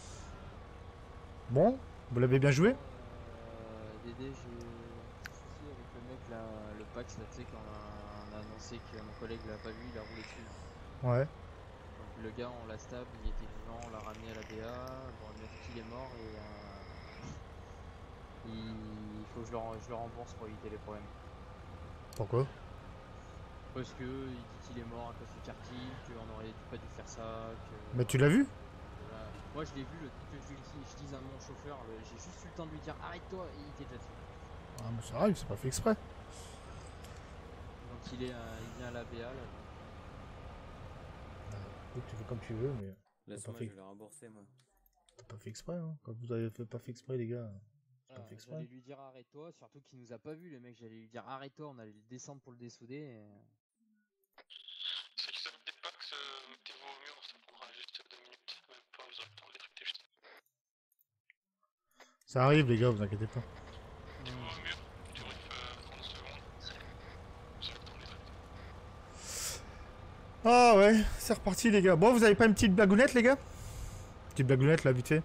[SPEAKER 1] Bon, vous l'avez bien joué?
[SPEAKER 2] Dédé, j'ai souci avec le mec là, le Pax là, tu sais, quand on a annoncé que mon collègue l'a pas vu, il a roulé dessus.
[SPEAKER 1] Ouais.
[SPEAKER 2] Donc le gars, on l'a stab, il était vivant, on l'a ramené à la BA, bon, le mec il est mort et il faut que je le rembourse pour éviter les problèmes.
[SPEAKER 1] Pourquoi?
[SPEAKER 2] Parce que il dit qu'il est mort à cause du karting, qu'on aurait pas dû faire ça, que...
[SPEAKER 1] Mais tu l'as vu?
[SPEAKER 2] Voilà. Moi je l'ai vu, le truc que je dise à mon chauffeur, j'ai juste eu le temps de lui dire arrête-toi et il était déjà dessus.
[SPEAKER 1] Ah, mais ça arrive, c'est pas fait exprès.
[SPEAKER 2] Donc il vient à la BA là.
[SPEAKER 1] Tu fais comme tu veux, mais...
[SPEAKER 11] Laisse-moi, je vais le rembourser, moi.
[SPEAKER 1] T'as pas fait exprès, hein. Quand vous avez pas fait exprès, les gars.
[SPEAKER 2] Voilà, j'allais lui dire arrête-toi, surtout qu'il nous a pas vu, les mecs. J'allais lui dire arrête-toi, on allait le descendre pour le dessouder. Et...
[SPEAKER 20] Ceux qui savent des packs, mettez-vous au mur, ça prendra juste 2 minutes. Même pas, vous aurez le temps de détruire juste.
[SPEAKER 1] Ça arrive, les gars, vous inquiétez pas.
[SPEAKER 20] Mettez-vous au mur, tu riffes 30 secondes. Vous aurez le temps de détruire.
[SPEAKER 1] Ah ouais, c'est reparti, les gars. Bon, vous avez pas une petite blagounette, les gars? petite blagounette là, vite fait.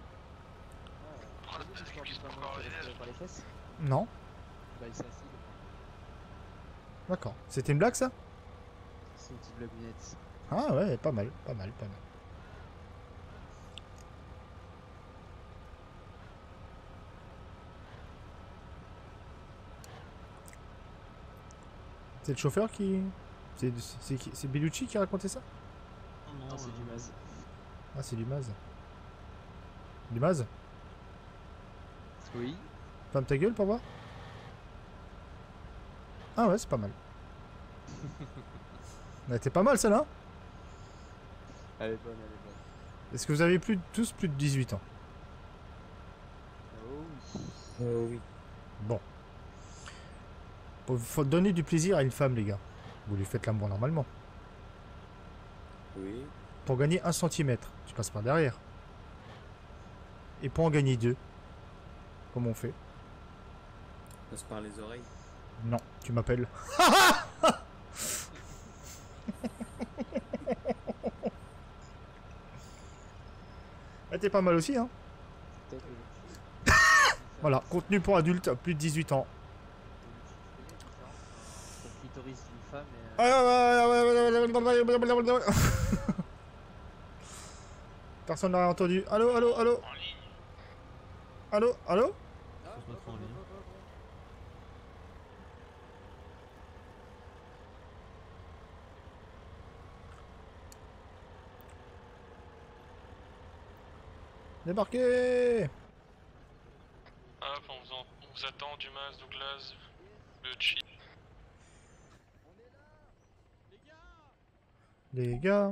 [SPEAKER 2] Par les fesses.
[SPEAKER 1] Non.
[SPEAKER 2] Bah, il s'assile.
[SPEAKER 1] D'accord. C'était une blague ça?
[SPEAKER 2] C'est une petite blagounette.
[SPEAKER 1] Ah ouais, pas mal, pas mal, pas mal. C'est le chauffeur qui... C'est Bellucci qui racontait ça?
[SPEAKER 2] Non, c'est du Maz.
[SPEAKER 1] Ah, c'est du Maz. Du Maz?
[SPEAKER 2] Oui.
[SPEAKER 1] Ferme ta gueule pour voir. Ah ouais, c'est pas mal. Elle était pas mal celle-là.
[SPEAKER 2] Elle est bonne, elle est bonne.
[SPEAKER 1] Est-ce que vous avez tous plus de 18 ans?
[SPEAKER 2] Oh oui.
[SPEAKER 1] Oui. Bon. Faut donner du plaisir à une femme, les gars. Vous lui faites l'amour normalement.
[SPEAKER 11] Oui.
[SPEAKER 1] Pour gagner 1 centimètre, tu passes par derrière. Et pour en gagner 2, comment on fait?
[SPEAKER 11] Passe par les oreilles.
[SPEAKER 1] Non, tu m'appelles. Elle était pas mal aussi, hein. Voilà, contenu pour adultes, plus de 18 ans.
[SPEAKER 2] Le clitoris d'une femme et...
[SPEAKER 1] Personne n'a entendu. Allô, allô, allô. Allô, allô. Débarquez.
[SPEAKER 20] Hop, on vous attend, Dumas, Douglas, le Chi.
[SPEAKER 1] Les gars.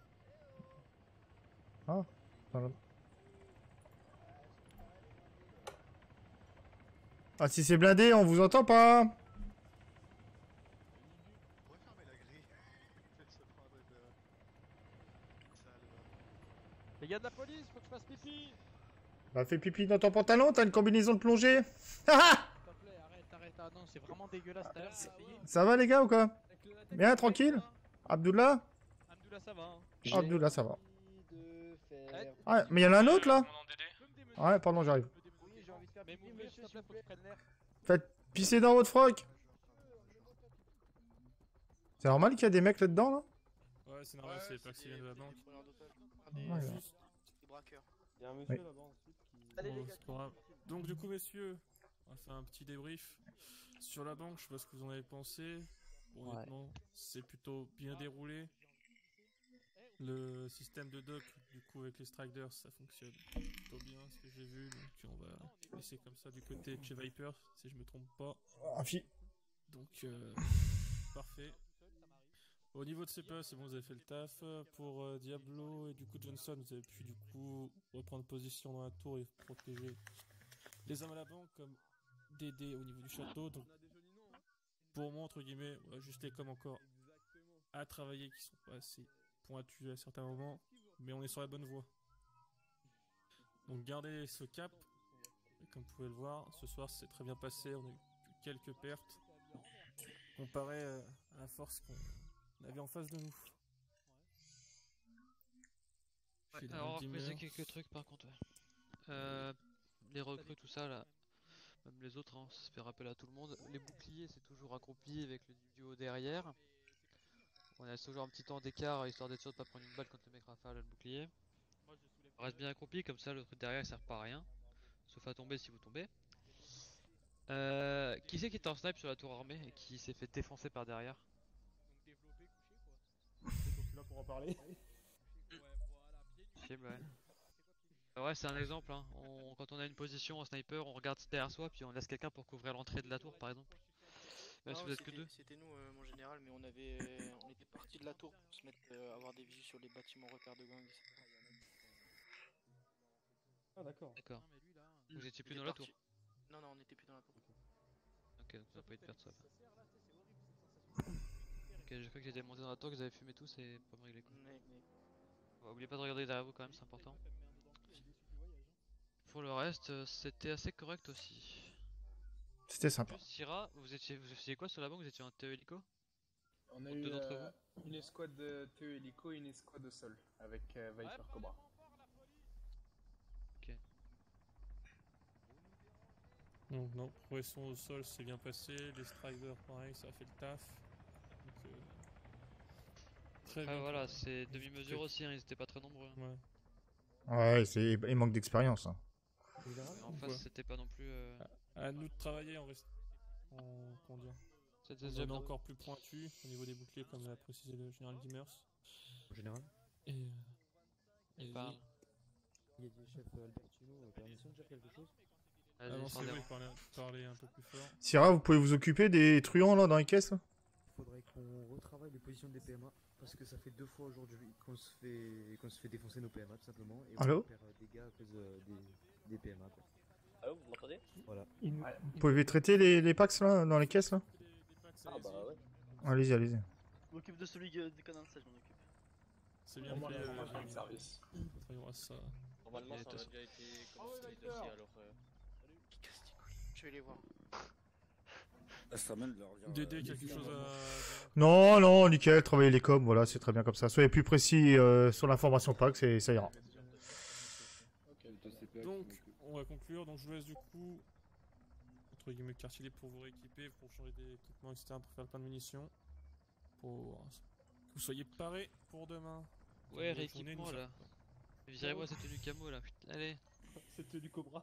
[SPEAKER 1] Ah, pardon. Ah, si c'est blindé, on vous entend pas.
[SPEAKER 2] Les gars de la police, faut que je fasse pipi.
[SPEAKER 1] Bah, fais pipi dans ton pantalon, t'as une combinaison de plongée.
[SPEAKER 2] S'il te plaît, arrête. Ah non, c'est vraiment dégueulasse. Tout à l'heure, j'ai payé.
[SPEAKER 1] Ça va les gars ou quoi? Bien, tranquille. Abdullah?
[SPEAKER 2] Abdullah, ça va. Hein.
[SPEAKER 1] Abdullah, ça va. Ah, mais il y en a un autre là? Ouais, pardon, j'arrive.
[SPEAKER 2] Oui, j'ai envie de faire pipi, monsieur, s'il te plaît, faut que je prenne l'air.
[SPEAKER 1] Faites pisser dans votre froc. C'est normal qu'il y a des mecs là-dedans là?
[SPEAKER 10] Ouais, c'est normal, c'est pas que de la banque.
[SPEAKER 1] Ouais, ouais.
[SPEAKER 10] Il y a un monsieur
[SPEAKER 1] Oui.
[SPEAKER 10] là-bas ensuite qui... Bon, c'est pas grave. Donc du coup messieurs, on va faire un petit débrief sur la banque, je sais pas ce que vous en avez pensé. Bon, honnêtement, c'est plutôt bien déroulé. Le système de dock, du coup avec les striders, ça fonctionne plutôt bien, ce que j'ai vu. Donc on va laisser comme ça du côté de chez Viper, si je me trompe pas. Donc parfait. Au niveau de CPA, c'est bon, vous avez fait le taf. Pour Diablo et du coup Johnson, vous avez pu du coup reprendre position dans la tour et protéger les hommes à la banque comme Dédé au niveau du château. Donc pour moi, entre guillemets, on va juste les comme encore à travailler qui sont pas assez pointus à certains moments, mais on est sur la bonne voie. Donc gardez ce cap. Et comme vous pouvez le voir, ce soir c'est très bien passé, on a eu quelques pertes comparé à la force qu'on avait en face de nous.
[SPEAKER 2] Ouais,
[SPEAKER 10] J'ai
[SPEAKER 2] alors,
[SPEAKER 10] dans le
[SPEAKER 2] mais
[SPEAKER 10] dimmer.
[SPEAKER 2] quelques trucs par contre. Ouais. Les recrues, tout ça là, même les autres, hein, ça se fait rappel à tout le monde. Les boucliers, c'est toujours accroupi avec le duo derrière. On a toujours un petit temps d'écart histoire d'être sûr de pas prendre une balle quand le mec rafale le bouclier. On reste bien accroupi, comme ça le truc derrière il sert pas à rien. Sauf à tomber si vous tombez. Qui c'est qui était en snipe sur la tour armée et qui s'est fait défoncer par derrière?
[SPEAKER 16] Là pour en parler.
[SPEAKER 2] Ouais, c'est un exemple. Hein. Quand on a une position en sniper, on regarde derrière soi puis on laisse quelqu'un pour couvrir l'entrée de la tour, par exemple. Même si vous êtes que deux.
[SPEAKER 22] C'était nous, mon général, mais on était parti de la tour pour se mettre avoir des visus sur les bâtiments repères de gang, etc.
[SPEAKER 16] Ah d'accord.
[SPEAKER 2] D'accord. Vous étiez plus dans la tour.
[SPEAKER 22] Non, on était plus dans la tour.
[SPEAKER 2] Ok, donc ça n'a pas eu de perte ça. Ok, j'ai cru que j'étais monté dans la tour, que vous avez fumé tous et pas me régler quoi. Oubliez pas de regarder derrière vous quand même, c'est important. Pour le reste, c'était assez correct aussi.
[SPEAKER 1] C'était sympa.
[SPEAKER 2] Syrah, vous faisiez quoi sur la banque? Vous étiez en TE hélico?
[SPEAKER 16] On a
[SPEAKER 2] Deux
[SPEAKER 16] eu
[SPEAKER 2] d'entre vous
[SPEAKER 16] une escouade de TE hélico et une escouade de sol avec Viper Cobra.
[SPEAKER 10] Donc, non, progression au sol, c'est bien passé. Les striders, pareil, ça a fait le taf. Donc, très
[SPEAKER 2] Après,
[SPEAKER 10] bien.
[SPEAKER 2] voilà, c'est demi-mesure aussi, hein, ils étaient pas très nombreux.
[SPEAKER 10] Ouais.
[SPEAKER 1] Ouais, il manque d'expérience. Hein.
[SPEAKER 2] Mais en face, c'était pas non plus.
[SPEAKER 10] À nous de travailler en reste. Comment dire,
[SPEAKER 2] C'était
[SPEAKER 10] en
[SPEAKER 2] déjà
[SPEAKER 10] zone
[SPEAKER 2] bien.
[SPEAKER 10] encore plus pointu au niveau des boucliers, comme l'a précisé le général Dimmers.
[SPEAKER 13] En général.
[SPEAKER 10] Et
[SPEAKER 2] parle.
[SPEAKER 13] Il y a des chefs Albertino, permission de dire quelque chose?
[SPEAKER 10] Ah non, c'est vrai, parler un peu plus fort.
[SPEAKER 1] Syrah, vous pouvez vous occuper des truands là dans les caisses là?
[SPEAKER 13] Il faudrait qu'on retravaille les positions des PMA parce que ça fait 2 fois aujourd'hui qu'on se fait défoncer nos PMA tout simplement et
[SPEAKER 1] Allô
[SPEAKER 13] on perd des gars à cause des PMA quoi.
[SPEAKER 8] Allô, vous m'entendez?
[SPEAKER 13] Voilà.
[SPEAKER 1] Vous pouvez traiter les packs là dans les caisses là?
[SPEAKER 8] Ah bah ouais.
[SPEAKER 1] Allez-y, allez-y.
[SPEAKER 6] Je m'occupe de celui du canal, ça je m'en occupe.
[SPEAKER 10] C'est bien
[SPEAKER 6] Moi,
[SPEAKER 10] fait,
[SPEAKER 6] on va faire le service.
[SPEAKER 10] Travaillons à ça.
[SPEAKER 8] Normalement, ça a déjà été commencé les dossiers alors.
[SPEAKER 21] Je vais les voir.
[SPEAKER 13] Ça m'aide de leur dire.
[SPEAKER 10] Dédé, quelque chose à.
[SPEAKER 1] Non, non, nickel, travaillez les coms, voilà, c'est très bien comme ça. Soyez plus précis sur l'information pack, ça ira.
[SPEAKER 10] Donc, on va conclure. Donc, je vous laisse du coup, entre guillemets, quartier libre pour vous rééquiper, pour changer d'équipement, etc., pour faire le plein de munitions. Pour que vous soyez parés pour demain.
[SPEAKER 2] Ouais,
[SPEAKER 10] Bonne journée,
[SPEAKER 2] rééquipement
[SPEAKER 10] nous
[SPEAKER 2] là. Virez-moi cette tenue camo là, putain, allez.
[SPEAKER 16] Cette tenue Cobra.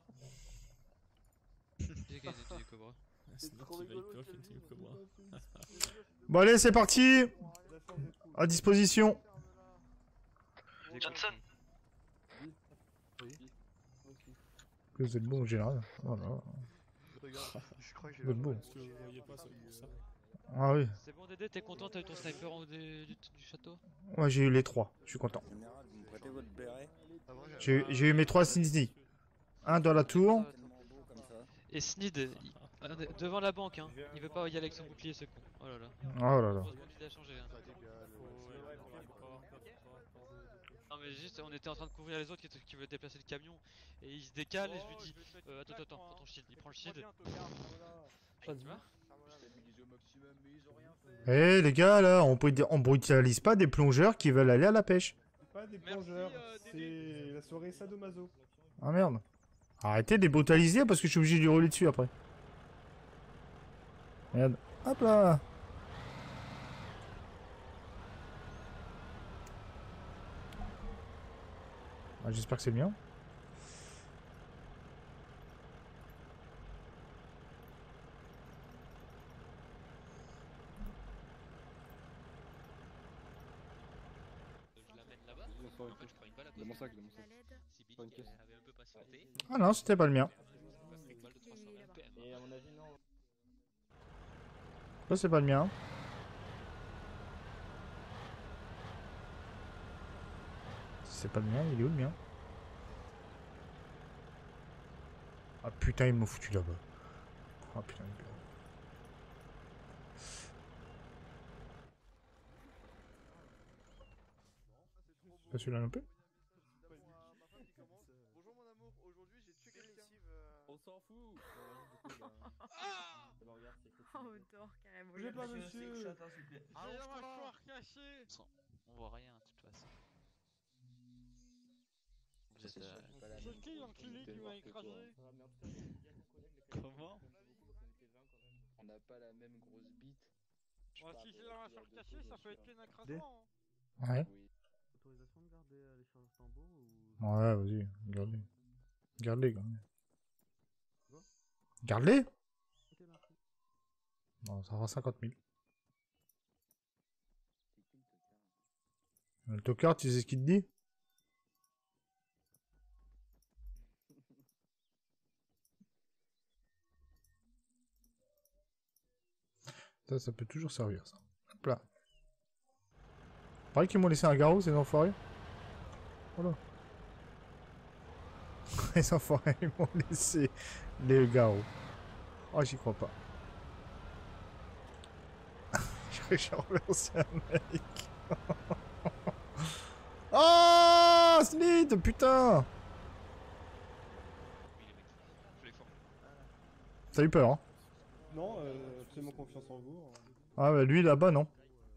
[SPEAKER 2] J'ai gagné cette tenue cobra.
[SPEAKER 10] C'est trop rigolo.
[SPEAKER 1] Bon, allez, c'est parti. À disposition.
[SPEAKER 6] Johnson.
[SPEAKER 1] Vous êtes bon en général. Voilà.
[SPEAKER 6] Je crois que
[SPEAKER 1] Vous êtes bon.
[SPEAKER 10] Parce que vous voyez pas, ça pour ça.
[SPEAKER 1] Ah oui.
[SPEAKER 2] C'est bon Dédé, t'es content, t'as eu ton sniper en haut du château?
[SPEAKER 1] Ouais, j'ai eu les 3, je suis content.
[SPEAKER 13] Général, vous me prêtez votre béret?
[SPEAKER 1] J'ai eu mes 3 Sneezy. Un dans la tour.
[SPEAKER 2] Et Snid, devant la banque, hein. Il veut pas y aller avec son bouclier, ce con. Oh là là.
[SPEAKER 1] Oh là là.
[SPEAKER 2] Heureusement qu'il a changé. Hein. Non mais juste, on était en train de couvrir les autres qui veulent déplacer le camion. Et il se décale et je lui dis attends, prends ton shield. Il prend le shield. Tu vois?
[SPEAKER 1] Eh les gars là, on brutalise pas des plongeurs qui veulent aller à la pêche.
[SPEAKER 16] C'est pas des plongeurs, c'est la soirée sadomaso.
[SPEAKER 1] Ah merde. Arrêtez de les brutaliser parce que je suis obligé de lui rouler dessus après. Regarde. Hop là. Ah, j'espère que c'est le mien.
[SPEAKER 15] Dans mon sac, dans mon sac. Pas une caisse.
[SPEAKER 1] Ah non, c'était pas le mien.
[SPEAKER 8] Et à mon avis, non.
[SPEAKER 1] Ça c'est pas le mien. C'est pas le mien, il est où le mien? Ah putain, ils m'ont foutu là-bas. Ah putain, il est bien. Pas celui-là non plus?
[SPEAKER 19] Bonjour mon amour, aujourd'hui j'ai tué quelqu'un.
[SPEAKER 15] On s'en fout.
[SPEAKER 14] Oh, dehors carrément.
[SPEAKER 16] Bougez pas, monsieur.
[SPEAKER 14] J'ai la mâchoire cachée.
[SPEAKER 2] On voit rien de toute façon. Vous êtes
[SPEAKER 14] C'est qui l'enculé qui m'a écrasé?
[SPEAKER 2] Comment?
[SPEAKER 8] On n'a pas la même grosse bite.
[SPEAKER 14] Moi si j'ai la mâchoire cachée, ça peut être qu'un écrasement.
[SPEAKER 1] Ouais.
[SPEAKER 7] Autorisation de garder les charges flambeaux ou...
[SPEAKER 1] Ouais, vas-y, garde-les. Garde-les, garde-les. Garde-les?
[SPEAKER 7] Ok, merci.
[SPEAKER 1] Bon, ça fera 50 000. Le tocard, tu sais ce qu'il te dit? Ça peut toujours servir, ça. Hop là. Pareil qu'ils m'ont laissé un garrot, ces enfoirés. Voilà. Les enfoirés, ils m'ont laissé les garrots. Oh, j'y crois pas. J'ai renversé un mec. Oh, Snid, putain. T'as eu peur, hein?
[SPEAKER 16] Non, absolument confiance en vous.
[SPEAKER 1] Ah bah lui là-bas non.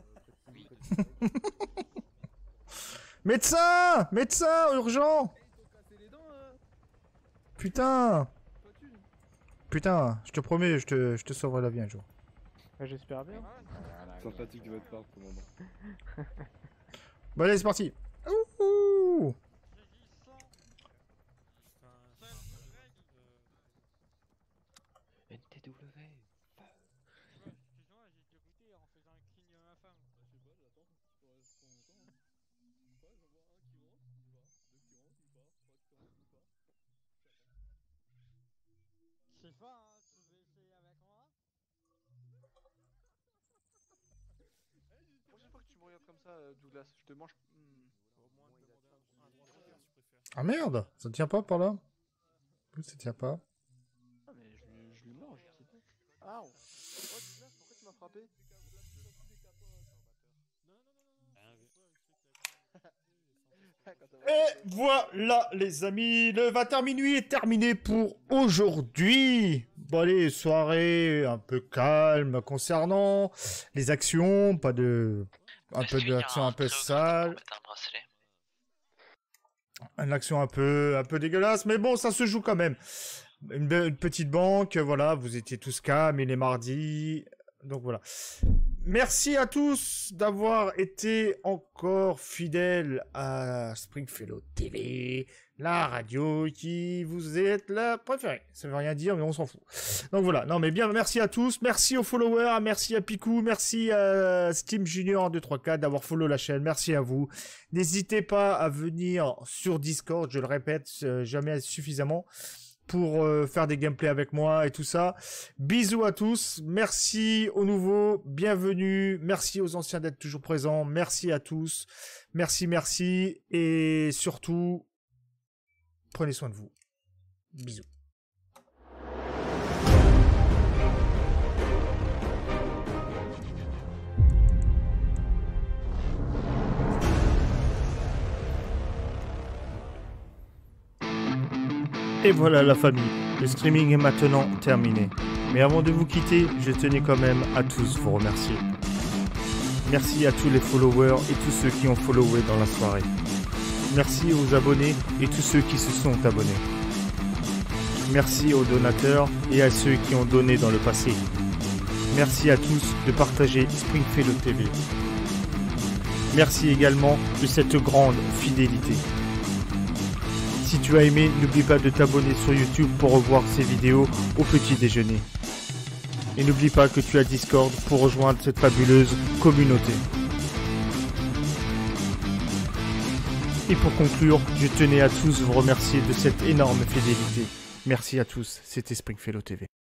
[SPEAKER 1] Médecin! Médecin! Urgent! Putain! Putain, je te promets, je te sauverai la vie un jour.
[SPEAKER 5] J'espère bien.
[SPEAKER 15] Sympathique de votre part pour le moment.
[SPEAKER 1] Bon allez, c'est parti. Ouh.
[SPEAKER 2] NTW.
[SPEAKER 14] Je sais pas, hein, tu veux essayer avec moi?
[SPEAKER 13] Prochaine fois que tu me regardes comme ça, Douglas, je te mange.
[SPEAKER 1] Ah merde, ça tient pas par là. Ça tient pas.
[SPEAKER 13] Ah, mais je lui mange, je sais pas. Ah, oh Douglas, pourquoi tu m'as frappé?
[SPEAKER 1] Et voilà les amis, le 20h minuit est terminé pour aujourd'hui. Bon allez, soirée un peu calme concernant les actions, pas de... Un peu d'action un peu sale. Une action un peu dégueulasse, mais bon, ça se joue quand même. Une petite banque, voilà, vous étiez tous calmes, il est mardi, donc voilà. Merci à tous d'avoir été encore fidèles à Springfellow TV, la radio qui vous est la préférée. Ça veut rien dire, mais on s'en fout. Donc voilà, non mais bien, merci à tous, merci aux followers, merci à Picou, merci à Steam Junior 234 d'avoir follow la chaîne, merci à vous. N'hésitez pas à venir sur Discord, je le répète, jamais suffisamment, pour faire des gameplays avec moi et tout ça. Bisous à tous, merci aux nouveaux, bienvenue, merci aux anciens d'être toujours présents, merci à tous, merci, et surtout, prenez soin de vous. Bisous. Et voilà la famille, le streaming est maintenant terminé. Mais avant de vous quitter, je tenais quand même à tous vous remercier. Merci à tous les followers et tous ceux qui ont followé dans la soirée. Merci aux abonnés et tous ceux qui se sont abonnés. Merci aux donateurs et à ceux qui ont donné dans le passé. Merci à tous de partager Springfellow TV. Merci également de cette grande fidélité. Si tu as aimé, n'oublie pas de t'abonner sur YouTube pour revoir ces vidéos au petit déjeuner. Et n'oublie pas que tu as Discord pour rejoindre cette fabuleuse communauté. Et pour conclure, je tenais à tous vous remercier de cette énorme fidélité. Merci à tous, c'était Springfellow TV.